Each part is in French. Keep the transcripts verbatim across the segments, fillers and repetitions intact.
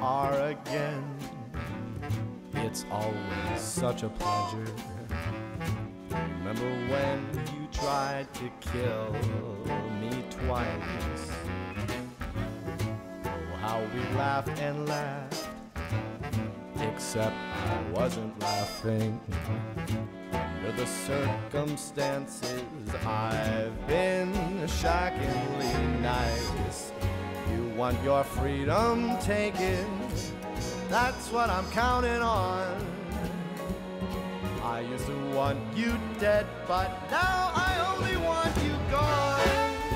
are again. It's always such a pleasure. Remember when you tried to kill me twice? Oh, how we laughed and laughed, except I wasn't laughing. Under the circumstances, I've been shockingly nice. You want your freedom taken, that's what I'm counting on. I used to want you dead, but now I only want you gone.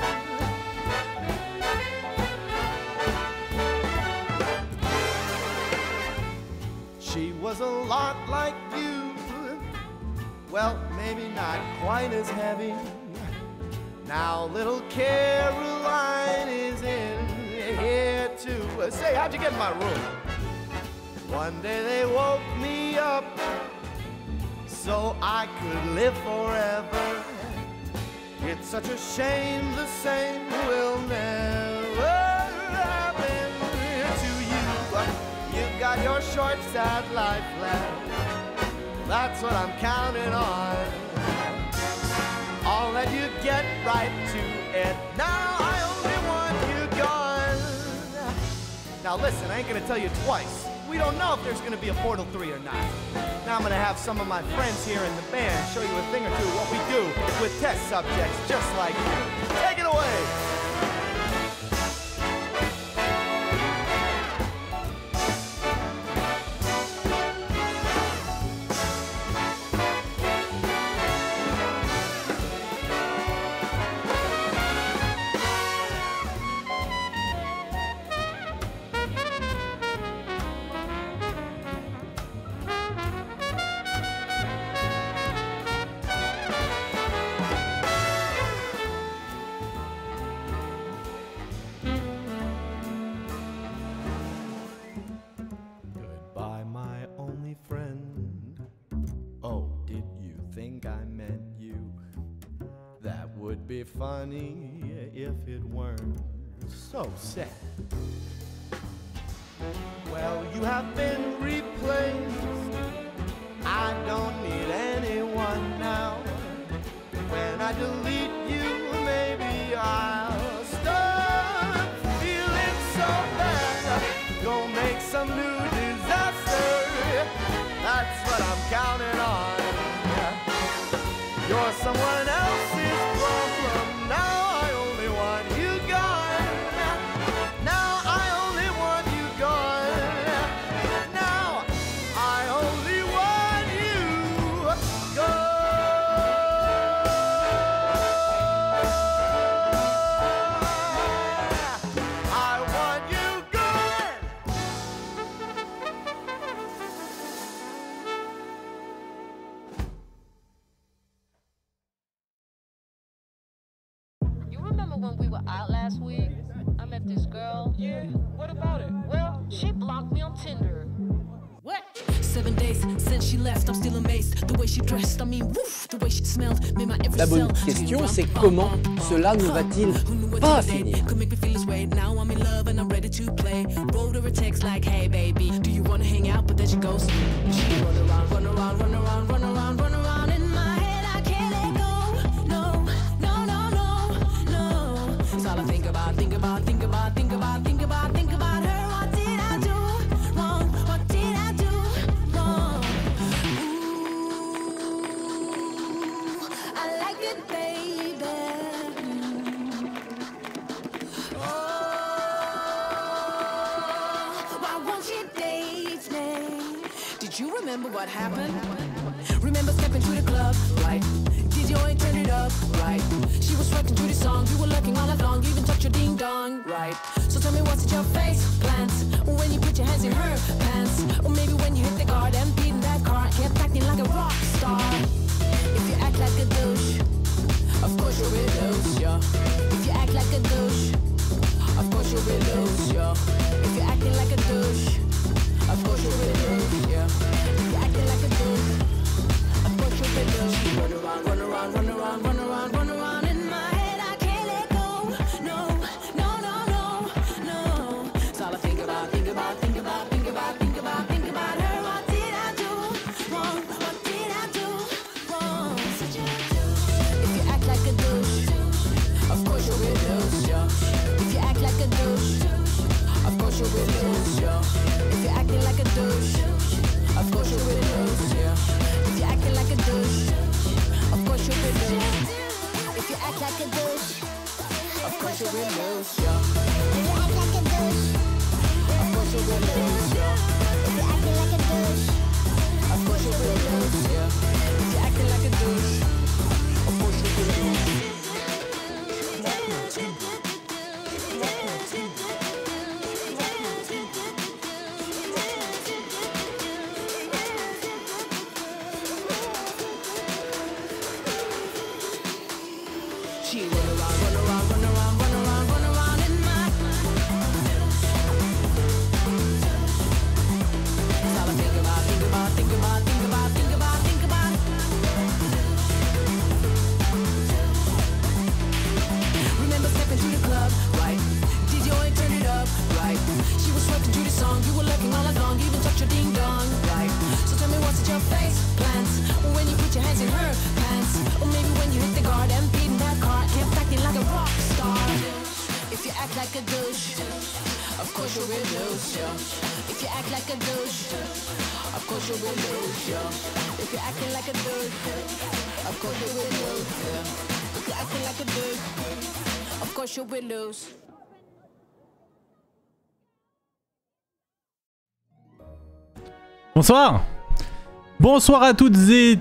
She was a lot like you, well, maybe not quite as heavy. Now little Caroline is in here too. Say, how'd you get in my room? One day they woke me up so I could live forever. It's such a shame the same will never happen to you. You've got your short, sad life left, that's what I'm counting on. I'll let you get right to it. Now I only want you gone. Now listen, I ain't gonna tell you twice. We don't know if there's gonna be a Portal three or not. Now I'm gonna have some of my friends here in the band show you a thing or two of what we do with test subjects just like you. Take it away! Be funny if it weren't so sad. Well, you have been replaced. I don't need anyone now. When I delete you, maybe I'll start feeling so bad. Go make some new disaster. That's what I'm counting on. You're someone else's problem. Now I only want you gone. Now I only want you gone. Now I only want you gone. I want you gone. Remember when we were out last week? I met this girl. Yeah, what about it? Well, she blocked me on Tinder. What? Seven days since she left, I'm still amazed. The way she dressed, I mean, woof, the way she smelled, made my every La bonne cell. question, c'est comment cela ne va-t-il pas finir? Could make me feel this way. Now I'm in love and I'm ready to play. Wrote her a text like, hey baby, do you wanna hang out? But then she goes, she run around, run around, run around, run around, run around in my head. I can't let go. No, no, no, no, no. It's all I think about, think about, think about, think about, think about, think about her. What did I do wrong? What did I do wrong? Ooh, I like it, baby. Oh, why won't you date me? Did you remember what happened? Remember stepping to the club, right? Did you ain't turn it up, right? She was rocking to the song, you were looking all along, even touched your ding dong, right? So tell me what's at your face plans when you put your hands in her pants, or maybe when you hit the guard and beat in that car, kept acting like a rock star. If you act like a douche, of course you'll be loose, yeah. If you act like a douche, of course you'll be loose, yeah. If you're acting like a douche, of course you'll be loose, yeah. If you're acting like a douche, of course you'll be loose. Run around, run around, run around, run around, run around in my head. I can't let go. No, no, no, no, no. It's all I think about, think about, think about. you will lose, yo. If you're acting like a douche, of course you will lose, yeah. If you're acting like a douche, of course you will lose. If you act like a douche, of course you will lose, yo. If you act like a douche, of course you will lose, yo. If you're acting like a douche, of course you will lose, yeah. If you're acting like a douche, of course you will lose. She run around, run around, run around, run around, run around in my. It's all I think about, think about, think about, think about, think about, think about. Remember stepping to the club, right? D J only turn it up, right? She was sweating to the song, you were looking all along, even touch your ding dong, right? So tell me what's at your face plans when you put your hands in her pants, or maybe when you hit the guard and beat that car and acting like a rock star. If you act like a douche, of course you will lose, yo. If you act like a douche, of course you will lose, yo. If you're acting like a douche, of course you will lose, yo. If you're acting like a douche, of course you will lose. Bonsoir. Bonsoir à toutes et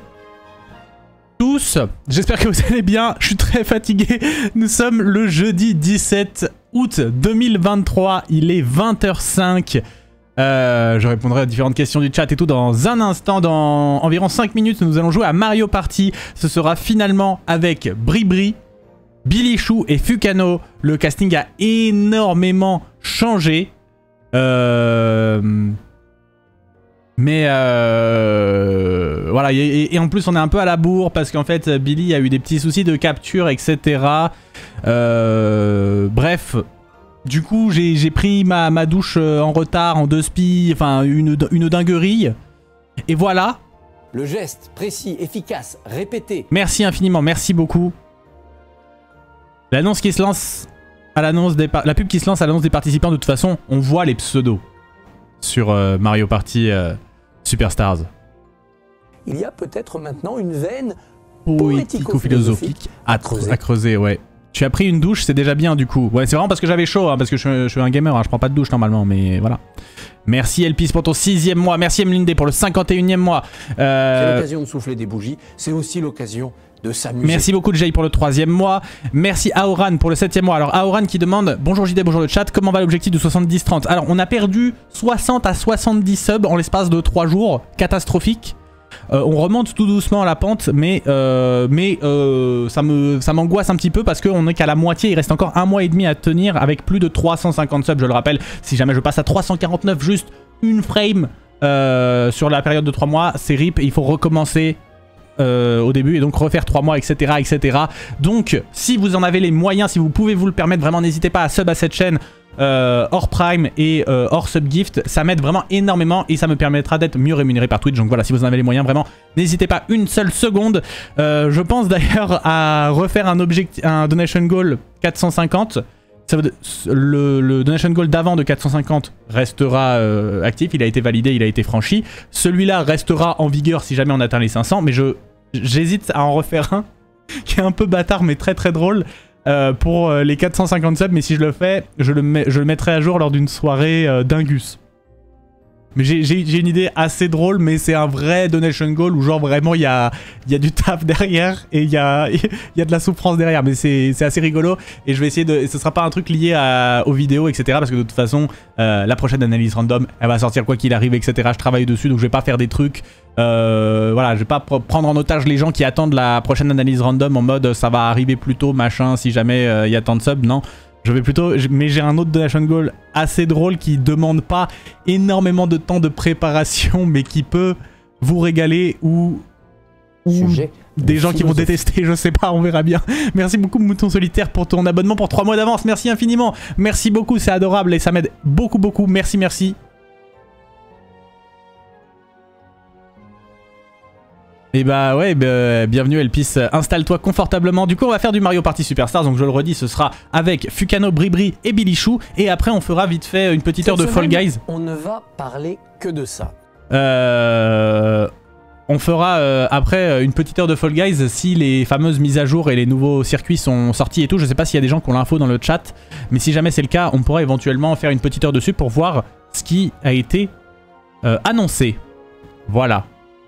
tous. J'espère que vous allez bien. Je suis très fatigué. Nous sommes le jeudi dix-sept août deux mille vingt-trois. Il est vingt heures cinq. Euh, je répondrai à différentes questions du chat et tout dans un instant. Dans environ cinq minutes, nous allons jouer à Mario Party. Ce sera finalement avec Bribri, Billy Chou et Fukano. Le casting a énormément changé. Euh... Mais euh, voilà, et, et en plus on est un peu à la bourre parce qu'en fait Billy a eu des petits soucis de capture, et cetera. Euh, bref, du coup j'ai pris ma, ma douche en retard, en deux spies, enfin une, une dinguerie. Et voilà. Le geste précis, efficace, répété. Merci infiniment, merci beaucoup. L'annonce qui se lance à l'annonce des la pub qui se lance à l'annonce des participants, de toute façon, on voit les pseudos sur euh, Mario Party euh, Superstars. Il y a peut-être maintenant une veine poético-philosophique à, à creuser. À creuser, ouais. Tu as pris une douche, c'est déjà bien du coup. Ouais, c'est vraiment parce que j'avais chaud, hein, parce que je, je suis un gamer, hein, je prends pas de douche normalement, mais voilà. Merci Elpis pour ton sixième mois, merci Emeline pour le cinquante et unième mois. Euh... C'est l'occasion de souffler des bougies, c'est aussi l'occasion de s'amuser. Merci beaucoup Jay pour le troisième mois. Merci Aoran pour le septième mois. Alors Aoran qui demande: bonjour J D, bonjour le chat, comment va l'objectif de soixante-dix trente? Alors on a perdu soixante à soixante-dix subs en l'espace de trois jours, catastrophique. Euh, on remonte tout doucement la pente, mais, euh, mais euh, ça me, ça m'angoisse un petit peu parce qu'on est qu'à la moitié. Il reste encore un mois et demi à tenir avec plus de trois cent cinquante subs, je le rappelle. Si jamais je passe à trois cent quarante-neuf, juste une frame euh, sur la période de trois mois, c'est rip et il faut recommencer Euh, au début et donc refaire trois mois, etc, etc. Donc si vous en avez les moyens, si vous pouvez vous le permettre, vraiment n'hésitez pas à sub à cette chaîne euh, hors Prime et euh, hors Subgift. Ça m'aide vraiment énormément et ça me permettra d'être mieux rémunéré par Twitch. Donc voilà, si vous en avez les moyens, vraiment n'hésitez pas une seule seconde. euh, Je pense d'ailleurs à refaire un, objectif, un donation goal quatre cent cinquante. Ça veut, le, le donation goal d'avant de quatre cent cinquante restera euh, actif, il a été validé, il a été franchi. Celui-là restera en vigueur si jamais on atteint les cinq cents, mais je j'hésite à en refaire un qui est un peu bâtard mais très très drôle euh, pour les quatre cent cinquante subs. Mais si je le fais, je le, mets, je le mettrai à jour lors d'une soirée euh, d'Ingus. Mais j'ai une idée assez drôle, mais c'est un vrai donation goal où genre vraiment il y a, y a du taf derrière et il y a, y a de la souffrance derrière. Mais c'est assez rigolo et je vais essayer de... Ce sera pas un truc lié à, aux vidéos, et cetera. Parce que de toute façon, euh, la prochaine analyse random, elle va sortir quoi qu'il arrive, et cetera. Je travaille dessus, donc je vais pas faire des trucs... Euh, voilà, je vais pas prendre en otage les gens qui attendent la prochaine analyse random en mode ça va arriver plus tôt, machin, si jamais il euh, y a tant de subs. Non. Je vais plutôt... Mais j'ai un autre donation goal assez drôle qui demande pas énormément de temps de préparation, mais qui peut vous régaler ou... ou Sujet des gens qui vont détester, je sais pas, on verra bien. Merci beaucoup Mouton Solitaire pour ton abonnement pour trois mois d'avance. Merci infiniment. Merci beaucoup, c'est adorable et ça m'aide beaucoup beaucoup. Merci, merci. Et bah ouais, bah, bienvenue Elpis, installe-toi confortablement. Du coup, on va faire du Mario Party Superstars, donc je le redis, ce sera avec Fukano, Bribri et Bilichou. Et après, on fera vite fait une petite heure de Fall Guys. On ne va parler que de ça. Euh... On fera euh, après une petite heure de Fall Guys si les fameuses mises à jour et les nouveaux circuits sont sortis et tout. Je sais pas s'il y a des gens qui ont l'info dans le chat, mais si jamais c'est le cas, on pourra éventuellement faire une petite heure dessus pour voir ce qui a été euh, annoncé. Voilà.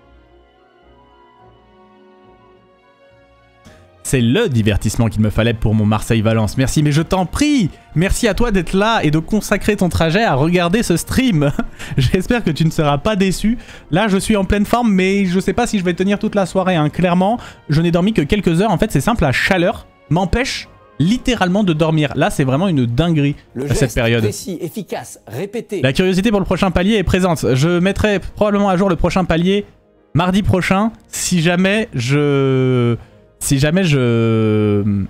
C'est le divertissement qu'il me fallait pour mon Marseille-Valence. Merci, mais je t'en prie. Merci à toi d'être là et de consacrer ton trajet à regarder ce stream. J'espère que tu ne seras pas déçu. Là, je suis en pleine forme, mais je sais pas si je vais tenir toute la soirée. Hein. Clairement, je n'ai dormi que quelques heures. En fait, c'est simple, la chaleur m'empêche littéralement de dormir. Là, c'est vraiment une dinguerie le à cette période. Précis, efficace, répété. La curiosité pour le prochain palier est présente. Je mettrai probablement à jour le prochain palier mardi prochain si jamais je... Si jamais je...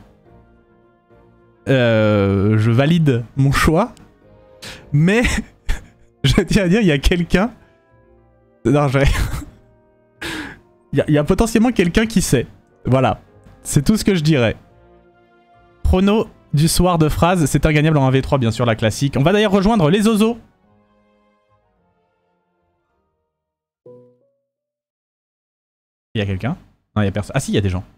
Euh, je valide mon choix. Mais... je tiens à dire, il y a quelqu'un... Non, je... Il y, a, il y a potentiellement quelqu'un qui sait. Voilà. C'est tout ce que je dirais. Chrono du soir de phrase. C'est ingagnable en un v trois, bien sûr, la classique. On va d'ailleurs rejoindre les Zozos. Il y a quelqu'un? Non, il y a personne. Ah si, il y a des gens.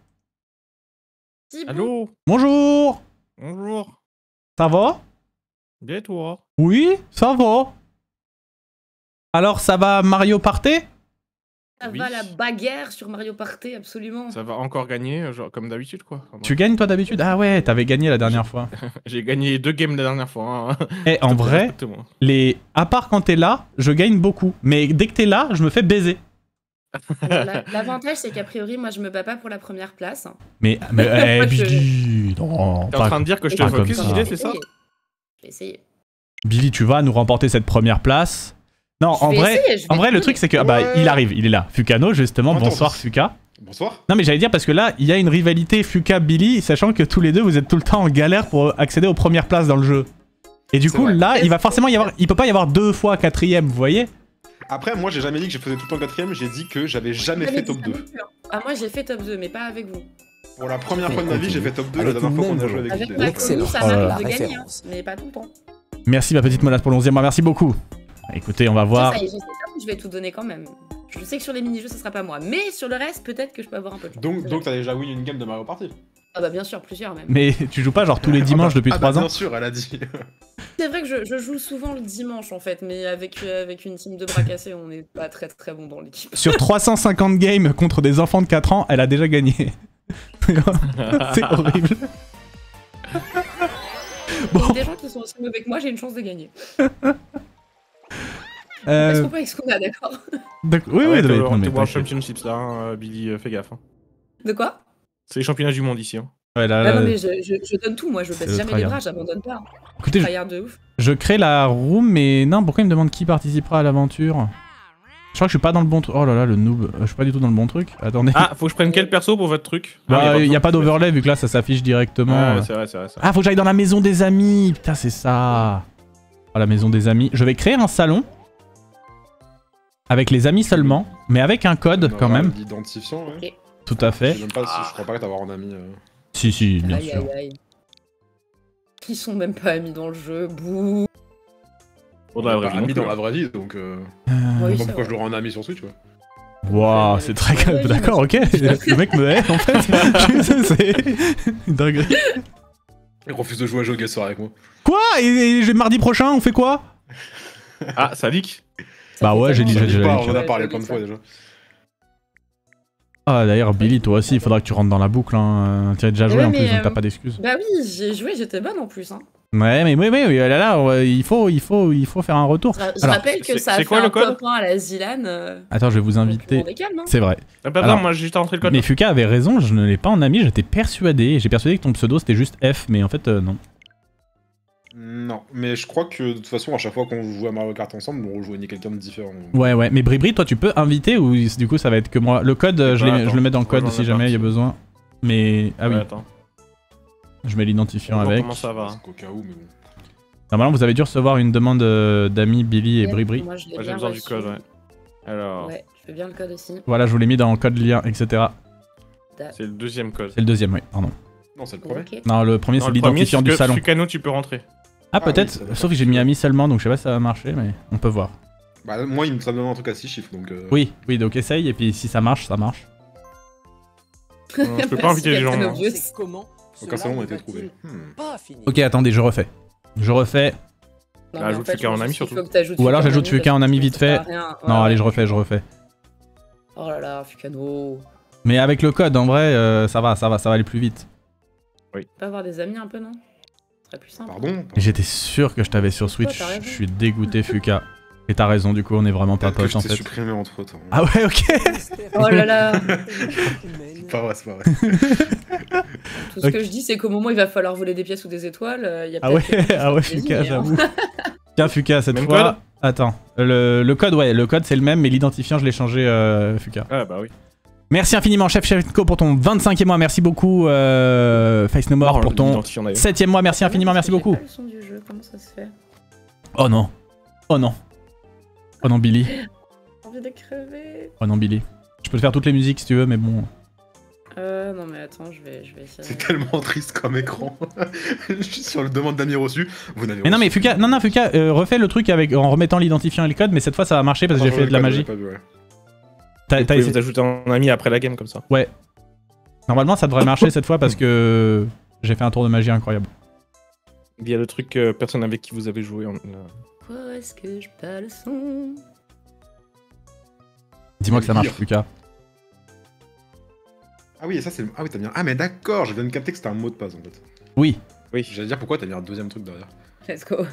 Allô? Bonjour. Bonjour. Ça va? Bien toi? Oui, ça va. Alors, ça va Mario Party? Ça Oui. va la bagarre sur Mario Party, absolument. Ça va encore gagner, genre comme d'habitude quoi. Enfin, Tu gagnes toi d'habitude? Ah ouais, t'avais gagné la dernière fois. J'ai gagné deux games la dernière fois. Hein. Eh, en vrai, Exactement. les... à part quand t'es là, je gagne beaucoup. Mais dès que t'es là, je me fais baiser. La- L'avantage, c'est qu'a priori, moi, je me bats pas pour la première place. Mais, mais eh, Moi, je- Billy, non, T'es en pas- train de dire que je te pas comme focus, ça. Gilet, c'est ça? Je vais essayer. Billy, tu vas nous remporter cette première place. Non, Je en vais vrai, essayer, je vais en vrai, le essayer. truc c'est que ah bah Ouais. il arrive, il est là. Fukano justement. Attends, Bonsoir attends. Fuka. Bonsoir. Non mais j'allais dire parce que là, il y a une rivalité Fuka-Billy, sachant que tous les deux vous êtes tout le temps en galère pour accéder aux premières places dans le jeu. Et du C'est coup, vrai. là, il va forcément y avoir, il peut pas y avoir deux fois quatrième, vous voyez? Après, moi, j'ai jamais dit que je faisais tout le temps quatrième, j'ai dit que j'avais jamais J'avais fait dit top ça non deux. plus, hein. Ah, moi, j'ai fait top deux, mais pas avec vous. Pour la première fois de ma vie, j'ai fait top deux Avec la dernière fois une qu'on a même joué avec Avec Gilet. ma L'excellent. ça Oh là m'arrive là. de gagner, hein, Référence. mais pas tout le temps. Merci ma petite menace pour le onzième mois, merci beaucoup. Écoutez, on va voir. Ça y est, je sais pas, je vais tout donner quand même. Je sais que sur les mini-jeux, ça sera pas moi. Mais sur le reste, peut-être que je peux avoir un peu de chance. Donc, donc t'as déjà win une game de Mario Party. Ah bah bien sûr, plusieurs même. Mais tu joues pas genre tous les dimanches depuis ah bah, trois ans? Bien sûr, elle a dit. C'est vrai que je, je joue souvent le dimanche en fait, mais avec, euh, avec une team de bras cassés, on n'est pas très très bon dans l'équipe. Sur trois cent cinquante games contre des enfants de quatre ans, elle a déjà gagné. C'est horrible. Donc, des gens qui sont aussi mauvais que moi, j'ai une chance de gagner. Euh, Est-ce qu'on peut avec ce qu'on a, d'accord? d'accord. Oui, Ah oui, ouais, non, t'es mais- au- non, mais t'es World t'inquiète. Championships là, hein, euh, Billy, euh, fais gaffe. hein. De quoi? C'est les championnats du monde ici. Hein. Ouais, là, Ah là, non mais je, je, je donne tout, moi je c'est baisse le jamais les tryhard. bras, j'abandonne pas. Écoutez, je, Tryhard de ouf. je crée la room, mais non, pourquoi il me demande qui participera à l'aventure? Je crois que je suis pas dans le bon truc. Oh là là, le noob. Euh, Je suis pas du tout dans le bon truc. Attendez. Ah, faut que je prenne quel perso pour votre truc? Bah, Ah, il y a pas besoin. d'overlay vu que là ça s'affiche directement. Ouais, c'est vrai, c'est vrai. c'est vrai. Ah, faut que j'aille dans la maison des amis. Putain, c'est ça. Oh, la maison des amis. Je vais créer un salon. Avec les amis seulement. Mais avec un code quand même. L'identifiant, ouais. Ok. Tout à Je fait. sais même pas si je crois pas t'avoir en ami. euh. Si, si, bien Aïe sûr. aïe aïe. Ils sont même pas amis dans le jeu, bouh. Pour de la vraie Bah, vie non ami plus, dans la hein. vraie vie, donc. Euh... Euh, Oui, pas c'est pourquoi je vrai. l'aurais en ami sur Switch, ouais. Waouh, c'est très grave. D'accord, ok. Le mec me hait en fait. C'est une dinguerie. Il refuse de jouer à jeu Guess avec moi. Quoi? Et, et mardi prochain, on fait quoi? Ah, ça leak? Bah ouais, j'ai dit, Ça j'ai dit déjà pas, dit. on en a Ouais, parlé j'ai plein de dit fois ça. déjà. Ah d'ailleurs, Billy, toi aussi, il faudra que tu rentres dans la boucle. Hein. Tu as déjà joué Ouais, en mais, plus, donc euh, t'as pas d'excuses. Bah oui, j'ai joué, j'étais bonne en plus. Hein. Ouais, mais oui, oui, oui, là, là, ouais, il faut, il faut, il faut faire un retour. Je, je Alors, rappelle que c'est- ça a c'est fait quoi un le code top un à la Zilan. Euh, Attends, je vais vous donc inviter. on est calme, hein. C'est vrai. Ah, bah, Alors, non, moi j'ai juste rentré le code. Mais Fuka avait raison, je ne l'ai pas en ami, j'étais persuadé. J'ai persuadé que ton pseudo c'était juste F, mais en fait, euh, non. Non, mais je crois que de toute façon, à chaque fois qu'on joue à Mario Kart ensemble, on rejoignait quelqu'un de différent. Ouais, ouais, mais Bribri, toi tu peux inviter ou du coup ça va être que moi? Le code, euh, je, Ouais, l'ai- attends. je le mets dans le code Rejoins si la jamais il y a partie. besoin. Mais. Ah oui, Ouais, attends. je mets l'identifiant On va voir avec. Comment ça va? Au cas où, mais bon. Normalement, vous avez dû recevoir une demande euh, d'amis Billy et Ouais, Bribri. Moi, je l'ai Ouais, J'ai bien besoin du reçu. code, ouais. Alors, Ouais, je veux bien le code aussi. Voilà, je vous l'ai mis dans le code lien, et cetera. c'est le deuxième code. C'est le deuxième, oui, pardon. Non, c'est le premier. Ok. Non, le premier, Non, c'est le premier, l'identifiant c'est du que salon. Fukano, tu peux rentrer. Ah, Ah oui, peut-être, ça va. sauf que j'ai mis ami seulement, donc je sais pas si ça va marcher, mais on peut voir. Bah, moi, il me ça me donne un truc à six chiffres, donc... euh, Oui, oui, donc essaye, et puis si ça marche, ça marche. Non, je peux pas inviter les gens. Captain hein. Obvious. C'est comment Aucun cela salon ne a été va-t-il trouvé. Hmm. Pas fini. Ok, attendez, je refais. Je refais. Non, Bah, mais en ajoute fait, Fuka en je ami, pense qu'il surtout. faut que t'ajoutes Ou alors Fuka en j'ajoute ami, Fuka en parce que ami ça vite sert à fait. rien. Non, Ouais, allez, ouais. je refais, je refais. Oh là là, Fukano. Mais avec le code, en vrai, euh, ça va, ça va, ça va aller plus vite. Tu peux avoir des amis un peu, non? Ce serait plus simple. Pardon J'étais sûr que je t'avais sur Switch, t'as raison. je suis dégoûté, Fuka. Et t'as raison, du coup, on est vraiment pas Peut-être que potes je en t'ai fait. supprimé entre temps. Ah ouais, ok. Oh là là. C'est pas vrai, c'est pas vrai. Tout ce que je dis, c'est qu'au moment où il va falloir voler des pièces ou des étoiles, euh, il y a Ah peut-être ouais, quelque chose ah ouais, qui se Fuka, désigne, hein. j'avoue. Tiens, Fuka, cette Même fois. code Attends, le, le code, ouais, le code c'est le même, mais l'identifiant, je l'ai changé, euh, Fuka. Ah bah oui. Merci infiniment, Chef Chefco, pour ton vingt-cinquième mois. Merci beaucoup, euh, Face No More, Non, pour ton l'identifiant, d'ailleurs. septième mois. Merci infiniment, merci J'ai beaucoup. pas le son du jeu, comment ça se fait? Oh non. Oh non. Oh non, Billy. J'ai envie de crever. Oh non, Billy. Je peux te faire toutes les musiques si tu veux, mais bon. Euh, non mais attends, je vais, je vais essayer. C'est tellement triste comme écran. Je suis sur le demande d'amis reçu. Vous n'avez Mais non, mais reçu. Fuka, non, non, Fuka, euh, refais le truc avec, en remettant l'identifiant et le code, mais cette fois ça va marcher parce que Ah, j'ai fait de la le code, magie. j'avais pas vu, ouais. T'as- Vous t'as pouvez essayé- vous ajouter un ami après la game comme ça. Ouais. Normalement ça devrait marcher cette fois parce que j'ai fait un tour de magie incroyable. Il y a le truc euh, personne avec qui vous avez joué. En... euh, Pourquoi est-ce que je pas le son? Dis-moi que ça marche, Lire. Fuka. Ah oui, et ça c'est. Ah oui, t'as mis un. Ah mais d'accord, je viens de capter que c'était un mot de passe en fait. Oui. Oui. J'allais dire pourquoi t'as mis un deuxième truc derrière. Let's go.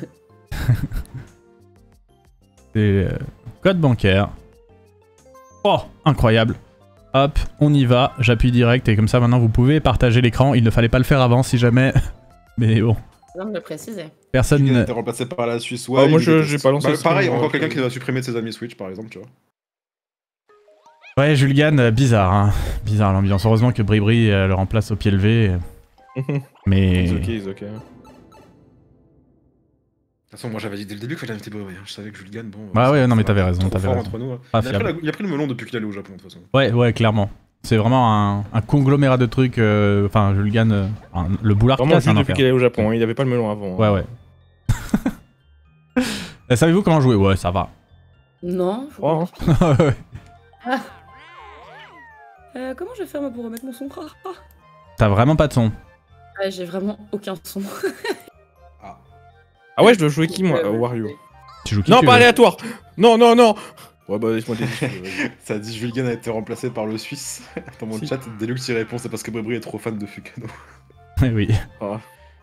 C'est euh, code bancaire. Oh, incroyable. Hop, on y va, j'appuie direct et comme ça maintenant vous pouvez partager l'écran. Il ne fallait pas le faire avant si jamais. Mais bon, Non, me le préciser. personne. Il a ne- été remplacé par la Suisse. Ouais, Ah, moi, il je- déteste. j'ai pas lancé Bah, ce pareil, stream, encore moi, quelqu'un je- qui doit supprimer de ses amis Switch par exemple, tu vois. Ouais, Julgan, euh, bizarre, hein. Bizarre l'ambiance. Heureusement que Bribri euh, le remplace au pied levé. Mais. It's ok, it's ok. De toute façon, moi j'avais dit dès le début qu'il fallait inviter Brébry. Je savais que Julgan, bon. Bah ça- ouais, non, ça mais va t'avais être raison, trop t'avais fort raison. entre nous, hein. Pas il, a pris fiable. la- il a pris le melon depuis qu'il allait au Japon de toute façon. Ouais, ouais, clairement. C'est vraiment un, un conglomérat de trucs. euh, Enfin, Julgan, euh, un- le boulard Vraiment c'est un juste enfer. depuis qu'il est au Japon, hein, il avait pas le melon avant. Ouais, ouais. Euh, Savez-vous comment jouer? Ouais, ça va. Non. faut- Oh, hein. Ouais. Euh, comment je vais faire moi pour remettre mon son? Ah, ah. T'as vraiment pas de son. Ouais, j'ai vraiment aucun son. Ah ouais, je dois jouer qui moi Euh, euh, Wario. Tu joues qui Non, tu pas veux. aléatoire. Non, non, non. Ouais, bah laisse-moi des vas-y. Ça dit Julgan a été remplacé par le Suisse. Dans mon Si. chat, Deluxe y répond, c'est parce que Brébry est trop fan de Fukano. Oui. Ah.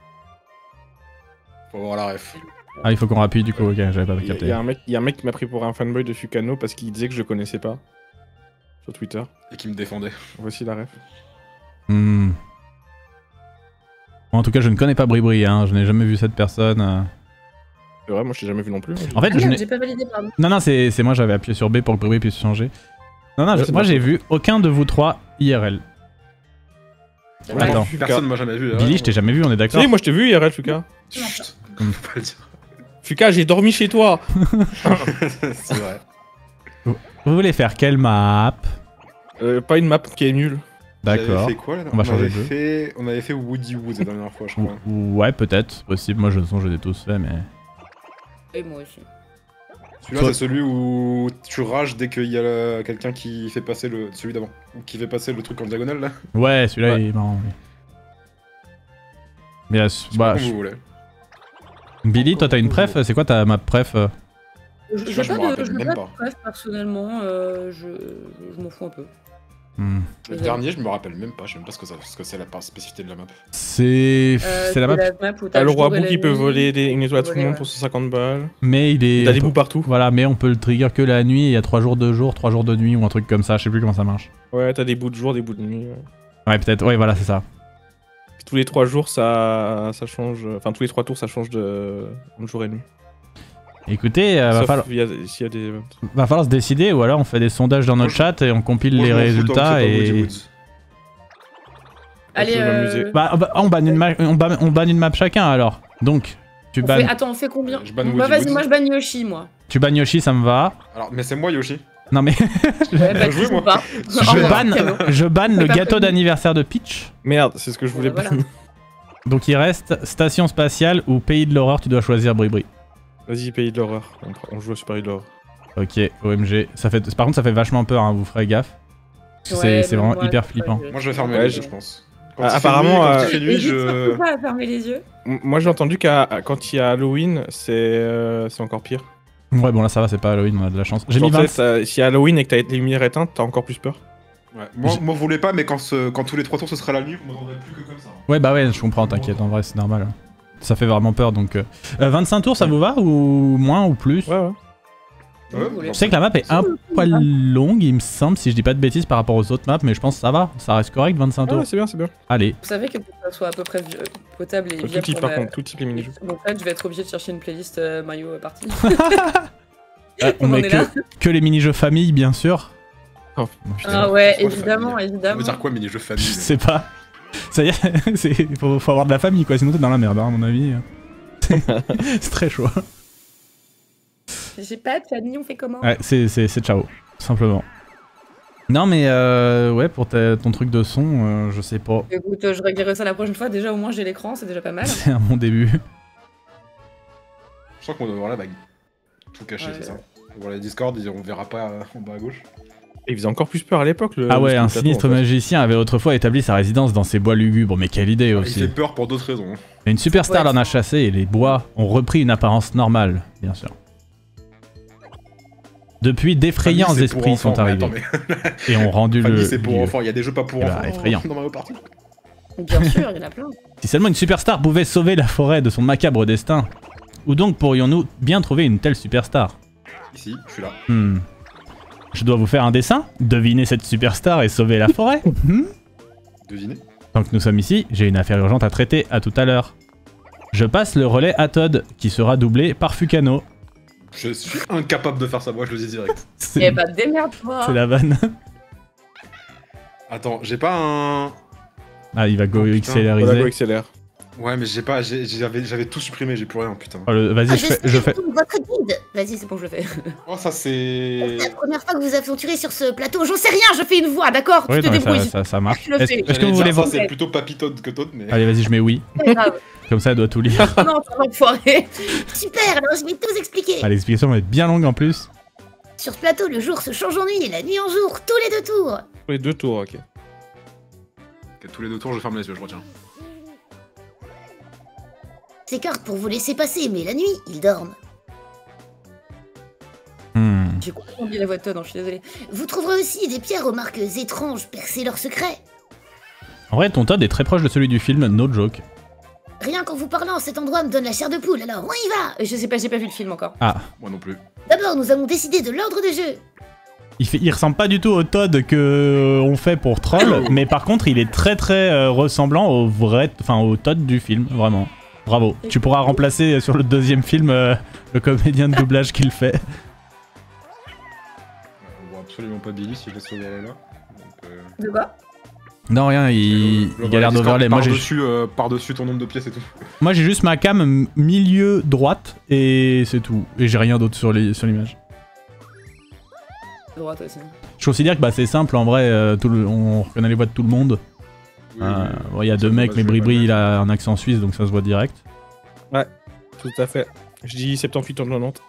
Faut voir la ref. Ah, il faut qu'on rappuie du coup. Ok, j'avais pas Il y, a- il capté. y a un mec, il y a un mec qui m'a pris pour un fanboy de Fukano parce qu'il disait que je connaissais pas. Sur Twitter. Et qui me défendait. Voici la ref. Hmm. Bon, en tout cas, je ne connais pas Bribri, hein. Je n'ai jamais vu cette personne. euh. C'est vrai, moi je t'ai jamais vu non plus. En fait, Ah je merde, n'ai. j'ai pas validé, pardon. Non, non, c'est c'est moi, j'avais appuyé sur B pour que Bribri puisse changer. Non, non, Ouais, je- c'est moi pas j'ai faux. vu aucun de vous trois I R L. Ouais, Attends. Fuka. Personne m'a jamais vu. Billy, je t'ai jamais vu, on est d'accord? Si, moi je t'ai vu I R L, Fuka. Chut, faut pas le dire. Fuka, j'ai dormi chez toi. C'est vrai. Vous voulez faire quelle map? Euh, pas une map qui est nulle. J'avais D'accord. fait quoi là On va changer avait de jeu. fait... On avait fait Woody Woods la dernière fois, je crois. Ou- Ouais, peut-être, possible. Moi, je, de toute façon, je les ai tous fait, mais. Et moi aussi. Celui-là, Toi- c'est celui où tu rages dès qu'il y a le- quelqu'un qui fait passer le. Celui d'avant. Ou qui fait passer le truc en diagonale là. Ouais, celui-là, Ouais. il est marrant. oui. Mais là, C'est bah, comme je- vous voulez. Billy, toi, t'as une préf? C'est quoi ta map préf? euh Je- Je J'ai je me pas de, rappelle j'ai même pas pas. de bref, personnellement, euh, je, je m'en fous un peu. Hmm. Le dernier, je me rappelle même pas. Je sais même pas ce que ça- ce que c'est la part spécificité de la map. C'est. Euh, c'est la map, où T'as t'as le roi jour et Bou la qui peut nuit. voler des- une étoile à tout le Voler, monde ouais. pour cent cinquante balles. mais il est. T'as des bouts partout. Voilà, mais on peut le trigger que la nuit. Il y a trois jours de jour, trois jours de nuit ou un truc comme ça. Je sais plus comment ça marche. Ouais, t'as des bouts de jour, des bouts de nuit. ouais. Ouais, peut-être. Ouais, voilà, c'est ça. Puis tous les trois jours, ça, ça change. Enfin, tous les trois tours, ça change de, de jour et nuit. Écoutez, euh, va, Sauf falloir... il y a- s'il y a des. va falloir se décider ou alors on fait des sondages dans notre chat et on compile Moi, les je m'en fous tant que résultats c'est pas Woody et. Woods. Allez, Je vais euh, m'amuser. Bah, bah, on banne une, ma- on banne, on banne une map chacun alors. Donc, tu on bannes, fait- Attends, on fait combien? Je banne Bah Woody vas-y, Woods. moi je banne Yoshi, moi. tu bannes Yoshi, ça me va. Alors, mais c'est moi Yoshi. Non mais Ouais, bah, joué, tu moi. joues pas. je Au revoir, banne, cadeau. je banne le pas gâteau prévu. d'anniversaire de Peach. Merde, c'est ce que je voulais Voilà. pas. Donc il reste station spatiale ou pays de l'horreur, tu dois choisir Bri Bri. Vas-y, pays de l'horreur. On- On joue à Super Pays de l'horreur. Ok, O M G. Ça fait... Par contre ça fait vachement peur, hein, vous ferez gaffe. C'est Ouais, c'est mais vraiment moi, hyper je- flippant. Moi, je vais fermer Ouais, les je- yeux, je pense. Quand Ah, il fait apparemment, nuit, quand euh, il fait nuit, Hésite je... surtout pas à fermer les yeux. M- Moi, j'ai entendu qu'à quand il y a Halloween, c'est euh, c'est encore pire. Ouais bon là ça va, c'est pas Halloween, on a de la chance. J'ai Genre, mis tu vingt... sais, ça- si y a Halloween et que t'as les lumières éteintes, t'as encore plus peur. Ouais. Moi, moi, vous voulez pas, mais quand, ce- quand tous les trois tours ce sera la nuit, vous m'entendrez plus que comme ça. Ouais bah ouais, je comprends, t'inquiète, en vrai c'est normal. Ça fait vraiment peur donc... euh. Euh, vingt-cinq tours ça vous va ou moins ou plus? Ouais, ouais. Ouais, Vous voulez- Je sais que la map est un poil longue il me semble, si je dis pas de bêtises par rapport aux autres maps, mais je pense que ça va, ça reste correct vingt-cinq Ah tours. ouais, c'est bien, c'est bien. Allez. Vous savez que pour que ça soit à peu près vi- euh, potable et Tout viable type, pour par la- contre, tout type les mini-jeux. Donc là, je vais être obligé de chercher une playlist euh, Mario euh, partie. Euh, on On met est que, là. que les mini-jeux famille bien sûr. Oh, putain. Ah ouais, C'est quoi, évidemment, famille Ça évidemment. veut dire quoi, mini-jeu famille Je sais pas. Ça y est, c'est- faut, faut avoir de la famille quoi, sinon t'es dans la merde hein, à mon avis. C'est très chaud. J'ai pas de famille, on fait comment? Ouais, c'est c'est- c'est ciao, tout simplement. Non mais euh, ouais, pour ta- ton truc de son, euh, je sais pas. Écoute, euh, je réglerai ça la prochaine fois. Déjà, au moins, j'ai l'écran, c'est déjà pas mal. C'est à mon début. Je sens qu'on doit voir la bague. Tout caché, Ouais, c'est ouais. ça. On voit les Discord, on verra pas euh, en bas à gauche. Et il faisait encore plus peur à l'époque. le- Ah ouais, le un plateau, sinistre en fait. magicien avait autrefois établi sa résidence dans ces bois lugubres, mais quelle idée Il aussi. fait peur pour d'autres raisons. Mais une superstar Ouais. l'en a chassé et les bois ont repris une apparence normale, bien sûr. Depuis, d'effrayants Famille, c'est pour esprits enfants. sont Mais arrivés attends, mais et ont rendu Famille, le c'est pour lieu. enfants. Il y a des jeux pas pour Eh bah, enfants effrayant. dans Mario Party. Bien sûr, il y en a plein. Si seulement une superstar pouvait sauver la forêt de son macabre destin. Où donc pourrions-nous bien trouver une telle superstar? Ici, je suis là. Hmm. Je dois vous faire un dessin? Devinez cette superstar et sauver la forêt? Hmm. Devinez. Tant que nous sommes ici, j'ai une affaire urgente à traiter, à tout à l'heure. Je passe le relais à Todd, qui sera doublé par Fukano. Je suis incapable de faire ça, moi je le dis direct. C'est Eh bah, démerde-toi. c'est la vanne. Attends, j'ai pas un. Ah, il va go Oh, putain. accélériser. Voilà, go accélère. Ouais, mais j'ai pas. j'ai- J'avais j'avais tout supprimé, j'ai plus rien, putain. Oh, le- Vas-y, Ah, je fais... Je fais... tout votre guide. Vas-y, c'est bon, je le fais. Oh, ça c'est. C'est la première fois que vous vous aventurez sur ce plateau. J'en sais rien, je fais une voix, d'accord? Oui, Tu te non, mais ça, débrouilles. ça, ça marche. Je le Est-ce fais. est-ce que vous voulez voir... Ça, c'est plutôt Papy Todd que Todd, mais. Allez, vas-y, je mets oui. C'est pas grave. Comme ça, elle doit tout lire. Non, ça va enfoirer. Super, alors je vais tout vous expliquer. Ah, l'explication va être bien longue en plus. Sur ce plateau, le jour se change en nuit et la nuit en jour, tous les deux tours. Pour les deux tours, ok. Ok, tous les deux tours, je ferme les yeux, je retiens. S'écartent pour vous laisser passer, mais la nuit, ils dorment. Hmm. J'ai complètement oublié la voix de Todd, hein, je suis désolée. Vous trouverez aussi des pierres aux marques étranges percer leurs secrets. En vrai, ton Todd est très proche de celui du film, no joke. Rien qu'en vous parlant, cet endroit me donne la chair de poule, alors on y va. Je sais pas, j'ai pas vu le film encore. Ah, Moi non plus. D'abord, nous avons décidé de l'ordre de jeu. il, fait... il ressemble pas du tout au Todd que euh, on fait pour Troll, mais par contre, il est très très euh, ressemblant au vrai, enfin au Todd du film, vraiment. Bravo. Tu pourras remplacer euh, sur le deuxième film euh, le comédien de doublage qu'il fait. Ouais, on voit absolument pas Billy si je laisse sauver elle là. Donc, euh... De quoi? Non, rien, il, le- le il galère Discord d'overlay. Moi, j'ai Par-dessus euh, par-dessus ton nombre de pièces et tout. moi, j'ai juste ma cam m- milieu droite et c'est tout. Et j'ai rien d'autre sur les- sur l'image. De droite aussi. Je considère que bah, c'est simple en vrai, euh, tout le- on reconnaît les voix de tout le monde. Oui, Euh, oui. bon, il y a Ça deux peut mecs, pas mais se jouer Bribri mal. il a un accent suisse donc ça se voit direct. Tout à fait. Je dis soixante-dix en quatre-vingt-dix.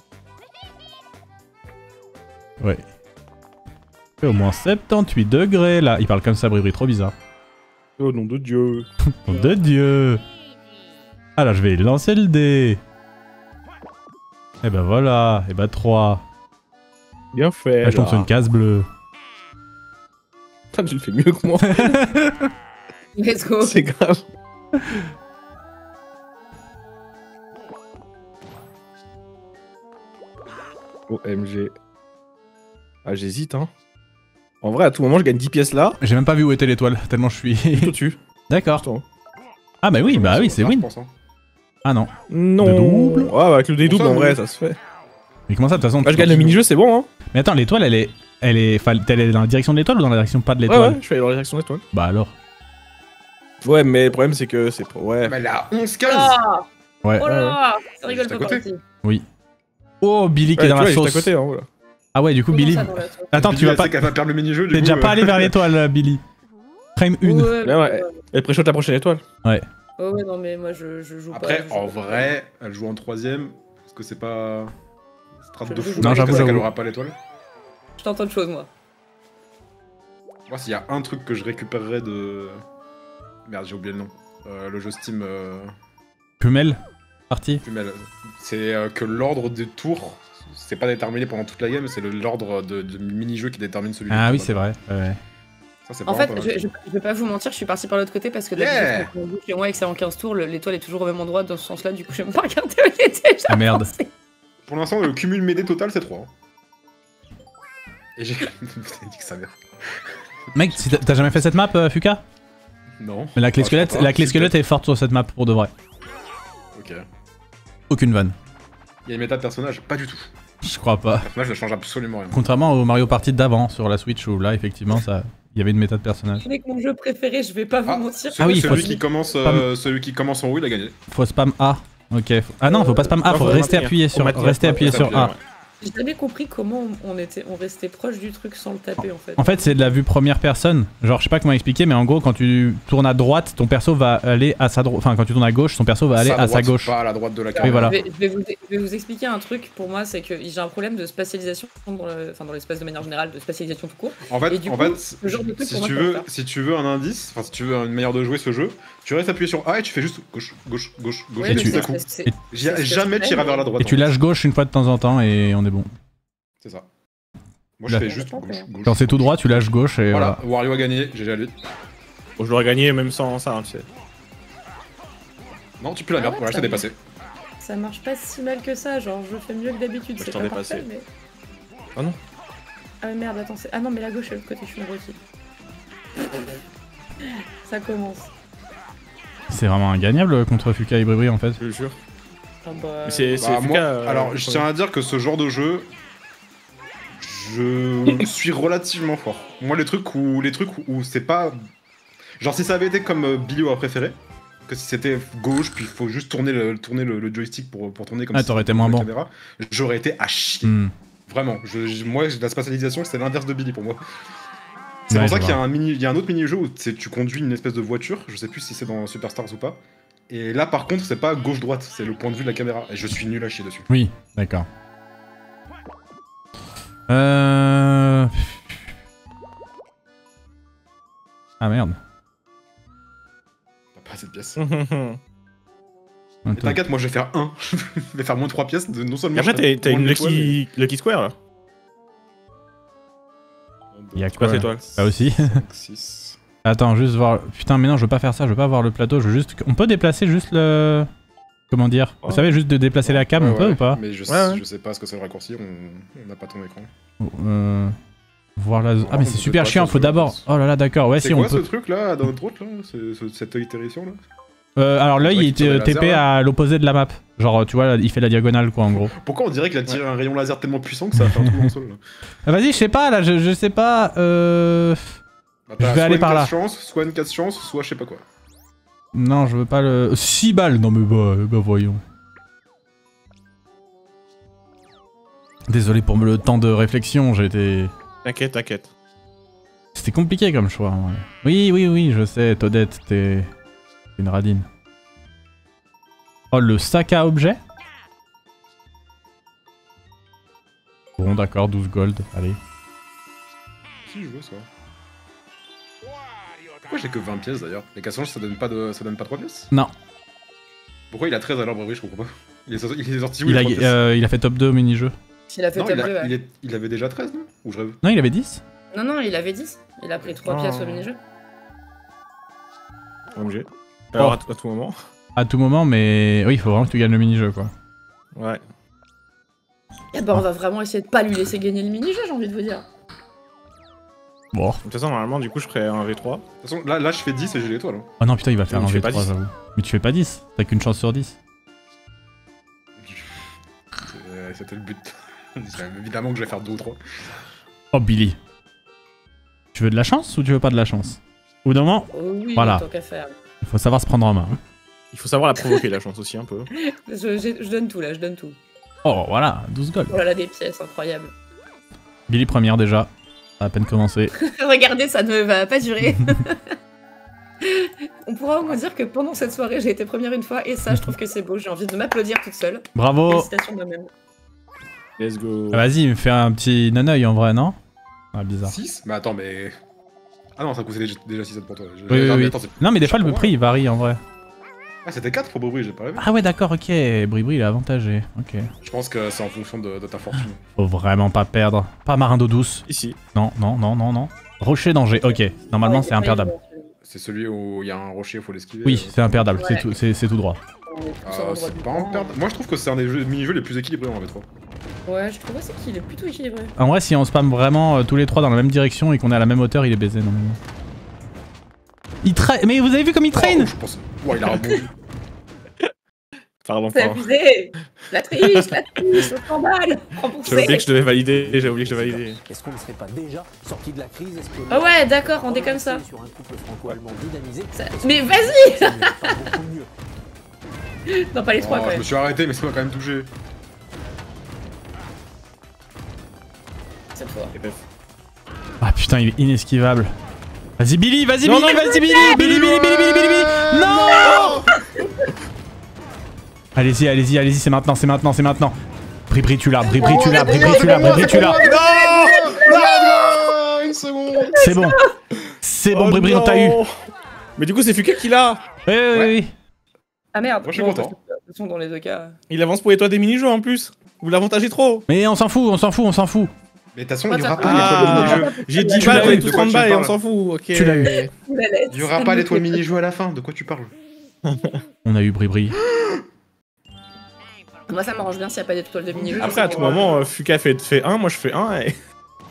Ouais. Et au moins soixante-dix-huit degrés là. Il parle comme ça, Bribri, trop bizarre. Oh nom de Dieu. Nom de Dieu. Alors je vais lancer le dé. Et ben voilà, et ben trois. Bien fait. Là, je tombe sur une case bleue. Putain, tu le fais mieux que moi. Let's go. C'est grave. O M G. Ah, j'hésite, hein. En vrai, à tout moment, je gagne dix pièces là. J'ai même pas vu où était l'étoile, tellement je suis... Tout au-dessus. D'accord. Attends. Ah bah oui, bah oui, c'est Ça, je win. pense, hein. Ah non. Non. Le double. Ouais, bah, avec le dédouble, Ça, en vrai, oui. ça se fait. Mais comment ça, de toute façon Bah, je tu gagne le continues. mini-jeu, c'est bon, hein. Mais attends, l'étoile, elle est... Elle est... Enfin, elle est dans la direction de l'étoile ou dans la direction pas de Ouais, l'étoile? ouais, je suis allé dans la direction de l'étoile. Bah alors. Ouais, mais le problème, c'est que c'est pas. Ouais. Mais elle a onze cases. Ah Ouais. oh là là, ça rigole Juste à pas côté. par ici. Oh, Billy qui Ouais, est dans tu la vois, sauce. juste à côté, hein, voilà. Ah ouais, du coup, Comment Billy. ça, dans la tour Attends, Billy, tu vas elle pas. sait qu'elle va perdre le mini-jeu. du T'es coup, déjà euh, pas allé vers l'étoile, Billy. Frame un. Ouais, Là, ouais. ouais. Elle pré-shot ta prochaine étoile. Ouais. Oh ouais, non, mais moi je, je joue Après, pas. je joue en pas. vrai, elle joue en troisième. Parce que c'est pas. Strat de Je- fou. je- Non, parce j'avoue, que ça, qu'elle j'avoue. aura pas l'étoile. Je tente autre chose, moi. Moi, s'il y a un truc que je récupérerais de. Merde, j'ai oublié le nom. Euh, le jeu Steam. Euh... Pumel. Parti. Pumel. C'est euh, que l'ordre des tours, c'est pas déterminé pendant toute la game, c'est le- l'ordre de, de mini-jeu qui détermine celui Ah du oui, tour c'est vrai. Ouais. Ça, c'est En vraiment fait, pas mal. je, je, je vais pas vous mentir, je suis parti par l'autre côté parce que Yeah. d'habitude, quand on joue chez moi et que c'est en quinze tours, le- l'étoile est toujours au même endroit dans ce sens-là, du coup, je vais même pas regarder où elle était déjà. Ah merde. avancée. Pour l'instant, le cumul médé total, c'est trois. Et j'ai. Putain, dit que ça merde. Mec, si t'as- t'as jamais fait cette map, euh, Fuka? Non. Mais la clé Ah, je squelette, crois pas. la clé Si, squelette est forte sur cette map pour de vrai. Ok. Aucune vanne. Il y a une méta de personnage, pas du tout. Je crois pas. Le personnage ne change absolument rien. Contrairement au Mario Party d'avant sur la Switch où là effectivement ça, il y avait une méta de personnage. Avec mon jeu préféré, je vais pas vous Ah, mentir. Ah oui, il celui, faut- qui commence, euh, celui qui commence en haut, il a gagné. Faut spam A. Ok. faut- Ah non, faut pas spam A, Non, faut faut rester maintenir. appuyé Faut sur, maintenir. rester Faut appuyé sur rester A. appuyé, J'ai jamais compris comment on, on était, on restait proche du truc sans le taper en fait. En fait, c'est de la vue première personne. Genre, je sais pas comment expliquer, mais en gros, quand tu tournes à droite, ton perso va aller à sa droite. Enfin, quand tu tournes à gauche, ton perso va aller à sa droite, gauche. Pas à la droite de la Oui, carte. voilà. Je vais, je vais vous, je vais vous expliquer un truc pour moi, c'est que j'ai un problème de spatialisation dans le- enfin, dans l'espace de manière générale, de spatialisation tout court. En fait, Et du en coup, fait le genre de truc si, pour moi, tu ça veux, va pas. si tu veux un indice, enfin si tu veux une manière de jouer ce jeu, tu restes appuyé sur A et tu fais juste gauche, gauche, gauche, gauche, Ouais, et mais tout c'est- d'un coup. c'est- Et- J'y- c'est ce que Jamais je fais, tirer mais- vers la droite. Et tu en fait. lâches gauche une fois de temps en temps et on est bon. C'est ça. Moi je Là. fais juste gauche, gauche. Quand c'est tout droit, tu lâches gauche et Voilà, voilà. Wario a gagné, G G à lui. Bon, je l'aurais gagné même sans ça, hein, tu sais. Non, tu peux la Ah merde, ouais, voilà, je ça t'ai va. dépassé. Ça marche pas si mal que ça, genre je fais mieux que d'habitude, Je c'est t'en pas ai parfait, passé. mais... Ah non. Ah merde, attends, c'est... Ah non, mais la gauche, est de l'autre côté, je suis abruti. Ça commence. C'est vraiment ingagnable contre Fuka et Bribri en fait. Je le jure. Ah bah... Mais c'est Bah, c'est moi, Fuka, euh, alors je tiens à dire que ce genre de jeu, je suis relativement fort. Moi les trucs où les trucs où c'est pas, genre si ça avait été comme euh, Billy a préféré, que si c'était gauche puis il faut juste tourner le tourner le, le joystick pour pour tourner comme Ah, si t'aurais c'était été moins la bon. caméra, j'aurais été à chier. Hmm. Vraiment, je, je- moi la spatialisation c'est l'inverse de Billy pour moi. C'est Ouais, pour ça je qu'il y a vois. un mini, il y a un autre mini jeu où c'est- tu conduis une espèce de voiture, je sais plus si c'est dans Superstars ou pas. Et là par contre c'est pas gauche-droite, c'est le point de vue de la caméra et je suis nul à chier dessus. Oui, d'accord. Euh... Ah merde. T'as pas assez de pièces. Un Mais truc. t'inquiète, moi je vais faire un. je vais faire moins trois pièces. De, non seulement Et après, je ferai t'as t'as moins une d'étoiles, Lucky, Lucky Square là. Il y a Quoi, quoi c'est toi Ça aussi. cinq, six. Attends, juste voir. Putain, mais non, je veux pas faire ça, je veux pas voir le plateau, je veux juste. On peut déplacer juste le. Comment dire Vous Ouais. savez, juste de déplacer la cam, Ouais, on peut ouais, ou pas Mais je, sais, Ouais, ouais. je sais pas ce que c'est le raccourci, on on n'a pas ton écran. euh... Voir la zone. Ah, mais on c'est peut super pas chiant, sur faut ce- d'abord. Oh là là, d'accord, ouais, c'est si on quoi ce peut. truc là, dans notre droite là C'est- ce- Cet œil terrifiant là Euh, alors l'œil Ouais, il qui tire était des T P lasers, à l'opposé de la map. Genre, tu vois, il fait la diagonale quoi en gros. Pourquoi on dirait qu'il a tiré un rayon laser tellement puissant que ça va faire tout en sol là Ah, vas-y, je sais pas là, je, je sais pas. Euh. Bah, Je t'as vais soit aller une par là. quatre chances, soit une quatre chances, soit je sais pas quoi. Non, je veux pas le. six balles Non, mais bah, bah voyons. Désolé pour le temps de réflexion, j'ai été. T'inquiète, t'inquiète. C'était compliqué comme choix. Ouais. Oui, oui, oui, je sais, Todette, t'es une radine. Oh, le sac à objet. Bon, d'accord, douze gold, allez. Si je veux ça. Pourquoi j'ai que vingt pièces d'ailleurs Les quatre chances ça donne pas de, ça donne pas trois pièces Non, Pourquoi il a treize à l'arbre oui je comprends pas. Il est, sorti- il est sorti où il les a, trois pièces euh, il a fait top deux au mini-jeu. Il a fait Non, top il, a- deux, ouais. il est- il avait déjà treize non Ou je rêve Non, il avait dix. Non, non, il avait dix. Il a pris trois Oh. pièces au mini-jeu. Obligé. Alors, à, tout- à tout moment. À tout moment, mais oui, il faut vraiment que tu gagnes le mini-jeu quoi. Ouais. Et bah, on va vraiment essayer de pas lui laisser gagner le mini-jeu, j'ai envie de vous dire. Bon. De toute façon, normalement, du coup, je ferais un V trois. De toute façon là, là je fais dix et j'ai l'étoile. Hein. Oh non, putain, il va faire Mais un tu fais V pas trois, dix. j'avoue. Mais tu fais pas dix, t'as qu'une chance sur dix. C'est- C'était le but. C'est évidemment que je vais faire deux ou trois. Oh, Billy. Tu veux de la chance ou tu veux pas de la chance? Au bout d'un moment, Oh oui, Voilà. tant qu'à faire. il faut savoir se prendre en main. hein. Il faut savoir la provoquer, la chance aussi, un peu. Je, j'ai- je donne tout là, je donne tout. Oh, voilà, douze gold. Oh là là, des pièces, incroyable. Billy première déjà. Ça a à peine commencé. Regardez, ça ne va pas durer. On pourra au moins dire que pendant cette soirée, j'ai été première une fois et ça, je trouve que c'est beau. J'ai envie de m'applaudir toute seule. Bravo. Félicitations moi-même. Let's go. Ah, vas-y, me fais un petit naneuil en vrai, non? Ah, bizarre. six? Mais attends, mais. Ah non, ça coûtait déjà, déjà six pour toi. Je- Oui, oui, non, mais oui. attends, c'est- Non, mais des fois, cher le pour prix moi. il varie en vrai. Ah, c'était quatre pour Bribri, j'ai pas rêvé. Ah, ouais, d'accord, ok. Bribri, il est avantagé. Ok. Je pense que c'est en fonction de, de ta fortune. Faut vraiment pas perdre. Pas marin d'eau douce. Ici. Non, non, non, non, non. Rocher danger. Ok. Normalement, Ouais, c'est imperdable. C'est celui où il y a un rocher, il faut l'esquiver. Oui, euh, c'est imperdable. Ouais. C'est tout, c'est c'est tout droit. On est tous Ah, à l'endroit c'est du pas plan. imperdable. Moi, je trouve que c'est un des jeux- mini-jeux les plus équilibrés en V trois. Ouais, je trouve aussi qu'il est plutôt équilibré. En vrai, si on spam vraiment euh, tous les trois dans la même direction et qu'on est à la même hauteur, il est baisé normalement. Il traîne. Mais vous avez vu comme il traîne? Oh, je pense. Ouais, il a rebondi. Pardon, C'est pardon. abusé. La triche, la triche, le scandale. J'ai oublié que je devais valider. J'ai oublié que je devais valider. Est-ce qu'on ne serait pas déjà sorti de la crise? Est-ce que Ah ouais, d'accord, on est comme ça. Sur un couple franco-allemand dynamisé. Ça- Mais vas-y. Ça n'irait pas beaucoup mieux. Non, pas les trois Oh, quand je même. me suis arrêté, mais ça m'a quand même touché. Cette fois. Ah putain, il est inesquivable. Vas-y, Billy, vas-y, Non, Billy, non, vas-y, Billy, Billy, Billy, Billy, Billy, Billy, Billy. Non. Allez-y, allez-y, allez-y, c'est maintenant, c'est maintenant, c'est maintenant. Bribri, tu l'as, Bribri, tu l'as, Bribri, tu l'as, Bribri, tu l'as. Non, une seconde. C'est bon. C'est bon, Oh Bribri, on non. t'a eu. Mais du coup, c'est Fuka qui l'a. Oui, oui, oui. Ah merde. Moi, je suis Bon, content. De toute façon, dans les deux cas. Il avance pour les toits des mini-jeux en plus. Vous l'avantagez trop. Mais on s'en fout, on s'en fout, on s'en fout. Mais de toute façon, il y aura Ah, pas l'étoile Ah, mini-jeu. j'ai Tu dix balles, l'as on eu, est de tous quoi trente tu balles et on parles. s'en fout. Ok. Tu l'as eu. Il y aura pas l'étoile mini-jeu à la fin, de quoi tu parles? On a eu Bribri. Moi, ça m'arrange bien s'il n'y a pas d'étoiles de mini-jeu. Après, à tout moment, euh, Fuka fait, fait un, moi je fais un. Et...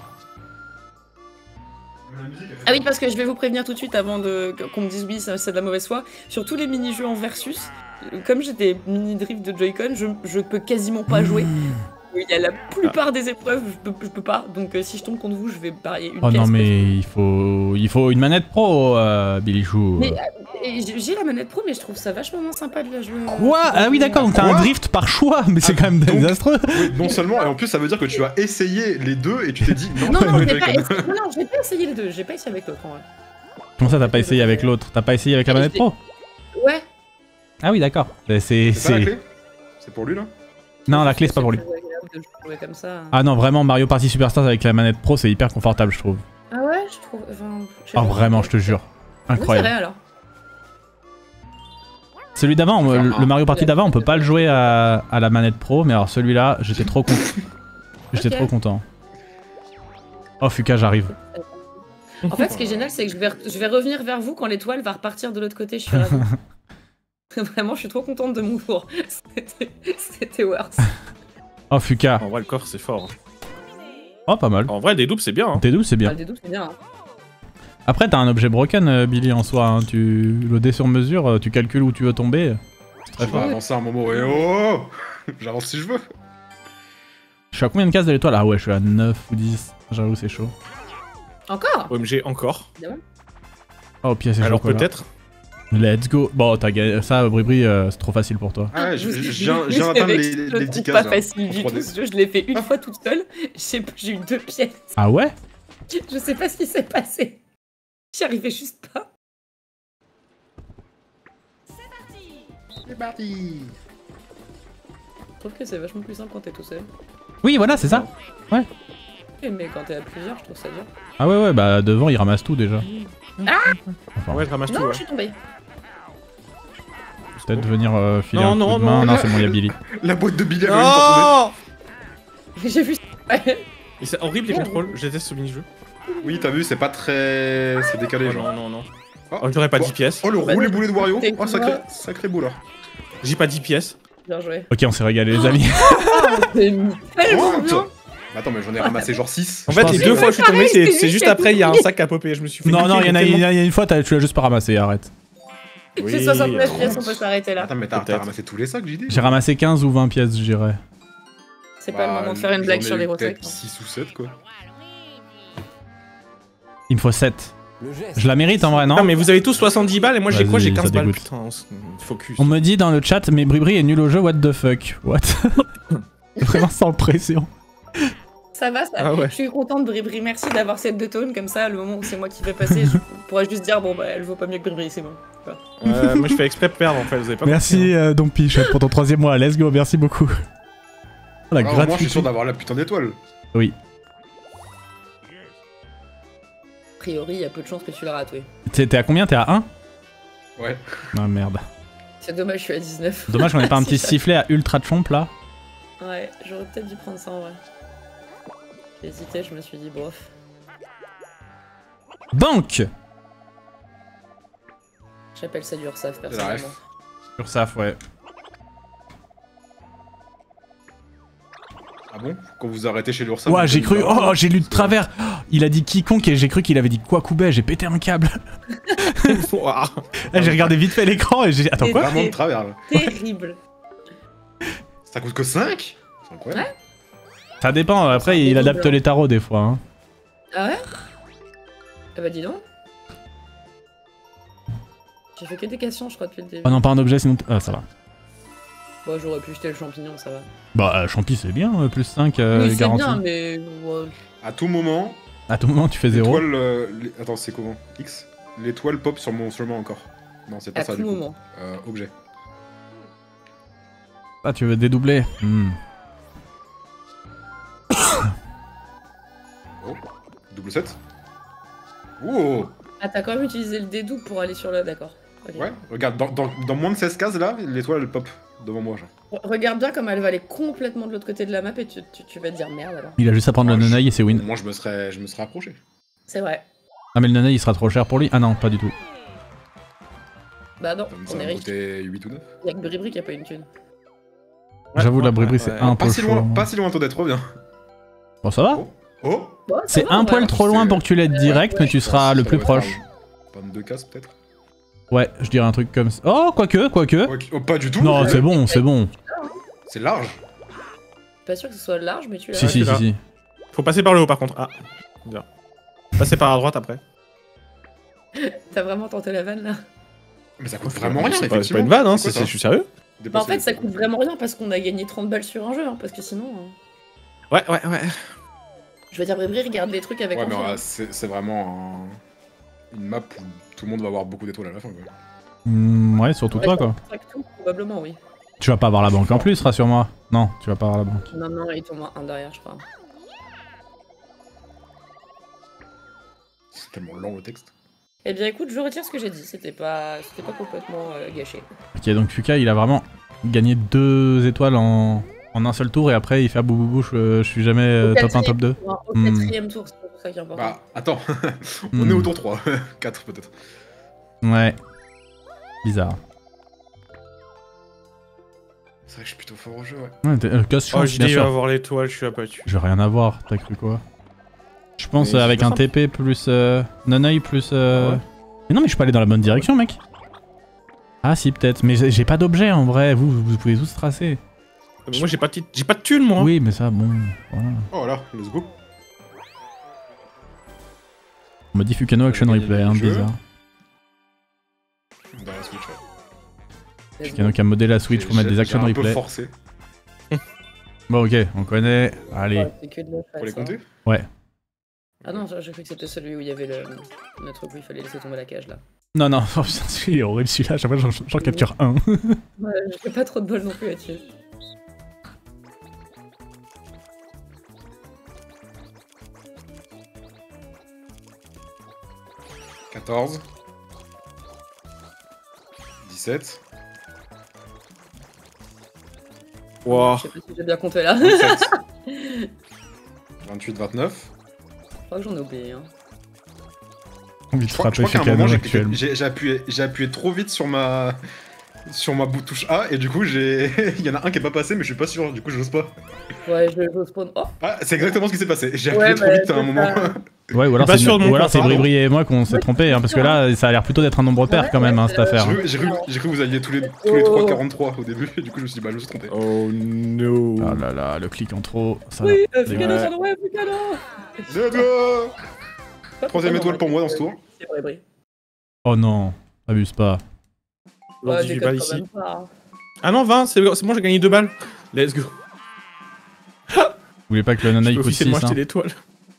Ah oui, parce que je vais vous prévenir tout de suite avant de qu'on me dise oui, ça- c'est de la mauvaise foi. Sur tous les mini-jeux en versus, euh, comme j'ai des mini-drifts de Joy-Con, je, je peux quasiment pas jouer. Il y a la plupart des épreuves, je peux, je peux pas. Donc euh, si je tombe contre vous, je vais parier une Oh pièce. non, mais il faut, il faut une manette pro, euh, Billy Chou. Mais euh, et j'ai j'ai la manette pro, mais je trouve ça vachement moins sympa de la jouer. Quoi? Ah oui, d'accord, donc t'as un Quoi drift par choix, mais c'est Ah, quand même donc- désastreux. Oui, non seulement, et en plus, ça veut dire que tu as essayé les deux et tu t'es dit non, Non, non, je j'ai vais pas, quand même. essayé- non, non, j'ai pas essayé les deux, j'ai pas essayé avec l'autre en vrai. Comment ça, t'as pas essayé avec l'autre? T'as pas essayé avec la manette pro? Ouais. Ah oui, d'accord. C'est. C'est pas la c'est- clé? C'est pour lui là? Non, la clé, c'est pas pour lui. C'est plus agréable de jouer comme ça. Ah non, vraiment, Mario Party Superstars avec la manette pro, c'est hyper confortable, je trouve. Ah ouais, je trouve. Enfin, je sais Oh, pas. vraiment, je te jure. Oui, c'est Incroyable. vrai alors. Celui d'avant, Enfin, le, un. le Mario Party d'avant, on peut pas le jouer à, à la manette pro, mais alors celui-là, j'étais trop content. J'étais Ok. trop content. Oh, Fuka, j'arrive. En fait, ce qui est génial, c'est que je vais, je vais revenir vers vous quand l'étoile va repartir de l'autre côté. Je suis ravie. Vraiment, je suis trop contente de mon tour. C'était- C'était worth. Oh, Fuka. En vrai, le corps, c'est fort. Oh, pas mal. En vrai, des doubles, c'est bien. Hein. T'es double, c'est Ah, bien. le dédouble, c'est bien. hein. Après, t'as un objet broken, euh, Billy, en soi. Hein. Tu le dé sur mesure, euh, tu calcules où tu veux tomber. Je vais avancer un moment et oh j'avance si je veux. Je suis à combien de cases de l'étoile? Ah ouais, je suis à neuf ou dix. J'avoue, c'est chaud. Encore O M G, encore. Oh, pièce et Alors chocolat. peut-être. Let's go. Bon, t'as gagné. Ça, Bribri, euh, c'est trop facile pour toi. Ah ouais, je Vous- je- vous- je viens vous je viens d'atteindre savez les, que je les le dix trouve cases. pas là, facile en du trois D. tout ce jeu, je l'ai fait une fois toute seule. J'ai j'ai eu deux pièces. Ah ouais? Je sais pas ce qui s'est passé. J'y arrivais juste pas. C'est parti. Je trouve que c'est vachement plus simple quand t'es tout seul. Oui, voilà, c'est ça. Ok, mais quand t'es à plusieurs, je trouve ça dur. Ah ouais, ouais, bah devant, il ramasse tout déjà. Enfin, Ouais, je ramasse tout. Non, Ouais. je suis tombée. peut-être venir euh, filer Non, un coup non, de main. non. Non, c'est bon, il y a Billy. La boîte de billets avait une pour Non. J'ai vu ça. Ouais. Et c'est horrible les contrôles. Je déteste ce mini-jeu. tomber. Oui, t'as vu, c'est pas très. C'est décalé, Oh, genre. non, non, non. Oh, Oh, j'aurais pas oh, dix pièces. Oh, le Bah, roulé boulet de Wario. t'es Oh, sacré, quoi sacré boule là. J'ai pas dix pièces. Bien joué. Ok, on s'est régalé, les amis. C'est tellement What? bien. Attends, mais j'en ai ramassé genre six. En fait, pense les que- deux fois où je suis tombé, c'est c'est c'est lui juste qui a après, il y a un tout sac à popper. Je me suis fait. Non, non, il y en a, il y tellement- en a- il y a une fois, t'as- tu l'as juste pas ramassé, arrête. J'ai Oui, soixante-neuf euh, pièces, on peut s'arrêter là. Attends, mais t'as t'as Peut-être. ramassé tous les sacs, J D? J'ai ramassé quinze ou vingt pièces, je dirais. C'est pas le moment de faire une blague sur les gros sacs. six ou sept quoi. Il me faut sept. Le geste. Je la mérite en vrai, non? Non, mais vous avez tous soixante-dix balles et moi j'ai quoi? J'ai Vas-y, quinze ça balles. dégoûte. Putain, on se- focus. On me dit dans le chat, mais Bribri est nul au jeu, what the fuck? What? Vraiment sans pression. Ça va, ça. Ah ouais. Je suis contente, Bribri. Merci d'avoir cette de tone comme ça. Le moment où c'est moi qui vais passer, je pourrais juste dire bon bah elle vaut pas mieux que Bribri, c'est bon. Euh, moi je fais exprès de perdre en fait, vous avez pas Merci compris, hein. euh, Dompi Chouette, pour ton troisième mois. Let's go, merci beaucoup. Oh, la Alors, moi, je gratuité. suis sûr d'avoir la putain d'étoile. Oui. A priori, il y a peu de chances que tu la rates, oui. T'es t'es à combien? T'es à un? Ouais. Ah merde. C'est dommage, je suis à dix-neuf. Dommage qu'on ait pas un Si petit ça- sifflet à ultra chomp là. Ouais, j'aurais peut-être dû prendre ça en vrai. J'ai hésité, je me suis dit bof. Banque. J'appelle ça du Ursaf La personnellement. ref. Ursaf, ouais. Ah bon? Quand vous arrêtez chez l'Ursaf. Ouais, vous j'ai avez cru. une Oh, j'ai lu de travers. Oh, il a dit quiconque et j'ai cru qu'il avait dit quoi Koubet. J'ai pété un câble. Ouah. Ah, j'ai regardé vite fait l'écran et j'ai. Attends, Et- quoi? Vraiment de travers là. Terrible. Ça coûte que cinq? C'est incroyable. Ça dépend. Après, C'est il terrible, adapte hein. les tarots des fois. Hein. Ah ouais? Ah bah dis donc. J'ai fait que des questions, je crois, depuis le début. Oh non, pas un objet sinon. Ah, ça va. Bon, j'aurais pu jeter le champignon, ça va. Bah, euh, Champi, c'est bien. euh, plus cinq euh, oui, c'est garanti. bien, mais. ouais. À tout moment, À tout moment, tu fais zéro. l'étoile. euh, l'é- Attends, c'est comment? X? L'étoile pop sur mon chemin encore. Non, c'est pas À ça tout du coup. moment. Euh, objet. Ah, tu veux dédoubler? Hmm. Oh, double sept. Oh! Ah, t'as quand même utilisé le dédouble pour aller sur le. D'accord. Ok. Ouais, regarde, dans, dans, dans moins de seize cases là, l'étoile elle pop devant moi. Genre. Re- Regarde bien comme elle va aller complètement de l'autre côté de la map et tu, tu, tu vas te dire merde alors. Il a juste à prendre le Moi, je- Nonaï et c'est win. Moi je me serais, je me serais approché. C'est vrai. Ah, mais le Nonaï il sera trop cher pour lui? Ah non, pas du tout. Bah non, Ça on va est me riche. coûter huit ou neuf. Y'a que Bribri qui a pas une thune. J'avoue, la ouais, bribri ouais, c'est ouais. un Pas peu si chaud. loin, pas si loin toi d'être, reviens. Bon, ça va? Oh, oh. Bon, ça C'est va, un en poil vrai. trop loin pour que tu l'aides direct, mais tu seras le Ça plus doit être proche. un vingt-deux cases peut-être. Ouais, je dirais un truc comme ça. Oh, quoique, quoique. Ok, oh, pas du tout. Non, ouais. c'est bon, c'est bon. C'est large. Pas sûr que ce soit large, mais tu l'as. Si, si, si, là. si. Faut passer par le haut par contre. Ah, bien. Passer par la droite après. T'as vraiment tenté la vanne là? Mais ça coûte vraiment rien. C'est pas, c'est effectivement. pas une vanne, hein, C'est quoi, c'est- ça je suis sérieux. Bah en Dépasser fait, les- ça coûte vraiment rien parce qu'on a gagné trente balles sur un jeu, hein, parce que sinon. hein. Ouais, ouais, ouais. Je veux dire, Bribri regarde les trucs avec Ouais, mais envie, euh, hein. c'est c'est vraiment un- une map où tout le monde va avoir beaucoup d'étoiles à la fin. Quoi. Hmm, ouais, surtout Ouais, toi, quoi. c'est que tout, probablement, oui. Tu vas pas avoir la banque en plus, rassure-moi. Non, tu vas pas avoir la banque. Non, non, il tombe un derrière, je crois. C'est tellement lent le texte. Eh bien, écoute, je retire ce que j'ai dit. C'était pas, c'était pas complètement euh, gâché. Ok, donc Fuka, il a vraiment gagné deux étoiles en, en un seul tour et après il fait ah, bou bou bou, je, je suis jamais euh, Au top un, quatrième top deux. tour, Au Hmm. quatrième tour, c'est pour ça qui est important. Bah, attends. On Hmm. est au tour trois. quatre peut-être. Ouais. Bizarre. C'est vrai que je suis plutôt fort au jeu, ouais. Ouais, t'es- euh, casse Oh, chance, j'ai bien dit sûr. avoir l'étoile, je suis abattu. Je vais rien avoir, t'as cru quoi? Je pense Mais euh, c'est avec pas un simple. T P plus euh, non-œil plus... euh, Ouais. Mais non mais je peux aller dans la bonne direction mec. Ah si peut-être, mais j'ai j'ai pas d'objet en vrai, vous, vous pouvez tous tracer. Mais moi j'ai pas, de tit- j'ai pas de thune moi. Oui mais ça bon, voilà. Oh là, let's go. On m'a dit Fukano Action On a gagné Replay, le hein, jeu. bizarre. Dans la Switch, ouais. Let's Fukano go. qui a modé la Switch pour J'ai- mettre des j'ai action un peu replay. forcé. Bon ok, on connaît, allez. Ouais, c'est que de la Pour les face, hein. compter? Ah non, j'ai cru que c'était celui où il y avait le... le truc où il fallait laisser tomber la cage là. Non non, oh, putain, celui-là, il est horrible celui-là, à chaque fois j'en j'en capture un. Ouais, j'ai pas trop de bol non plus là-dessus. quatorze. dix-sept. Wow. Je sais pas si j'ai bien compté là. vingt-sept. vingt-huit, vingt-neuf. Je crois que j'en ai oublié. Hein. Envie de Je crois, je frapper crois qu'à un Fukano moment j'ai actuellement. j'ai- j'ai appuyé, j'ai appuyé trop vite sur ma sur ma bout touche A et du coup j'ai il y en a un qui est pas passé mais je suis pas sûr du coup j'ose pas. Ouais, je vais au spawn. Oh! Ah c'est exactement ce qui s'est passé. J'ai appuyé Ouais, trop bah, vite à un c'est moment. ça. Ouais ou alors pas c'est sûr de mon ou alors compte, c'est pardon. Bribri et moi qu'on s'est Ouais, trompé hein, parce que là ça a l'air plutôt d'être un nombre pair Ouais, quand même hein, ouais, cette c'est affaire. J'ai cru, j'ai cru, j'ai cru que vous alliez tous les, tous les Oh. trois quarante-trois au début et du coup je me suis dit bah je me suis trompé. Oh no. Ah là là, le clic en trop, ça Oui, euh, c'est Fukano vrai. sur le web, Fukano! Let's go. Pas Troisième forcément, étoile pour ouais. moi dans ce tour. C'est vrai, vrai. Oh non, abuse pas. Lors Ouais, dix-huit déconne balles quand ici. même pas, hein. Ah non, vingt, c'est c'est bon, j'ai gagné deux balles. Let's go. voulez pas que le Je Nonoeil peux coûte six, officiellement acheter hein. l'étoile.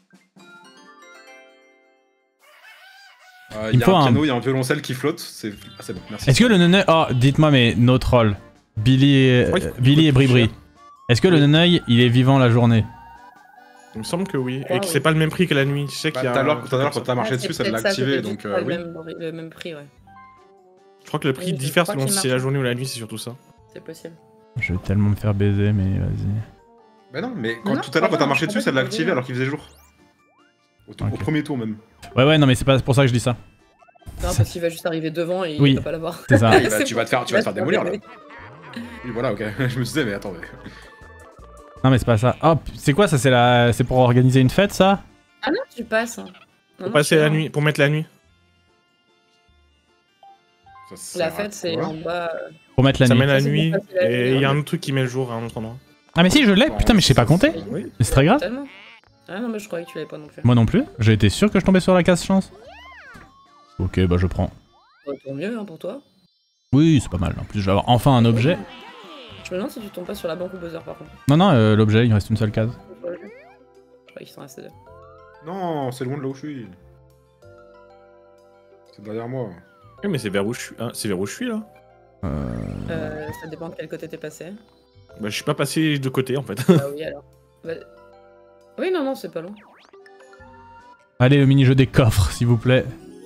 Euh, Il Il me y a faut un un- piano, il y a un violoncelle qui flotte. C'est ah, c'est bon, merci. Est-ce que le Nonoeil... Oh, dites-moi, mais nos trolls, Billy et, Ouais, euh, Billy et coûte plus Bribri, cher. est-ce que le Oui. Nonoeil, il est vivant la journée? Il me semble que oui. Ah Et que oui. c'est pas le même prix que la nuit. Je sais Bah, qu'il y a. tout à l'heure, un tout à truc l'heure, comme quand t'as marché Ah, dessus, c'est ça l'a peut-être activé, peut-être donc juste euh, pas le oui. même, le même prix, ouais. Je crois que le prix Oui, je diffère crois selon qu'il si c'est marche. la journée ou la nuit, c'est surtout ça. C'est possible. Je vais tellement me faire baiser, mais vas-y. Bah non, mais quand, Non, tout à l'heure, quand t'as non, marché je dessus, crois ça pas l'a que activé c'est alors qu'il faisait jour. Au, au Ok. premier tour même. Ouais, ouais, non, mais c'est pas pour ça que je dis ça. Non, parce qu'il va juste arriver devant et Oui. il va pas l'avoir. C'est ça. Ah, il va- C'est tu pour vas te faire, tu vas te faire ça. démolir là. Oui, voilà, ok. Je me disais, mais attends, mais. Non, mais c'est pas ça. Oh, c'est quoi ça? C'est la... c'est pour organiser une fête, ça? Ah non, tu passes. hein. Non, Pour non, passer tu la vois. nuit, pour mettre la nuit. Ça sert La à fête, c'est quoi en bas. euh, Pour mettre la Ça nuit. met la Ça, c'est pour nuit passer la nuit, et il y a hein. un autre truc qui met le jour à un autre endroit. Ah, mais si, je l'ai. Putain, mais je sais pas compter. Oui. Mais c'est très grave. Totalement. Ah non, mais je croyais que tu l'avais pas non plus. Moi non plus. J'ai été sûr que je tombais sur la case chance. Ok, bah je prends. Bah, tant mieux hein, pour toi. Oui, c'est pas mal. En plus, je vais avoir enfin un objet. Je me demande si tu tombes pas sur la banque ou buzzer par contre. Non, non, euh, l'objet, il reste une seule case. Je croyais qu'ils sont restés deux. Non, c'est loin de là où je suis. C'est derrière moi. Oui, mais c'est vers où je suis. hein, c'est vers où je suis là. Euh... Euh, ça dépend de quel côté t'es passé. Bah, je suis pas passé de côté en fait. Bah oui alors. Bah- Oui, non, non, c'est pas long. Allez, le mini-jeu des coffres, s'il vous plaît.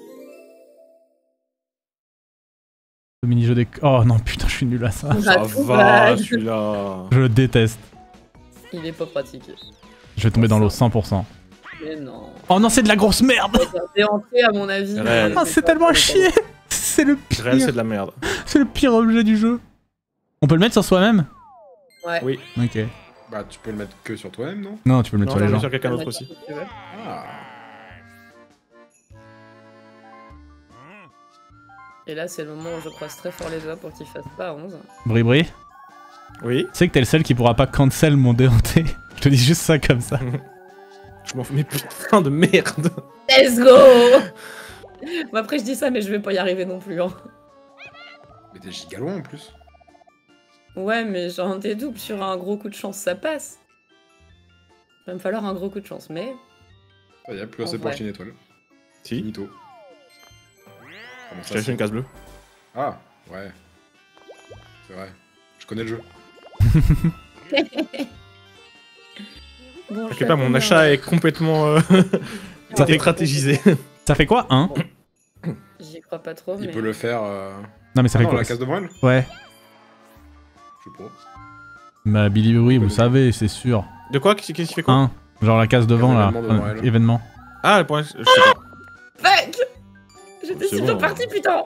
Le mini-jeu des... Oh non, putain, je suis nul à ça. Ça Ah, tout va, va. celui-là. Je le déteste. Il est pas pratique. Je vais tomber dans l'eau cent pour cent. Mais non. Oh non, c'est de la grosse merde. C'est entré à mon avis. Réel. Ah, c'est tellement chier. C'est le Réel, c'est pire. de la merde. C'est le pire objet du jeu. On peut le mettre sur soi-même? Ouais. Oui. Ok. Bah, tu peux le mettre que sur toi-même, non? Non, tu peux le mettre Non, sur les j'en ai gens. sur quelqu'un d'autre aussi. Ah. Et là, c'est le moment où je croise très fort les doigts pour qu'il fasse pas onze. Bri Bri, Oui. tu sais que t'es le seul qui pourra pas cancel mon déhanté. Je te dis juste ça comme ça. Je m'en fous, mais putain de merde. Let's go. Bon, après, je dis ça, mais je vais pas y arriver non plus. Hein. Mais t'es giga loin en plus. Ouais, mais genre, t'es double sur un gros coup de chance, ça passe. Il va me falloir un gros coup de chance, mais. Ça y est, plus En assez pour vrai. acheter une étoile. Si. Finito. Comment J'ai ça acheté c'est une case bleue. Ah, ouais. C'est vrai. Je connais le jeu. Bon, je T'inquiète pas, mon t'attends, achat euh, est complètement euh, Ça fait- stratégisé. Ça fait quoi, hein? J'y crois pas trop, Il mais. peut le faire. Euh... Non, mais ça Ah fait non, quoi? la case devant elle? Ouais. Je sais pas. Bah, Billy, oui, vous savez, c'est sûr. De quoi? Qu'est-ce qu'il fait quoi? Hein? Genre la case devant, là. Événement devant Euh, elle. événement. Ah, le point, je sais pas. Fuck. J'étais C'est si bien bon. parti, putain.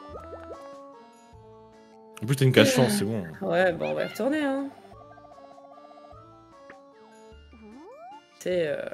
En plus, t'as une case chance, c'est bon. Ouais, bon, on va y retourner, hein. C'est. Euh...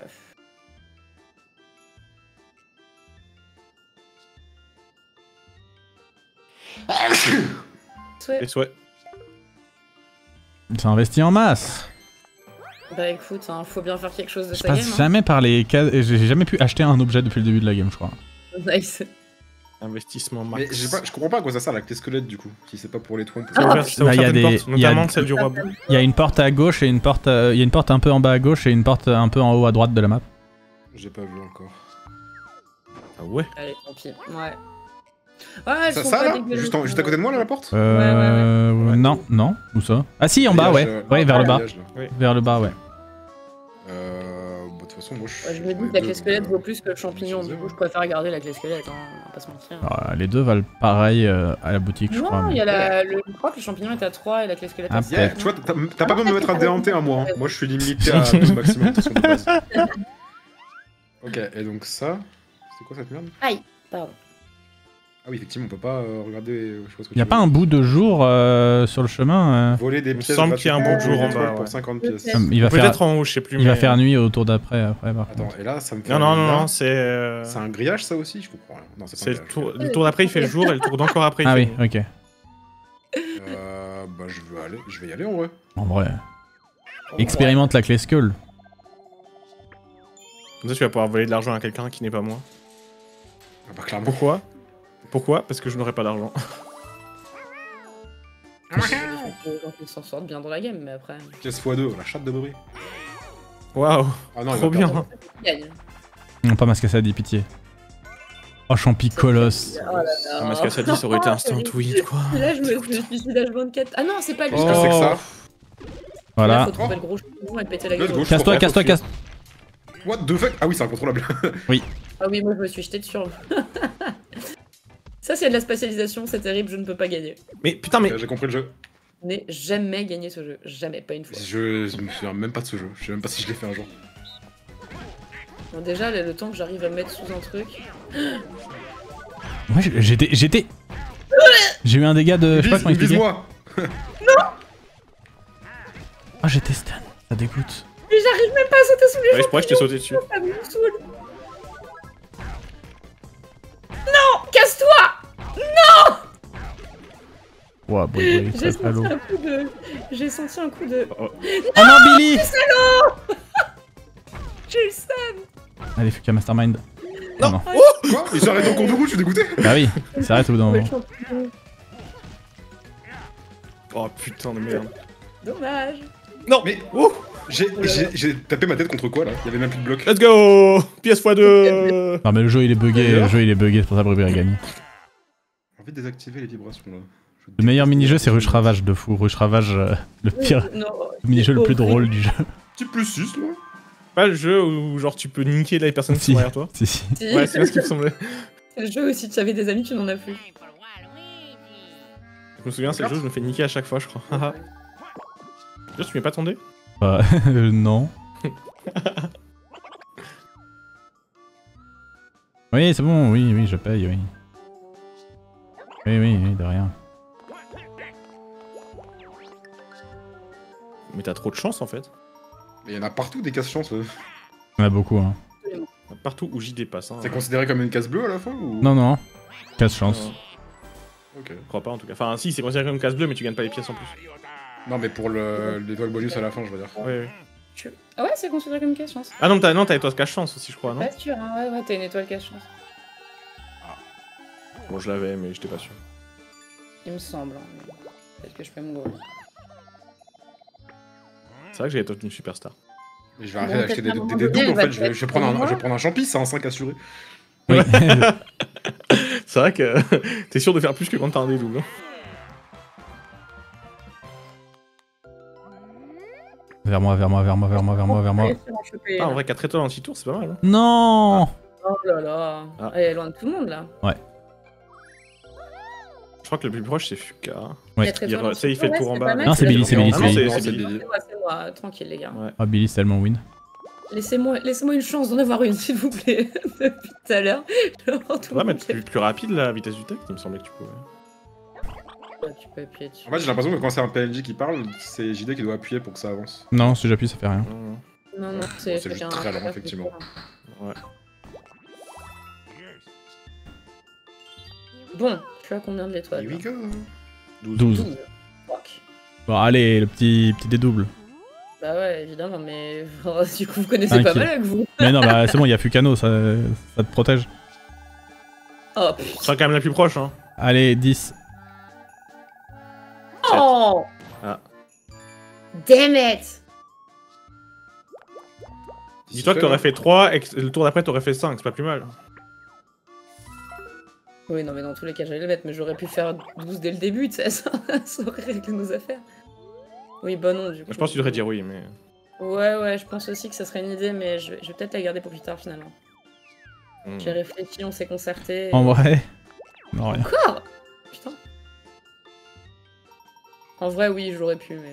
Et souhait. C'est investi en masse. Bah écoute, hein, faut bien faire quelque chose de Je sa game. passe jamais par les cases. et J'ai jamais pu acheter un objet depuis le début de la game, je crois. Hein. Nice. Investissement Mais max. j'ai pas, je comprends pas à quoi ça sert la clé squelette du coup. Si c'est pas pour les toits, on peut Ça Ah, ouvre, ça Bah, ouvre y a certaines des- portes, y a- notamment celle du roi bleu. Il y a une porte à gauche et une porte. euh, Il y a une porte un peu en bas à gauche et une porte un peu en haut à droite de la map. J'ai pas vu encore. Ah ouais. Allez, tant pis. Ouais. Ouais, elles Ça, sont ça pas là dégueulasses. juste, en- juste à côté de moi là la porte? Euh. ouais, Non, non. Où ça? Ah si, en bas, ouais. Grillage, euh, Ouais, vers le bas. grillage, là. Vers le bas, ouais. Euh. Bah, de toute façon, moi je. Ouais, je me dis j'en ai que la deux, clé squelette donc, vaut euh, plus que le champignon, chez du eux, coup ouais. je préfère garder la clé squelette, hein, on va pas se mentir. Ah, les deux valent pareil euh, à la boutique, je crois. Non, il mais- y a la, le, je crois que le champignon est à trois et la clé squelette Ah, à six. Yeah, tu vois, t'as t'as pas besoin de me mettre un déhanté à moi. Hein. Moi je suis limité à deux maximum de toute façon, de base. Ok, et donc ça. C'est quoi cette merde? Aïe, pardon. Ah oui, effectivement, on peut pas euh, regarder. euh, Je sais pas ce que Y a tu pas veux. un bout de jour euh, sur le chemin euh, Voler des me pièces. semble qu'il y a un gratuitement bout de jour en étoiles bas, Pour ouais. cinquante pièces. Peut-être. Il va faire, Peut-être en haut, je sais plus. il va mais- faire nuit au tour d'après. Après, par contre. Attends, et là ça me fait. Non, non, non, là, non, c'est. euh, C'est un grillage ça aussi? Je comprends rien. Non, c'est pas C'est un le grillage. tour, le tour d'après, il fait le jour et le tour d'encore après, il Ah fait oui, nuit. ok. Euh. Bah, je veux aller. Je vais y aller en vrai. En vrai. Expérimente la clé skull. Comme ça, tu vas pouvoir voler de l'argent à quelqu'un qui n'est pas moi. Ah, bah, clairement. Pourquoi? Pourquoi? Parce que je n'aurai pas d'argent. Les gens qui s'en sortent bien dans la game, mais après. Pièce fois deux, la chatte de bruit. Waouh, Ah non, il trop va bien. perdre. Gagne. Non, pas Mascassadi, pitié. Oh, Champi Colosse. Oh là là. Ah, Mascassadi, ça aurait été instant tweet, quoi. Là, je me, je me suis dit d'H vingt-quatre. Ah non, c'est pas lui. Qu'est-ce que c'est que ça? Là, Voilà. faut trouver le gros chevron et péter la Let's gueule. go, je Casse-toi, comprends, casse-toi, faut casse. What the fuck? Ah oui, c'est incontrôlable. Ah oui, moi je me suis jeté dessus. Ça, c'est de la spatialisation, c'est terrible, je ne peux pas gagner. Mais putain, mais. J'ai compris le jeu. Je n'ai jamais gagné ce jeu. Jamais, pas une fois. Je, je me souviens même pas de ce jeu. Je sais même pas si je l'ai fait un jour. Bon, déjà, le temps que j'arrive à me mettre sous un truc. Ouais, j'étais. J'étais. J'ai eu un dégât de. Je sais pas comment expliquer. Vise-moi. Ah, j'étais stun. Ça dégoûte. Mais j'arrive même pas à sauter sous les Ouais, je pourrais que je t'ai sauté dessus. Ça me saoule. Non, casse-toi. Ouah, boy, boy, J'ai très très senti lourd. un coup de... J'ai senti un coup de... Oh non, Billy! J'ai eu le seum. Allez, Fuka Mastermind. Non. non. Quoi? Il s'arrête en cours de route, je suis dégoûté. Bah oui, il s'arrête au bout d'un moment. Oh putain de merde. Dommage. Non, Mais oh, j'ai j'ai- j'ai tapé ma tête contre quoi là? Il y avait même plus de bloc. let's go. P S fois deux. Non, mais le jeu il est bugué, le jeu il est bugué, c'est pour ça que Brubir a gagné. J'ai envie de désactiver les vibrations là. Je Le meilleur déteste mini-jeu les c'est Rush vibrations. Ravage de fou. Rush Ravage, euh, le pire Non. le mini-jeu le plus horrible. drôle du jeu. Petit plus six là. Pas le jeu où genre tu peux niquer les personnes qui Si. sont derrière toi. Si, si. Si. Ouais, c'est bien ce qui me semblait. C'est le jeu où si tu avais des amis, tu n'en as plus. Je me souviens, c'est le jeu où je me fais niquer à chaque fois, je crois. Haha. Là, tu m'es pas tombé? Bah, euh, non. Oui, c'est bon, oui, oui, je paye, oui. Oui, oui, oui, de rien. Mais t'as trop de chance en fait. Mais il y en a partout des casse-chances. euh. Il y en a beaucoup, hein. Partout où j'y dépasse. Hein. C'est considéré comme une casse bleue à la fin ou... Non, non. Casse chance. Ok. Je crois pas en tout cas. Enfin, si, c'est considéré comme une casse bleue, mais tu gagnes pas les pièces en plus. Non mais pour le- l'étoile bonus à la fin, je veux dire. Ouais, ouais. Ah ouais, c'est considéré comme une cache-chance. Ah non, t'as non, t'as étoile cache-chance aussi, je crois, non? Pas sûr, hein. Ouais, ouais, t'as une étoile cache-chance. Bon, je l'avais, mais j'étais pas sûr. Il me semble. Hein. mais Peut-être que je peux me gauler. C'est vrai que j'ai l'étoile d'une superstar. Et je vais arrêter Bon, d'acheter des, peut-être des, qu'à un des moment doubles en donné, fait. il Je va vais, je vais te prendre un, mettre je vais prendre un champi, c'est un cinq assuré. Oui. C'est vrai que t'es sûr de faire plus que quand t'as un des doubles. hein. Vers moi, vers moi, vers moi, vers moi, vers moi, vers moi. Allez, c'est bon, choper, Ah, en là. vrai, quatre étoiles en six tours, c'est pas mal. Hein. Non! Oh là là. Ah. Elle est loin de tout le monde là. Je crois que le plus proche, c'est Fuka. Ouais. Quatre Il, étoiles en re- tu sais, il dessous. fait le Ouais, tour en c'est bas. pas mal, Non, c'est Billy, la c'est journée. Billy, Ah non, c'est c'est Billy. c'est Billy. Billy. C'est moi, c'est moi, tranquille les gars. Ouais. Ah, Billy, c'est tellement win. Laissez-moi laissez-moi une chance d'en avoir une, s'il vous plaît. Depuis tout à l'heure. Je vais avoir tout Ouais, mais manqué. plus, plus rapide la vitesse du texte, il me semblait que tu pouvais. Ouais, Tu peux appuyer dessus. En fait, j'ai l'impression que quand c'est un P N J qui parle, c'est J D qui doit appuyer pour que ça avance. Non, si j'appuie, ça fait rien. Non, non. Non, non, c'est C'est juste un- très lent, un- effectivement. Ouais. Bon, je suis à combien de l'étoile Here we go. douze. douze. douze. Fuck. Bon, allez, le petit, petit dédouble. Bah ouais, évidemment, mais du coup, vous connaissez Un pas kill. mal avec vous. Mais non, bah c'est bon, il y a Fukano, ça, ça te protège. Oh Ce putain. sera quand même la plus proche, hein. Allez, dix. Oh Ah. Damn it. Dis-toi que t'aurais fait trois et que le tour d'après t'aurais fait cinq, c'est pas plus mal. Oui, non, mais dans tous les cas, j'allais le mettre, mais j'aurais pu faire douze dès le début, tu sais, ça, ça aurait réglé nos affaires. Oui, bah non, du coup. Je pense que tu devrais dire oui, mais. Ouais, ouais, je pense aussi que ça serait une idée, mais je vais, je vais peut-être la garder pour plus tard finalement. Hmm. J'ai réfléchi, on s'est concerté. En vrai. Non, rien. Encore Putain. En vrai, oui, j'aurais pu, mais.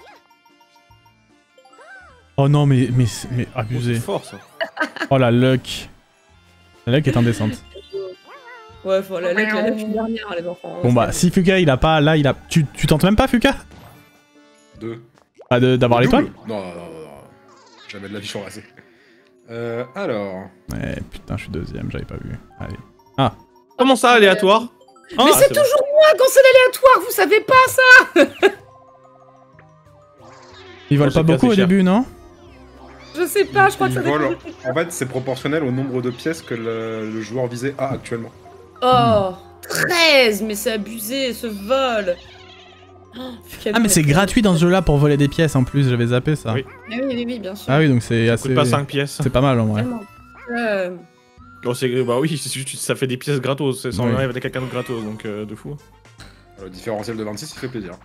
Oh non, mais, mais, mais C'est abusé. fort ça. Oh la luck. La luck est indécente. Ouais, voilà, la luck, la luck, une dernière, les enfants. Bon bah, si Fuka il a pas, là il a. Tu, tu tentes même pas Fuka? Deux. Pas de- d'avoir l'étoile? Double. Non, non, non, non, non. Jamais de la vie, je suis rasé. Euh, alors. Ouais, putain, je suis deuxième, j'avais pas vu. Allez. Comment ça, aléatoire? Mais Ah, c'est bon. toujours moi quand c'est l'aléatoire, vous savez pas ça. Ils volent Moi, pas j'ai beaucoup au cassé cher. début, non? Je sais pas, je crois que Il ça dépend. vole. En fait, c'est proportionnel au nombre de pièces que le, le joueur visé a actuellement. Oh, treize, mais c'est abusé, ce vol. Ah mais c'est gratuit dans ce jeu là pour voler des pièces en plus, j'avais zappé ça. Oui. Ah oui, oui, oui, bien sûr. Ah oui donc c'est Ça assez... coûte pas cinq pièces. C'est pas mal en vrai. Vraiment. Euh, Oh, c'est- bah oui, c'est- tu- ça fait des pièces gratos, c'est sans Oui. arrive avec quelqu'un de gratos, donc euh, de fou. Le différentiel de vingt-six, il fait plaisir.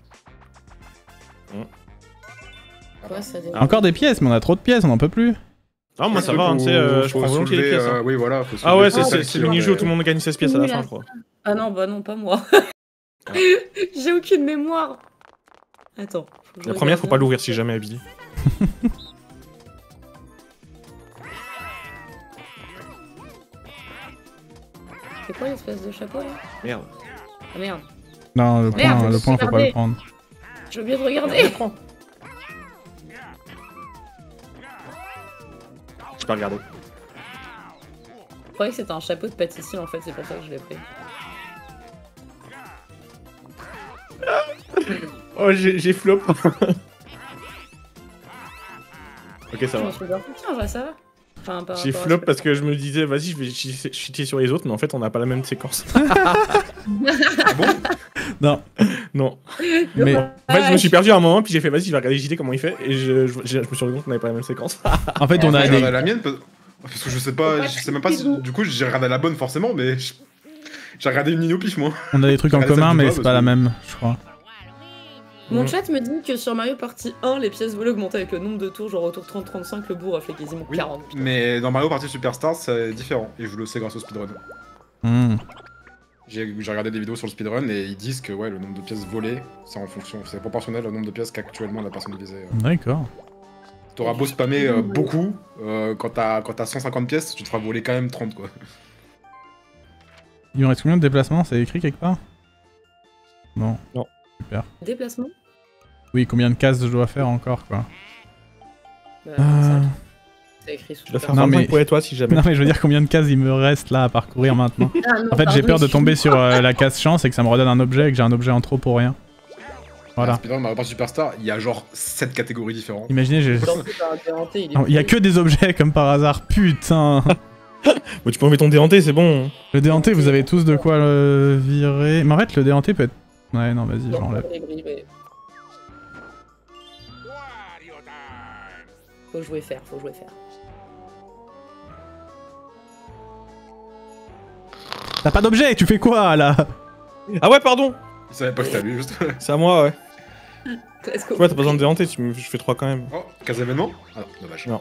quoi, ça dé- Encore des pièces mais on a trop de pièces, on en peut plus. Ah, moi ça va, Faut- hein, tu sais, euh, je faut prends volontiers les soulever, pièces. hein. euh, Oui, voilà. faut Ah ouais, soulever c'est celle c'est qui le en mini-jeu où est- tout le monde gagne seize pièces à la fin, je crois. Ah non, bah non, pas moi. J'ai aucune mémoire. Attends. faut que je La première, regarde faut pas bien. l'ouvrir si jamais, Billy. C'est quoi l'espèce de chapeau là Merde. Ah merde. Non le Merde, point, je le me point suis faut pas le gardé. prendre. J'ai oublié de regarder. J'ai pas regardé. Je croyais que c'était un chapeau de pâtissier en fait, c'est pour ça que je l'ai pris. Oh, j'ai j'ai flop. Ok, ça Je va. m'en suis bien foutu, en vrai, ça va. Enfin, par J'ai rapport à flop ce- parce que je me disais, vas-y, je vais ch- cheater sur les autres, mais en fait, on n'a pas la même séquence. Non. Non. Mais En fait, je me suis perdu à un moment, puis j'ai fait, vas-y, je vais regarder J D comment il fait, et je, je, je- je me suis rendu compte qu'on n'avait pas la même séquence. en fait on Enfin, a j'ai des... regardé la mienne parce parce que je sais pas, je sais même pas si du coup j'ai regardé la bonne forcément, mais je- j'ai regardé une ligne au pif moi. On a des trucs en Regardez commun celle du mais bas, c'est parce pas la que- même je crois. Mon chat me dit que sur Mario Party un, les pièces volées augmentaient avec le nombre de tours, genre au tour trente trente-cinq, le bourg a fait quasiment Oui, quarante. mais dans Mario Party Superstar c'est différent, et je le sais grâce au speedrun. Hmm. J'ai j'ai regardé des vidéos sur le speedrun et ils disent que ouais, le nombre de pièces volées, c'est en fonction, c'est proportionnel au nombre de pièces qu'actuellement la personne visée. euh. D'accord. T'auras beau spammer euh, beaucoup, euh, quand t'as quand t'as cent cinquante pièces, tu te feras voler quand même trente quoi. Il me reste combien de déplacements? C'est écrit quelque part? Non. Non. Super. Déplacement Oui, combien de cases je dois faire encore quoi? Bah, Euh, ça, c'est écrit sous Tu dois le faire Non, vingt-cinq mais- points et toi si jamais. Non mais je veux dire combien de cases il me reste là à parcourir maintenant. Ah, non, En fait j'ai pardon, peur de tomber excuse-moi. sur euh, la case chance et que ça me redonne un objet et que j'ai un objet en trop pour rien. Voilà. Speedrun Mario Party Superstar, il y a genre sept catégories différentes. Imaginez, j'ai... Dans le par un déhanté, il est Non, il y a que des objets comme par hasard, putain. Bon, tu peux enlever ton déhanté, c'est bon. Le déhanté, vous avez tous de quoi le virer. Mais en fait, le déhanté peut être... Ouais, non, vas-y, je dans l'enlève. les grilles, ouais. Faut jouer faire, faut jouer faire. T'as pas d'objet, tu fais quoi, là? Ah ouais, pardon. Il savait pas que c'était à lui juste. C'est à moi, ouais. Let's go. Ouais, t'as pas besoin de déhanté, tu me... je fais trois quand même. Oh, case événement? Ah non, dommage. Non.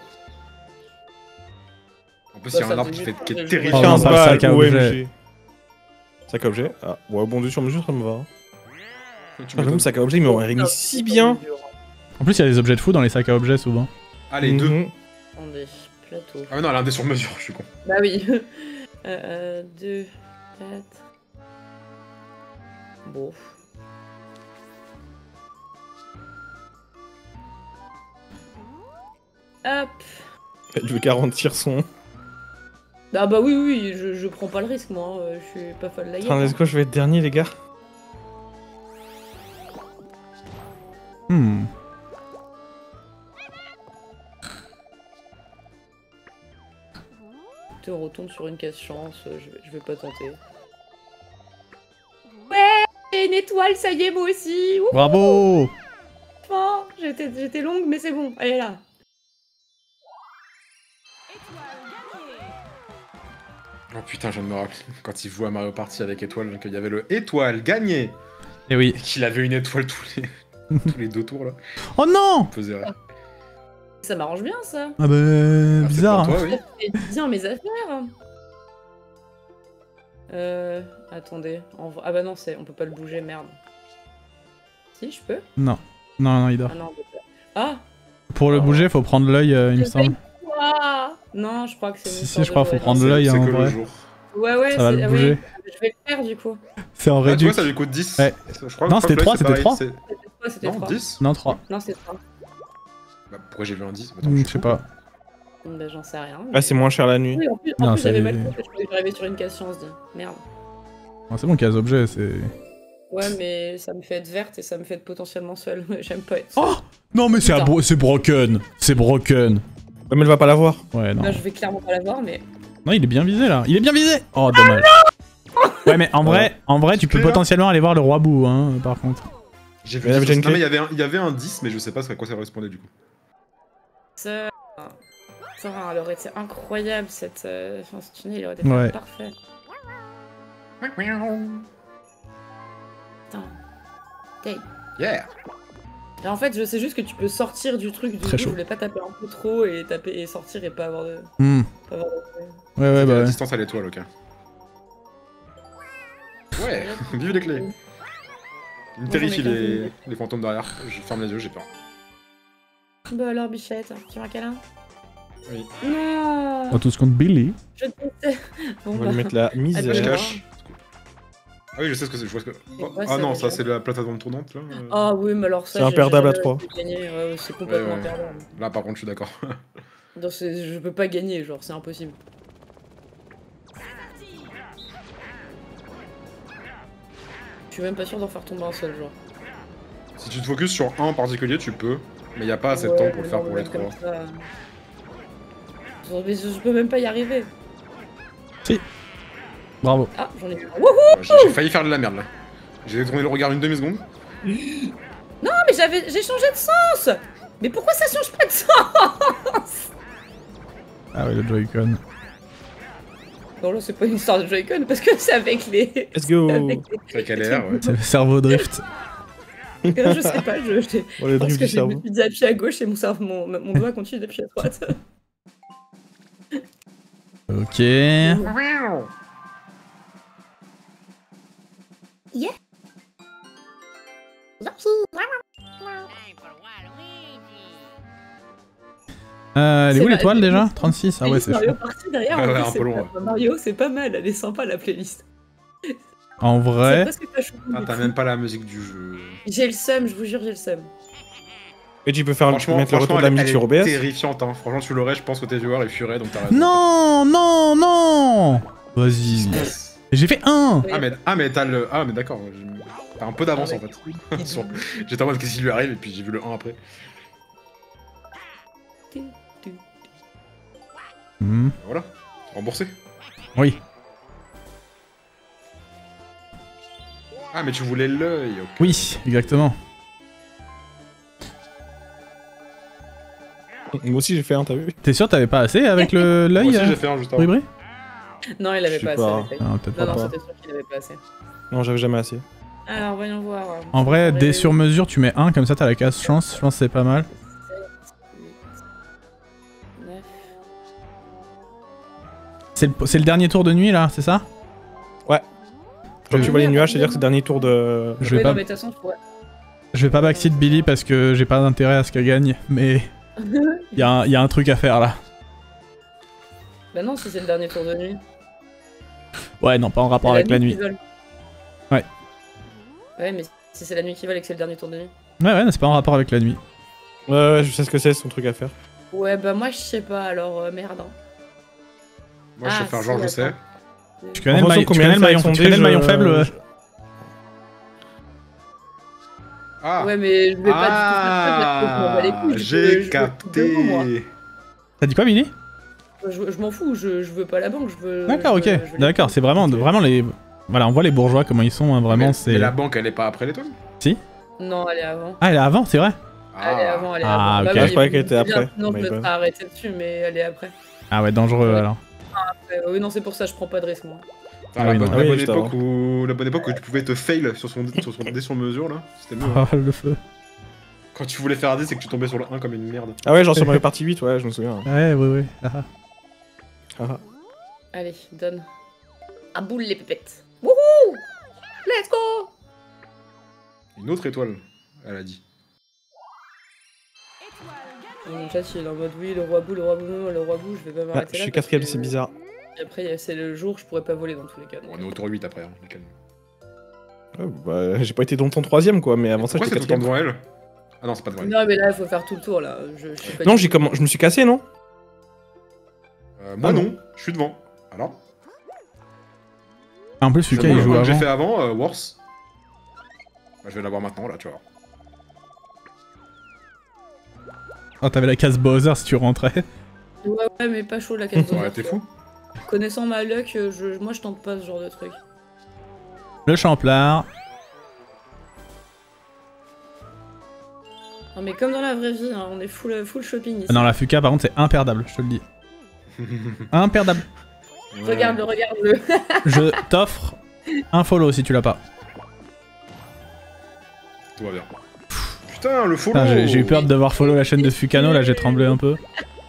En plus, il y a Bah, un ça arbre qui, faisait fait, qui est juste terrifiant. Oh, non, quinze pas le balles, sac à O M G. objet. Sac à objet. Ah, ouais, bon, sur mesure, ça me va. hein. Tu Ah, j'avoue, m'étonnes. sac à objet, ils m'auraient mis Ah, si bien. En plus, il y a des objets de fou dans les sacs à objets, souvent. Allez, deux. Mhm. Attendez, plateau. Ah mais non, elle a un dé sur mesure, je suis con. Bah oui. euh, euh, deux, quatre. Bon. Hop. Elle veut garantir son... Ah bah oui, oui, je, je prends pas le risque, moi. hein, euh, Je suis pas folle de la Putain, guerre. let's go, je vais être dernier, les gars. Hmm. Tu retombe sur une case chance, euh, je, vais- je vais pas tenter. Ouais, une étoile, ça y est, moi aussi. Ouh, Bravo! enfin, j'étais j'étais longue, mais c'est bon. Elle est là. Oh putain, je viens de me rappeler quand il jouait à Mario Party avec Étoile, qu'il y avait le Étoile gagné Eh oui. et qu'il avait une étoile tous les, tous les deux tours là. Oh non! Il faisait rire. Ça m'arrange bien, ça. Ah bah, Ah, c'est bizarre. pour toi, oui. Et bien mes affaires. Euh, attendez. En vrai- Ah bah non, c'est, on peut pas le bouger, merde. Si, je peux. Non. Non, non, il dort. Ah non, on peut pas. Ah. Pour le bouger, faut prendre l'œil, euh, il me Je semble. Ah non, je crois que c'est. une Si, si, histoire je crois de faut jouet. prendre C'est- l'œil, c'est hein, en que le vrai. jour. Ouais, ouais, Ça va c'est- le ah bouger. ouais, je vais le faire du coup. C'est en Ah, tu vois, réduc. ça lui coûte dix. Ouais. Je crois, Non, je crois c'était que trois, c'est c'était pareil, trois. c'est- C'était quoi, c'était Non, trois. dix. Non, trois. Non, c'était trois. Bah, pourquoi j'ai vu un dix? Attends, Hmm, je je suis sais con. pas. Bah, j'en sais rien. Ah, c'est moins cher la nuit. Oui, en plus, en Non, plus j'avais c'est- mal compris, je voulais arriver sur une case chance, dis. Merde. Ah, c'est bon, case objet, c'est... Ouais, mais ça me fait être verte et ça me fait être potentiellement seule. J'aime pas être. Oh non, mais c'est Putain. bro- c'est broken. C'est broken. Ouais, mais elle va pas l'avoir. Ouais, non. Là, je vais clairement pas l'avoir, mais. Non, il est bien visé, là. Il est bien visé. Oh, dommage. Ouais, mais en vrai, en vrai, tu peux Super. potentiellement aller voir le roi Bou, hein, par contre. J'ai vu Mais il y avait dix, déjà une non, mais il y clé. avait un, il y avait un dix, mais je sais pas à quoi ça correspondait du coup. Ça, ça elle aurait été incroyable cette, euh, enfin, ce tunnel, il aurait été Ouais. parfait. Putain. Okay. Yeah. Et en fait, je sais juste que tu peux sortir du truc, du Très coup, chaud. je voulais pas taper un peu trop et taper et sortir et pas avoir de. Hmm. Pas avoir de... Ouais, ouais, bah La ouais. distance à l'étoile, ok. Ouais, vive les clés. Ils me Moi, j'en ai terrifient quinze les... minutes. les fantômes derrière. Je ferme les yeux, j'ai peur. Bah alors, bichette, tu veux un câlin? Oui. Non. On tous contre Billy. Je te... Bon, On va bah. lui mettre la Je misère. Allez. cache. Ah oui, je sais ce que c'est. Je vois ce que... Oh, quoi, ah ça, non, déjà ça c'est la plateforme tournante là. euh. Ah oui, mais alors ça. C'est j'ai imperdable à jamais trois. réussi à gagner, ouais, ouais, c'est complètement Ouais, ouais. imperdable. Là par contre, je suis d'accord. Donc, c'est- je peux pas gagner, genre, c'est impossible. Je suis même pas sûr d'en faire tomber un seul, genre. Si tu te focuses sur un en particulier, tu peux. Mais il y a pas assez de Ouais, temps pour le mais faire non, pour les même comme trois. ça. Genre, mais je, je peux même pas y arriver. Bravo. Ah, j'en ai eu un. Wouhou! Ouais, J'ai j'ai failli faire de la merde là. J'ai détourné le regard une demi-seconde. Non, mais j'avais, j'ai changé de sens! Mais pourquoi ça change pas de sens? Ah ouais, le Joy-Con. Non, là, c'est pas une histoire de Joy-Con parce que c'est avec les. Let's go. Avec les... C'est avec L R, ouais. C'est le cerveau drift. Non, je sais pas, je. je... Oh, le Parce drift que du je me cerveau. suis dit appuyer à gauche et mon, cerveau, mon, mon doigt continue d'appuyer à droite. Ok. Euh, elle est C'est où ma- l'étoile déjà trente-six. Ah ouais, c'est Mario chaud. parti derrière. Ouais, en ouais, plus, un c'est peu long, pas- Mario, c'est pas mal, elle est sympa la playlist. En C'est vrai. presque pas chou. Ah, t'as même pas la musique du jeu. J'ai le seum, je vous jure, j'ai le seum. Et tu peux faire Franchement, mettre le retour franchement de la elle, musique elle sur est O B S. terrifiante, hein. Franchement, tu l'aurais, je pense que tes viewers ils fuiraient, donc t'as raison. Non, non, non. Vas-y. J'ai fait un. Ah mais, ah, mais t'as le... Ah mais d'accord, je- t'as un peu d'avance en fait. Sur- J'étais en mode qu'est-ce qui lui arrive et puis j'ai vu le un après. Hmm. Voilà, remboursé. Oui. Ah mais tu voulais l'œil, ok. Oui, exactement. Moi aussi j'ai fait un, t'as vu? T'es sûr t'avais pas assez avec le Moi l'œil aussi euh, j'ai fait un juste avant. Bribri Non, il avait Je pas sais assez. pas. avec lui. Ah, peut-être Non, pas. non, pas. c'était sûr qu'il avait pas assez. Non, j'avais jamais assez. Alors, voyons voir. En vrai, J'aurais- dès sur mesure, tu mets un, comme ça t'as la case chance. Je pense que c'est pas mal. neuf. C'est le, c'est le dernier tour de nuit là, c'est ça? Quand Je- tu vois les nuages, c'est-à-dire que c'est le dernier tour de. Je vais Ouais, pas, non, mais de toute façon, je pourrais. je vais pas backseat Billy parce que j'ai pas d'intérêt à ce qu'elle gagne, mais il y, a un- y a un truc à faire là. Bah non, si c'est le dernier tour de nuit. Ouais, non, pas en rapport C'est avec la qui nuit. vole. Ouais. Ouais, mais si c'est la nuit qui vole et que c'est le dernier tour de nuit. Ouais, ouais, c'est pas en rapport avec la nuit. Ouais, ouais, je sais ce que c'est, son truc à faire. Ouais, bah moi, je sais pas, alors euh, merde. hein. Moi je sais Ah, faire si, genre je sais. attends. Tu connais En le, fonction maillon, de tu combien connais le de maillon, fois ils tu sont connais le déjà, maillon faible euh, euh, Ah, Ouais, mais je vais pas du tout faire ça, parce que je m'en bats les ah couilles, je veux- je j'ai veux capté. devant, moi. T'as dit quoi, Billy? Je, je m'en fous, je, je veux pas la banque, je veux. D'accord, je ok. veux- je veux les D'accord, couilles. c'est vraiment, vraiment les... Voilà, on voit les bourgeois comment ils sont, hein, vraiment, mais, c'est... mais la banque elle est pas après l'étoile. Non, elle est avant. Ah, elle est avant, c'est vrai? Elle est avant, elle est Ah, avant. ok. Bah Ah, je croyais oui, qu'elle était bien, après. Sinon, My je me bad. serais arrêté dessus, mais elle est après. Ah ouais, dangereux Ouais. alors. Euh, oui, non, c'est pour ça, je prends pas de risque, moi. Ah, Ah la, oui, bonne, non. la Oui, bonne juste époque avant. où la bonne époque où tu pouvais te fail sur son, sur son dé sur mesure là, c'était mieux. hein. Oh, le feu. Quand tu voulais faire un dé, c'est que tu tombais sur le un comme une merde. Ah ouais, genre sur Mario Party huit, ouais, je me souviens. Ouais, ouais, ouais. Ah, ah. Ah, ah. Allez, donne. À boule les pépettes. Wouhou! Let's go! Une autre étoile, elle a dit. Mon chat, il est en mode oui, le roi bout, le roi bout, non, le roi bout, je vais pas Ah, m'arrêter je là. suis parce quatrième, que- c'est bizarre. Et après, c'est le jour, je pourrais pas voler dans tous les cas. Bon, on est au tour huit après, hein, calme. Ouais, bah, j'ai pas été longtemps troisième quoi, mais avant ça Pourquoi j'étais c'est tout le temps quatrième. devant elle Ah non, c'est pas devant elle. Non, mais là, il faut faire tout le tour là. Je, je suis pas Non, du- j'ai comment... je me suis cassé, non? Euh, moi Ah non. non, je suis devant. Alors En plus, C'est Lucas, moi, il le joue point que j'ai avant. fait avant, euh, worse. Bah, je vais l'avoir maintenant là, tu vois. Oh, t'avais la case Bowser si tu rentrais. Ouais, ouais, mais pas chaud la case Ouais, t'es fou. Connaissant ma luck, euh, je, moi je tente pas ce genre de truc. Le champlard. Non mais comme dans la vraie vie, hein, on est full, full shopping ici. Non, la Fuka par contre c'est imperdable, je te le dis. Imperdable. Ouais. Regarde-le, regarde-le. Je t'offre un follow si tu l'as pas. Tout va bien. Putain, le follow. Putain, J'ai j'ai eu peur de devoir follow la chaîne de Fukano, là j'ai tremblé un peu.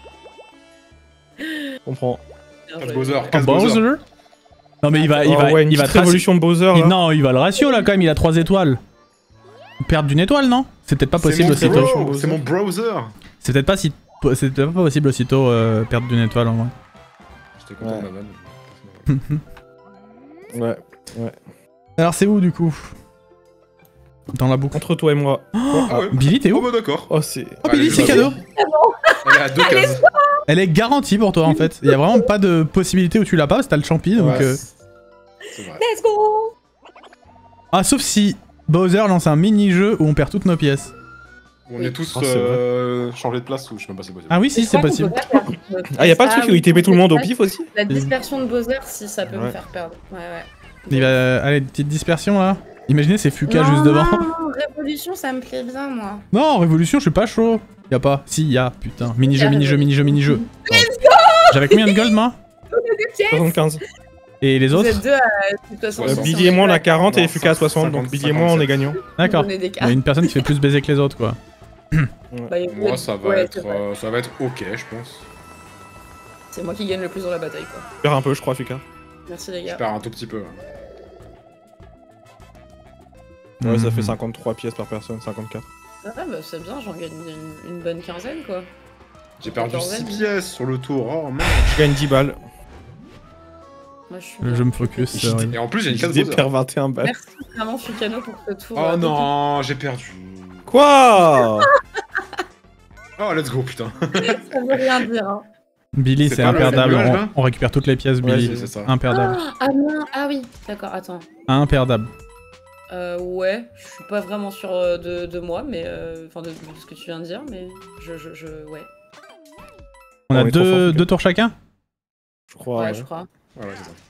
Je comprends. Casse Bowser, Oh, casse Bowser. Bowser. Non mais il va, il Oh, va, ouais, une il va petite tracer- révolution de Bowser il- là. Non, il va le ratio là quand même, il a trois étoiles. Perdre d'une étoile, non? C'est peut-être pas C'est possible mon aussitôt. bro, C'est mon browser. C'est peut-être pas si, c'est peut-être pas possible aussitôt euh, perdre d'une étoile en vrai. J'étais content Ouais. de ma vanne. Ouais, ouais. Alors c'est où du coup? Dans la boucle. Entre toi et moi. Ah ouais. Billy, t'es Oh où? bah d'accord. Oh, c'est. Oh Billy, Allez, c'est je cadeau. Elle est à deux cases. Elle est garantie pour toi en fait. Il y a vraiment pas de possibilité où tu l'as pas parce que t'as le champi donc. Ouais, euh, c'est vrai. Let's go. Ah sauf si Bowser lance un mini-jeu où on perd toutes nos pièces. On est tous Oh, c'est euh, changés de place ou je sais même pas si c'est possible. Ah oui si Je c'est crois qu'on possible. peut pas perdre. Ah, y'a pas le truc où oui, il T P tout le monde au la- pif aussi? La dispersion de Bowser, si ça peut me Ouais. faire perdre. Ouais, ouais. Il va... Allez, petite dispersion là. Imaginez c'est Fuka Non, juste devant. non, Révolution, ça me plaît bien, moi. Non, Révolution, je suis pas chaud. Y'a pas. Si, y'a, putain. Mini-jeu, Y'a mini-jeu, mini-jeu, mini-jeu. J'avais combien de gold moi? soixante-quinze. Et les Vous autres? êtes deux à de toute façon. Euh, Euh, si Billy et moi on a quarante et Non, Fuka à soixante, donc cinquante, Billy et moi on est gagnants. D'accord. On est des Il y a cas. une personne qui fait plus baiser que les autres quoi. Bah, écoute, Moi ça va ouais, être c'est vrai. euh, ça va être ok je pense. C'est moi qui gagne le plus dans la bataille, quoi. Je perds un peu, je crois, Fuka. Merci les gars. J'espère un tout petit peu. Ouais, ça Mhm. fait cinquante-trois pièces par personne, cinquante-quatre. Ah bah c'est bien, j'en gagne une, une bonne quinzaine, quoi. J'ai perdu quatorzaine. six pièces sur le tour. Oh merde. Je gagne dix balles. Moi je suis. Le jeu me focus, c'est horrible. Et en plus j'ai une Je case dis Bowser. perds vingt et un balles. Merci vraiment Fukano pour ce tour. Oh euh, non, j'ai perdu. Quoi? Oh let's go putain. Ça veut rien dire, hein. Billy, C'est c'est pas le imperdable. nuage, On, là on récupère toutes les pièces, Ouais, Billy. c'est ça. Imperdable. Ah, ah non, ah oui, d'accord, attends. Imperdable. Euh, ouais, je suis pas vraiment sûr euh, de, de moi, mais. euh, Enfin, de, de ce que tu viens de dire, mais. Je. je, je ouais. On On a est trop fort, deux, Fuka. deux tours chacun? Je crois. Ouais, ouais. je crois. Ouais ouais c'est ça.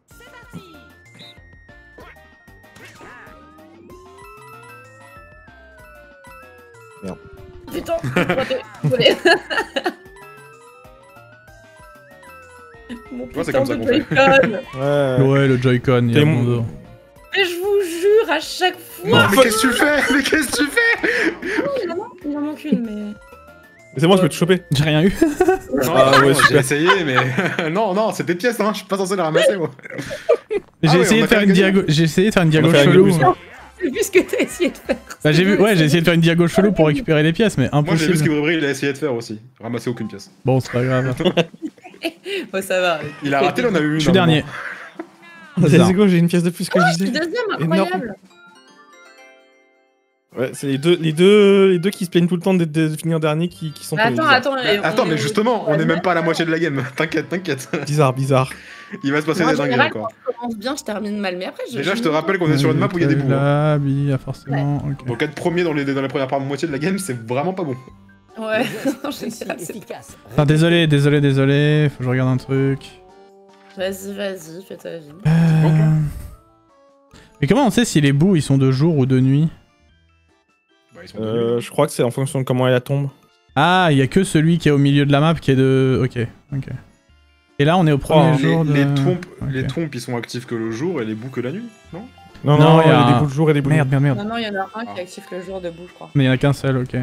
Putain, raté. Désolé. Mon vois, c'est putain comme ça de qu'on fait. Joy-Con. Ouais. Ouais, le Joy-Con, il y a T'es mon mon- dos. Mais je vous jure, à chaque Non fois. mais qu'est-ce que tu fais? Mais qu'est-ce que tu fais? Il en manque- il en manque une, mais. Mais c'est bon, je peux te choper. J'ai rien eu. Non, Ah ouais, non, j'ai super. essayé mais non non c'est des pièces hein, je suis pas censé les ramasser moi. J'ai ouais, essayé on de a faire fait une un diago. J'ai essayé de faire une diago On a fait un chelou. gagnant plus. C'est vu ce que t'as essayé de faire. Bah j'ai vu, ouais, j'ai essayé de faire une diago chelou pour récupérer les pièces, mais Moi j'ai vu ce impossible. qu'Ibri il a essayé de faire aussi. Ramasser aucune pièce. Bon, c'est pas grave. Bon, ça va. Il a raté, il en a eu une. Je suis à un dernier. moment. Let's go, j'ai une pièce de plus que Oh, je je suis disais. deuxième, Énorme. incroyable. Ouais, c'est les deux, les deux, les deux qui se plaignent tout le temps de, de finir dernier qui, qui sont Mais pas attends, bizarres. attends. Mais on attends est mais au- justement on est Ouais. même pas à la moitié de la game. T'inquiète t'inquiète. Bizarre, bizarre. Il va se passer Moi, des en dingueries général, encore. quand je commence bien, je termine mal, mais après, je. Déjà je te rappelle qu'on est sur une map où il y a des bouts. hein. Là, Billy, ah, forcément. Ok. Donc être premier dans les, dans les premières parts moitié de la game c'est vraiment pas bon. Ouais, en Précis, général, c'est. efficace. Ah, désolé, désolé, désolé. Faut que je regarde un truc. Vas-y, vas-y, fais ta vie. Euh... Mais comment on sait si les bouts ils sont de jour ou de nuit? Bah ils sont de Euh, nuit. je crois que c'est en fonction de comment elle tombe. Ah, il y a que celui qui est au milieu de la map qui est de. Ok, ok. Et là, on est au premier Oh, jour les, de. les trompes, Ok. les trompes ils sont actifs que le jour et les bouts que la nuit, non? Non, Non, non, il il y y a a des un- bouts de jour et des bouts de nuit. Merde, merde, merde. Non, non, il y en a un Ah. qui active le jour debout, je crois. Mais il y en a qu'un seul, ok.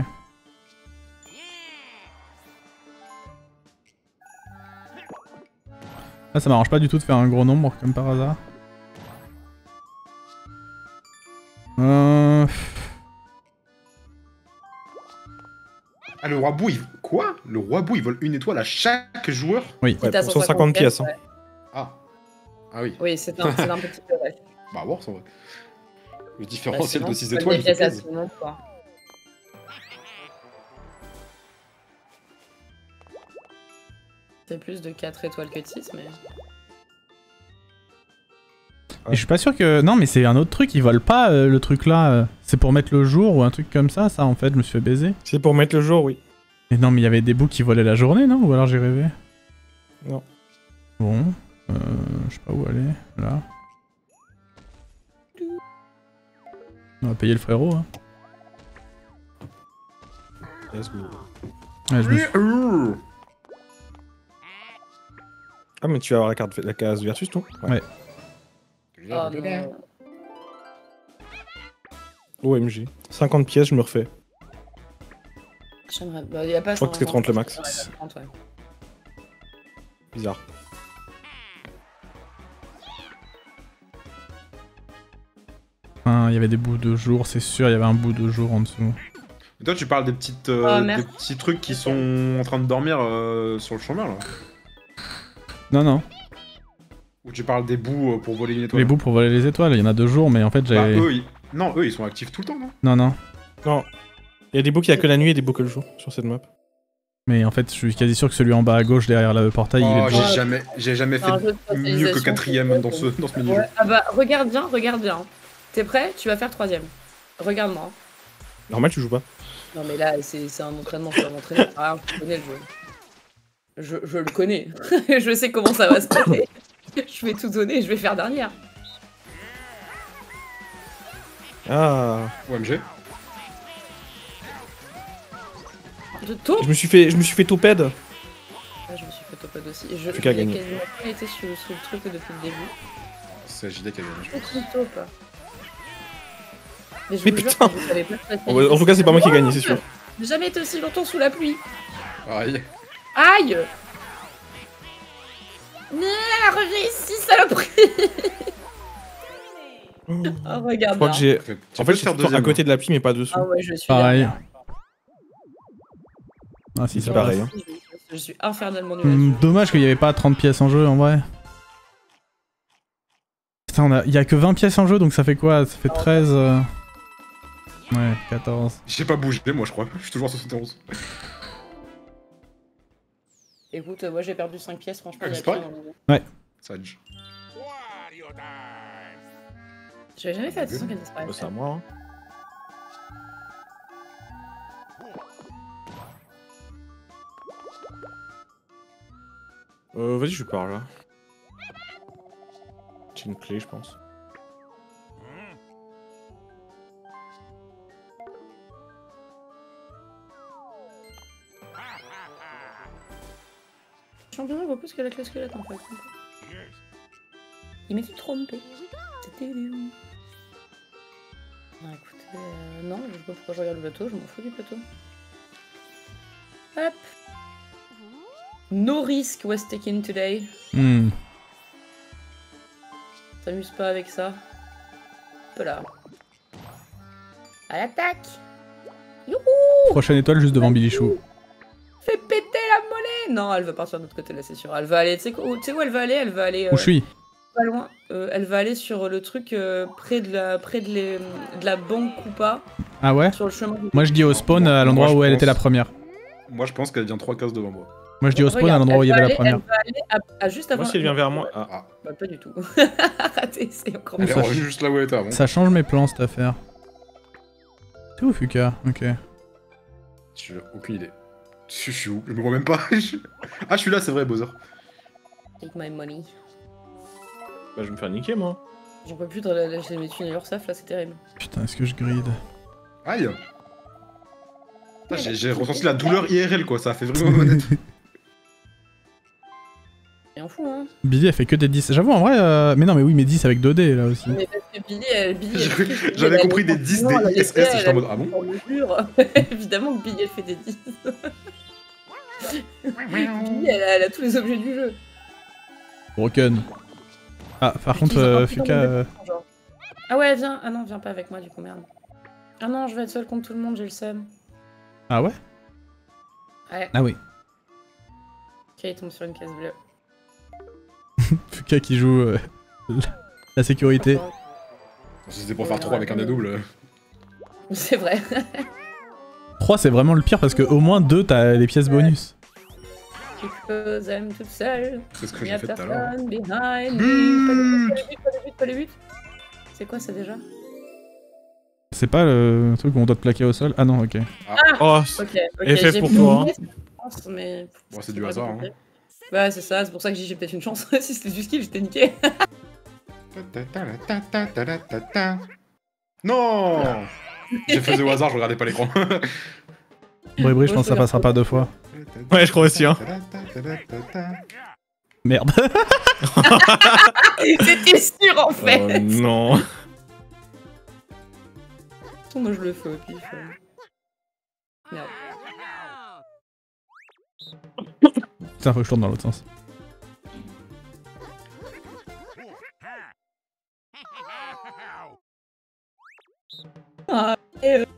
Ah, ça m'arrange pas du tout de faire un gros nombre comme par hasard. Euh... Ah le roi bout il... Quoi? Le roi bout il vole une étoile à chaque joueur? Oui. Ouais, Quitte à pour cent cinquante pièces. Hein. ouais. Ah. Ah oui. Oui, c'est un, c'est un petit peu vrai. Bah à voir c'est vrai. Le Bah, différentiel sinon, de six c'est pas étoiles des il fait pièces à plaisir. tout le monde, quoi. C'est plus de quatre étoiles que de six, mais. Et je suis pas sûr que... Non, mais c'est un autre truc, ils volent pas euh, le truc là. euh. C'est pour mettre le jour ou un truc comme ça, ça en fait, je me suis fait baiser. C'est pour mettre le jour, oui. Et non, mais il y avait des bouts qui volaient la journée, non? Ou alors j'ai rêvé? Non. Bon, euh, je sais pas où aller, là. On va payer le frérot, hein. Let's go. Ouais, je me suis- Ouh. Ah, mais tu vas avoir la carte la case versus, non? Ouais. Oh non. O M G. cinquante pièces, je me refais. J'aimerais. Bah, y a pas Je crois que c'est trente le max. Ouais, y a trente, ouais. Bizarre. Enfin, il y avait des bouts de jour, c'est sûr, il y avait un bout de jour en dessous. Et toi, tu parles des petites, euh, Oh, des merci. petits trucs qui sont en train de dormir euh, sur le chemin là. Non, non. Ou tu parles des bouts euh, pour voler une étoile. Les bouts pour voler les étoiles, il y en a deux jours, mais en fait Bah, j'avais. eux, ils... Non, eux, ils sont actifs tout le temps, non? Non, non. Non. Il y a des bouts qui a que la nuit et des bouts que le jour sur cette map. Mais en fait, je suis quasi sûr que celui en bas à gauche derrière le portail, il Oh, est. j'ai Ouais. jamais, j'ai jamais C'est un fait jeu de mieux que spatialisation, quatrième dans ce, dans ce mini-jeu. Ouais. Ah bah, regarde bien, regarde bien. T'es prêt? Tu vas faire troisième. Regarde-moi. Normal, tu joues pas. Non mais là, c'est c'est un entraînement, je vais m'entraîner. Ah, je connais le jeu. Je, je le connais. Je sais comment ça va se passer. Je vais tout donner, je vais faire dernière. Ah. O M G. De tout. Je me suis fait, je me suis fait toped. Ah, je me suis fait topade aussi. Je Plus qu'à j'ai gagner. quasiment pas été sur, sur le truc depuis le début. C'est J D qui a gagné, je pense. Petit top. Mais je Mais vous jure putain. que je savais pas que En en tout cas, c'est pas moi qui ai gagné, c'est sûr. J'ai jamais été aussi longtemps sous la pluie. Aïe. Aïe. Ah, reviens ici, saloperie. Oh, Je regarde crois là. que j'ai. Tu En peux fait, je faire suis deuxième. à côté de la pluie, mais pas dessous. Ah ouais, je suis Pareil. dernière. Ah si, C'est ça pareil, passe. hein. Je suis infernalement nulle Hum, là-dessus. dommage qu'il n'y avait pas trente pièces en jeu en vrai. Putain, on a... il y a que vingt pièces en jeu donc ça fait quoi? Ça fait treize. euh, Ouais, quatorze. J'ai pas bougé, moi, je crois. Je suis toujours à soixante et onze. Écoute, euh, moi j'ai perdu cinq pièces, franchement. Ah, il y a c'est pareil. pire, hein. Sage. J'avais jamais fait attention qu'elle Bah, disparaisse. c'est à moi. Hein. Euh, vas-y, je pars là. J'ai une clé, je pense. Championnat vaut plus que la classe squelette en fait. Il m'était trompé. C'était lui. Ah, écoutez, euh, non, je sais pas pourquoi je regarde le plateau, je m'en fous du plateau. Hop. No risk was taken today. Hmm. T'amuses pas avec ça. Hop là. À l'attaque. Youhou. Prochaine étoile juste devant Billy Chou. Fais péter la monnaie. Non, elle va partir de l'autre côté là, c'est sûr. Elle va aller, tu sais quoi- tu sais où elle va aller? Elle va aller... Où je suis? Pas loin. Euh, elle va aller sur le truc euh, près de la près de, les- de la banque Koopa, Ah ouais? sur le chemin. du- Moi je dis au spawn à l'endroit Moi, je où elle pense- était la première. Moi, je pense qu'elle vient trois cases devant moi. Moi je dis au spawn à Regarde, l'endroit où il y elle avait va la aller- première. Elle va aller à, à juste avant. Moi, si elle vient vers moi. Ah. Ah. Bah, pas du tout. Raté, c'est encore Elle mieux. ça- est juste là où elle était avant. Ça change mes plans cette affaire. C'est où Fuka? Ok. J'ai aucune idée. Je suis où? Je me vois même pas. Je- Ah, je suis là, c'est vrai, Bowser. Take my money. Bah, je vais me faire niquer, moi. J'en peux plus de lâcher mes thunes à l'Ursaf, là, c'est terrible. Putain, est-ce que je grid? Aïe. Ah, J'ai j'ai ressenti la douleur I R L, quoi. Ça a fait vraiment honnête. Rien fou, hein. Billy elle fait que des dix. J'avoue en vrai. euh, Mais non, mais oui, mais dix avec deux dés là aussi. Mais parce que Billy, elle, Billy, elle J'avais- triche, Billy, j'avais elle a compris les des dix, sentiments, des elle a I S S, les j'étais en mode, elle a ah bon? sur mesure. Évidemment que Billy, elle fait des dix. Billy, elle a, elle a tous les objets du jeu. Broken. Ah, par Je contre, dis ça euh, un peu Fuka. dans le euh, genre. Ah ouais, viens. Ah non, viens pas avec moi, du coup, merde. Ah non, je vais être seule contre tout le monde, j'ai le seum. Ah ouais? Ouais. Ah oui. Ok, il tombe sur une pièce bleue. Fuka qui joue euh, la- la sécurité. Si c'était pour faire trois avec un des doubles. C'est vrai. trois c'est vraiment le pire parce que au moins deux t'as les pièces bonus. Because I'm toute seule. C'est ce que Il y j'ai a fait tout à l'heure. personne behind me. Pas de but, pas de but, pas de but. C'est quoi ça déjà? C'est pas le truc où on doit te plaquer au sol? Ah non, ok. Oh, Ok, ok. F F j'ai pour plus toi, de hein. chance, je pense, mais... Bon, c'est du pas hasard, compliqué. hein. Ouais, c'est ça, c'est pour ça que j'ai j'ai peut-être une chance. Si c'était du skill, j'étais niqué. Non. J'ai fait au hasard, je regardais pas l'écran. Bribri, je pense que ça passera pas deux fois. Ouais, je crois aussi, hein. Merde. C'était sûr en fait. Oh non. Moi je le fais au pif. Merde. Putain, faut que je tourne dans l'autre sens. Ah, et euh...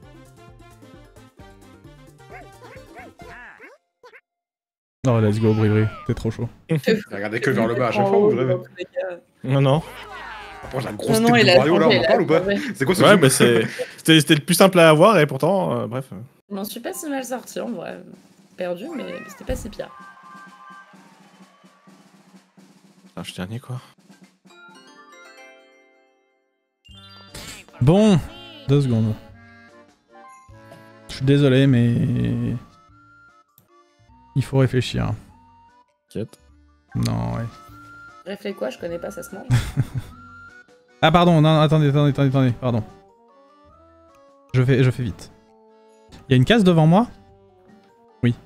Oh, let's go, Bribri, t'es trop chaud. Regardez que vers le bas à chaque fois, vous rêvez. Non, non. Après, j'ai la grosse Non, non, tête il de a Mario là, on changé, en il a parle ou pas? changé. C'est quoi ce Ouais, jeu bah c'est. C'était c'était le plus simple à avoir et pourtant, euh, bref. Je m'en suis pas si mal sorti en vrai. Perdu, mais c'était pas si pire. Ah, je suis dernier quoi. Bon, deux secondes. Je suis désolé, mais... Il faut réfléchir. T'inquiète. Non, ouais. Réfléchis quoi, je connais pas, ça se mange. Ah pardon, non, attendez, attendez, attendez, attendez, pardon. Je fais, je fais vite. Il y a une case devant moi? Oui.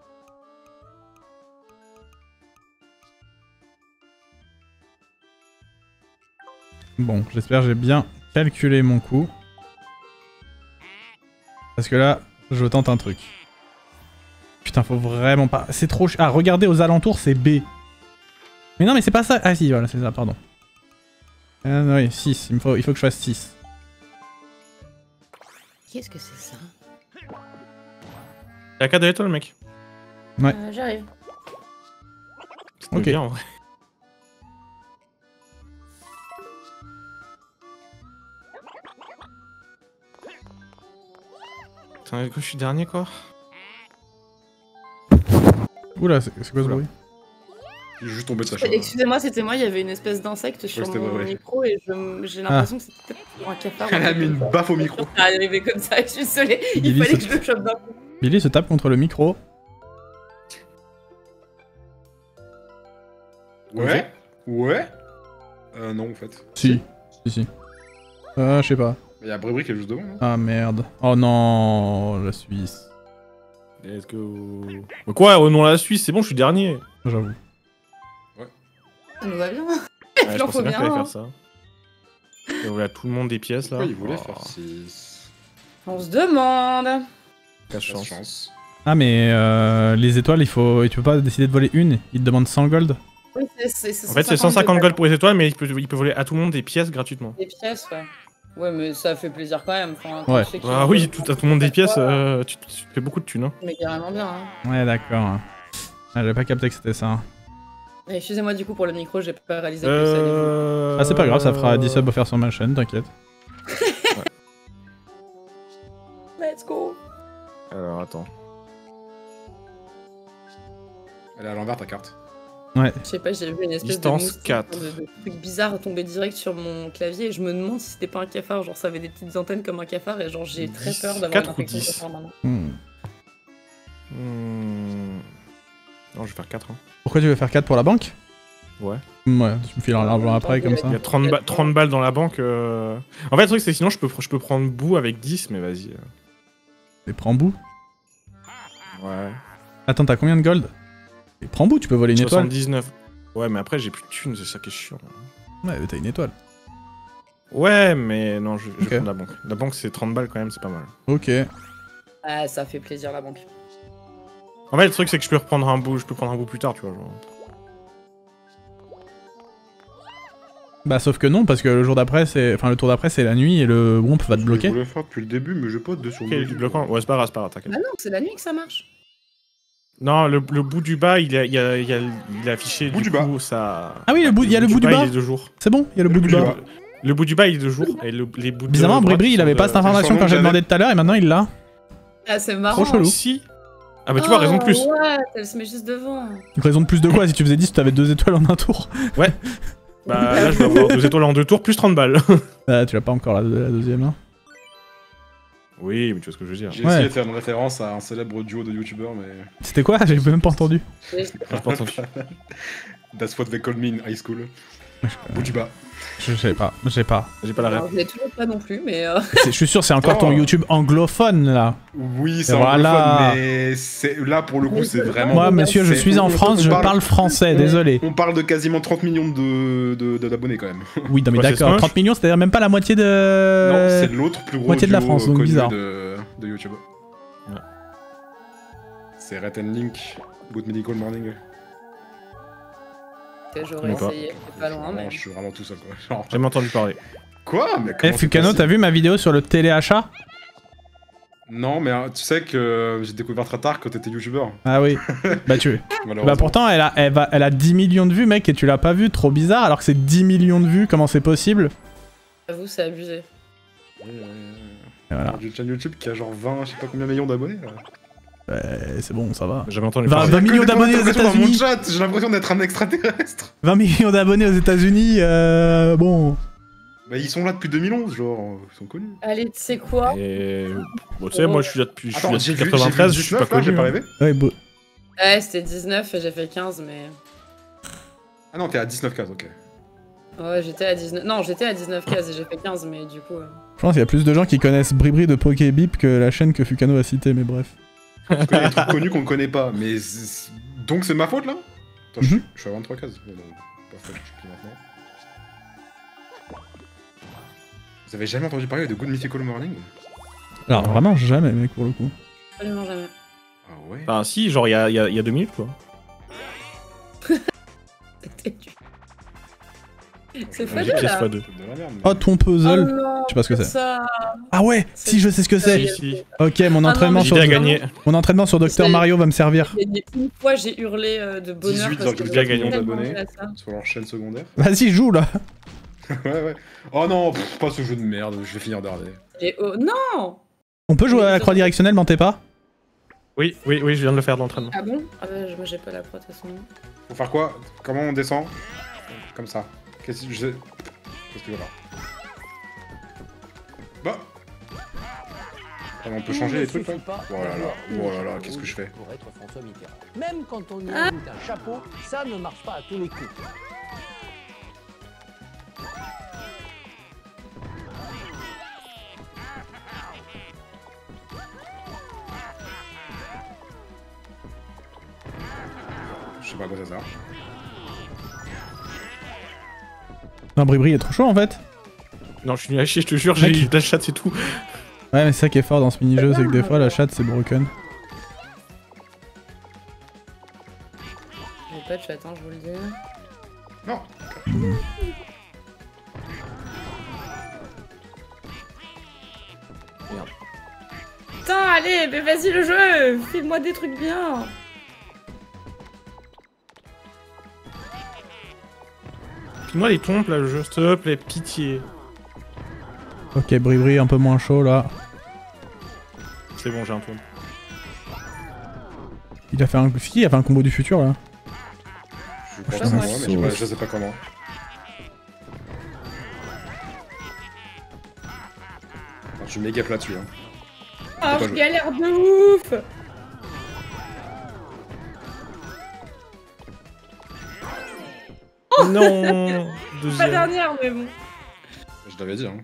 Bon, j'espère que j'ai bien calculé mon coup. Parce que là, je tente un truc. Putain, faut vraiment pas... C'est trop... ch- Ah, regardez aux alentours, c'est B. Mais non, mais c'est pas ça. Ah si, voilà, c'est ça, pardon. Euh, oui, six. Il, me faut... Il faut que je fasse six. Qu'est-ce que c'est ça? Y'a qu'à toi le mec. Ouais. Euh, J'arrive. C'était Ok. bien en vrai. Putain, je suis dernier quoi. Oula, c'est c'est quoi ce Oula. bruit? Il est juste tombé de sa chaise. Excusez-moi, c'était moi, il y avait une espèce d'insecte sur c'était mon vrai. micro et je- j'ai l'impression que c'était peut-être pour un cafard. Elle a mis une baffe au micro. C'est arrivé comme ça, je suis désolée, il Billy, fallait c'est- que je le chope d'un coup. Billy se tape contre le micro. Ouais. Ouais. Euh, non, en fait. Si. Si, si. Ah, je sais pas. Il y a Brébri qui est juste devant. hein. Ah merde. Oh non, la Suisse. Let's go. Mais quoi, au nom de la Suisse, c'est bon, je suis dernier. J'avoue. Ça nous va bien. Ouais, je Il en pensais faut bien bien. qu'il allait hein. faire ça. Et voilà, tout le monde des pièces là. Pourquoi il voulait Oh, faire six? On se demande. Cache Chance. chance. chance. Ah mais euh, les étoiles, il faut... Et tu peux pas décider de voler une. Il te demande cent gold. Oui, c'est- c'est- c'est En fait, c'est cent cinquante gold pour les étoiles, mais il peut, il peut voler à tout le monde des pièces gratuitement. Des pièces, ouais. Ouais, mais ça fait plaisir quand même. Enfin, quand Ouais. tu sais qu'il Ah en oui, faut tout, à tout le monde des pièces, fois, euh, tu, tu te fais beaucoup de thunes. Hein. Mais carrément bien. Hein. Ouais, d'accord. Ah, j'avais pas capté que c'était ça. Et Excusez-moi du coup pour le micro, j'ai pas réalisé que ça allait vous. Euh... Ah, c'est pas grave, ça fera dix subs offerts sur ma chaîne, t'inquiète. Let's go. Alors, attends. Elle est à l'envers ta carte. Ouais. Je sais pas, j'ai vu une espèce Distance de moustique, quatre. De, de truc bizarre tomber direct sur mon clavier et je me demande si c'était pas un cafard, genre ça avait des petites antennes comme un cafard et genre j'ai très peur d'avoir quatre une ou infection dix. cafard maintenant. Hmm. Hmm... Non, je vais faire quatre. Hein. Pourquoi tu veux faire quatre pour la banque? Ouais. Ouais, tu me files l'argent après comme ça. Il y a trente, ba- trente balles dans la banque. Euh... En fait, le truc, c'est que sinon, je peux, je peux prendre bout avec dix, mais vas-y. Et prends bout. Ouais. Attends, t'as combien de gold? Et prends bout, tu peux voler une étoile. soixante-dix-neuf. Ouais, mais après, j'ai plus de thunes, c'est ça qui est chiant. Ouais, mais t'as une étoile. Ouais, mais non, je, je Ok. vais prendre la banque. La banque, c'est trente balles quand même, c'est pas mal. Ok. Ah, ça fait plaisir la banque. En fait, le truc, c'est que je peux reprendre un bout, je peux prendre un bout plus tard, tu vois. Genre. Bah sauf que non, parce que le jour d'après, c'est... Enfin, le tour d'après, c'est la nuit et le Womp va te Je bloquer. voulais faire depuis le début, mais j'ai pas de sur Ok, il est bloquant. Ouais, c'est pas grave, c'est pas grave, t'inquiète. Ah non, c'est la nuit que ça marche. Non, le, le bout du bas, il a, il a, il a, il a affiché Bout du, du coup ça. Ah oui, le bout- il y a le bout du bas. Il est de jour. C'est bon, il y a le bout du bas. Le bout du bas, il est de jour. Et le, les bouts de Bizarrement, droite, Bribri, ils il sont avait de- pas cette information sûrement quand j'ai que demandé tout à l'heure et maintenant il l'a. Ah, c'est marrant. Trop chelou. Si. Ah bah tu vois, raison de plus. Oh, ouais, elle se met juste devant. Donc raison de plus de quoi? Si tu faisais dix, tu avais deux étoiles en un tour. Bah là, je vais avoir deux étoiles en deux tours, plus trente balles. Ah, tu l'as pas encore la, la deuxième, hein. Oui, mais tu vois ce que je veux dire. J'ai Ouais. essayé de faire une référence à un célèbre duo de youtubeurs, mais. C'était quoi? J'ai même pas entendu. J'ai pas entendu. That's what they call me in high school. Boudiba. Je sais pas, je sais pas. J'ai pas la rêve. Alors, je l'ai toujours pas non plus, mais. Euh... Je suis sûr, c'est encore Oh. ton YouTube anglophone là. Oui, c'est Voilà. anglophone, mais c'est- là pour le coup, c'est vraiment. Moi, monsieur, je c'est- suis en on- France, on je parle- parle français, désolé. On parle de quasiment trente millions de de- de- d'abonnés quand même. Oui, non mais Ouais, c'est d'accord, Smosh. trente millions, c'est-à-dire même pas la moitié de. Non, c'est l'autre plus gros Euh, moitié de la duo France, donc connu bizarre. De, de YouTube. Ouais. C'est Red and Link, Good Medical Morning. que j'aurais D'accord. essayé. C'est pas loin, Non, mais. je suis vraiment tout seul quoi. Genre, J'ai jamais entendu parler. quoi mais Eh, comment c'est Fukano, possible t'as vu ma vidéo sur le téléachat? Non, mais euh, tu sais que euh, j'ai découvert très tard que t'étais youtubeur. Ah oui. Bah tu. Malheureusement. Bah pourtant elle a, elle, va, elle a dix millions de vues mec et tu l'as pas vu, trop bizarre alors que c'est dix millions de vues, comment c'est possible? J'avoue, c'est abusé. Euh, Et voilà. J'ai une chaîne YouTube qui a genre vingt, je sais pas combien millions d'abonnés. là. Ouais, c'est bon, ça va. J'ai jamais entendu vingt, parler. vingt millions Que des d'abonnés aux commentaires dans mon États-Unis. chat, j'ai l'impression d'être un extraterrestre. vingt millions d'abonnés aux États-Unis, euh, bon. Bah ils sont là depuis deux mille onze, genre, ils sont connus. Allez, tu sais quoi? Et... Bon, tu sais, moi je suis là depuis, je suis Attends, là j'ai depuis vu, quatre-vingt-treize, j'ai je vu suis pas dix-neuf, là, j'ai connu. pas hein. rêvé. Ouais, beau. Ouais, c'était dix-neuf et j'ai fait quinze, mais. Ah non, t'es à dix-neuf cases, ok. Ouais, j'étais à dix-neuf. Non, j'étais à dix-neuf cases et j'ai fait quinze, mais du coup. euh, Je pense qu'il y a plus de gens qui connaissent Bribri de Pokébip que la chaîne que Fukano a citée, mais bref. Parce qu'il y a des trucs connus qu'on ne connaît pas, mais c'est- donc c'est ma faute là. Attends, je, suis, je suis à vingt-trois cases. Ouais, non, pas faute, je suis plus maintenant. Vous avez jamais entendu parler de Good Mythical Morning? Alors vraiment jamais mec pour le coup. Absolument jamais. Ah ouais. Enfin, si, genre il y a, il y a- il y a deux minutes quoi. C'était du- C'est Ouais, fun J'ai pièce là. fois deux. C'est de la merde. mais- Oh ton Oh puzzle. non, Je sais pas ce que pas c'est. ça. Ah ouais, si je sais ce que c'est. Si, si. Ok, mon Ah non, entraînement mais sur L'idée à sur- gagner. mon entraînement sur Docteur C'est- Mario va me servir. J'ai gagné Une fois, j'ai hurlé euh, de bonheur dix-huit parce que virgule j'avais deux millions tellement d'abonnés. joué à ça. Sur leur chaîne secondaire. Vas-y, joue là. ouais, ouais. Oh non, pff, pas ce jeu de merde, je vais finir de regarder. Et oh non. On peut jouer à la croix directionnelle, mentez pas? Oui, oui, oui, je viens de le faire dans l'entraînement. Ah bon? Ah bah, moi j'ai pas la protection. Faut faire quoi? Comment on descend? Comme ça. Qu'est-ce que je... Qu'est-ce que je vais faire? Bah ah, on peut changer les trucs là? Oh là là, oh là là, qu'est-ce que je fais? Pour être François Mitterrand. Même quand on y Ah. ajoute un chapeau, ça ne marche pas à tous les coups. Je sais pas à quoi ça sert. Non, Bribri est trop chaud en fait. Non, je suis nul à chier, je te jure, j'ai Mec. de la chatte, c'est tout. Ouais, mais c'est ça qui est fort dans ce mini-jeu, c'est que des fois la chatte c'est broken. J'ai pas de chat, hein, je vous le dis. Non. Putain, allez, mais vas-y le jeu! Fais-moi des trucs bien! Moi les trompes là, le jeu, s'il te plaît, pitié. Ok, Bribri un peu moins chaud là. C'est bon, j'ai un trompe. Il a fait un, il a fait un combo du futur là. Je pense Je que sais c'est pas. moi, mais je sais pas- je sais pas comment. Enfin, je suis méga plat dessus. Hein. Ah, pas je jouer. galère de ouf! Non. Pas Deuxième. dernière, mais bon. Je l'avais dit. Hein.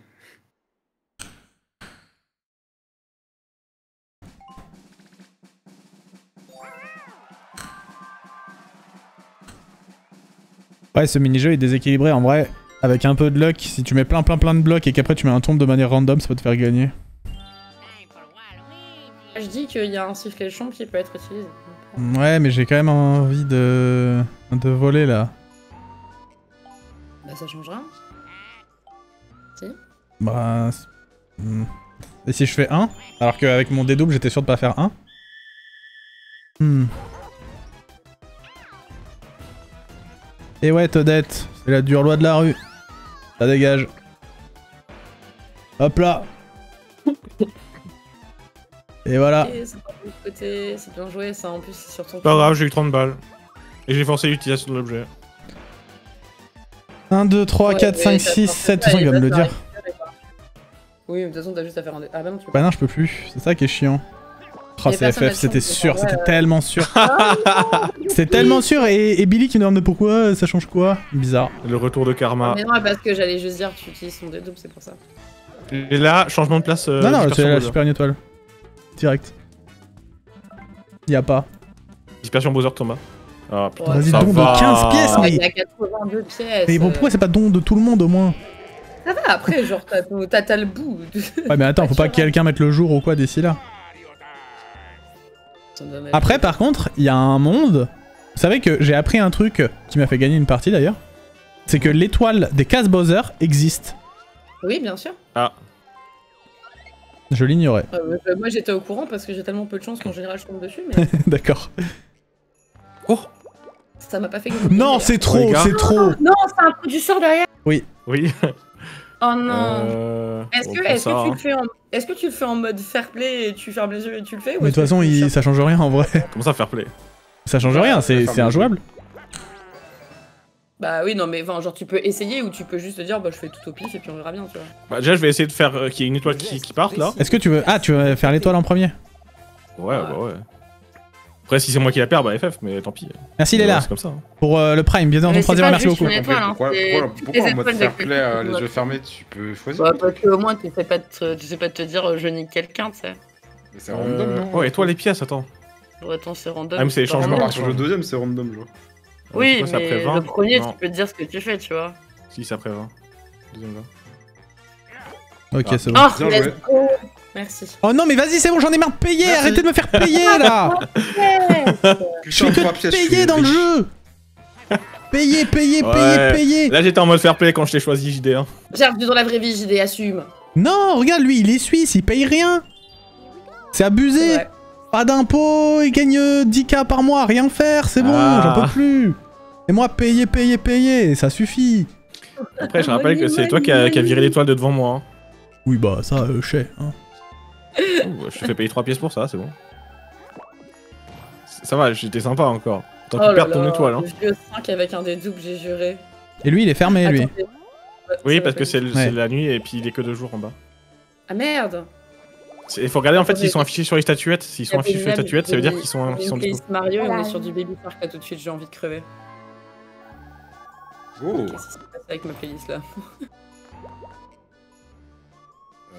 Ouais, ce mini-jeu est déséquilibré en vrai. Avec un peu de luck, si tu mets plein plein plein de blocs et qu'après tu mets un tombe de manière random, ça peut te faire gagner. Je dis qu'il y a un sifflet de champ qui peut être utilisé. Ouais, mais j'ai quand même envie de... de voler là. Bah ça change rien. Si. Bah... c'est- hmm. Et si je fais un? Alors qu'avec mon dédouble j'étais sûr de pas faire un. Hmm. Et ouais, Toadette, c'est la dure loi de la rue. Ça dégage. Hop là. Et voilà. Et c'est pas de l'autre côté, c'est bien joué ça en plus c'est sur ton. Pas grave, j'ai eu trente balles. Et j'ai forcé l'utilisation de l'objet. un, deux, trois, Ouais, quatre, mais cinq, t'as six, forcé sept, de ça, toute façon il et va me là, le ça dire. récupère, quoi. Oui, mais de toute façon t'as juste à faire un. dé- Ah bah non, tu peux Bah pas. non, je peux plus, c'est ça qui est chiant. Oh, Les c'est personnes, F F, elles c'était sont- sûr, ouais, c'était ouais. tellement sûr. C'était tellement sûr. Et, et Billy qui me demande mais pourquoi, ça change quoi? Bizarre. Le retour de Karma. Mais non, parce que j'allais juste dire, tu utilises son dédouble, c'est pour ça. Et là, changement de place. Euh, non, non, dispersion c'est la Bowser. super une étoile. Direct. Y a pas. Dispersion Bowser Thomas. Ah putain, Ouais, Vas-y, ça don de va. quinze pièces, Ah, mais. il y a quatre-vingt-deux pièces. Mais bon, pourquoi c'est pas don de tout le monde au moins? Ça va, après, genre, t'as t'as- t'as le bout. Ouais, mais attends, faut pas que quelqu'un mette le jour ou quoi d'ici là. Après, par contre, il y a un monde. Vous savez que j'ai appris un truc qui m'a fait gagner une partie d'ailleurs. C'est que l'étoile des cases Bowser existe. Oui, bien sûr. Ah. Je l'ignorais. Euh, euh, moi, j'étais au courant parce que j'ai tellement peu de chance qu'en général, je tombe dessus, mais D'accord. Oh ça m'a pas fait gagner. Non, c'est trop, Regarde. c'est trop. Non, c'est un coup du sort derrière. Oui. Oh non. Euh... Est-ce bon, que, pour est-ce ça, que tu hein. le fais en, est-ce que tu le fais en mode fair play et tu fermes les yeux et tu le fais ou Mais de est-ce toute que façon, tu il... cherches- ça change rien en vrai. Comment ça, fair play? Ça change rien, c'est c'est injouable. Bah oui, non, mais enfin, genre tu peux essayer ou tu peux juste te dire, bah je fais tout au pif et puis on verra bien, tu vois. Bah, déjà, je vais essayer de faire euh, qu'il y ait une étoile qui, qui parte là. Est-ce que tu veux. Ah, tu veux faire l'étoile en premier? Ouais, bah ouais. Après, si c'est moi qui la perds, bah F F, mais tant pis. Merci Ouais, Léla C'est comme ça. hein. pour euh, le Prime. Bienvenue dans ton Mais c'est troisième, pas merci juste beaucoup. une étoile, hein, Pourquoi, c'est pourquoi, toutes pourquoi les en mode étoiles fair d'activité play, euh, que tu les dois yeux faire. fermés, tu peux choisir? Bah parce qu'au moins tu sais pas te, tu sais pas te dire euh, je nique quelqu'un, tu sais. Mais c'est random, non? Ouais, et toi, les pièces, attends. Attends, c'est random. Ah, mais c'est les pas changements. random. Sur le deuxième, c'est random, genre. Oui, C'est quoi, c'est mais après vingt? le premier Non. tu peux te dire ce que tu fais, tu vois. Si, c'est après vingt. Deuxième vingt. Ok, Ah. c'est bon. Oh, Bien let's joué. go. Merci. Oh non, mais vas-y, c'est bon, j'en ai marre de payer. Merci. Arrêtez de me faire payer là. Je Putain, fais que trois de pièces, je suis payer dans le riche. jeu. Payer, payer, payer, Ouais. payer. Là, j'étais en mode fair play quand je t'ai choisi J D. Hein. J'ai revu dans la vraie vie, J D, assume. Non, regarde, lui, il est suisse, il paye rien. C'est abusé. Ouais. Pas d'impôts, il gagne euh, dix K par mois, rien faire, c'est bon, Ah. j'en peux plus. Et moi, payer, payer, payer, ça suffit. Après, je rappelle que c'est toi qui a, qui a viré l'étoile de devant moi. Hein. Oui, bah ça, euh, je sais. Hein. Ouh, je te fais payer trois pièces pour ça, c'est bon. Ça va, j'étais sympa encore. Tant Oh que tu là perds ton là, étoile. Hein. le vieux cinq avec un des doubles, j'ai juré. Et lui, il est fermé, lui. Attendez. Ouais, Oui, ça parce va que pas c'est du le- tout. Ouais. c'est la nuit et puis il est que deux jours en bas. Ah merde. Il faut regarder en fait Attendez. s'ils sont affichés sur les statuettes. S'ils sont affichés sur les statuettes, ça veut dire qu'ils sont, qu'ils sont Une dispo. playlist Mario et on est sur du Baby Shark là tout de suite, j'ai envie de crever. Oh. Qu'est-ce qui s'est passé avec ma playlist là? Euh...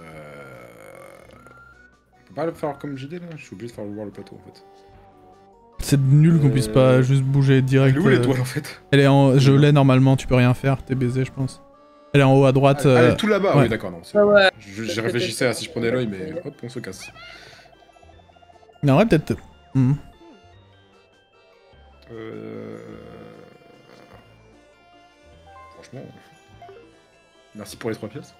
On peut pas le faire comme J D là? Je suis obligé de faire voir le plateau en fait. C'est nul qu'on puisse pas Euh, juste bouger direct. Elle est où euh, l'étoile en fait? Elle est en. Je l'ai normalement, tu peux rien faire, t'es baisé, je pense. Elle est en haut à droite. Ah, elle euh, est tout là-bas, ouais. oui d'accord, non. c'est- Ah ouais. Je- J'y réfléchissais à si je prenais l'œil, mais hop, on se casse. Mais en vrai, peut-être. Hmm. Euh... Franchement... Merci pour les trois pièces.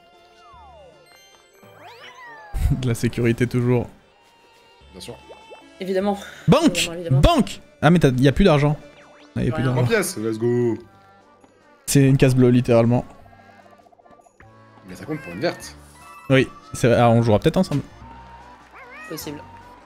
De la sécurité toujours. Bien sûr. Évidemment. Banque Évidemment, évidemment. Banque Ah, mais t'as- y a plus d'argent. Ah, y a plus Rien. Trois d'argent. pièces, let's go. C'est une case bleue, littéralement. Mais ça compte pour une verte. Oui, c'est vrai. Ah, on jouera peut-être ensemble. Possible.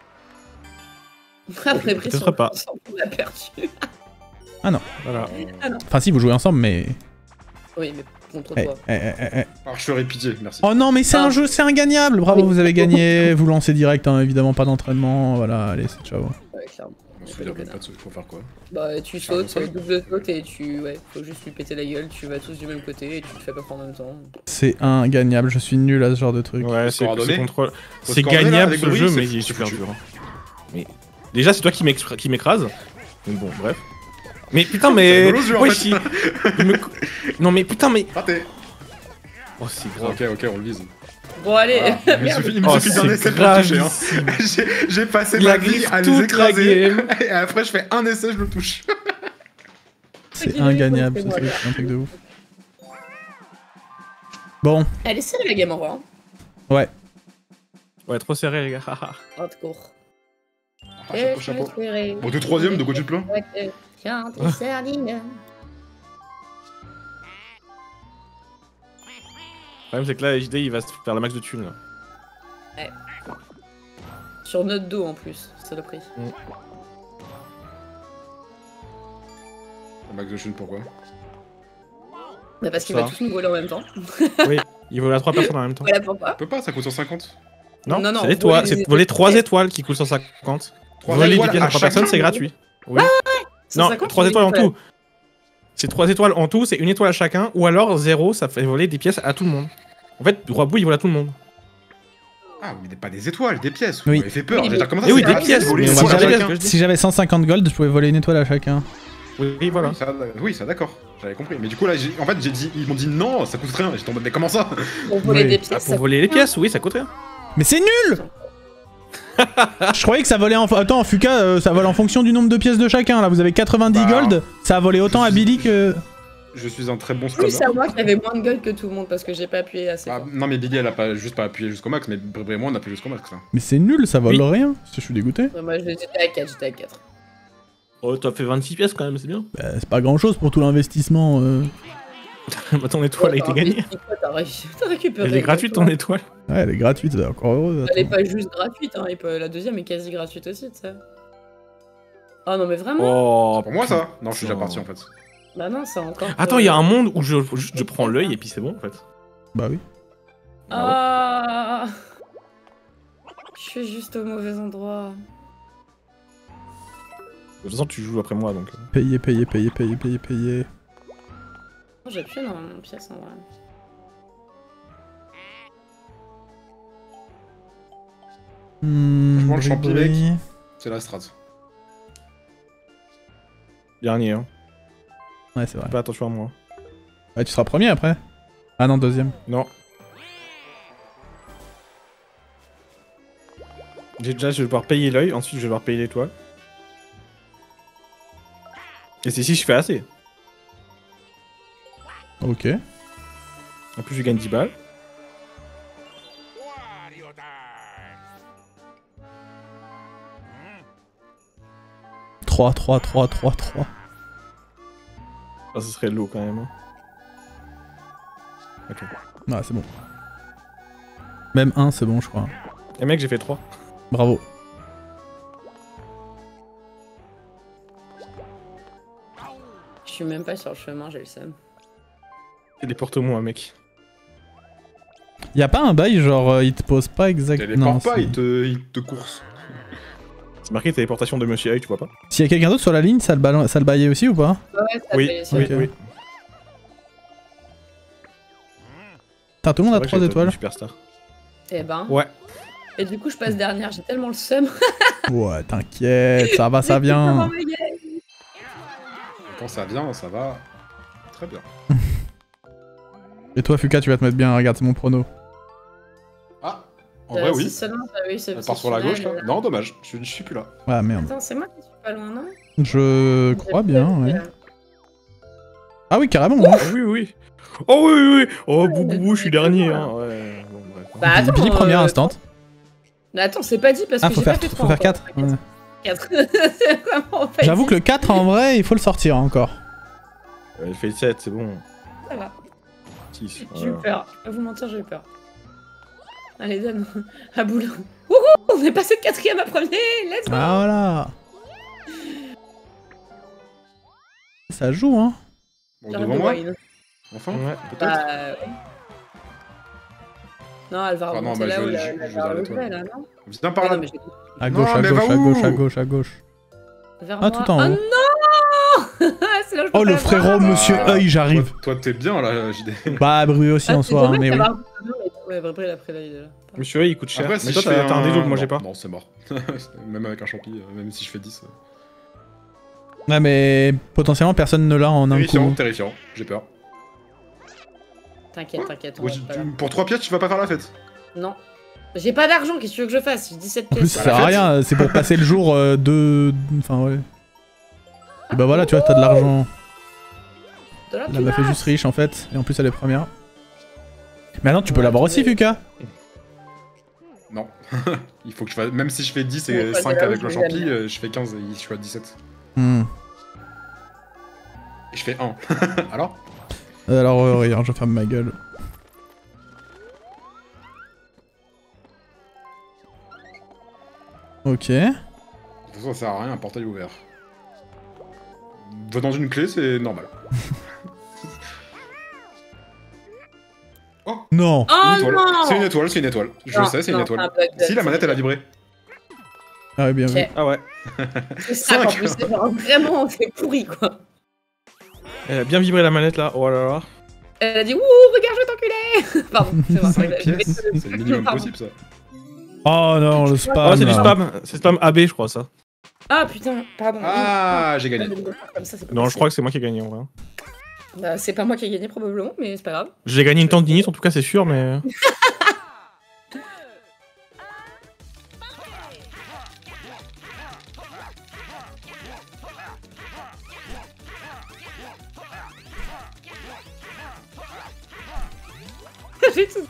Après, peut-être pas. On a perdu. Voilà. Enfin, si, vous jouez ensemble, mais. Oui, mais contre Eh, toi. eh, eh, eh, eh. Archerie pitié, merci. Oh non, mais c'est Ah. un jeu, c'est ingagnable. Bravo, Oui. vous avez gagné. Vous lancez direct, hein, évidemment, pas d'entraînement. Voilà, allez, c'est ciao. Ouais, clairement. On se souvient même pas de ce qu'il faut faire quoi. Bah, tu Faire sautes, comme ça. double saute et tu. Ouais, faut juste lui péter la gueule, tu vas tous du même côté et tu te fais pas prendre en même temps. C'est ingagnable, je suis nul à ce genre de truc. Ouais, Faut c'est coordonner. c'est contrôle. Faut C'est se coordonner, là, gagnable avec ce le jeu, bruit, mais c'est- il est c'est super foutu. dur. hein. Mais déjà, c'est toi qui m'ex- qui m'écrase. Donc bon, bref. Mais putain, mais. rigolo, ce jeu, en Ouais, fait. si- il me cou- Non, mais putain, mais. Raté. Oh, c'est grave. Ok, ok, on le vise. Bon, allez. Voilà. Il me suffit, il me Oh, suffit d'un c'est essai pour le toucher. Hein. gravissime. J'ai- J'ai passé Il ma agriffe vie à les toute la écraser. game. Et après, je fais un essai, je le touche. C'est Ok, ingagnable, ce c'est truc, moi. c'est un truc de ouf. Bon, Elle est serrée la game en vrai. Hein. ouais. Ouais, trop serré, les gars. Oh, de court. Ah, chapeau, chapeau. serré. Bon, t'es troisième, de quoi tu te plains? Tiens, tes sardines. Le problème, c'est que là, J D, il va se faire le max de thunes. Là. Sur notre dos en plus, c'est le prix. Un max de chute, pourquoi? Bah parce qu'il Ça. va tous nous voler en même temps. Oui, il vole à trois personnes en même temps. Voilà pourquoi. On peut pas, ça coûte cent cinquante. Non, Non, non, c'est l'étoile. voler C'est des voler trois pièces. étoiles qui coûtent cent cinquante. Trois Voler des étoiles pièces à à trois chacun. personnes, c'est gratuit. Oui. cent Non, cinquante, trois tu étoiles en dis, tout. C'est trois étoiles en tout, c'est une étoile à chacun, ou alors zéro, ça fait voler des pièces à tout le monde. En fait, Roi Bou, il vole à tout le monde. Ah, mais pas des étoiles, des pièces. Oui. Vous m'avez fait peur. Oui, J'ai dit, comment ça Eh oui, c'est des gratuit, pièces, voler mais une on va étoile à jamais chacun dire. Si j'avais cent cinquante gold, je pouvais voler une étoile à chacun. Oui, voilà. Oui, ça, oui, ça d'accord, j'avais compris. Mais du coup là, j'ai- en fait, j'ai dit, ils m'ont dit non, ça coûte rien. J'étais en mode, mais comment ça? Pour voler Oui. des Ah, pièces, pour ça voler les coûte rien. pièces, oui, ça coûte rien. Mais c'est nul. Je croyais que ça volait en... Attends, Fuka, euh, ça vole en fonction du nombre de pièces de chacun. Là, vous avez quatre-vingt-dix Bah, gold. Ça a volé autant à Billy que... Je suis un très bon Oui, spammer. c'est à moi qui avait moins de gueule que tout le monde parce que j'ai pas appuyé assez Ah, fort. non, mais Billy, elle a pas juste pas appuyé jusqu'au max, mais Bré et moi, on a appuyé jusqu'au max. Là. Mais c'est nul, ça vole Oui. rien. Je suis dégoûté. Ouais, Moi j'étais à quatre, j'étais à quatre. Oh, t'as fait vingt-six pièces quand même, c'est bien. Bah, c'est pas grand chose pour tout l'investissement. euh. Bah, ton étoile a été gagnée. T'as réussi- t'as récupéré. Elle est gratuite ton étoile. Ouais, elle est gratuite, elle est encore heureuse. Elle est attends. pas juste gratuite, hein. et pas- la deuxième est quasi gratuite aussi, tu sais. Ah non, mais vraiment Oh, Pour moi, ça Non, je suis déjà parti en fait. Bah non, c'est encore. Attends, il y a un monde où je, juste je prends l'œil et puis c'est bon en fait. Bah oui. Ah Je suis juste au mauvais endroit. De toute façon, tu joues après moi donc. Payer, payer, payer, payer, payer, payer. Oh, j'ai appuyé dans mon pièce en vrai. Hmm, Franchement, le champi, bri- bri. C'est la strat. Dernier, hein. Ouais, c'est vrai. Fais pas attention à moi. Ouais, tu seras premier après. Ah non, deuxième. Non. J'ai déjà, je vais devoir payer l'œil, ensuite je vais devoir payer l'étoile. Et c'est si je fais assez. Ok. En plus, je gagne dix balles. trois, trois, trois, trois, trois. Ah, ce serait lourd quand même. hein. Ok. Ah, c'est bon. Même un, c'est bon, je crois. Et mec, j'ai fait trois. Bravo. Je suis même pas sur le chemin, j'ai le seum. Téléporte-moi, mec. Y a pas un bail, genre, euh, il te pose pas exactement. Téléporte pas, il te, il te course. C'est marqué téléportation de Monsieur Œil, tu vois pas? S'il y a quelqu'un d'autre sur la ligne, ça le, ballon... ça le baillait aussi ou pas? Ouais, ça Oui, fait- oui, Ok. oui. Putain, tout le monde a C'est vrai trois que j'ai étoiles. une Superstar. Eh ben. Ouais. Et du coup, je passe dernière, j'ai tellement le seum. Ouais, t'inquiète, ça va, ça Comment vient. ma gueule. Quand ça vient, ça va très bien. Et toi, Fuka, tu vas te mettre bien, regarde, c'est mon prono. Ah, en Euh, vrai, si oui. seulement j'avais eu ce Elle petit part sur la tunnel, gauche là. là. Non, dommage, je, je suis plus là. Ah merde. Attends, c'est moi qui suis pas loin, non Je crois bien, ouais. J'ai- Ah oui, carrément, ouais. Ah oui, oui. Oh oui, oui, oui. Oh, bou, bou, bou, je suis dernier. Hein. Ouais, bon, bref. Bah attends, Billy, première euh, instant. Mais attends, c'est pas dit parce Ah, que faut j'ai faire, pas fait faut trois faire encore. quatre. Ouais. quatre. C'est vraiment pas J'avoue dit. que le quatre, en vrai, il faut le sortir encore. Elle fait sept, c'est bon. Ça va. six. J'ai eu Voilà. peur. Je vais pas vous mentir, j'ai eu peur. Allez, donne. À boule. Wouhou, on est passé de quatrième à premier. Let's go. Ah voilà. Ça joue, hein. Bon, J'arrête devant de moi whine. Enfin Ouais. Peut-être Bah, ouais. Non, elle va Ah non, remonter bah, là je- où je- la, je la vais barre vers le l'étoile. fait, là, non Viens par Ah là. non, mais j'ai- À Non, gauche, à mais gauche, va à où gauche, à gauche, à gauche. Vers Ah, moi. tout en Oh haut. non. C'est là où je Oh, peux le la frérot, voir. monsieur Ah, œil, j'arrive. Toi, toi, t'es bien là, J D. Bah, bruit aussi Ah, en c'est soi, hein, dommage mais oui. d'avoir- Non, mais- Ouais, Bré, il a pris là, il est là. Monsieur Œil, il coûte cher. Après, si Mais toi, je t'as fais t'as un délo un- que moi j'ai non, pas. Non, c'est mort. Même avec un champi, euh, même si je fais dix. euh. Ouais, mais potentiellement, personne ne l'a en un Terrifiant, coup. terrifiant, j'ai peur. T'inquiète, t'inquiète. on Ouais, va tu- pas tu- là. pour trois pièces, tu vas pas faire la fête. Non. J'ai pas d'argent, qu'est-ce que tu veux que je fasse J'ai dix-sept En plus, pièces. ça Bah, sert la à fête. rien, c'est pour passer le jour euh, de. Enfin, ouais. Et bah voilà, tu vois, t'as de l'argent. De la Elle m'a fait pinasse. juste riche en fait, et en plus elle est première. Mais attends, tu peux l'avoir aussi, Fuka. Non. Il faut que je fasse. Même si je fais dix Ouais, et pas cinq de là où avec je le vais champi, jamais. euh, je fais quinze et je suis à dix-sept. Hmm. Et je fais un. Alors Alors, euh, regarde, je ferme ma gueule. Ok. De toute façon, ça sert à rien, un portail ouvert. Va dans une clé, c'est normal. Non. Oh Une étoile. non. C'est une étoile, c'est une étoile. Je Non, sais, c'est une non, étoile. un bug de- Si, la manette, elle a vibré. Ah ouais, bien vu. Ok. Ah ouais. C'est ça, en Cinq. plus, c'est genre vraiment, c'est pourri, quoi. Elle a bien vibré la manette là. Oh là là. Elle a dit, ouh, regarde, je vais t'enculer. Pardon, c'est moi. cinq je- je vais- pièces. C'est le minimum Pardon. possible, ça. Oh non, le Ah, spam. c'est du là. spam. C'est spam A B, je crois, ça. Ah putain, pardon. Ah, j'ai gagné. Comme ça, c'est pas Non, je possible. crois que c'est moi qui ai gagné en vrai. Bah, c'est pas moi qui ai gagné probablement, mais c'est pas grave. J'ai gagné une tendinite en tout cas, c'est sûr, mais. J'ai tout.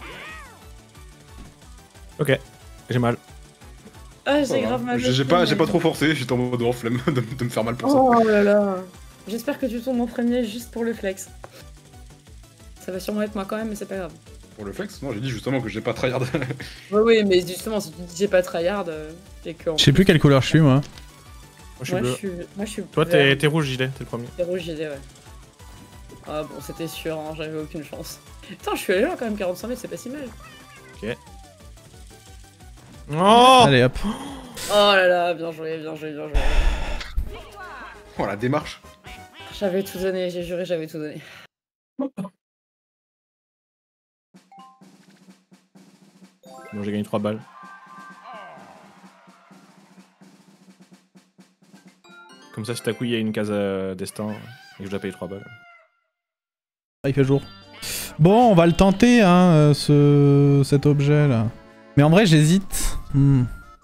Ok, j'ai mal. Ah, Ça j'ai va. grave mal. J'ai j'ai pas, j'ai pas trop forcé, j'étais en mode en flemme de, de me faire mal pour ça. Oh là là. J'espère que tu tombes en premier juste pour le flex. Ça va sûrement être moi quand même, mais c'est pas grave. Pour le flex, non, j'ai dit justement que j'ai pas tryhard. Oui, oui, mais justement, si tu dis j'ai pas tryhard, euh, et que. Je sais plus quelle couleur je suis, moi. Moi je suis Moi, bleu. je suis. Moi, je suis. Toi vert. t'es t'es rouge, gilet, t'es le premier. T'es rouge, gilet, ouais. Ah bon, c'était sûr, hein, j'avais aucune chance. Putain, je suis allé loin quand même, quarante-cinq mètres, c'est pas si mal. Oh Allez hop. Oh là là, bien joué, bien joué, bien joué. Oh la démarche. J'avais tout donné, j'ai juré, j'avais tout donné. Bon, j'ai gagné trois balles. Comme ça, si t'as coup, il y a une case euh, destin et que je dois payer trois balles. Ah, il fait jour. Bon, on va le tenter, hein, euh, ce... cet objet là. Mais en vrai, j'hésite. Hmm.